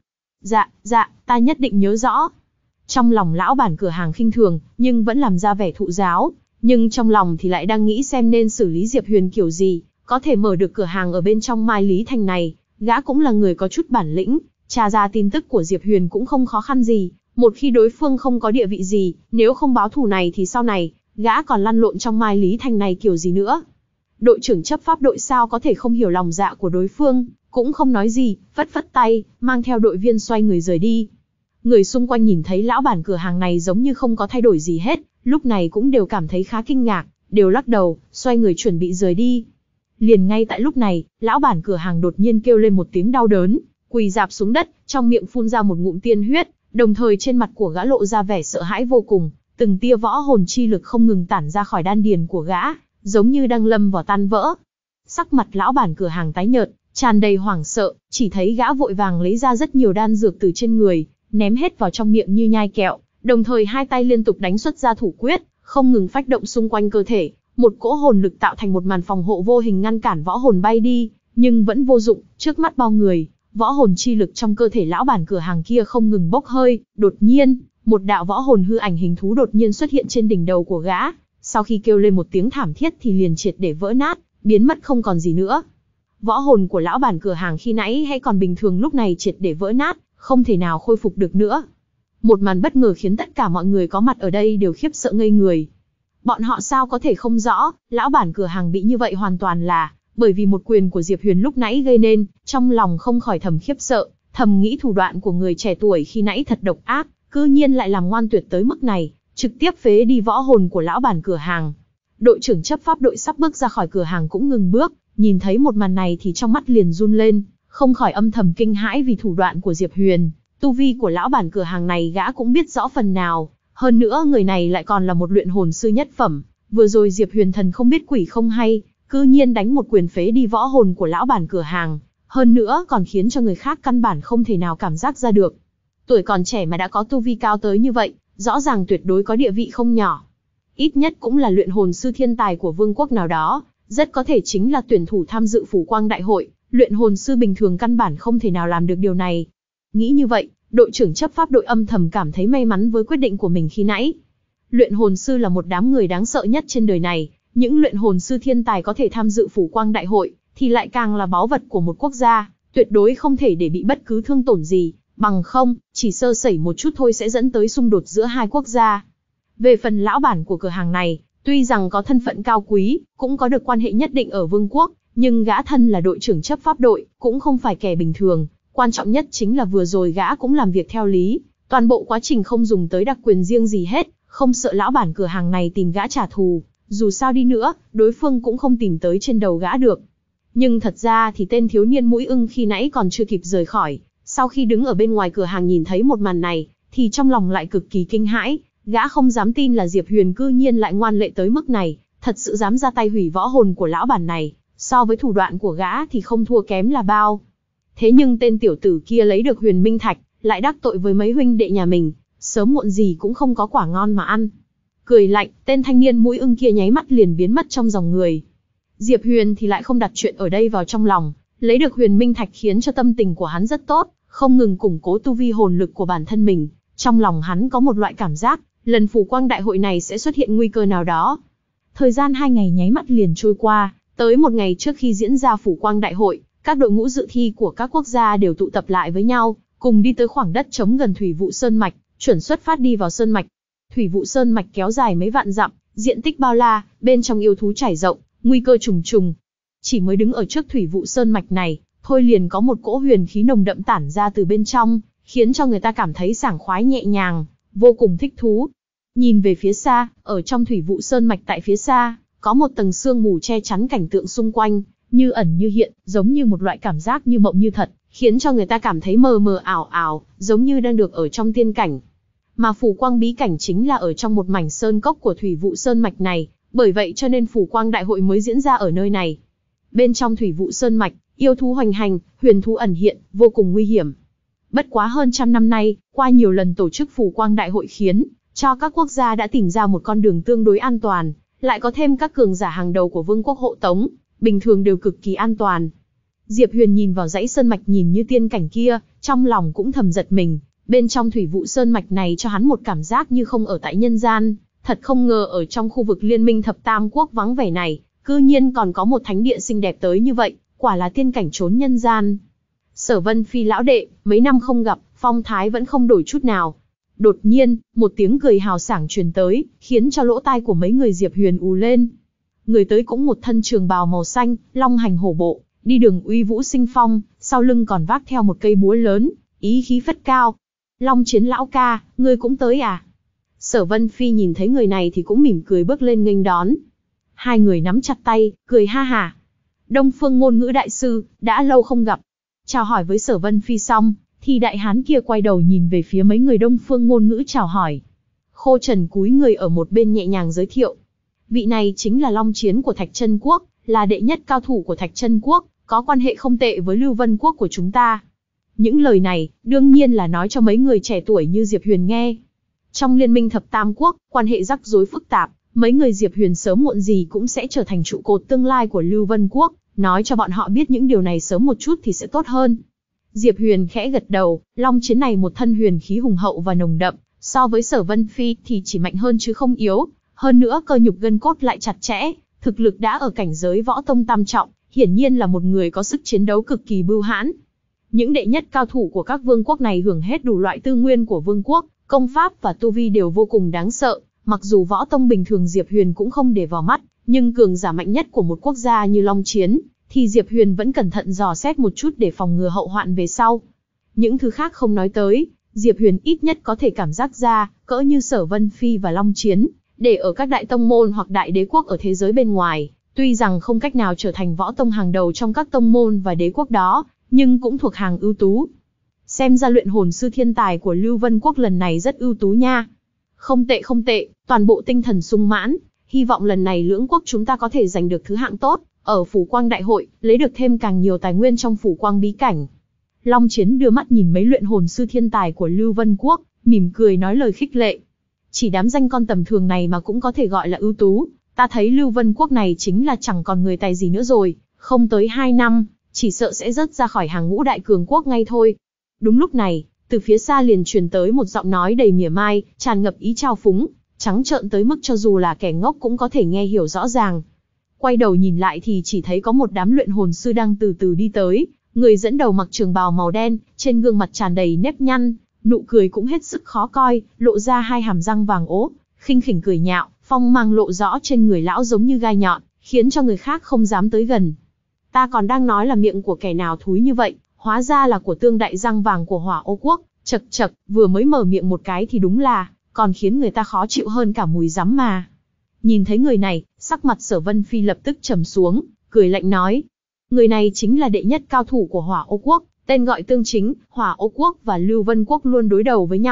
Dạ, ta nhất định nhớ rõ. Trong lòng lão bản cửa hàng khinh thường, nhưng vẫn làm ra vẻ thụ giáo, nhưng trong lòng thì lại đang nghĩ xem nên xử lý Diệp Huyền kiểu gì, có thể mở được cửa hàng ở bên trong Mai Lý Thành này, gã cũng là người có chút bản lĩnh, tra ra tin tức của Diệp Huyền cũng không khó khăn gì, một khi đối phương không có địa vị gì, nếu không báo thù này thì sau này, gã còn lăn lộn trong Mai Lý Thành này kiểu gì nữa. Đội trưởng chấp pháp đội sao có thể không hiểu lòng dạ của đối phương, cũng không nói gì, phất phất tay, mang theo đội viên xoay người rời đi. Người xung quanh nhìn thấy lão bản cửa hàng này giống như không có thay đổi gì hết, lúc này cũng đều cảm thấy khá kinh ngạc, đều lắc đầu, xoay người chuẩn bị rời đi. Liền ngay tại lúc này, lão bản cửa hàng đột nhiên kêu lên một tiếng đau đớn, quỳ rạp xuống đất, trong miệng phun ra một ngụm tiên huyết, đồng thời trên mặt của gã lộ ra vẻ sợ hãi vô cùng, từng tia võ hồn chi lực không ngừng tản ra khỏi đan điền của gã, giống như đang lâm vào tan vỡ. Sắc mặt lão bản cửa hàng tái nhợt, tràn đầy hoảng sợ, chỉ thấy gã vội vàng lấy ra rất nhiều đan dược từ trên người, ném hết vào trong miệng như nhai kẹo, đồng thời hai tay liên tục đánh xuất ra thủ quyết, không ngừng phách động xung quanh cơ thể, một cỗ hồn lực tạo thành một màn phòng hộ vô hình ngăn cản võ hồn bay đi, nhưng vẫn vô dụng, trước mắt bao người, võ hồn chi lực trong cơ thể lão bản cửa hàng kia không ngừng bốc hơi, đột nhiên, một đạo võ hồn hư ảnh hình thú đột nhiên xuất hiện trên đỉnh đầu của gã, sau khi kêu lên một tiếng thảm thiết thì liền triệt để vỡ nát, biến mất không còn gì nữa. Võ hồn của lão bản cửa hàng khi nãy hay còn bình thường lúc này triệt để vỡ nát, không thể nào khôi phục được nữa. Một màn bất ngờ khiến tất cả mọi người có mặt ở đây đều khiếp sợ ngây người. Bọn họ sao có thể không rõ, lão bản cửa hàng bị như vậy hoàn toàn là bởi vì một quyền của Diệp Huyền lúc nãy gây nên, trong lòng không khỏi thầm khiếp sợ, thầm nghĩ thủ đoạn của người trẻ tuổi khi nãy thật độc ác, cư nhiên lại làm ngoan tuyệt tới mức này, trực tiếp phế đi võ hồn của lão bản cửa hàng. Đội trưởng chấp pháp đội sắp bước ra khỏi cửa hàng cũng ngừng bước, nhìn thấy một màn này thì trong mắt liền run lên, không khỏi âm thầm kinh hãi vì thủ đoạn của Diệp Huyền. Tu vi của lão bản cửa hàng này gã cũng biết rõ phần nào, hơn nữa người này lại còn là một luyện hồn sư nhất phẩm, vừa rồi Diệp Huyền thần không biết quỷ không hay, cư nhiên đánh một quyền phế đi võ hồn của lão bản cửa hàng, hơn nữa còn khiến cho người khác căn bản không thể nào cảm giác ra được. Tuổi còn trẻ mà đã có tu vi cao tới như vậy, rõ ràng tuyệt đối có địa vị không nhỏ. Ít nhất cũng là luyện hồn sư thiên tài của vương quốc nào đó, rất có thể chính là tuyển thủ tham dự phủ quang đại hội, luyện hồn sư bình thường căn bản không thể nào làm được điều này. Nghĩ như vậy, đội trưởng chấp pháp đội âm thầm cảm thấy may mắn với quyết định của mình khi nãy. Luyện hồn sư là một đám người đáng sợ nhất trên đời này, những luyện hồn sư thiên tài có thể tham dự phủ quang đại hội, thì lại càng là báu vật của một quốc gia, tuyệt đối không thể để bị bất cứ thương tổn gì, bằng không, chỉ sơ sẩy một chút thôi sẽ dẫn tới xung đột giữa hai quốc gia. Về phần lão bản của cửa hàng này, tuy rằng có thân phận cao quý, cũng có được quan hệ nhất định ở vương quốc, nhưng gã thân là đội trưởng chấp pháp đội, cũng không phải kẻ bình thường. Quan trọng nhất chính là vừa rồi gã cũng làm việc theo lý, toàn bộ quá trình không dùng tới đặc quyền riêng gì hết, không sợ lão bản cửa hàng này tìm gã trả thù, dù sao đi nữa, đối phương cũng không tìm tới trên đầu gã được. Nhưng thật ra thì tên thiếu niên mũi ưng khi nãy còn chưa kịp rời khỏi, sau khi đứng ở bên ngoài cửa hàng nhìn thấy một màn này, thì trong lòng lại cực kỳ kinh hãi, gã không dám tin là Diệp Huyền cư nhiên lại ngoan lệ tới mức này, thật sự dám ra tay hủy võ hồn của lão bản này, so với thủ đoạn của gã thì không thua kém là bao. Thế nhưng tên tiểu tử kia lấy được Huyền Minh Thạch, lại đắc tội với mấy huynh đệ nhà mình, sớm muộn gì cũng không có quả ngon mà ăn. Cười lạnh, tên thanh niên mũi ưng kia nháy mắt liền biến mất trong dòng người. Diệp Huyền thì lại không đặt chuyện ở đây vào trong lòng, lấy được Huyền Minh Thạch khiến cho tâm tình của hắn rất tốt, không ngừng củng cố tu vi hồn lực của bản thân mình. Trong lòng hắn có một loại cảm giác, lần phủ quang đại hội này sẽ xuất hiện nguy cơ nào đó. Thời gian 2 ngày nháy mắt liền trôi qua, tới một ngày trước khi diễn ra phủ quang đại hội, các đội ngũ dự thi của các quốc gia đều tụ tập lại với nhau, cùng đi tới khoảng đất trống gần Thủy Vụ Sơn Mạch, chuẩn xuất phát đi vào Sơn Mạch. Thủy Vụ Sơn Mạch kéo dài mấy vạn dặm, diện tích bao la, bên trong yêu thú trải rộng, nguy cơ trùng trùng. Chỉ mới đứng ở trước Thủy Vụ Sơn Mạch này, thôi liền có một cỗ huyền khí nồng đậm tản ra từ bên trong, khiến cho người ta cảm thấy sảng khoái nhẹ nhàng, vô cùng thích thú. Nhìn về phía xa, ở trong Thủy Vụ Sơn Mạch tại phía xa, có một tầng sương mù che chắn cảnh tượng xung quanh, như ẩn như hiện, giống như một loại cảm giác như mộng như thật, khiến cho người ta cảm thấy mờ mờ ảo ảo, giống như đang được ở trong tiên cảnh. Mà phủ quang bí cảnh chính là ở trong một mảnh sơn cốc của Thủy Vụ Sơn Mạch này, bởi vậy cho nên phủ quang đại hội mới diễn ra ở nơi này. Bên trong Thủy Vụ Sơn Mạch, yêu thú hoành hành, huyền thú ẩn hiện, vô cùng nguy hiểm. Bất quá hơn 100 năm nay, qua nhiều lần tổ chức phủ quang đại hội khiến cho các quốc gia đã tìm ra một con đường tương đối an toàn, lại có thêm các cường giả hàng đầu của vương quốc hộ tống, bình thường đều cực kỳ an toàn. Diệp Huyền nhìn vào dãy sơn mạch nhìn như tiên cảnh kia, trong lòng cũng thầm giật mình, bên trong Thủy Vụ Sơn Mạch này cho hắn một cảm giác như không ở tại nhân gian, thật không ngờ ở trong khu vực liên minh thập tam quốc vắng vẻ này, cư nhiên còn có một thánh địa xinh đẹp tới như vậy, quả là tiên cảnh trốn nhân gian. Sở Vân Phi lão đệ, mấy năm không gặp, phong thái vẫn không đổi chút nào. Đột nhiên, một tiếng cười hào sảng truyền tới, khiến cho lỗ tai của mấy người Diệp Huyền ù lên. Người tới cũng một thân trường bào màu xanh, long hành hổ bộ, đi đường uy vũ sinh phong, sau lưng còn vác theo một cây búa lớn, ý khí phất cao. Long Chiến lão ca, ngươi cũng tới à? Sở Vân Phi nhìn thấy người này thì cũng mỉm cười bước lên nghênh đón. Hai người nắm chặt tay, cười ha hả. Đông Phương Ngôn Ngữ đại sư, đã lâu không gặp. Chào hỏi với Sở Vân Phi xong, thì đại hán kia quay đầu nhìn về phía mấy người Đông Phương Ngôn Ngữ chào hỏi. Khô Trần cúi người ở một bên nhẹ nhàng giới thiệu. Vị này chính là Long Chiến của Thạch Chân Quốc, là đệ nhất cao thủ của Thạch Chân Quốc, có quan hệ không tệ với Lưu Vân Quốc của chúng ta. Những lời này, đương nhiên là nói cho mấy người trẻ tuổi như Diệp Huyền nghe. Trong liên minh thập tam quốc, quan hệ rắc rối phức tạp, mấy người Diệp Huyền sớm muộn gì cũng sẽ trở thành trụ cột tương lai của Lưu Vân Quốc, nói cho bọn họ biết những điều này sớm một chút thì sẽ tốt hơn. Diệp Huyền khẽ gật đầu, Long Chiến này một thân huyền khí hùng hậu và nồng đậm, so với Sở Vân Phi thì chỉ mạnh hơn chứ không yếu, hơn nữa cơ nhục gân cốt lại chặt chẽ, thực lực đã ở cảnh giới võ tông tam trọng, hiển nhiên là một người có sức chiến đấu cực kỳ bưu hãn. Những đệ nhất cao thủ của các vương quốc này hưởng hết đủ loại tư nguyên của vương quốc, công pháp và tu vi đều vô cùng đáng sợ, mặc dù võ tông bình thường Diệp Huyền cũng không để vào mắt, nhưng cường giả mạnh nhất của một quốc gia như Long Chiến, thì Diệp Huyền vẫn cẩn thận dò xét một chút để phòng ngừa hậu hoạn về sau. Những thứ khác không nói tới, Diệp Huyền ít nhất có thể cảm giác ra, cỡ như Sở Vân Phi và Long Chiến, để ở các đại tông môn hoặc đại đế quốc ở thế giới bên ngoài, tuy rằng không cách nào trở thành võ tông hàng đầu trong các tông môn và đế quốc đó, nhưng cũng thuộc hàng ưu tú. Xem ra luyện hồn sư thiên tài của Lưu Vân Quốc lần này rất ưu tú nha. Không tệ không tệ, toàn bộ tinh thần sung mãn, hy vọng lần này lưỡng quốc chúng ta có thể giành được thứ hạng tốt, ở phủ quang đại hội, lấy được thêm càng nhiều tài nguyên trong phủ quang bí cảnh. Long Chiến đưa mắt nhìn mấy luyện hồn sư thiên tài của Lưu Vân Quốc, mỉm cười nói lời khích lệ. Chỉ đám danh con tầm thường này mà cũng có thể gọi là ưu tú, ta thấy Lưu Vân Quốc này chính là chẳng còn người tài gì nữa rồi, không tới 2 năm, chỉ sợ sẽ rớt ra khỏi hàng ngũ đại cường quốc ngay thôi. Đúng lúc này, từ phía xa liền truyền tới một giọng nói đầy mỉa mai, tràn ngập ý trao phúng, trắng trợn tới mức cho dù là kẻ ngốc cũng có thể nghe hiểu rõ ràng. Quay đầu nhìn lại thì chỉ thấy có một đám luyện hồn sư đang từ từ đi tới, người dẫn đầu mặc trường bào màu đen, trên gương mặt tràn đầy nếp nhăn, nụ cười cũng hết sức khó coi, lộ ra hai hàm răng vàng ố, khinh khỉnh cười nhạo, phong mang lộ rõ trên người lão giống như gai nhọn, khiến cho người khác không dám tới gần. Ta còn đang nói là miệng của kẻ nào thúi như vậy, hóa ra là của Tương Đại răng vàng của Hỏa Ô Quốc, chậc chậc, vừa mới mở miệng một cái thì đúng là, còn khiến người ta khó chịu hơn cả mùi rắm mà. Nhìn thấy người này, sắc mặt Sở Vân Phi lập tức trầm xuống, cười lạnh nói. Người này chính là đệ nhất cao thủ của Hỏa Ô Quốc, tên gọi tương chính, Hỏa Ô Quốc và Lưu Vân Quốc luôn đối đầu với nhau,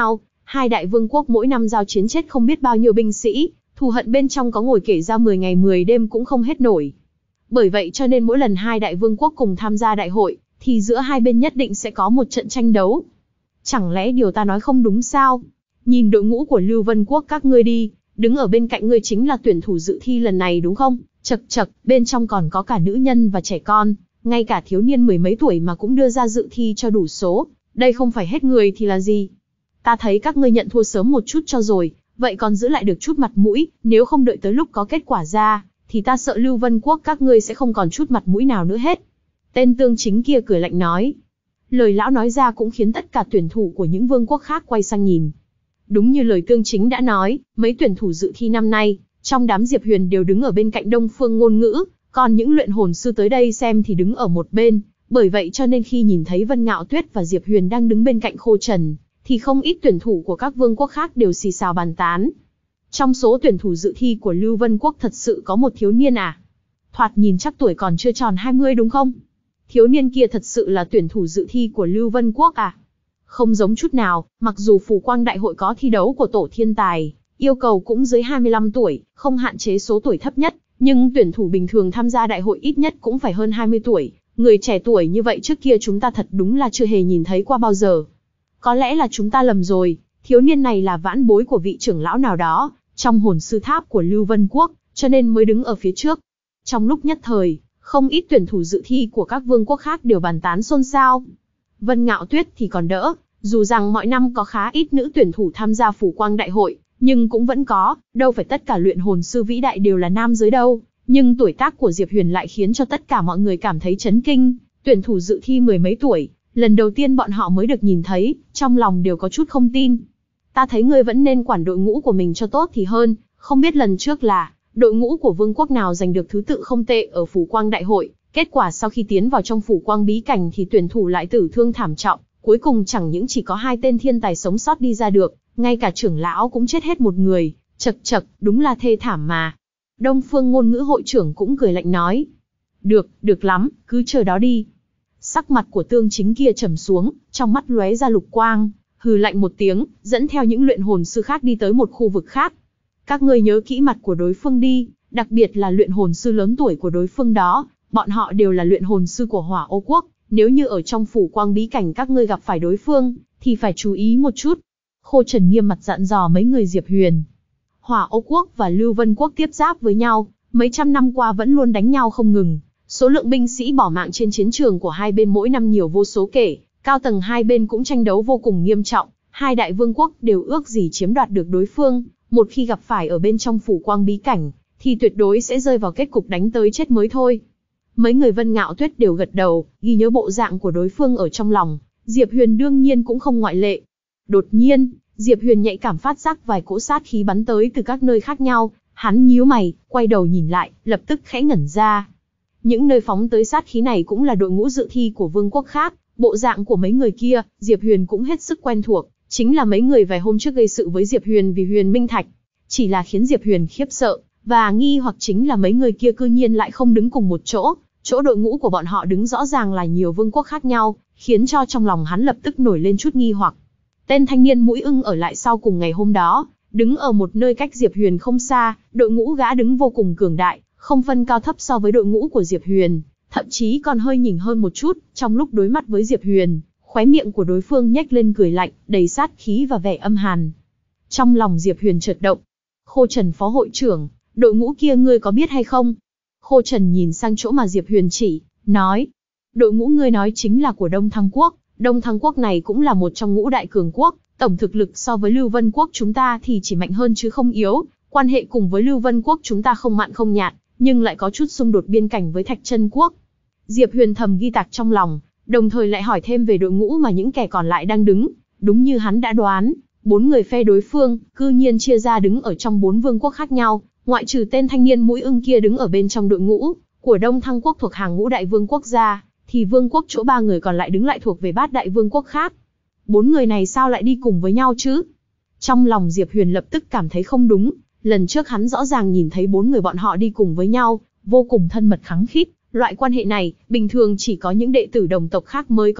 Hai đại vương quốc mỗi năm giao chiến chết không biết bao nhiêu binh sĩ, thù hận bên trong có ngồi kể ra 10 ngày 10 đêm cũng không hết nổi. Bởi vậy cho nên mỗi lần hai đại vương quốc cùng tham gia đại hội, thì giữa hai bên nhất định sẽ có một trận tranh đấu. Chẳng lẽ điều ta nói không đúng sao? Nhìn đội ngũ của Lưu Vân Quốc các ngươi đi, đứng ở bên cạnh ngươi chính là tuyển thủ dự thi lần này đúng không? Chậc chậc, bên trong còn có cả nữ nhân và trẻ con, ngay cả thiếu niên mười mấy tuổi mà cũng đưa ra dự thi cho đủ số, đây không phải hết người thì là gì? Ta thấy các ngươi nhận thua sớm một chút cho rồi, vậy còn giữ lại được chút mặt mũi, nếu không đợi tới lúc có kết quả ra, thì ta sợ Lưu Vân Quốc các ngươi sẽ không còn chút mặt mũi nào nữa hết. Tên Tương Chính kia cười lạnh nói. Lời lão nói ra cũng khiến tất cả tuyển thủ của những vương quốc khác quay sang nhìn. Đúng như lời Tương Chính đã nói, mấy tuyển thủ dự thi năm nay, trong đám Diệp Huyền đều đứng ở bên cạnh Đông Phương Ngôn Ngữ, còn những luyện hồn sư tới đây xem thì đứng ở một bên. Bởi vậy cho nên khi nhìn thấy Vân Ngạo Tuyết và Diệp Huyền đang đứng bên cạnh Khô Trần, thì không ít tuyển thủ của các vương quốc khác đều xì xào bàn tán. Trong số tuyển thủ dự thi của Lưu Vân Quốc thật sự có một thiếu niên à? Thoạt nhìn chắc tuổi còn chưa tròn 20 đúng không? Thiếu niên kia thật sự là tuyển thủ dự thi của Lưu Vân Quốc à? Không giống chút nào, mặc dù Phù Quang Đại hội có thi đấu của tổ thiên tài, yêu cầu cũng dưới 25 tuổi, không hạn chế số tuổi thấp nhất, nhưng tuyển thủ bình thường tham gia đại hội ít nhất cũng phải hơn 20 tuổi. Người trẻ tuổi như vậy trước kia chúng ta thật đúng là chưa hề nhìn thấy qua bao giờ. Có lẽ là chúng ta lầm rồi, thiếu niên này là vãn bối của vị trưởng lão nào đó, trong hồn sư tháp của Lưu Vân Quốc, cho nên mới đứng ở phía trước. Trong lúc nhất thời, không ít tuyển thủ dự thi của các vương quốc khác đều bàn tán xôn xao. Vân Ngạo Tuyết thì còn đỡ, dù rằng mọi năm có khá ít nữ tuyển thủ tham gia Phù Quang Đại hội, nhưng cũng vẫn có, đâu phải tất cả luyện hồn sư vĩ đại đều là nam giới đâu. Nhưng tuổi tác của Diệp Huyền lại khiến cho tất cả mọi người cảm thấy chấn kinh, tuyển thủ dự thi mười mấy tuổi, lần đầu tiên bọn họ mới được nhìn thấy, trong lòng đều có chút không tin. Ta thấy ngươi vẫn nên quản đội ngũ của mình cho tốt thì hơn, không biết lần trước là đội ngũ của vương quốc nào giành được thứ tự không tệ ở Phù Quang Đại hội, kết quả sau khi tiến vào trong Phù Quang bí cảnh thì tuyển thủ lại tử thương thảm trọng, cuối cùng chẳng những chỉ có 2 tên thiên tài sống sót đi ra được, ngay cả trưởng lão cũng chết hết một người, chậc chậc, đúng là thê thảm mà. Đông Phương Ngôn Ngữ hội trưởng cũng cười lạnh nói. Được lắm, cứ chờ đó đi. Sắc mặt của Tương Chính kia trầm xuống, trong mắt lóe ra lục quang, hừ lạnh một tiếng, dẫn theo những luyện hồn sư khác đi tới một khu vực khác. Các ngươi nhớ kỹ mặt của đối phương đi, đặc biệt là luyện hồn sư lớn tuổi của đối phương đó, bọn họ đều là luyện hồn sư của Hỏa Ô Quốc, nếu như ở trong Phù Quang bí cảnh các ngươi gặp phải đối phương, thì phải chú ý một chút. Khô Trần nghiêm mặt dặn dò mấy người Diệp Huyền. Hỏa Ô Quốc và Lưu Vân Quốc tiếp giáp với nhau, mấy trăm năm qua vẫn luôn đánh nhau không ngừng. Số lượng binh sĩ bỏ mạng trên chiến trường của hai bên mỗi năm nhiều vô số kể, cao tầng hai bên cũng tranh đấu vô cùng nghiêm trọng, hai đại vương quốc đều ước gì chiếm đoạt được đối phương, một khi gặp phải ở bên trong Phù Quang bí cảnh, thì tuyệt đối sẽ rơi vào kết cục đánh tới chết mới thôi. Mấy người Vân Ngạo Tuyết đều gật đầu, ghi nhớ bộ dạng của đối phương ở trong lòng, Diệp Huyền đương nhiên cũng không ngoại lệ. Đột nhiên, Diệp Huyền nhạy cảm phát giác vài cỗ sát khí bắn tới từ các nơi khác nhau, hắn nhíu mày, quay đầu nhìn lại, lập tức khẽ ngẩn ra. Những nơi phóng tới sát khí này cũng là đội ngũ dự thi của vương quốc khác, bộ dạng của mấy người kia, Diệp Huyền cũng hết sức quen thuộc, chính là mấy người vài hôm trước gây sự với Diệp Huyền vì Huyền Minh Thạch. Chỉ là khiến Diệp Huyền khiếp sợ, và nghi hoặc chính là mấy người kia cư nhiên lại không đứng cùng một chỗ, chỗ đội ngũ của bọn họ đứng rõ ràng là nhiều vương quốc khác nhau, khiến cho trong lòng hắn lập tức nổi lên chút nghi hoặc. Tên thanh niên mũi ưng ở lại sau cùng ngày hôm đó, đứng ở một nơi cách Diệp Huyền không xa, đội ngũ gã đứng vô cùng cường đại, không phân cao thấp so với đội ngũ của Diệp Huyền, thậm chí còn hơi nhỉnh hơn một chút, trong lúc đối mặt với Diệp Huyền, khóe miệng của đối phương nhếch lên cười lạnh, đầy sát khí và vẻ âm hàn. Trong lòng Diệp Huyền chợt động. Khô Trần phó hội trưởng, đội ngũ kia ngươi có biết hay không? Khô Trần nhìn sang chỗ mà Diệp Huyền chỉ, nói. Đội ngũ ngươi nói chính là của Đông Thăng Quốc. Đông Thăng Quốc này cũng là một trong ngũ đại cường quốc, tổng thực lực so với Lưu Vân Quốc chúng ta thì chỉ mạnh hơn chứ không yếu, quan hệ cùng với Lưu Vân Quốc chúng ta không mặn không nhạt, nhưng lại có chút xung đột biên cảnh với Thạch Chân Quốc. Diệp Huyền thầm ghi tạc trong lòng, đồng thời lại hỏi thêm về đội ngũ mà những kẻ còn lại đang đứng, đúng như hắn đã đoán, 4 người phe đối phương, cư nhiên chia ra đứng ở trong 4 vương quốc khác nhau, ngoại trừ tên thanh niên mũi ưng kia đứng ở bên trong đội ngũ của Đông Thăng Quốc thuộc hàng ngũ đại vương quốc gia, thì vương quốc chỗ 3 người còn lại đứng lại thuộc về bát đại vương quốc khác. 4 người này sao lại đi cùng với nhau chứ? Trong lòng Diệp Huyền lập tức cảm thấy không đúng, lần trước hắn rõ ràng nhìn thấy 4 người bọn họ đi cùng với nhau, vô cùng thân mật khăng khít, loại quan hệ này, bình thường chỉ có những đệ tử đồng tộc khác mới có được,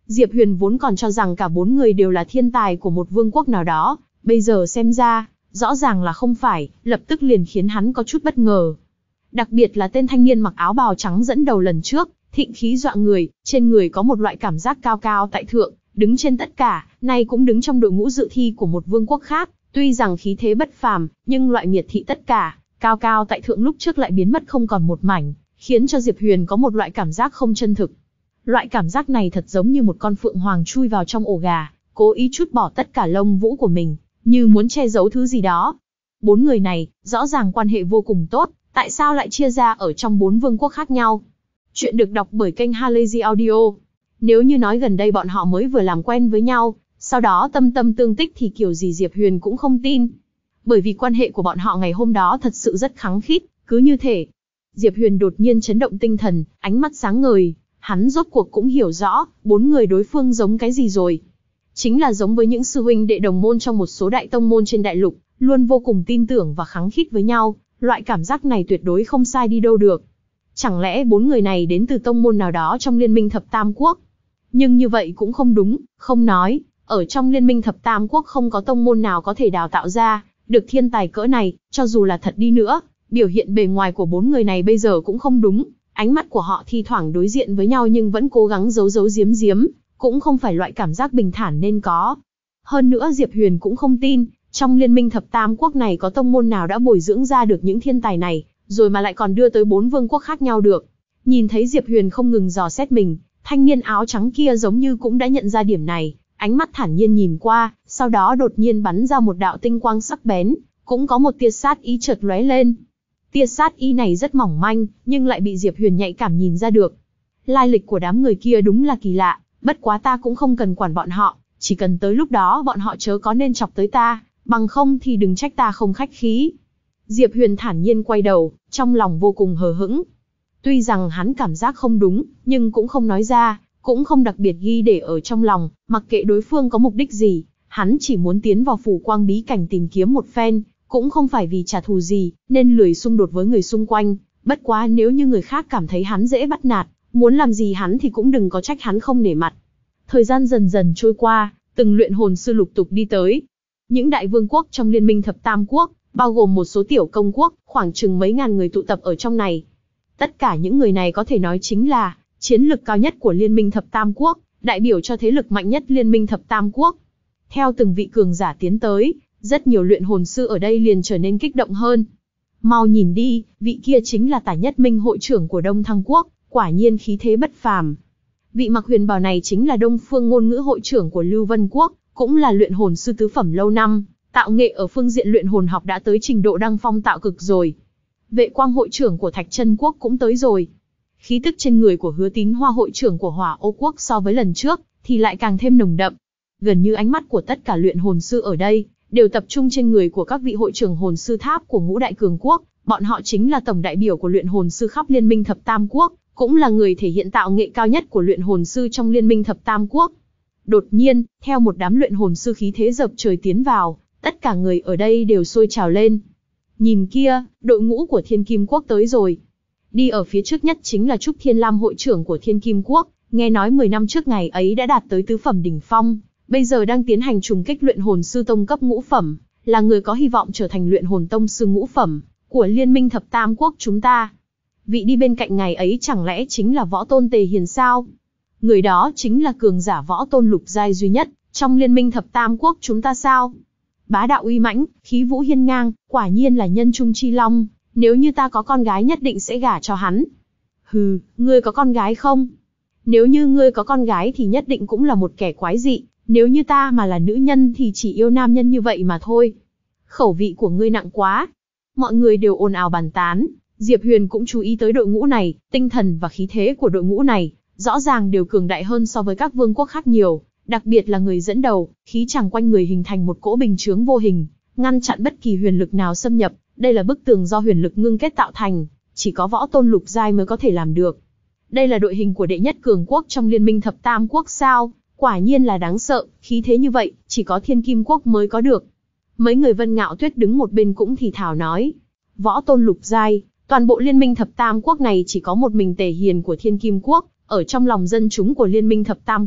Diệp Huyền vốn còn cho rằng cả 4 người đều là thiên tài của một vương quốc nào đó, bây giờ xem ra, rõ ràng là không phải, lập tức liền khiến hắn có chút bất ngờ. Đặc biệt là tên thanh niên mặc áo bào trắng dẫn đầu lần trước, thịnh khí dọa người, trên người có một loại cảm giác cao cao tại thượng, đứng trên tất cả, nay cũng đứng trong đội ngũ dự thi của một vương quốc khác, tuy rằng khí thế bất phàm, nhưng loại miệt thị tất cả, cao cao tại thượng lúc trước lại biến mất không còn một mảnh, khiến cho Diệp Huyền có một loại cảm giác không chân thực. Loại cảm giác này thật giống như một con phượng hoàng chui vào trong ổ gà, cố ý trút bỏ tất cả lông vũ của mình, như muốn che giấu thứ gì đó. 4 người này, rõ ràng quan hệ vô cùng tốt, tại sao lại chia ra ở trong 4 vương quốc khác nhau? Chuyện được đọc bởi kênh Halazy Audio. Nếu như nói gần đây bọn họ mới vừa làm quen với nhau, sau đó tâm tâm tương tích thì kiểu gì Diệp Huyền cũng không tin. Bởi vì quan hệ của bọn họ ngày hôm đó thật sự rất khăng khít, cứ như thể. Diệp Huyền đột nhiên chấn động tinh thần, ánh mắt sáng ngời, hắn rốt cuộc cũng hiểu rõ, 4 người đối phương giống cái gì rồi. Chính là giống với những sư huynh đệ đồng môn trong một số đại tông môn trên đại lục, luôn vô cùng tin tưởng và khăng khít với nhau, loại cảm giác này tuyệt đối không sai đi đâu được. Chẳng lẽ 4 người này đến từ tông môn nào đó trong Liên minh Thập Tam Quốc? Nhưng như vậy cũng không đúng, không nói, ở trong Liên minh Thập Tam Quốc không có tông môn nào có thể đào tạo ra được thiên tài cỡ này, cho dù là thật đi nữa, biểu hiện bề ngoài của 4 người này bây giờ cũng không đúng, ánh mắt của họ thi thoảng đối diện với nhau nhưng vẫn cố gắng giấu giấu giếm giếm, cũng không phải loại cảm giác bình thản nên có. Hơn nữa Diệp Huyền cũng không tin, trong Liên minh Thập Tam Quốc này có tông môn nào đã bồi dưỡng ra được những thiên tài này, rồi mà lại còn đưa tới 4 vương quốc khác nhau được. Nhìn thấy Diệp Huyền không ngừng dò xét mình, thanh niên áo trắng kia giống như cũng đã nhận ra điểm này, ánh mắt thản nhiên nhìn qua, sau đó đột nhiên bắn ra một đạo tinh quang sắc bén, cũng có một tia sát ý chợt lóe lên. Tia sát ý này rất mỏng manh, nhưng lại bị Diệp Huyền nhạy cảm nhìn ra được. Lai lịch của đám người kia đúng là kỳ lạ, bất quá ta cũng không cần quản bọn họ, chỉ cần tới lúc đó bọn họ chớ có nên chọc tới ta, bằng không thì đừng trách ta không khách khí. Diệp Huyền thản nhiên quay đầu, trong lòng vô cùng hờ hững. Tuy rằng hắn cảm giác không đúng, nhưng cũng không nói ra, cũng không đặc biệt ghi để ở trong lòng, mặc kệ đối phương có mục đích gì, hắn chỉ muốn tiến vào phủ quang bí cảnh tìm kiếm một phen, cũng không phải vì trả thù gì, nên lười xung đột với người xung quanh. Bất quá nếu như người khác cảm thấy hắn dễ bắt nạt, muốn làm gì hắn thì cũng đừng có trách hắn không nể mặt. Thời gian dần dần trôi qua, từng luyện hồn sư lục tục đi tới. Những đại vương quốc trong Liên minh Thập Tam Quốc, bao gồm một số tiểu công quốc, khoảng chừng mấy ngàn người tụ tập ở trong này. Tất cả những người này có thể nói chính là chiến lực cao nhất của Liên minh Thập Tam Quốc, đại biểu cho thế lực mạnh nhất Liên minh Thập Tam Quốc. Theo từng vị cường giả tiến tới, rất nhiều luyện hồn sư ở đây liền trở nên kích động hơn. Mau nhìn đi, vị kia chính là Tả Nhất Minh hội trưởng của Đông Thăng Quốc, quả nhiên khí thế bất phàm. Vị mặc huyền bào này chính là Đông Phương Ngôn Ngữ hội trưởng của Lưu Vân Quốc, cũng là luyện hồn sư tứ phẩm lâu năm, tạo nghệ ở phương diện luyện hồn học đã tới trình độ đăng phong tạo cực rồi. Vệ Quang hội trưởng của Thạch Chân Quốc cũng tới rồi. Khí tức trên người của Hứa Tín Hoa hội trưởng của Hỏa Ô Quốc so với lần trước thì lại càng thêm nồng đậm. Gần như ánh mắt của tất cả luyện hồn sư ở đây đều tập trung trên người của các vị hội trưởng hồn sư tháp của Ngũ Đại Cường Quốc, bọn họ chính là tổng đại biểu của luyện hồn sư khắp Liên minh Thập Tam Quốc, cũng là người thể hiện tạo nghệ cao nhất của luyện hồn sư trong Liên minh Thập Tam Quốc. Đột nhiên, theo một đám luyện hồn sư khí thế dập trời tiến vào, tất cả người ở đây đều sôi trào lên. Nhìn kia, đội ngũ của Thiên Kim Quốc tới rồi. Đi ở phía trước nhất chính là Trúc Thiên Lam hội trưởng của Thiên Kim Quốc, nghe nói 10 năm trước ngày ấy đã đạt tới tứ phẩm đỉnh phong, bây giờ đang tiến hành trùng kích luyện hồn sư tông cấp ngũ phẩm, là người có hy vọng trở thành luyện hồn tông sư ngũ phẩm của Liên minh Thập Tam Quốc chúng ta. Vị đi bên cạnh ngày ấy chẳng lẽ chính là Võ Tôn Tề Hiền sao? Người đó chính là cường giả Võ Tôn lục giai duy nhất trong Liên minh Thập Tam Quốc chúng ta sao? Bá đạo uy mãnh, khí vũ hiên ngang, quả nhiên là nhân trung chi long, nếu như ta có con gái nhất định sẽ gả cho hắn. Hừ, ngươi có con gái không? Nếu như ngươi có con gái thì nhất định cũng là một kẻ quái dị, nếu như ta mà là nữ nhân thì chỉ yêu nam nhân như vậy mà thôi. Khẩu vị của ngươi nặng quá. Mọi người đều ồn ào bàn tán, Diệp Huyền cũng chú ý tới đội ngũ này, tinh thần và khí thế của đội ngũ này, rõ ràng đều cường đại hơn so với các vương quốc khác nhiều, đặc biệt là người dẫn đầu, khí chàng quanh người hình thành một cỗ bình chướng vô hình, ngăn chặn bất kỳ huyền lực nào xâm nhập, đây là bức tường do huyền lực ngưng kết tạo thành, chỉ có Võ Tôn lục giai mới có thể làm được. Đây là đội hình của đệ nhất cường quốc trong Liên minh Thập Tam Quốc sao? Quả nhiên là đáng sợ, khí thế như vậy, chỉ có Thiên Kim Quốc mới có được. Mấy người Vân Ngạo Tuyết đứng một bên cũng thì thào nói, Võ Tôn lục giai, toàn bộ Liên minh Thập Tam Quốc này chỉ có một mình Tề Hiền của Thiên Kim Quốc, ở trong lòng dân chúng của Liên minh Thập Tam Quốc,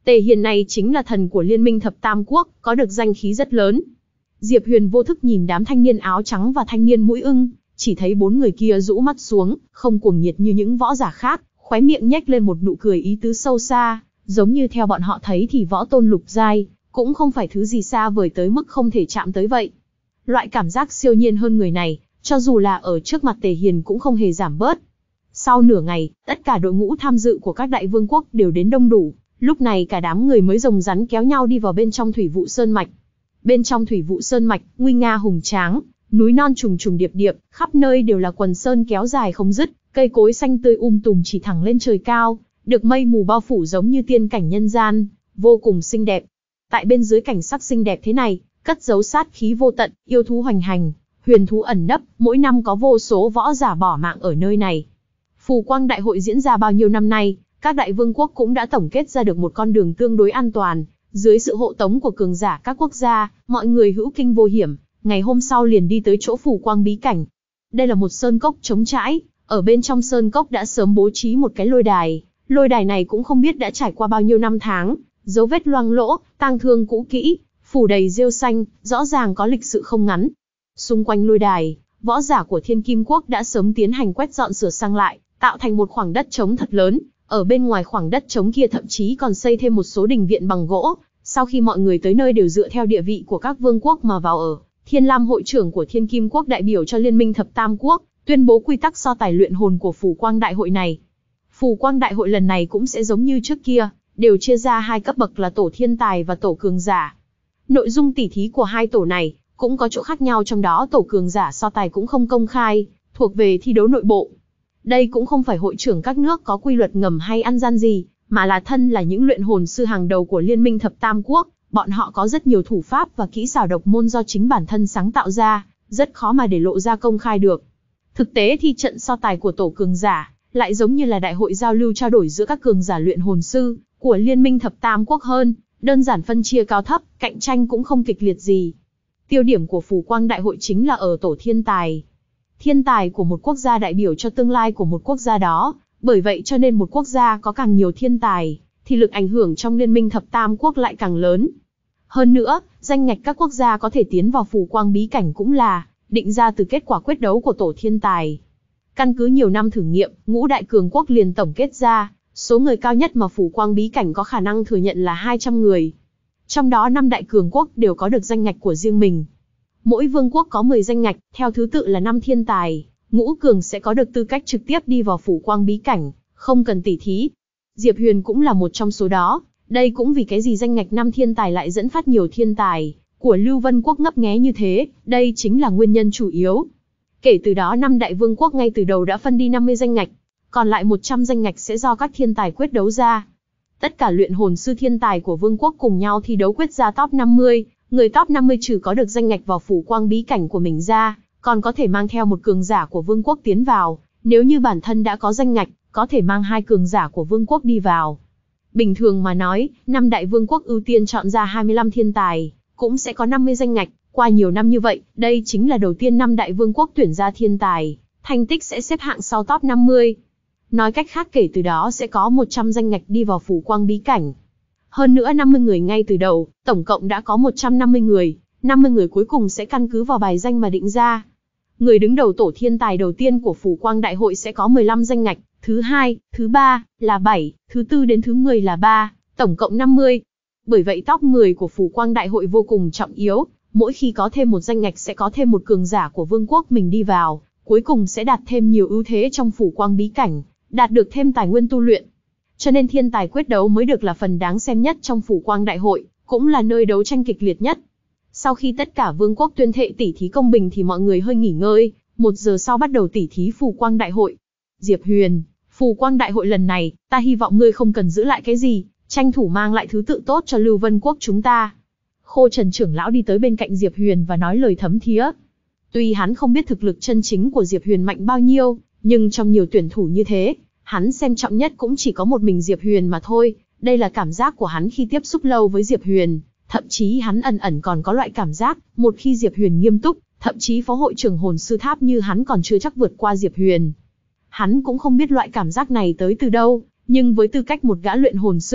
Tề Hiền này chính là thần của Liên minh Thập Tam Quốc, có được danh khí rất lớn. Diệp Huyền vô thức nhìn đám thanh niên áo trắng và thanh niên mũi ưng, chỉ thấy 4 người kia rũ mắt xuống, không cuồng nhiệt như những võ giả khác, khóe miệng nhếch lên một nụ cười ý tứ sâu xa, giống như theo bọn họ thấy thì võ tôn lục giai cũng không phải thứ gì xa vời tới mức không thể chạm tới vậy. Loại cảm giác siêu nhiên hơn người này, cho dù là ở trước mặt Tề Hiền cũng không hề giảm bớt. Sau nửa ngày, tất cả đội ngũ tham dự của các đại vương quốc đều đến đông đủ, lúc này cả đám người mới rồng rắn kéo nhau đi vào bên trong Thủy Vụ Sơn Mạch. Bên trong Thủy Vụ Sơn Mạch, nguy nga hùng tráng, núi non trùng trùng điệp điệp, khắp nơi đều là quần sơn kéo dài không dứt, cây cối xanh tươi tùm chỉ thẳng lên trời cao, được mây mù bao phủ giống như tiên cảnh nhân gian, vô cùng xinh đẹp. Tại bên dưới cảnh sắc xinh đẹp thế này, cất giấu sát khí vô tận, yêu thú hoành hành, huyền thú ẩn nấp, mỗi năm có vô số võ giả bỏ mạng ở nơi này. Phù Quang Đại hội diễn ra bao nhiêu năm nay, các đại vương quốc cũng đã tổng kết ra được một con đường tương đối an toàn, dưới sự hộ tống của cường giả các quốc gia, mọi người hữu kinh vô hiểm, ngày hôm sau liền đi tới chỗ Phù Quang bí cảnh. Đây là một sơn cốc trống trải, ở bên trong sơn cốc đã sớm bố trí một cái lôi đài này cũng không biết đã trải qua bao nhiêu năm tháng, dấu vết loang lỗ, tang thương cũ kỹ, phủ đầy rêu xanh, rõ ràng có lịch sự không ngắn. Xung quanh lôi đài, võ giả của Thiên Kim Quốc đã sớm tiến hành quét dọn sửa sang lại, tạo thành một khoảng đất trống thật lớn. Ở bên ngoài khoảng đất trống kia thậm chí còn xây thêm một số đình viện bằng gỗ. Sau khi mọi người tới nơi đều dựa theo địa vị của các vương quốc mà vào ở, Thiên Lam hội trưởng của Thiên Kim Quốc đại biểu cho Liên minh Thập Tam Quốc, tuyên bố quy tắc so tài luyện hồn của Phù Quang Đại hội này. Phù Quang Đại hội lần này cũng sẽ giống như trước kia, đều chia ra 2 cấp bậc là tổ thiên tài và tổ cường giả. Nội dung tỉ thí của 2 tổ này cũng có chỗ khác nhau, trong đó tổ cường giả so tài cũng không công khai, thuộc về thi đấu nội bộ. Đây cũng không phải hội trưởng các nước có quy luật ngầm hay ăn gian gì, mà là thân là những luyện hồn sư hàng đầu của Liên minh Thập Tam Quốc, bọn họ có rất nhiều thủ pháp và kỹ xảo độc môn do chính bản thân sáng tạo ra, rất khó mà để lộ ra công khai được. Thực tế thì trận so tài của tổ cường giả lại giống như là đại hội giao lưu trao đổi giữa các cường giả luyện hồn sư của Liên minh Thập Tam Quốc hơn, đơn giản phân chia cao thấp, cạnh tranh cũng không kịch liệt gì. Tiêu điểm của Phù Quang Đại hội chính là ở tổ thiên tài. Thiên tài của một quốc gia đại biểu cho tương lai của một quốc gia đó, bởi vậy cho nên một quốc gia có càng nhiều thiên tài, thì lực ảnh hưởng trong Liên minh Thập Tam Quốc lại càng lớn. Hơn nữa, danh ngạch các quốc gia có thể tiến vào Phù Quang bí cảnh cũng là định ra từ kết quả quyết đấu của tổ thiên tài. Căn cứ nhiều năm thử nghiệm, ngũ đại cường quốc liền tổng kết ra, số người cao nhất mà Phù Quang bí cảnh có khả năng thừa nhận là 200 người. Trong đó 5 đại cường quốc đều có được danh ngạch của riêng mình. Mỗi vương quốc có 10 danh ngạch, theo thứ tự là 5 thiên tài, ngũ cường sẽ có được tư cách trực tiếp đi vào Phù Quang bí cảnh, không cần tỉ thí. Diệp Huyền cũng là một trong số đó, đây cũng vì cái gì danh ngạch 5 thiên tài lại dẫn phát nhiều thiên tài của Lưu Vân Quốc ngấp nghé như thế, đây chính là nguyên nhân chủ yếu. Kể từ đó 5 đại vương quốc ngay từ đầu đã phân đi 50 danh ngạch, còn lại 100 danh ngạch sẽ do các thiên tài quyết đấu ra. Tất cả luyện hồn sư thiên tài của vương quốc cùng nhau thi đấu quyết ra top 50, người top 50 trừ có được danh ngạch vào Phù Quang bí cảnh của mình ra, còn có thể mang theo một cường giả của vương quốc tiến vào, nếu như bản thân đã có danh ngạch, có thể mang 2 cường giả của vương quốc đi vào. Bình thường mà nói, 5 đại vương quốc ưu tiên chọn ra 25 thiên tài, cũng sẽ có 50 danh ngạch, qua nhiều năm như vậy, đây chính là đầu tiên 5 đại vương quốc tuyển ra thiên tài, thành tích sẽ xếp hạng sau top 50. Nói cách khác kể từ đó sẽ có 100 danh ngạch đi vào Phù Quang bí cảnh. Hơn nữa 50 người ngay từ đầu, tổng cộng đã có 150 người, 50 người cuối cùng sẽ căn cứ vào bài danh mà định ra. Người đứng đầu tổ thiên tài đầu tiên của Phù Quang Đại hội sẽ có 15 danh ngạch, thứ 2, thứ 3 là 7, thứ 4 đến thứ 10 là 3, tổng cộng 50. Bởi vậy top 10 của Phù Quang Đại hội vô cùng trọng yếu, mỗi khi có thêm một danh ngạch sẽ có thêm một cường giả của vương quốc mình đi vào, cuối cùng sẽ đạt thêm nhiều ưu thế trong Phù Quang bí cảnh, đạt được thêm tài nguyên tu luyện. Cho nên thiên tài quyết đấu mới được là phần đáng xem nhất trong Phù Quang Đại hội, cũng là nơi đấu tranh kịch liệt nhất. Sau khi tất cả vương quốc tuyên thệ tỉ thí công bình thì mọi người hơi nghỉ ngơi, 1 giờ sau bắt đầu tỉ thí Phù Quang Đại hội. Diệp Huyền, Phù Quang Đại hội lần này, ta hy vọng ngươi không cần giữ lại cái gì, tranh thủ mang lại thứ tự tốt cho Lưu Vân Quốc chúng ta. Khô Trần trưởng lão đi tới bên cạnh Diệp Huyền và nói lời thấm thía. Tuy hắn không biết thực lực chân chính của Diệp Huyền mạnh bao nhiêu, nhưng trong nhiều tuyển thủ như thế, hắn xem trọng nhất cũng chỉ có một mình Diệp Huyền mà thôi. Đây là cảm giác của hắn khi tiếp xúc lâu với Diệp Huyền. Thậm chí hắn ẩn ẩn còn có loại cảm giác, một khi Diệp Huyền nghiêm túc, thậm chí phó hội trưởng hồn sư tháp như hắn còn chưa chắc vượt qua Diệp Huyền. Hắn cũng không biết loại cảm giác này tới từ đâu, nhưng với tư cách một gã luyện hồn sư,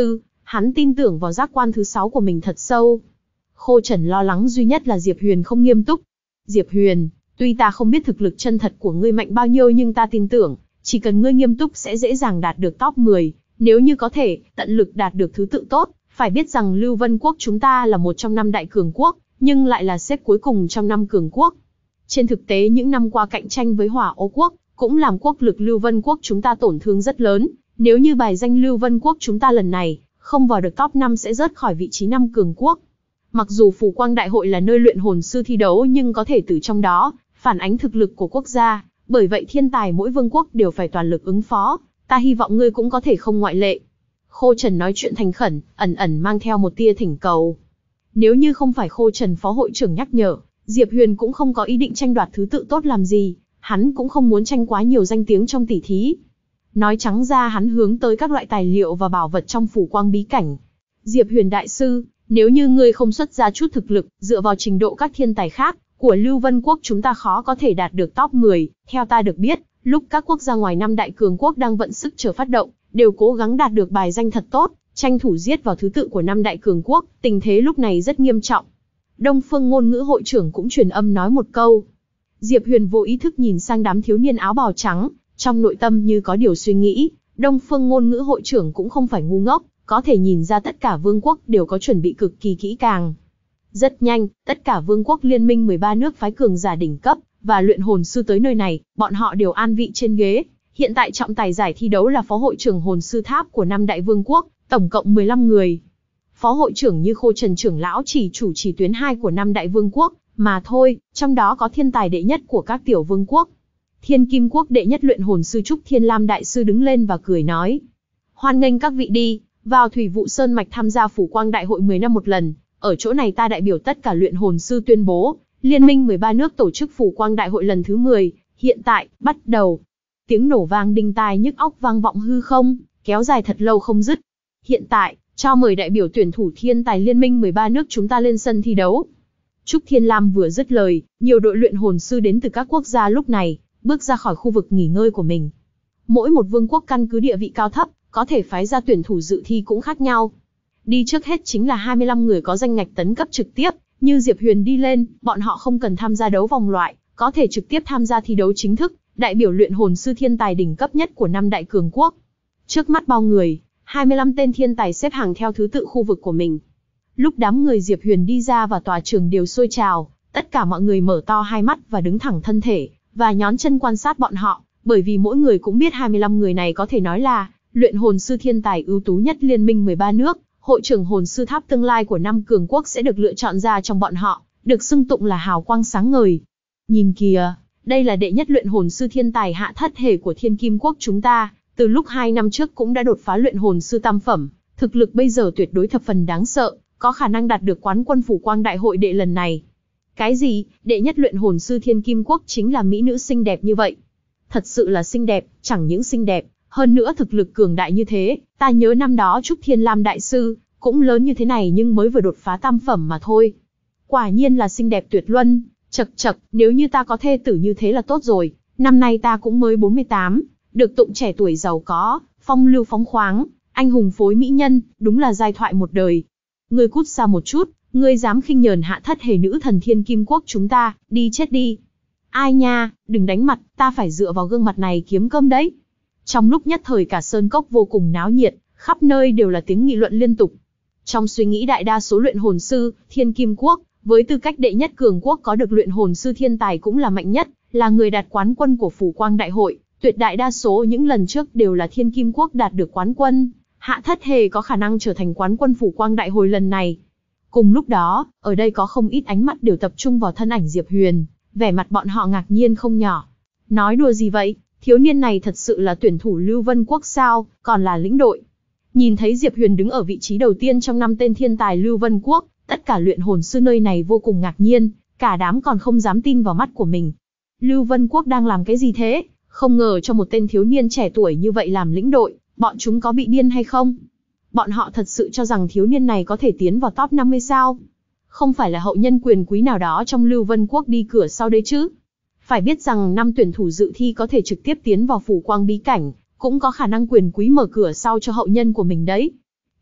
Hắn tin tưởng vào giác quan thứ 6 của mình thật sâu. Khô Trần lo lắng duy nhất là Diệp Huyền không nghiêm túc. Diệp Huyền, tuy ta không biết thực lực chân thật của ngươi mạnh bao nhiêu nhưng ta tin tưởng, chỉ cần ngươi nghiêm túc sẽ dễ dàng đạt được top 10, nếu như có thể, tận lực đạt được thứ tự tốt. Phải biết rằng Lưu Vân Quốc chúng ta là một trong 5 đại cường quốc, nhưng lại là xếp cuối cùng trong 5 cường quốc. Trên thực tế những năm qua cạnh tranh với Hỏa Ô Quốc, cũng làm quốc lực Lưu Vân Quốc chúng ta tổn thương rất lớn. Nếu như bài danh Lưu Vân Quốc chúng ta lần này không vào được top 5 sẽ rớt khỏi vị trí 5 cường quốc. Mặc dù Phù Quang Đại hội là nơi luyện hồn sư thi đấu nhưng có thể từ trong đó phản ánh thực lực của quốc gia, bởi vậy thiên tài mỗi vương quốc đều phải toàn lực ứng phó, ta hy vọng ngươi cũng có thể không ngoại lệ. Khô Trần nói chuyện thành khẩn, ẩn ẩn mang theo một tia thỉnh cầu. Nếu như không phải Khô Trần phó hội trưởng nhắc nhở, Diệp Huyền cũng không có ý định tranh đoạt thứ tự tốt làm gì, hắn cũng không muốn tranh quá nhiều danh tiếng trong tỷ thí. Nói trắng ra hắn hướng tới các loại tài liệu và bảo vật trong Phủ Quang bí cảnh. Diệp Huyền đại sư, nếu như ngươi không xuất ra chút thực lực, dựa vào trình độ các thiên tài khác của Lưu Vân Quốc chúng ta khó có thể đạt được top 10. Theo ta được biết, lúc các quốc gia ngoài 5 đại cường quốc đang vận sức chờ phát động, đều cố gắng đạt được bài danh thật tốt, tranh thủ giết vào thứ tự của 5 đại cường quốc, tình thế lúc này rất nghiêm trọng. Đông Phương Ngôn Ngữ hội trưởng cũng truyền âm nói một câu. Diệp Huyền vô ý thức nhìn sang đám thiếu niên áo bào trắng, trong nội tâm như có điều suy nghĩ. Đông Phương Ngôn Ngữ hội trưởng cũng không phải ngu ngốc, có thể nhìn ra tất cả vương quốc đều có chuẩn bị cực kỳ kỹ càng. Rất nhanh, tất cả vương quốc liên minh 13 nước phái cường giả đỉnh cấp và luyện hồn sư tới nơi này, bọn họ đều an vị trên ghế. Hiện tại trọng tài giải thi đấu là phó hội trưởng hồn sư tháp của 5 đại vương quốc, tổng cộng 15 người. Phó hội trưởng như Khô Trần trưởng lão chỉ chủ trì tuyến 2 của 5 đại vương quốc, mà thôi, trong đó có thiên tài đệ nhất của các tiểu vương quốc. Thiên Kim Quốc đệ nhất luyện hồn sư Trúc Thiên Lam đại sư đứng lên và cười nói. Hoan nghênh các vị đi, vào Thủy Vụ Sơn Mạch tham gia Phủ Quang Đại hội 10 năm một lần. Ở chỗ này ta đại biểu tất cả luyện hồn sư tuyên bố, Liên minh 13 nước tổ chức Phủ Quang Đại hội lần thứ 10, hiện tại, bắt đầu. Tiếng nổ vang đinh tai nhức óc vang vọng hư không, kéo dài thật lâu không dứt. Hiện tại, cho mời đại biểu tuyển thủ thiên tài Liên minh 13 nước chúng ta lên sân thi đấu. Trúc Thiên Lam vừa dứt lời, nhiều đội luyện hồn sư đến từ các quốc gia lúc này bước ra khỏi khu vực nghỉ ngơi của mình. Mỗi một vương quốc căn cứ địa vị cao thấp, có thể phái ra tuyển thủ dự thi cũng khác nhau. Đi trước hết chính là 25 người có danh ngạch tấn cấp trực tiếp, như Diệp Huyền đi lên, bọn họ không cần tham gia đấu vòng loại, có thể trực tiếp tham gia thi đấu chính thức, đại biểu luyện hồn sư thiên tài đỉnh cấp nhất của 5 đại cường quốc. Trước mắt bao người, 25 tên thiên tài xếp hàng theo thứ tự khu vực của mình. Lúc đám người Diệp Huyền đi ra và tòa trường đều sôi trào, tất cả mọi người mở to hai mắt và đứng thẳng thân thể, và nhón chân quan sát bọn họ, bởi vì mỗi người cũng biết 25 người này có thể nói là luyện hồn sư thiên tài ưu tú nhất Liên minh 13 nước, hội trưởng hồn sư tháp tương lai của 5 cường quốc sẽ được lựa chọn ra trong bọn họ, được xưng tụng là hào quang sáng ngời. Nhìn kìa, đây là đệ nhất luyện hồn sư thiên tài Hạ Thất Hề của Thiên Kim Quốc chúng ta, từ lúc 2 năm trước cũng đã đột phá luyện hồn sư tam phẩm, thực lực bây giờ tuyệt đối thập phần đáng sợ, có khả năng đạt được quán quân Phủ Quang Đại hội đệ lần này. Cái gì, đệ nhất luyện hồn sư Thiên Kim Quốc chính là mỹ nữ xinh đẹp như vậy? Thật sự là xinh đẹp, chẳng những xinh đẹp, hơn nữa thực lực cường đại như thế, ta nhớ năm đó Trúc Thiên Lam đại sư, cũng lớn như thế này nhưng mới vừa đột phá tam phẩm mà thôi. Quả nhiên là xinh đẹp tuyệt luân, chậc chậc, nếu như ta có thê tử như thế là tốt rồi, năm nay ta cũng mới 48, được tụng trẻ tuổi giàu có, phong lưu phóng khoáng, anh hùng phối mỹ nhân, đúng là giai thoại một đời. Ngươi cút xa một chút, ngươi dám khinh nhờn Hạ Thất Hề nữ thần Thiên Kim Quốc chúng ta, đi chết đi. Ai nha, đừng đánh mặt, ta phải dựa vào gương mặt này kiếm cơm đấy. Trong lúc nhất thời cả sơn cốc vô cùng náo nhiệt, khắp nơi đều là tiếng nghị luận liên tục. Trong suy nghĩ đại đa số luyện hồn sư, Thiên Kim Quốc, với tư cách đệ nhất cường quốc có được luyện hồn sư thiên tài cũng là mạnh nhất, là người đạt quán quân của Phủ Quang Đại hội, tuyệt đại đa số những lần trước đều là Thiên Kim Quốc đạt được quán quân. Hạ Thất Hề có khả năng trở thành quán quân Phủ Quang Đại hội lần này. Cùng lúc đó, ở đây có không ít ánh mắt đều tập trung vào thân ảnh Diệp Huyền, vẻ mặt bọn họ ngạc nhiên không nhỏ. Nói đùa gì vậy, thiếu niên này thật sự là tuyển thủ Lưu Vân Quốc sao, còn là lĩnh đội. Nhìn thấy Diệp Huyền đứng ở vị trí đầu tiên trong 5 tên thiên tài Lưu Vân Quốc, tất cả luyện hồn sư nơi này vô cùng ngạc nhiên, cả đám còn không dám tin vào mắt của mình. Lưu Vân Quốc đang làm cái gì thế? Không ngờ cho một tên thiếu niên trẻ tuổi như vậy làm lĩnh đội, bọn chúng có bị điên hay không? Bọn họ thật sự cho rằng thiếu niên này có thể tiến vào top 50 sao? Không phải là hậu nhân quyền quý nào đó trong Lưu Vân Quốc đi cửa sau đấy chứ? Phải biết rằng 5 tuyển thủ dự thi có thể trực tiếp tiến vào Phủ Quang bí cảnh, cũng có khả năng quyền quý mở cửa sau cho hậu nhân của mình đấy.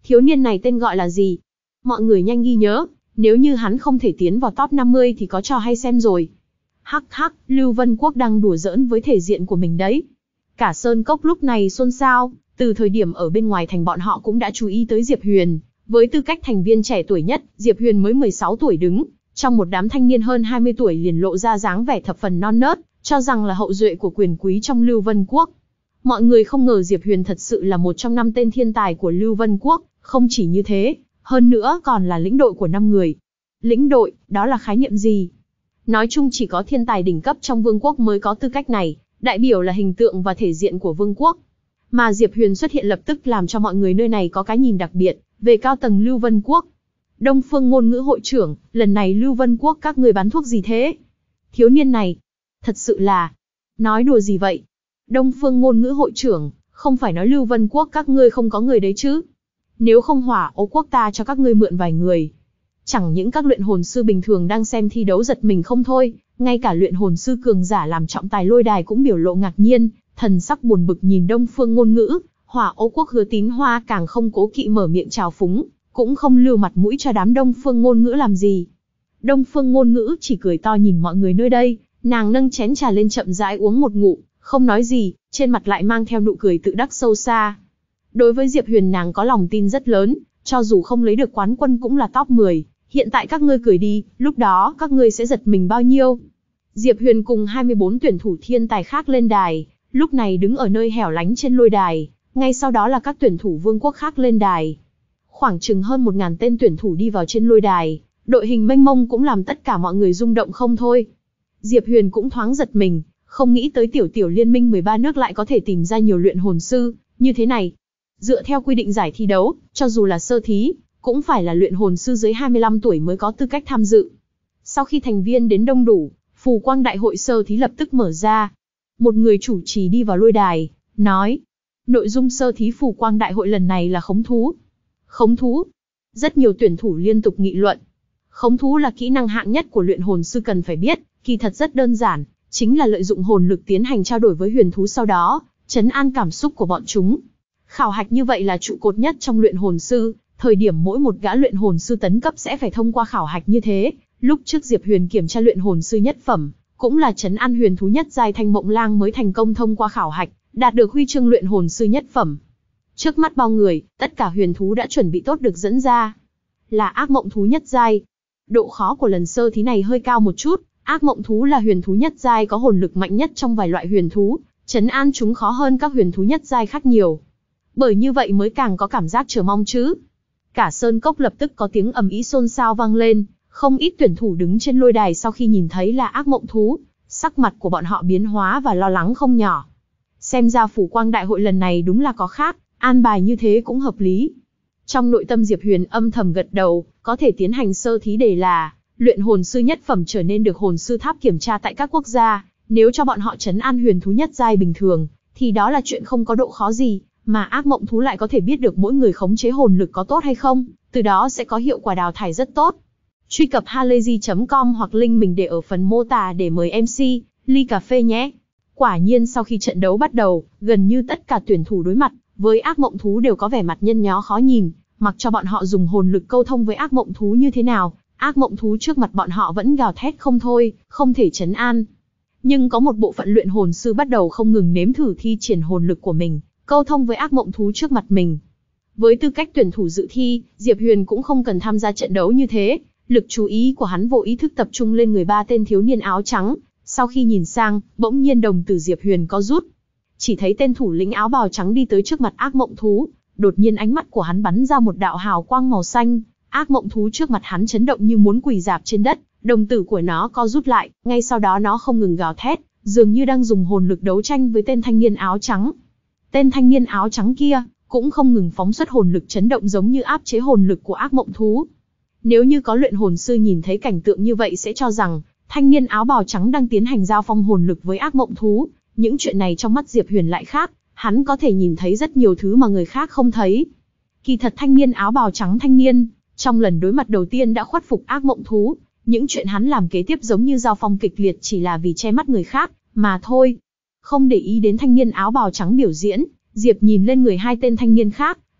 Thiếu niên này tên gọi là gì? Mọi người nhanh ghi nhớ, nếu như hắn không thể tiến vào top 50 thì có trò hay xem rồi. Hắc hắc, Lưu Vân Quốc đang đùa giỡn với thể diện của mình đấy. Cả Sơn Cốc lúc này xôn xao, từ thời điểm ở bên ngoài thành bọn họ cũng đã chú ý tới Diệp Huyền. Với tư cách thành viên trẻ tuổi nhất, Diệp Huyền mới 16 tuổi đứng, trong một đám thanh niên hơn 20 tuổi liền lộ ra dáng vẻ thập phần non nớt, cho rằng là hậu duệ của quyền quý trong Lưu Vân Quốc. Mọi người không ngờ Diệp Huyền thật sự là một trong 5 tên thiên tài của Lưu Vân Quốc, không chỉ như thế, hơn nữa còn là lĩnh đội của 5 người. Lĩnh đội, đó là khái niệm gì? Nói chung chỉ có thiên tài đỉnh cấp trong vương quốc mới có tư cách này, đại biểu là hình tượng và thể diện của vương quốc. Mà Diệp Huyền xuất hiện lập tức làm cho mọi người nơi này có cái nhìn đặc biệt về cao tầng Lưu Vân Quốc. Đông Phương ngôn ngữ hội trưởng, lần này Lưu Vân Quốc các người bán thuốc gì thế? Thiếu niên này, thật sự là, nói đùa gì vậy? Đông Phương ngôn ngữ hội trưởng, không phải nói Lưu Vân Quốc các ngươi không có người đấy chứ? Nếu không Hỏa Ô Quốc ta cho các ngươi mượn vài người. Chẳng những các luyện hồn sư bình thường đang xem thi đấu giật mình không thôi, ngay cả luyện hồn sư cường giả làm trọng tài lôi đài cũng biểu lộ ngạc nhiên, thần sắc buồn bực nhìn Đông Phương ngôn ngữ. Hỏa Ô Quốc Hứa Tín Hoa càng không cố kỵ mở miệng chào phúng, cũng không lưu mặt mũi cho đám Đông Phương ngôn ngữ làm gì. Đông Phương ngôn ngữ chỉ cười to nhìn mọi người nơi đây, nàng nâng chén trà lên chậm rãi uống một ngụm, không nói gì, trên mặt lại mang theo nụ cười tự đắc sâu xa. Đối với Diệp Huyền nàng có lòng tin rất lớn, cho dù không lấy được quán quân cũng là top 10, hiện tại các ngươi cười đi, lúc đó các ngươi sẽ giật mình bao nhiêu. Diệp Huyền cùng 24 tuyển thủ thiên tài khác lên đài, lúc này đứng ở nơi hẻo lánh trên lôi đài, ngay sau đó là các tuyển thủ vương quốc khác lên đài. Khoảng chừng hơn 1000 tên tuyển thủ đi vào trên lôi đài, đội hình mênh mông cũng làm tất cả mọi người rung động không thôi. Diệp Huyền cũng thoáng giật mình, không nghĩ tới tiểu liên minh 13 nước lại có thể tìm ra nhiều luyện hồn sư như thế này. Dựa theo quy định giải thi đấu, cho dù là sơ thí, cũng phải là luyện hồn sư dưới 25 tuổi mới có tư cách tham dự. Sau khi thành viên đến đông đủ, phù quang đại hội sơ thí lập tức mở ra. Một người chủ trì đi vào lôi đài, nói, nội dung sơ thí phù quang đại hội lần này là khống thú. Khống thú. Rất nhiều tuyển thủ liên tục nghị luận. Khống thú là kỹ năng hạng nhất của luyện hồn sư cần phải biết, kỳ thật rất đơn giản, chính là lợi dụng hồn lực tiến hành trao đổi với huyền thú sau đó, trấn an cảm xúc của bọn chúng. Khảo hạch như vậy là trụ cột nhất trong luyện hồn sư, thời điểm mỗi một gã luyện hồn sư tấn cấp sẽ phải thông qua khảo hạch như thế. Lúc trước Diệp Huyền kiểm tra luyện hồn sư nhất phẩm, cũng là trấn an huyền thú nhất giai Thanh Mộng Lang mới thành công thông qua khảo hạch, đạt được huy chương luyện hồn sư nhất phẩm. Trước mắt bao người, tất cả huyền thú đã chuẩn bị tốt được dẫn ra. Là ác mộng thú nhất giai. Độ khó của lần sơ thí này hơi cao một chút, ác mộng thú là huyền thú nhất giai có hồn lực mạnh nhất trong vài loại huyền thú, trấn an chúng khó hơn các huyền thú nhất giai khác nhiều. Bởi như vậy mới càng có cảm giác chờ mong chứ. Cả Sơn Cốc lập tức có tiếng ầm ĩ xôn xao vang lên, không ít tuyển thủ đứng trên lôi đài sau khi nhìn thấy là ác mộng thú, sắc mặt của bọn họ biến hóa và lo lắng không nhỏ. Xem ra phủ quang đại hội lần này đúng là có khác, an bài như thế cũng hợp lý. Trong nội tâm Diệp Huyền âm thầm gật đầu, có thể tiến hành sơ thí để là luyện hồn sư nhất phẩm trở nên được hồn sư tháp kiểm tra tại các quốc gia, nếu cho bọn họ trấn an huyền thú nhất giai bình thường, thì đó là chuyện không có độ khó gì, mà ác mộng thú lại có thể biết được mỗi người khống chế hồn lực có tốt hay không, từ đó sẽ có hiệu quả đào thải rất tốt. Truy cập halayzi.com hoặc link mình để ở phần mô tả để mời MC ly cà phê nhé. Quả nhiên sau khi trận đấu bắt đầu, gần như tất cả tuyển thủ đối mặt với ác mộng thú đều có vẻ mặt nhăn nhó khó nhìn, mặc cho bọn họ dùng hồn lực câu thông với ác mộng thú như thế nào, ác mộng thú trước mặt bọn họ vẫn gào thét không thôi, không thể trấn an. Nhưng có một bộ phận luyện hồn sư bắt đầu không ngừng nếm thử thi triển hồn lực của mình, câu thông với ác mộng thú trước mặt mình. Với tư cách tuyển thủ dự thi, Diệp Huyền cũng không cần tham gia trận đấu như thế, lực chú ý của hắn vô ý thức tập trung lên người 3 tên thiếu niên áo trắng, sau khi nhìn sang, bỗng nhiên đồng tử Diệp Huyền co rút. Chỉ thấy tên thủ lĩnh áo bào trắng đi tới trước mặt ác mộng thú, đột nhiên ánh mắt của hắn bắn ra một đạo hào quang màu xanh, ác mộng thú trước mặt hắn chấn động như muốn quỳ rạp trên đất, đồng tử của nó co rút lại, ngay sau đó nó không ngừng gào thét, dường như đang dùng hồn lực đấu tranh với tên thanh niên áo trắng. Tên thanh niên áo trắng kia cũng không ngừng phóng xuất hồn lực chấn động giống như áp chế hồn lực của ác mộng thú. Nếu như có luyện hồn sư nhìn thấy cảnh tượng như vậy sẽ cho rằng thanh niên áo bào trắng đang tiến hành giao phong hồn lực với ác mộng thú. Những chuyện này trong mắt Diệp Huyền lại khác, hắn có thể nhìn thấy rất nhiều thứ mà người khác không thấy. Kỳ thật thanh niên áo bào trắng trong lần đối mặt đầu tiên đã khuất phục ác mộng thú, những chuyện hắn làm kế tiếp giống như giao phong kịch liệt chỉ là vì che mắt người khác, mà thôi. Không để ý đến thanh niên áo bào trắng biểu diễn, Diệp nhìn lên người 2 tên thanh niên khác,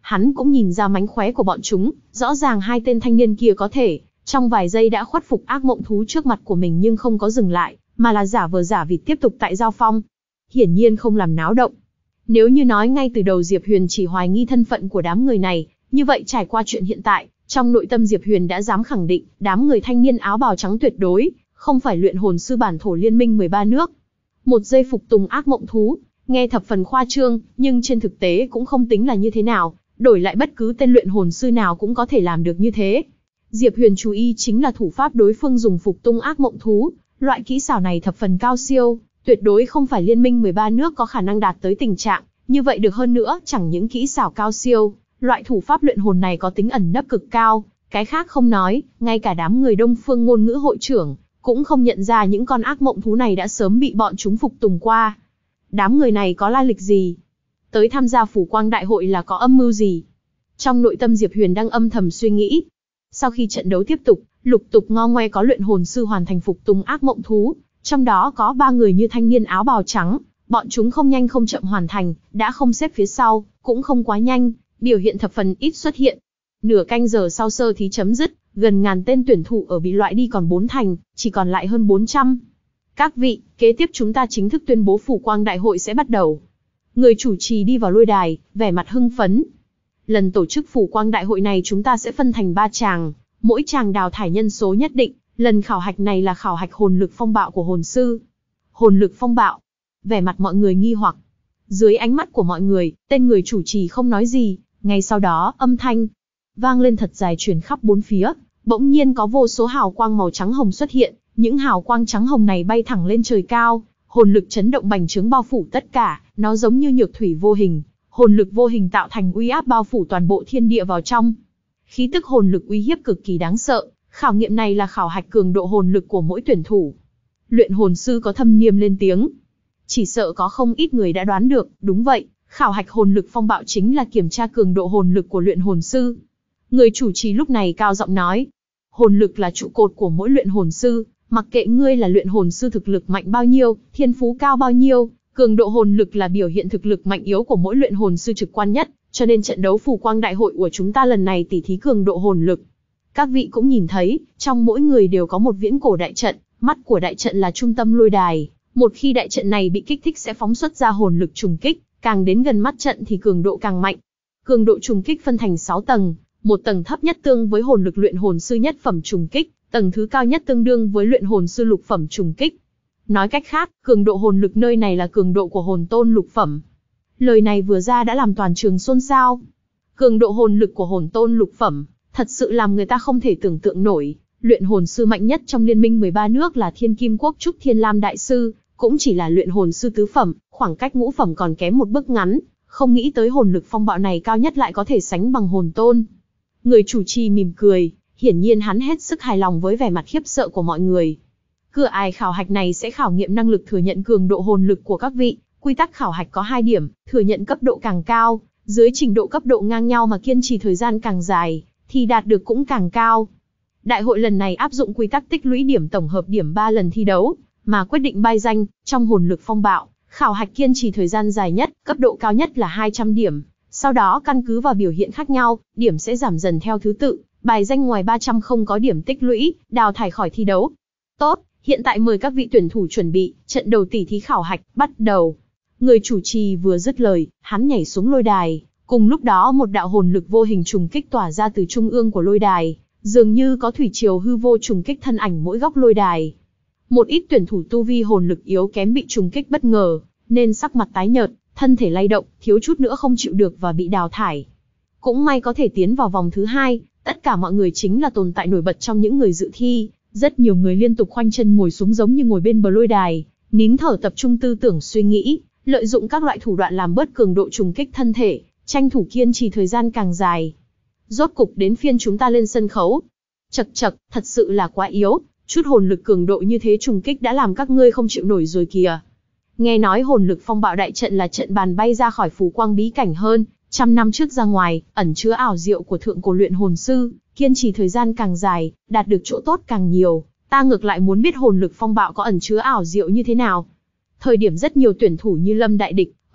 Hắn cũng nhìn ra mánh khóe của bọn chúng, rõ ràng hai tên thanh niên kia có thể, trong vài giây đã khuất phục ác mộng thú trước mặt của mình nhưng không có dừng lại, mà là giả vờ giả vịt tiếp tục tại giao phong. Hiển nhiên không làm náo động. Nếu như nói ngay từ đầu Diệp Huyền chỉ hoài nghi thân phận của đám người này, như vậy trải qua chuyện hiện tại, trong nội tâm Diệp Huyền đã dám khẳng định, đám người thanh niên áo bào trắng tuyệt đối không phải luyện hồn sư bản thổ liên minh 13 nước. Một giây phục tùng ác mộng thú, nghe thập phần khoa trương, nhưng trên thực tế cũng không tính là như thế nào, đổi lại bất cứ tên luyện hồn sư nào cũng có thể làm được như thế. Diệp Huyền chú ý chính là thủ pháp đối phương dùng phục tung ác mộng thú, loại kỹ xảo này thập phần cao siêu, tuyệt đối không phải liên minh 13 nước có khả năng đạt tới tình trạng như vậy được. Hơn nữa, chẳng những kỹ xảo cao siêu, loại thủ pháp luyện hồn này có tính ẩn nấp cực cao, cái khác không nói, ngay cả đám người Đông Phương ngôn ngữ hội trưởng cũng không nhận ra những con ác mộng thú này đã sớm bị bọn chúng phục tùng qua. Đám người này có lai lịch gì? Tới tham gia phủ quang đại hội là có âm mưu gì? Trong nội tâm Diệp Huyền đang âm thầm suy nghĩ. Sau khi trận đấu tiếp tục, lục tục ngo ngoe có luyện hồn sư hoàn thành phục tùng ác mộng thú, trong đó có 3 người như thanh niên áo bào trắng, bọn chúng không nhanh không chậm hoàn thành, đã không xếp phía sau, cũng không quá nhanh, biểu hiện thập phần ít xuất hiện. Nửa canh giờ sau sơ thí chấm dứt, gần ngàn tên tuyển thủ ở bị loại đi còn 4 thành, chỉ còn lại hơn 400. Các vị, kế tiếp chúng ta chính thức tuyên bố phủ quang đại hội sẽ bắt đầu. Người chủ trì đi vào lôi đài, vẻ mặt hưng phấn. Lần tổ chức phủ quang đại hội này chúng ta sẽ phân thành 3 tràng, mỗi tràng đào thải nhân số nhất định. Lần khảo hạch này là khảo hạch hồn lực phong bạo của hồn sư. Hồn lực phong bạo. Vẻ mặt mọi người nghi hoặc. Dưới ánh mắt của mọi người, tên người chủ trì không nói gì. Ngay sau đó, âm thanh vang lên thật dài truyền khắp bốn phía. Bỗng nhiên có vô số hào quang màu trắng hồng xuất hiện. Những hào quang trắng hồng này bay thẳng lên trời cao. Hồn lực chấn động bành trướng bao phủ tất cả. Nó giống như nhược thủy vô hình. Hồn lực vô hình tạo thành uy áp bao phủ toàn bộ thiên địa vào trong. Khí tức hồn lực uy hiếp cực kỳ đáng sợ. Khảo nghiệm này là khảo hạch cường độ hồn lực của mỗi tuyển thủ. Luyện hồn sư có thâm niêm lên tiếng. Chỉ sợ có không ít người đã đoán được, đúng vậy, khảo hạch hồn lực phong bạo chính là kiểm tra cường độ hồn lực của luyện hồn sư. Người chủ trì lúc này cao giọng nói, hồn lực là trụ cột của mỗi luyện hồn sư, mặc kệ ngươi là luyện hồn sư thực lực mạnh bao nhiêu, thiên phú cao bao nhiêu, cường độ hồn lực là biểu hiện thực lực mạnh yếu của mỗi luyện hồn sư trực quan nhất, cho nên trận đấu phủ quang đại hội của chúng ta lần này tỉ thí cường độ hồn lực. Các vị cũng nhìn thấy, trong mỗi người đều có một viễn cổ đại trận, mắt của đại trận là trung tâm lôi đài. Một khi đại trận này bị kích thích sẽ phóng xuất ra hồn lực trùng kích, càng đến gần mắt trận thì cường độ càng mạnh. Cường độ trùng kích phân thành 6 tầng, một tầng thấp nhất tương với hồn lực luyện hồn sư nhất phẩm trùng kích, tầng thứ cao nhất tương đương với luyện hồn sư lục phẩm trùng kích. Nói cách khác, cường độ hồn lực nơi này là cường độ của hồn tôn lục phẩm. Lời này vừa ra đã làm toàn trường xôn xao. Cường độ hồn lực của hồn tôn lục phẩm, thật sự làm người ta không thể tưởng tượng nổi. Luyện hồn sư mạnh nhất trong liên minh 13 nước là Thiên Kim Quốc Trúc Thiên Lam Đại Sư, cũng chỉ là luyện hồn sư tứ phẩm, khoảng cách ngũ phẩm còn kém một bước ngắn, không nghĩ tới hồn lực phong bạo này cao nhất lại có thể sánh bằng hồn tôn. Người chủ trì mỉm cười, hiển nhiên hắn hết sức hài lòng với vẻ mặt khiếp sợ của mọi người. Cửa ải khảo hạch này sẽ khảo nghiệm năng lực thừa nhận cường độ hồn lực của các vị, quy tắc khảo hạch có 2 điểm, thừa nhận cấp độ càng cao, dưới trình độ cấp độ ngang nhau mà kiên trì thời gian càng dài, thì đạt được cũng càng cao. Đại hội lần này áp dụng quy tắc tích lũy điểm tổng hợp điểm 3 lần thi đấu, mà quyết định bài danh. Trong hồn lực phong bạo, khảo hạch kiên trì thời gian dài nhất, cấp độ cao nhất là 200 điểm. Sau đó căn cứ vào biểu hiện khác nhau, điểm sẽ giảm dần theo thứ tự. Bài danh ngoài 300 không có điểm tích lũy, đào thải khỏi thi đấu. Tốt, hiện tại mời các vị tuyển thủ chuẩn bị, trận đầu tỉ thí khảo hạch, bắt đầu. Người chủ trì vừa dứt lời, hắn nhảy xuống lôi đài. Cùng lúc đó một đạo hồn lực vô hình trùng kích tỏa ra từ trung ương của lôi đài. Dường như có thủy triều hư vô trùng kích thân ảnh mỗi góc lôi đài. Một ít tuyển thủ tu vi hồn lực yếu kém bị trùng kích bất ngờ, nên sắc mặt tái nhợt, thân thể lay động, thiếu chút nữa không chịu được và bị đào thải. Cũng may có thể tiến vào vòng thứ 2, tất cả mọi người chính là tồn tại nổi bật trong những người dự thi. Rất nhiều người liên tục khoanh chân ngồi xuống giống như ngồi bên bờ lôi đài, nín thở tập trung tư tưởng suy nghĩ, lợi dụng các loại thủ đoạn làm bớt cường độ trùng kích thân thể, tranh thủ kiên trì thời gian càng dài. Rốt cục đến phiên chúng ta lên sân khấu. Chậc chậc, thật sự là quá yếu, chút hồn lực cường độ như thế trùng kích đã làm các ngươi không chịu nổi rồi kìa. Nghe nói hồn lực phong bạo đại trận là trận bàn bay ra khỏi phù quang bí cảnh hơn, 100 năm trước ra ngoài, ẩn chứa ảo diệu của thượng cổ luyện hồn sư, kiên trì thời gian càng dài, đạt được chỗ tốt càng nhiều. Ta ngược lại muốn biết hồn lực phong bạo có ẩn chứa ảo diệu như thế nào. Thời điểm rất nhiều tuyển thủ như Lâm Đại Địch,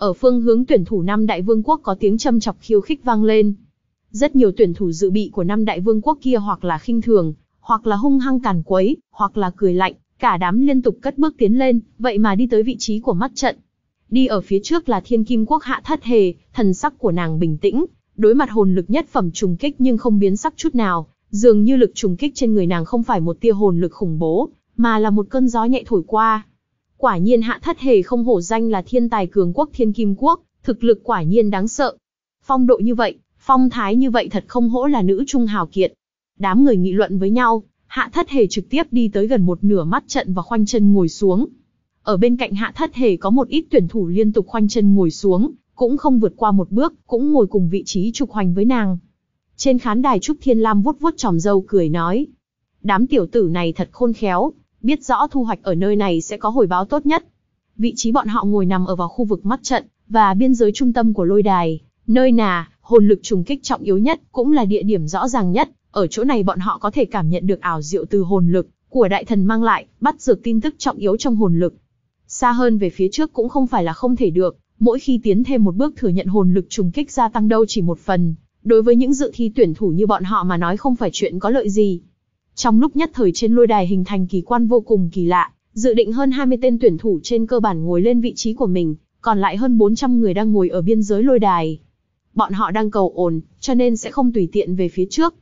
Ở phương hướng tuyển thủ năm đại vương quốc có tiếng châm chọc khiêu khích vang lên. Rất nhiều tuyển thủ dự bị của năm đại vương quốc kia hoặc là khinh thường, hoặc là hung hăng càn quấy, hoặc là cười lạnh, cả đám liên tục cất bước tiến lên, vậy mà đi tới vị trí của mắt trận. Đi ở phía trước là Thiên Kim Quốc Hạ Thất Hề, thần sắc của nàng bình tĩnh, đối mặt hồn lực nhất phẩm trùng kích nhưng không biến sắc chút nào, dường như lực trùng kích trên người nàng không phải một tia hồn lực khủng bố, mà là một cơn gió nhẹ thổi qua. Quả nhiên Hạ Thất Hề không hổ danh là thiên tài cường quốc Thiên Kim Quốc, thực lực quả nhiên đáng sợ. Phong độ như vậy, phong thái như vậy thật không hổ là nữ trung hào kiệt. Đám người nghị luận với nhau, Hạ Thất Hề trực tiếp đi tới gần một nửa mắt trận và khoanh chân ngồi xuống. Ở bên cạnh Hạ Thất Hề có một ít tuyển thủ liên tục khoanh chân ngồi xuống, cũng không vượt qua một bước, cũng ngồi cùng vị trí trục hoành với nàng. Trên khán đài Trúc Thiên Lam vuốt vuốt chòm râu cười nói. Đám tiểu tử này thật khôn khéo, biết rõ thu hoạch ở nơi này sẽ có hồi báo tốt nhất. Vị trí bọn họ ngồi nằm ở vào khu vực mắt trận, và biên giới trung tâm của lôi đài, nơi hồn lực trùng kích trọng yếu nhất, cũng là địa điểm rõ ràng nhất. Ở chỗ này bọn họ có thể cảm nhận được ảo diệu từ hồn lực của đại thần mang lại, bắt dược tin tức trọng yếu trong hồn lực. Xa hơn về phía trước cũng không phải là không thể được, mỗi khi tiến thêm một bước thừa nhận hồn lực trùng kích gia tăng đâu chỉ một phần, đối với những dự thi tuyển thủ như bọn họ mà nói không phải chuyện có lợi gì. Trong lúc nhất thời trên lôi đài hình thành kỳ quan vô cùng kỳ lạ, dự định hơn 20 tên tuyển thủ trên cơ bản ngồi lên vị trí của mình, còn lại hơn 400 người đang ngồi ở biên giới lôi đài. Bọn họ đang cầu ổn, cho nên sẽ không tùy tiện về phía trước.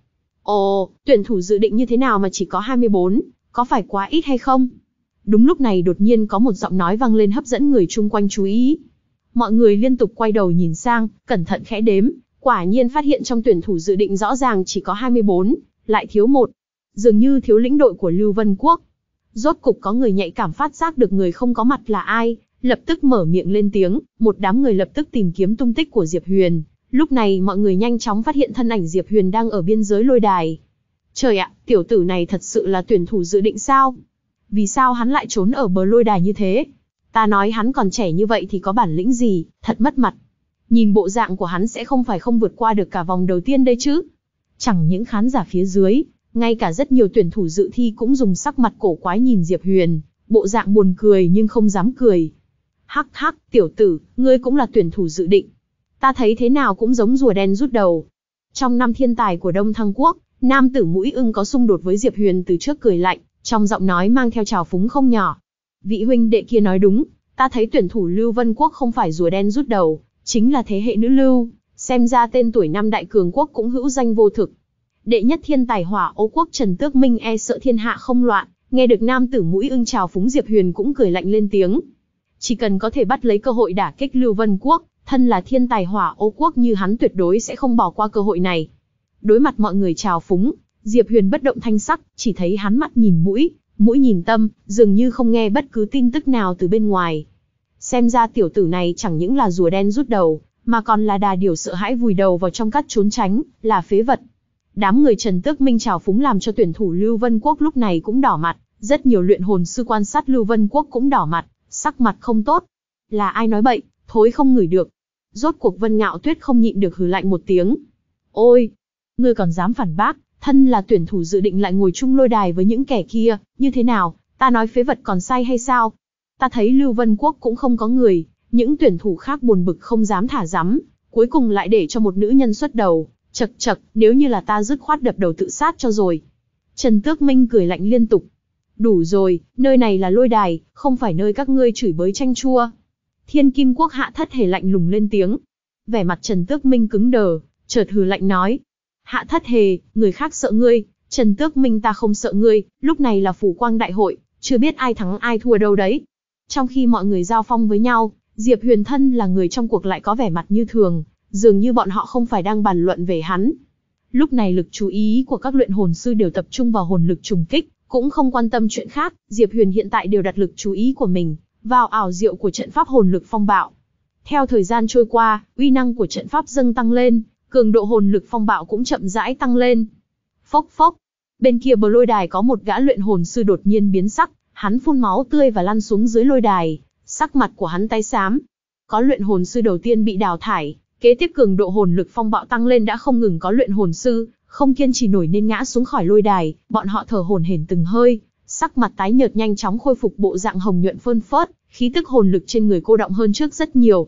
Ồ, tuyển thủ dự định như thế nào mà chỉ có 24, có phải quá ít hay không? Đúng lúc này đột nhiên có một giọng nói vang lên hấp dẫn người chung quanh chú ý. Mọi người liên tục quay đầu nhìn sang, cẩn thận khẽ đếm, quả nhiên phát hiện trong tuyển thủ dự định rõ ràng chỉ có 24, lại thiếu một. Dường như thiếu lĩnh đội của Lưu Vân Quốc. Rốt cục có người nhạy cảm phát giác được người không có mặt là ai, lập tức mở miệng lên tiếng, một đám người lập tức tìm kiếm tung tích của Diệp Huyền. Lúc này mọi người nhanh chóng phát hiện thân ảnh Diệp Huyền đang ở biên giới lôi đài. Trời ạ, tiểu tử này thật sự là tuyển thủ dự định sao? Vì sao hắn lại trốn ở bờ lôi đài như thế? Ta nói hắn còn trẻ như vậy thì có bản lĩnh gì, thật mất mặt. Nhìn bộ dạng của hắn sẽ không phải không vượt qua được cả vòng đầu tiên đây chứ. Chẳng những khán giả phía dưới, ngay cả rất nhiều tuyển thủ dự thi cũng dùng sắc mặt cổ quái nhìn Diệp Huyền, bộ dạng buồn cười nhưng không dám cười. Hắc hắc, tiểu tử, ngươi cũng là tuyển thủ dự định. Ta thấy thế nào cũng giống rùa đen rút đầu. Trong năm thiên tài của Đông Thăng Quốc, nam tử mũi ưng có xung đột với Diệp Huyền từ trước cười lạnh, trong giọng nói mang theo trào phúng không nhỏ. Vị huynh đệ kia nói đúng, ta thấy tuyển thủ Lưu Vân Quốc không phải rùa đen rút đầu, chính là thế hệ nữ lưu, xem ra tên tuổi năm đại cường quốc cũng hữu danh vô thực. Đệ nhất thiên tài Hỏa Ô Quốc Trần Tước Minh e sợ thiên hạ không loạn, nghe được nam tử mũi ưng trào phúng Diệp Huyền cũng cười lạnh lên tiếng. Chỉ cần có thể bắt lấy cơ hội đả kích Lưu Vân Quốc, thân là thiên tài Hỏa Ô Quốc như hắn tuyệt đối sẽ không bỏ qua cơ hội này. Đối mặt mọi người trào phúng, Diệp Huyền bất động thanh sắc, chỉ thấy hắn mắt nhìn mũi, mũi nhìn tâm, dường như không nghe bất cứ tin tức nào từ bên ngoài. Xem ra tiểu tử này chẳng những là rùa đen rút đầu, mà còn là đà điểu sợ hãi vùi đầu vào trong cát trốn tránh, là phế vật. Đám người Trần Tước Minh trào phúng làm cho tuyển thủ Lưu Vân Quốc lúc này cũng đỏ mặt, rất nhiều luyện hồn sư quan sát Lưu Vân Quốc cũng đỏ mặt, sắc mặt không tốt. Là ai nói bậy, thối không ngửi được. Rốt cuộc Vân Ngạo Tuyết không nhịn được hừ lạnh một tiếng. Ôi, ngươi còn dám phản bác, thân là tuyển thủ dự định lại ngồi chung lôi đài với những kẻ kia, như thế nào, ta nói phế vật còn sai hay sao? Ta thấy Lưu Vân Quốc cũng không có người, những tuyển thủ khác buồn bực không dám thả rắm, cuối cùng lại để cho một nữ nhân xuất đầu. Chậc chậc, nếu như là ta dứt khoát đập đầu tự sát cho rồi. Trần Tước Minh cười lạnh liên tục. Đủ rồi, nơi này là lôi đài, không phải nơi các ngươi chửi bới chanh chua. Thiên Kim Quốc Hạ Thất Hề lạnh lùng lên tiếng. Vẻ mặt Trần Tước Minh cứng đờ, chợt hừ lạnh nói. Hạ Thất Hề, người khác sợ ngươi, Trần Tước Minh ta không sợ ngươi, lúc này là phủ quang đại hội, chưa biết ai thắng ai thua đâu đấy. Trong khi mọi người giao phong với nhau, Diệp Huyền thân là người trong cuộc lại có vẻ mặt như thường. Dường như bọn họ không phải đang bàn luận về hắn. Lúc này lực chú ý của các luyện hồn sư đều tập trung vào hồn lực trùng kích, cũng không quan tâm chuyện khác, Diệp Huyền hiện tại đều đặt lực chú ý của mình vào ảo diệu của trận pháp hồn lực phong bạo. Theo thời gian trôi qua, uy năng của trận pháp dâng tăng lên, cường độ hồn lực phong bạo cũng chậm rãi tăng lên. Phốc phốc, bên kia bờ lôi đài có một gã luyện hồn sư đột nhiên biến sắc, hắn phun máu tươi và lăn xuống dưới lôi đài, sắc mặt của hắn tái xám. Có luyện hồn sư đầu tiên bị đào thải. Kế tiếp cường độ hồn lực phong bạo tăng lên đã không ngừng có luyện hồn sư, không kiên trì nổi nên ngã xuống khỏi lôi đài, bọn họ thở hổn hển từng hơi, sắc mặt tái nhợt nhanh chóng khôi phục bộ dạng hồng nhuận phơn phớt, khí tức hồn lực trên người cô đọng hơn trước rất nhiều.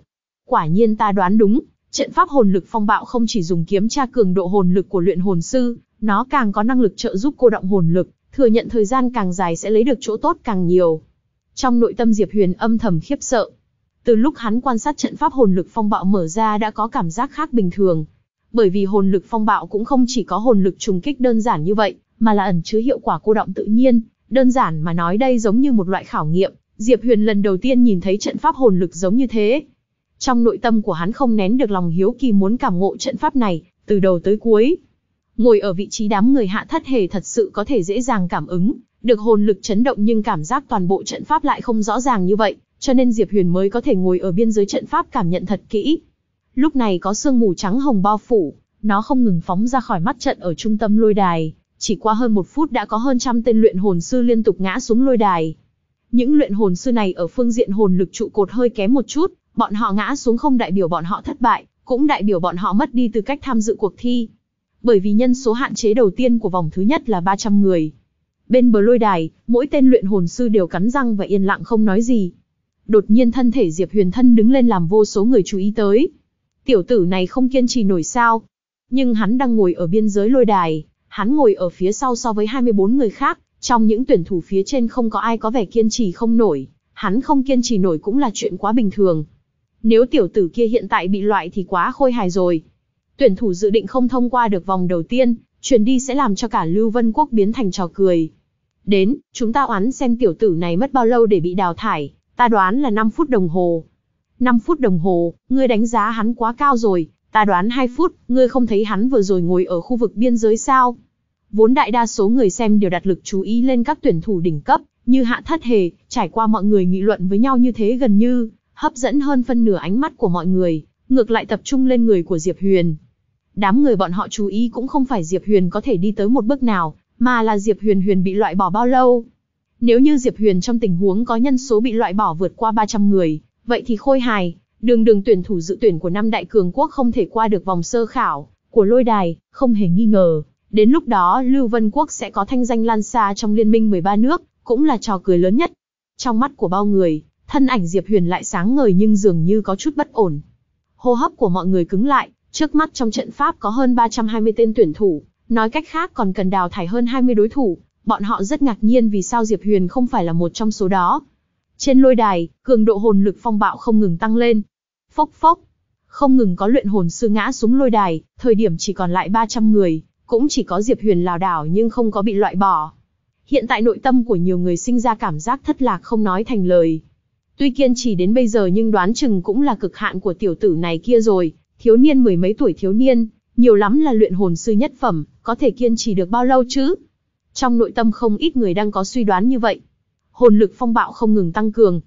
Quả nhiên ta đoán đúng, trận pháp hồn lực phong bạo không chỉ dùng kiểm tra cường độ hồn lực của luyện hồn sư, nó càng có năng lực trợ giúp cô đọng hồn lực, thừa nhận thời gian càng dài sẽ lấy được chỗ tốt càng nhiều. Trong nội tâm Diệp Huyền âm thầm khiếp sợ. Từ lúc hắn quan sát trận pháp hồn lực phong bạo mở ra đã có cảm giác khác bình thường. Bởi vì hồn lực phong bạo cũng không chỉ có hồn lực trùng kích đơn giản như vậy, mà là ẩn chứa hiệu quả cô đọng tự nhiên. Đơn giản mà nói đây giống như một loại khảo nghiệm. Diệp Huyền lần đầu tiên nhìn thấy trận pháp hồn lực giống như thế. Trong nội tâm của hắn không nén được lòng hiếu kỳ muốn cảm ngộ trận pháp này, từ đầu tới cuối. Ngồi ở vị trí đám người Hạ Thất Hề thật sự có thể dễ dàng cảm ứng được hồn lực chấn động, nhưng cảm giác toàn bộ trận pháp lại không rõ ràng như vậy, cho nên Diệp Huyền mới có thể ngồi ở biên giới trận pháp cảm nhận thật kỹ. Lúc này có sương mù trắng hồng bao phủ, nó không ngừng phóng ra khỏi mắt trận ở trung tâm lôi đài, chỉ qua hơn 1 phút đã có hơn trăm tên luyện hồn sư liên tục ngã xuống lôi đài. Những luyện hồn sư này ở phương diện hồn lực trụ cột hơi kém một chút, bọn họ ngã xuống không đại biểu bọn họ thất bại, cũng đại biểu bọn họ mất đi tư cách tham dự cuộc thi. Bởi vì nhân số hạn chế đầu tiên của vòng thứ nhất là 300 người. Bên bờ lôi đài, mỗi tên luyện hồn sư đều cắn răng và yên lặng không nói gì. Đột nhiên thân thể Diệp Huyền thân đứng lên làm vô số người chú ý tới. Tiểu tử này không kiên trì nổi sao? Nhưng hắn đang ngồi ở biên giới lôi đài, hắn ngồi ở phía sau so với 24 người khác, trong những tuyển thủ phía trên không có ai có vẻ kiên trì không nổi, hắn không kiên trì nổi cũng là chuyện quá bình thường. Nếu tiểu tử kia hiện tại bị loại thì quá khôi hài rồi. Tuyển thủ dự định không thông qua được vòng đầu tiên, truyền đi sẽ làm cho cả Lưu Vân Quốc biến thành trò cười. Đến, chúng ta oán xem tiểu tử này mất bao lâu để bị đào thải, ta đoán là 5 phút đồng hồ. 5 phút đồng hồ, ngươi đánh giá hắn quá cao rồi, ta đoán 2 phút, ngươi không thấy hắn vừa rồi ngồi ở khu vực biên giới sao? Vốn đại đa số người xem đều đặt lực chú ý lên các tuyển thủ đỉnh cấp, như Hạ Thất Hề, trải qua mọi người nghị luận với nhau như thế gần như hấp dẫn hơn phân nửa ánh mắt của mọi người, ngược lại tập trung lên người của Diệp Huyền. Đám người bọn họ chú ý cũng không phải Diệp Huyền có thể đi tới một bước nào, mà là Diệp Huyền bị loại bỏ bao lâu. Nếu như Diệp Huyền trong tình huống có nhân số bị loại bỏ vượt qua 300 người, vậy thì khôi hài, đường tuyển thủ dự tuyển của 5 đại cường quốc không thể qua được vòng sơ khảo của lôi đài, không hề nghi ngờ. Đến lúc đó Lưu Vân Quốc sẽ có thanh danh lan xa trong liên minh 13 nước, cũng là trò cười lớn nhất. Trong mắt của bao người, thân ảnh Diệp Huyền lại sáng ngời nhưng dường như có chút bất ổn. Hô hấp của mọi người cứng lại, trước mắt trong trận pháp có hơn 320 tên tuyển thủ, nói cách khác còn cần đào thải hơn 20 đối thủ, bọn họ rất ngạc nhiên vì sao Diệp Huyền không phải là một trong số đó. Trên lôi đài, cường độ hồn lực phong bạo không ngừng tăng lên. Phốc phốc, không ngừng có luyện hồn sư ngã xuống lôi đài, thời điểm chỉ còn lại 300 người, cũng chỉ có Diệp Huyền lảo đảo nhưng không có bị loại bỏ. Hiện tại nội tâm của nhiều người sinh ra cảm giác thất lạc không nói thành lời. Tuy kiên trì đến bây giờ nhưng đoán chừng cũng là cực hạn của tiểu tử này kia rồi, thiếu niên 10 mấy tuổi thiếu niên, nhiều lắm là luyện hồn sư nhất phẩm, có thể kiên trì được bao lâu chứ? Trong nội tâm không ít người đang có suy đoán như vậy. Hồn lực phong bạo không ngừng tăng cường.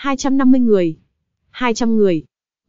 250 người, 200 người,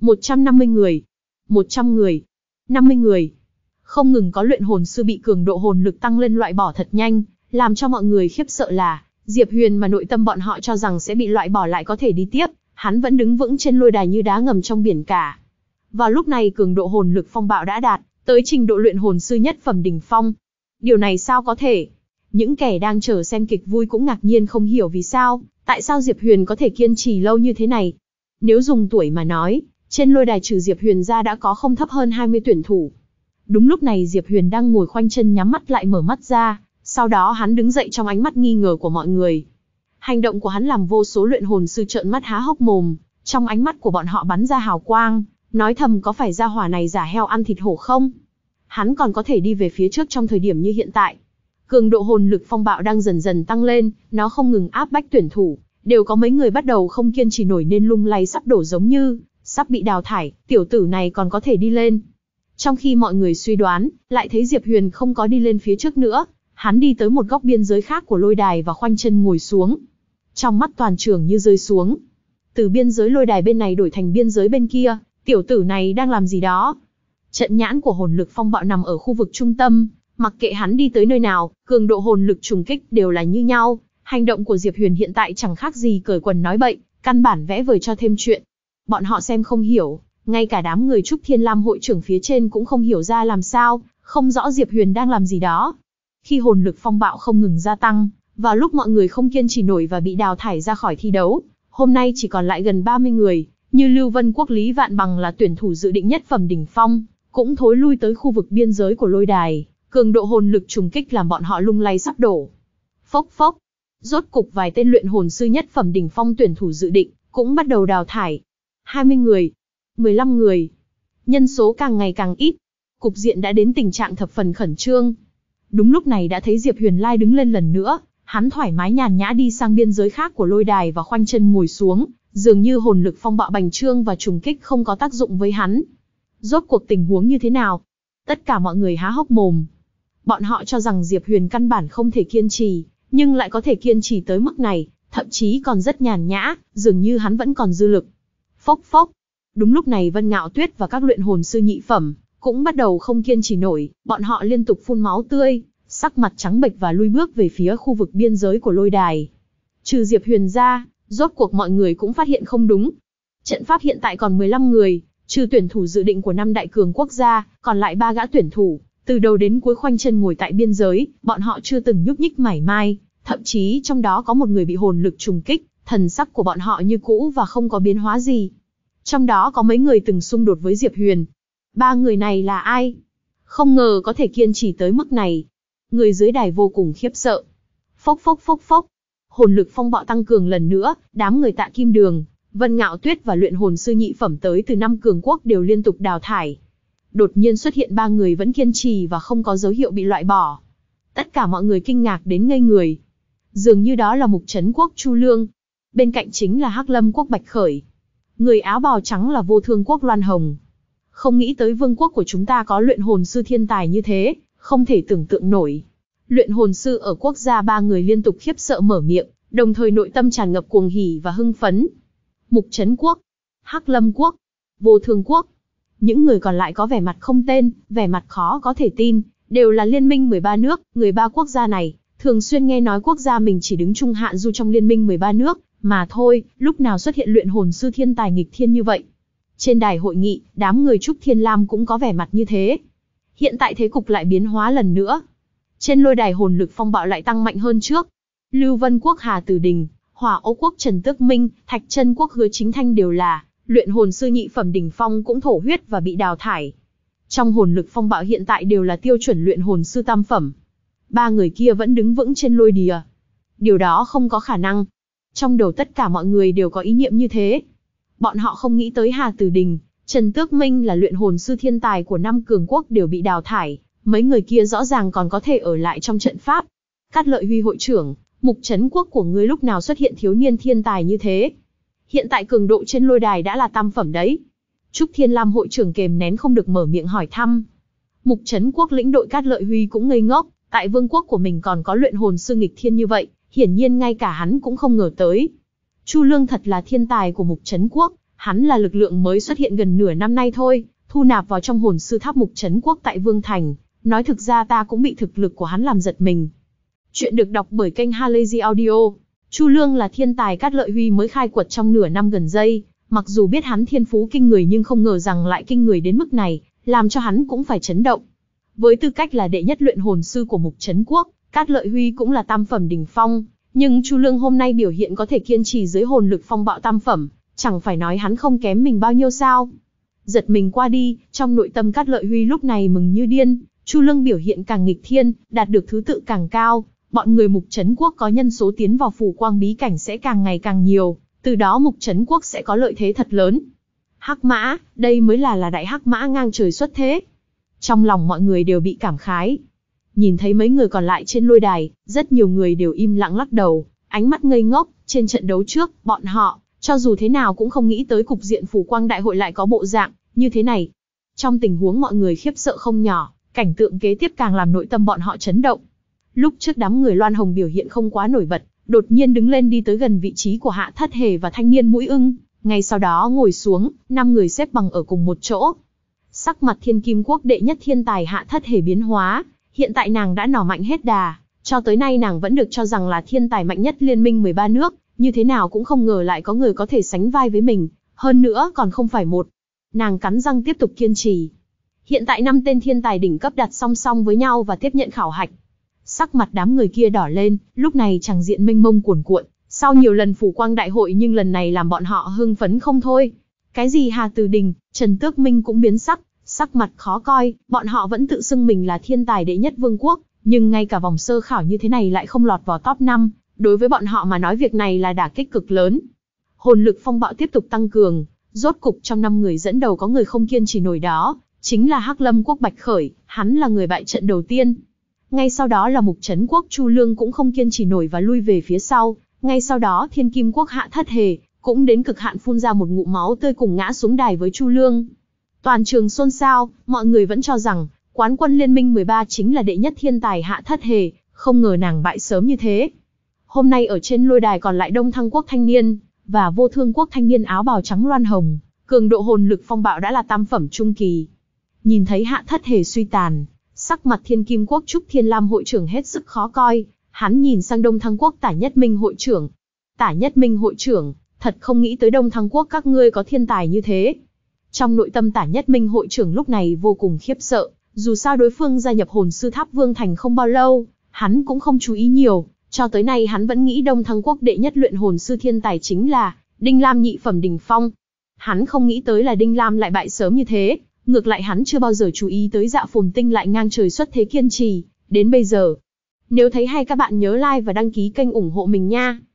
150 người, 100 người, 50 người. Không ngừng có luyện hồn sư bị cường độ hồn lực tăng lên loại bỏ thật nhanh, làm cho mọi người khiếp sợ là, Diệp Huyền mà nội tâm bọn họ cho rằng sẽ bị loại bỏ lại có thể đi tiếp, hắn vẫn đứng vững trên lôi đài như đá ngầm trong biển cả. Vào lúc này cường độ hồn lực phong bạo đã đạt tới trình độ luyện hồn sư nhất phẩm đỉnh phong. Điều này sao có thể? Những kẻ đang chờ xem kịch vui cũng ngạc nhiên không hiểu vì sao, tại sao Diệp Huyền có thể kiên trì lâu như thế này. Nếu dùng tuổi mà nói, trên lôi đài trừ Diệp Huyền ra đã có không thấp hơn 20 tuyển thủ. Đúng lúc này Diệp Huyền đang ngồi khoanh chân nhắm mắt lại mở mắt ra, sau đó hắn đứng dậy trong ánh mắt nghi ngờ của mọi người. Hành động của hắn làm vô số luyện hồn sư trợn mắt há hốc mồm, trong ánh mắt của bọn họ bắn ra hào quang, nói thầm có phải gia hỏa này giả heo ăn thịt hổ không? Hắn còn có thể đi về phía trước trong thời điểm như hiện tại. Cường độ hồn lực phong bạo đang dần dần tăng lên, nó không ngừng áp bách tuyển thủ, đều có mấy người bắt đầu không kiên trì nổi nên lung lay sắp đổ giống như sắp bị đào thải, tiểu tử này còn có thể đi lên. Trong khi mọi người suy đoán, lại thấy Diệp Huyền không có đi lên phía trước nữa, hắn đi tới một góc biên giới khác của lôi đài và khoanh chân ngồi xuống. Trong mắt toàn trường như rơi xuống. Từ biên giới lôi đài bên này đổi thành biên giới bên kia, tiểu tử này đang làm gì đó? Trận nhãn của hồn lực phong bạo nằm ở khu vực trung tâm, mặc kệ hắn đi tới nơi nào, cường độ hồn lực trùng kích đều là như nhau. Hành động của Diệp Huyền hiện tại chẳng khác gì cởi quần nói bậy, căn bản vẽ vời cho thêm chuyện. Bọn họ xem không hiểu, ngay cả đám người Trúc Thiên Lam hội trưởng phía trên cũng không hiểu ra làm sao, không rõ Diệp Huyền đang làm gì đó. Khi hồn lực phong bạo không ngừng gia tăng, vào lúc mọi người không kiên trì nổi và bị đào thải ra khỏi thi đấu, hôm nay chỉ còn lại gần 30 người, Như Lưu Vân Quốc Lý Vạn Bằng là tuyển thủ dự định nhất phẩm đỉnh phong, cũng thối lui tới khu vực biên giới của lôi đài, cường độ hồn lực trùng kích làm bọn họ lung lay sắp đổ. Phốc phốc, rốt cục vài tên luyện hồn sư nhất phẩm đỉnh phong tuyển thủ dự định cũng bắt đầu đào thải. 20 người, 15 người, nhân số càng ngày càng ít, cục diện đã đến tình trạng thập phần khẩn trương. Đúng lúc này đã thấy Diệp Huyền Lai đứng lên lần nữa, hắn thoải mái nhàn nhã đi sang biên giới khác của lôi đài và khoanh chân ngồi xuống, dường như hồn lực phong bạo bành trương và trùng kích không có tác dụng với hắn. Rốt cuộc tình huống như thế nào? Tất cả mọi người há hốc mồm. Bọn họ cho rằng Diệp Huyền căn bản không thể kiên trì, nhưng lại có thể kiên trì tới mức này, thậm chí còn rất nhàn nhã, dường như hắn vẫn còn dư lực. Phốc phốc. Đúng lúc này Vân Ngạo Tuyết và các luyện hồn sư nhị phẩm cũng bắt đầu không kiên trì nổi, bọn họ liên tục phun máu tươi, sắc mặt trắng bệch và lui bước về phía khu vực biên giới của lôi đài. Trừ Diệp Huyền ra, rốt cuộc mọi người cũng phát hiện không đúng. Trận pháp hiện tại còn 15 người, trừ tuyển thủ dự định của 5 đại cường quốc gia, còn lại 3 gã tuyển thủ, từ đầu đến cuối khoanh chân ngồi tại biên giới, bọn họ chưa từng nhúc nhích mảy may, thậm chí trong đó có một người bị hồn lực trùng kích, thần sắc của bọn họ như cũ và không có biến hóa gì. Trong đó có mấy người từng xung đột với Diệp Huyền. 3 người này là ai? Không ngờ có thể kiên trì tới mức này. Người dưới đài vô cùng khiếp sợ. Phốc phốc phốc phốc. Hồn lực phong bạo tăng cường lần nữa, đám người Tạ Kim Đường, Vân Ngạo Tuyết và luyện hồn sư nhị phẩm tới từ 5 cường quốc đều liên tục đào thải. Đột nhiên xuất hiện 3 người vẫn kiên trì và không có dấu hiệu bị loại bỏ. Tất cả mọi người kinh ngạc đến ngây người. Dường như đó là Mục Trấn Quốc Chu Lương. Bên cạnh chính là Hắc Lâm Quốc Bạch Khởi. Người áo bào trắng là Vô Thương Quốc Loan Hồng. Không nghĩ tới vương quốc của chúng ta có luyện hồn sư thiên tài như thế, không thể tưởng tượng nổi. Luyện hồn sư ở quốc gia 3 người liên tục khiếp sợ mở miệng, đồng thời nội tâm tràn ngập cuồng hỉ và hưng phấn. Mục Trấn Quốc, Hắc Lâm Quốc, Vô Thương Quốc. Những người còn lại có vẻ mặt không tên, vẻ mặt khó có thể tin, đều là liên minh 13 nước, người 3 quốc gia này, thường xuyên nghe nói quốc gia mình chỉ đứng trung hạ du trong liên minh 13 nước, mà thôi, lúc nào xuất hiện luyện hồn sư thiên tài nghịch thiên như vậy. Trên đài hội nghị, đám người Trúc Thiên Lam cũng có vẻ mặt như thế. Hiện tại thế cục lại biến hóa lần nữa. Trên lôi đài hồn lực phong bạo lại tăng mạnh hơn trước. Lưu Vân Quốc Hà Tử Đình, Hỏa Âu Quốc Trần Tước Minh, Thạch Chân Quốc Hứa Chính Thanh đều là luyện hồn sư nhị phẩm đỉnh phong cũng thổ huyết và bị đào thải. Trong hồn lực phong bạo hiện tại đều là tiêu chuẩn luyện hồn sư tam phẩm. 3 người kia vẫn đứng vững trên lôi đìa. Điều đó không có khả năng. Trong đầu tất cả mọi người đều có ý niệm như thế. Bọn họ không nghĩ tới Hà Tử Đình, Trần Tước Minh là luyện hồn sư thiên tài của 5 cường quốc đều bị đào thải. Mấy người kia rõ ràng còn có thể ở lại trong trận pháp. Cát Lợi Huy hội trưởng, Mục Trấn Quốc của ngươi lúc nào xuất hiện thiếu niên thiên tài như thế? Hiện tại cường độ trên lôi đài đã là tam phẩm đấy. Trúc Thiên Lam hội trưởng kềm nén không được mở miệng hỏi thăm. Mục Trấn Quốc lĩnh đội Cát Lợi Huy cũng ngây ngốc, tại vương quốc của mình còn có luyện hồn sư nghịch thiên như vậy, hiển nhiên ngay cả hắn cũng không ngờ tới. Chu Lương thật là thiên tài của Mục Trấn Quốc, hắn là lực lượng mới xuất hiện gần nửa năm nay thôi, thu nạp vào trong hồn sư tháp Mục Trấn Quốc tại Vương Thành, nói thực ra ta cũng bị thực lực của hắn làm giật mình. Chuyện được đọc bởi kênh Halazy Audio. Chu Lương là thiên tài Cát Lợi Huy mới khai quật trong nửa năm gần đây, mặc dù biết hắn thiên phú kinh người nhưng không ngờ rằng lại kinh người đến mức này, làm cho hắn cũng phải chấn động. Với tư cách là đệ nhất luyện hồn sư của Mục Trấn Quốc, Cát Lợi Huy cũng là tam phẩm đỉnh phong, nhưng Chu Lương hôm nay biểu hiện có thể kiên trì dưới hồn lực phong bạo tam phẩm, chẳng phải nói hắn không kém mình bao nhiêu sao? Giật mình qua đi, trong nội tâm Cát Lợi Huy lúc này mừng như điên, Chu Lương biểu hiện càng nghịch thiên, đạt được thứ tự càng cao, bọn người Mục Trấn Quốc có nhân số tiến vào phủ quang bí cảnh sẽ càng ngày càng nhiều, từ đó Mục Trấn Quốc sẽ có lợi thế thật lớn. Hắc Mã, đây mới là đại hắc mã ngang trời xuất thế. Trong lòng mọi người đều bị cảm khái. Nhìn thấy mấy người còn lại trên lôi đài, rất nhiều người đều im lặng lắc đầu, ánh mắt ngây ngốc. Trên trận đấu trước, bọn họ, cho dù thế nào cũng không nghĩ tới cục diện phủ quang đại hội lại có bộ dạng như thế này. Trong tình huống mọi người khiếp sợ không nhỏ, cảnh tượng kế tiếp càng làm nội tâm bọn họ chấn động. Lúc trước đám người Loan Hồng biểu hiện không quá nổi bật, đột nhiên đứng lên đi tới gần vị trí của Hạ Thất Hề và thanh niên mũi ưng, ngay sau đó ngồi xuống, 5 người xếp bằng ở cùng một chỗ. Sắc mặt Thiên Kim Quốc đệ nhất thiên tài Hạ Thất Hề biến hóa, hiện tại nàng đã nỏ mạnh hết đà, cho tới nay nàng vẫn được cho rằng là thiên tài mạnh nhất liên minh 13 nước, như thế nào cũng không ngờ lại có người có thể sánh vai với mình, hơn nữa còn không phải một. Nàng cắn răng tiếp tục kiên trì. Hiện tại 5 tên thiên tài đỉnh cấp đặt song song với nhau và tiếp nhận khảo hạch. Sắc mặt đám người kia đỏ lên, lúc này tràng diện mênh mông cuồn cuộn, sau nhiều lần phủ quang đại hội nhưng lần này làm bọn họ hưng phấn không thôi. Cái gì Hà Từ Đình, Trần Tước Minh cũng biến sắc, sắc mặt khó coi, bọn họ vẫn tự xưng mình là thiên tài đệ nhất vương quốc, nhưng ngay cả vòng sơ khảo như thế này lại không lọt vào top 5, đối với bọn họ mà nói việc này là đả kích cực lớn. Hồn lực phong bạo tiếp tục tăng cường, rốt cục trong 5 người dẫn đầu có người không kiên trì nổi đó, chính là Hắc Lâm quốc Bạch Khởi, hắn là người bại trận đầu tiên. Ngay sau đó là Mục Trấn quốc Chu Lương cũng không kiên trì nổi và lui về phía sau, ngay sau đó Thiên Kim quốc Hạ Thất Hề cũng đến cực hạn phun ra một ngụm máu tươi cùng ngã xuống đài với Chu Lương. Toàn trường xôn xao, mọi người vẫn cho rằng quán quân liên minh 13 chính là đệ nhất thiên tài Hạ Thất Hề, không ngờ nàng bại sớm như thế. Hôm nay ở trên lôi đài còn lại Đông Thăng quốc thanh niên và Vô Thương quốc thanh niên áo bào trắng loan hồng, cường độ hồn lực phong bạo đã là tam phẩm trung kỳ. Nhìn thấy Hạ Thất Hề suy tàn, sắc mặt Thiên Kim quốc Trúc Thiên Lam hội trưởng hết sức khó coi, hắn nhìn sang Đông Thăng quốc Tả Nhất Minh hội trưởng. Tả Nhất Minh hội trưởng, thật không nghĩ tới Đông Thăng quốc các ngươi có thiên tài như thế. Trong nội tâm Tả Nhất Minh hội trưởng lúc này vô cùng khiếp sợ, dù sao đối phương gia nhập hồn sư tháp Vương Thành không bao lâu, hắn cũng không chú ý nhiều, cho tới nay hắn vẫn nghĩ Đông Thăng quốc đệ nhất luyện hồn sư thiên tài chính là Đinh Lam nhị phẩm đỉnh phong. Hắn không nghĩ tới là Đinh Lam lại bại sớm như thế, ngược lại hắn chưa bao giờ chú ý tới Dạ Phồn Tinh lại ngang trời xuất thế kiên trì, đến bây giờ. Nếu thấy hay các bạn nhớ like và đăng ký kênh ủng hộ mình nha.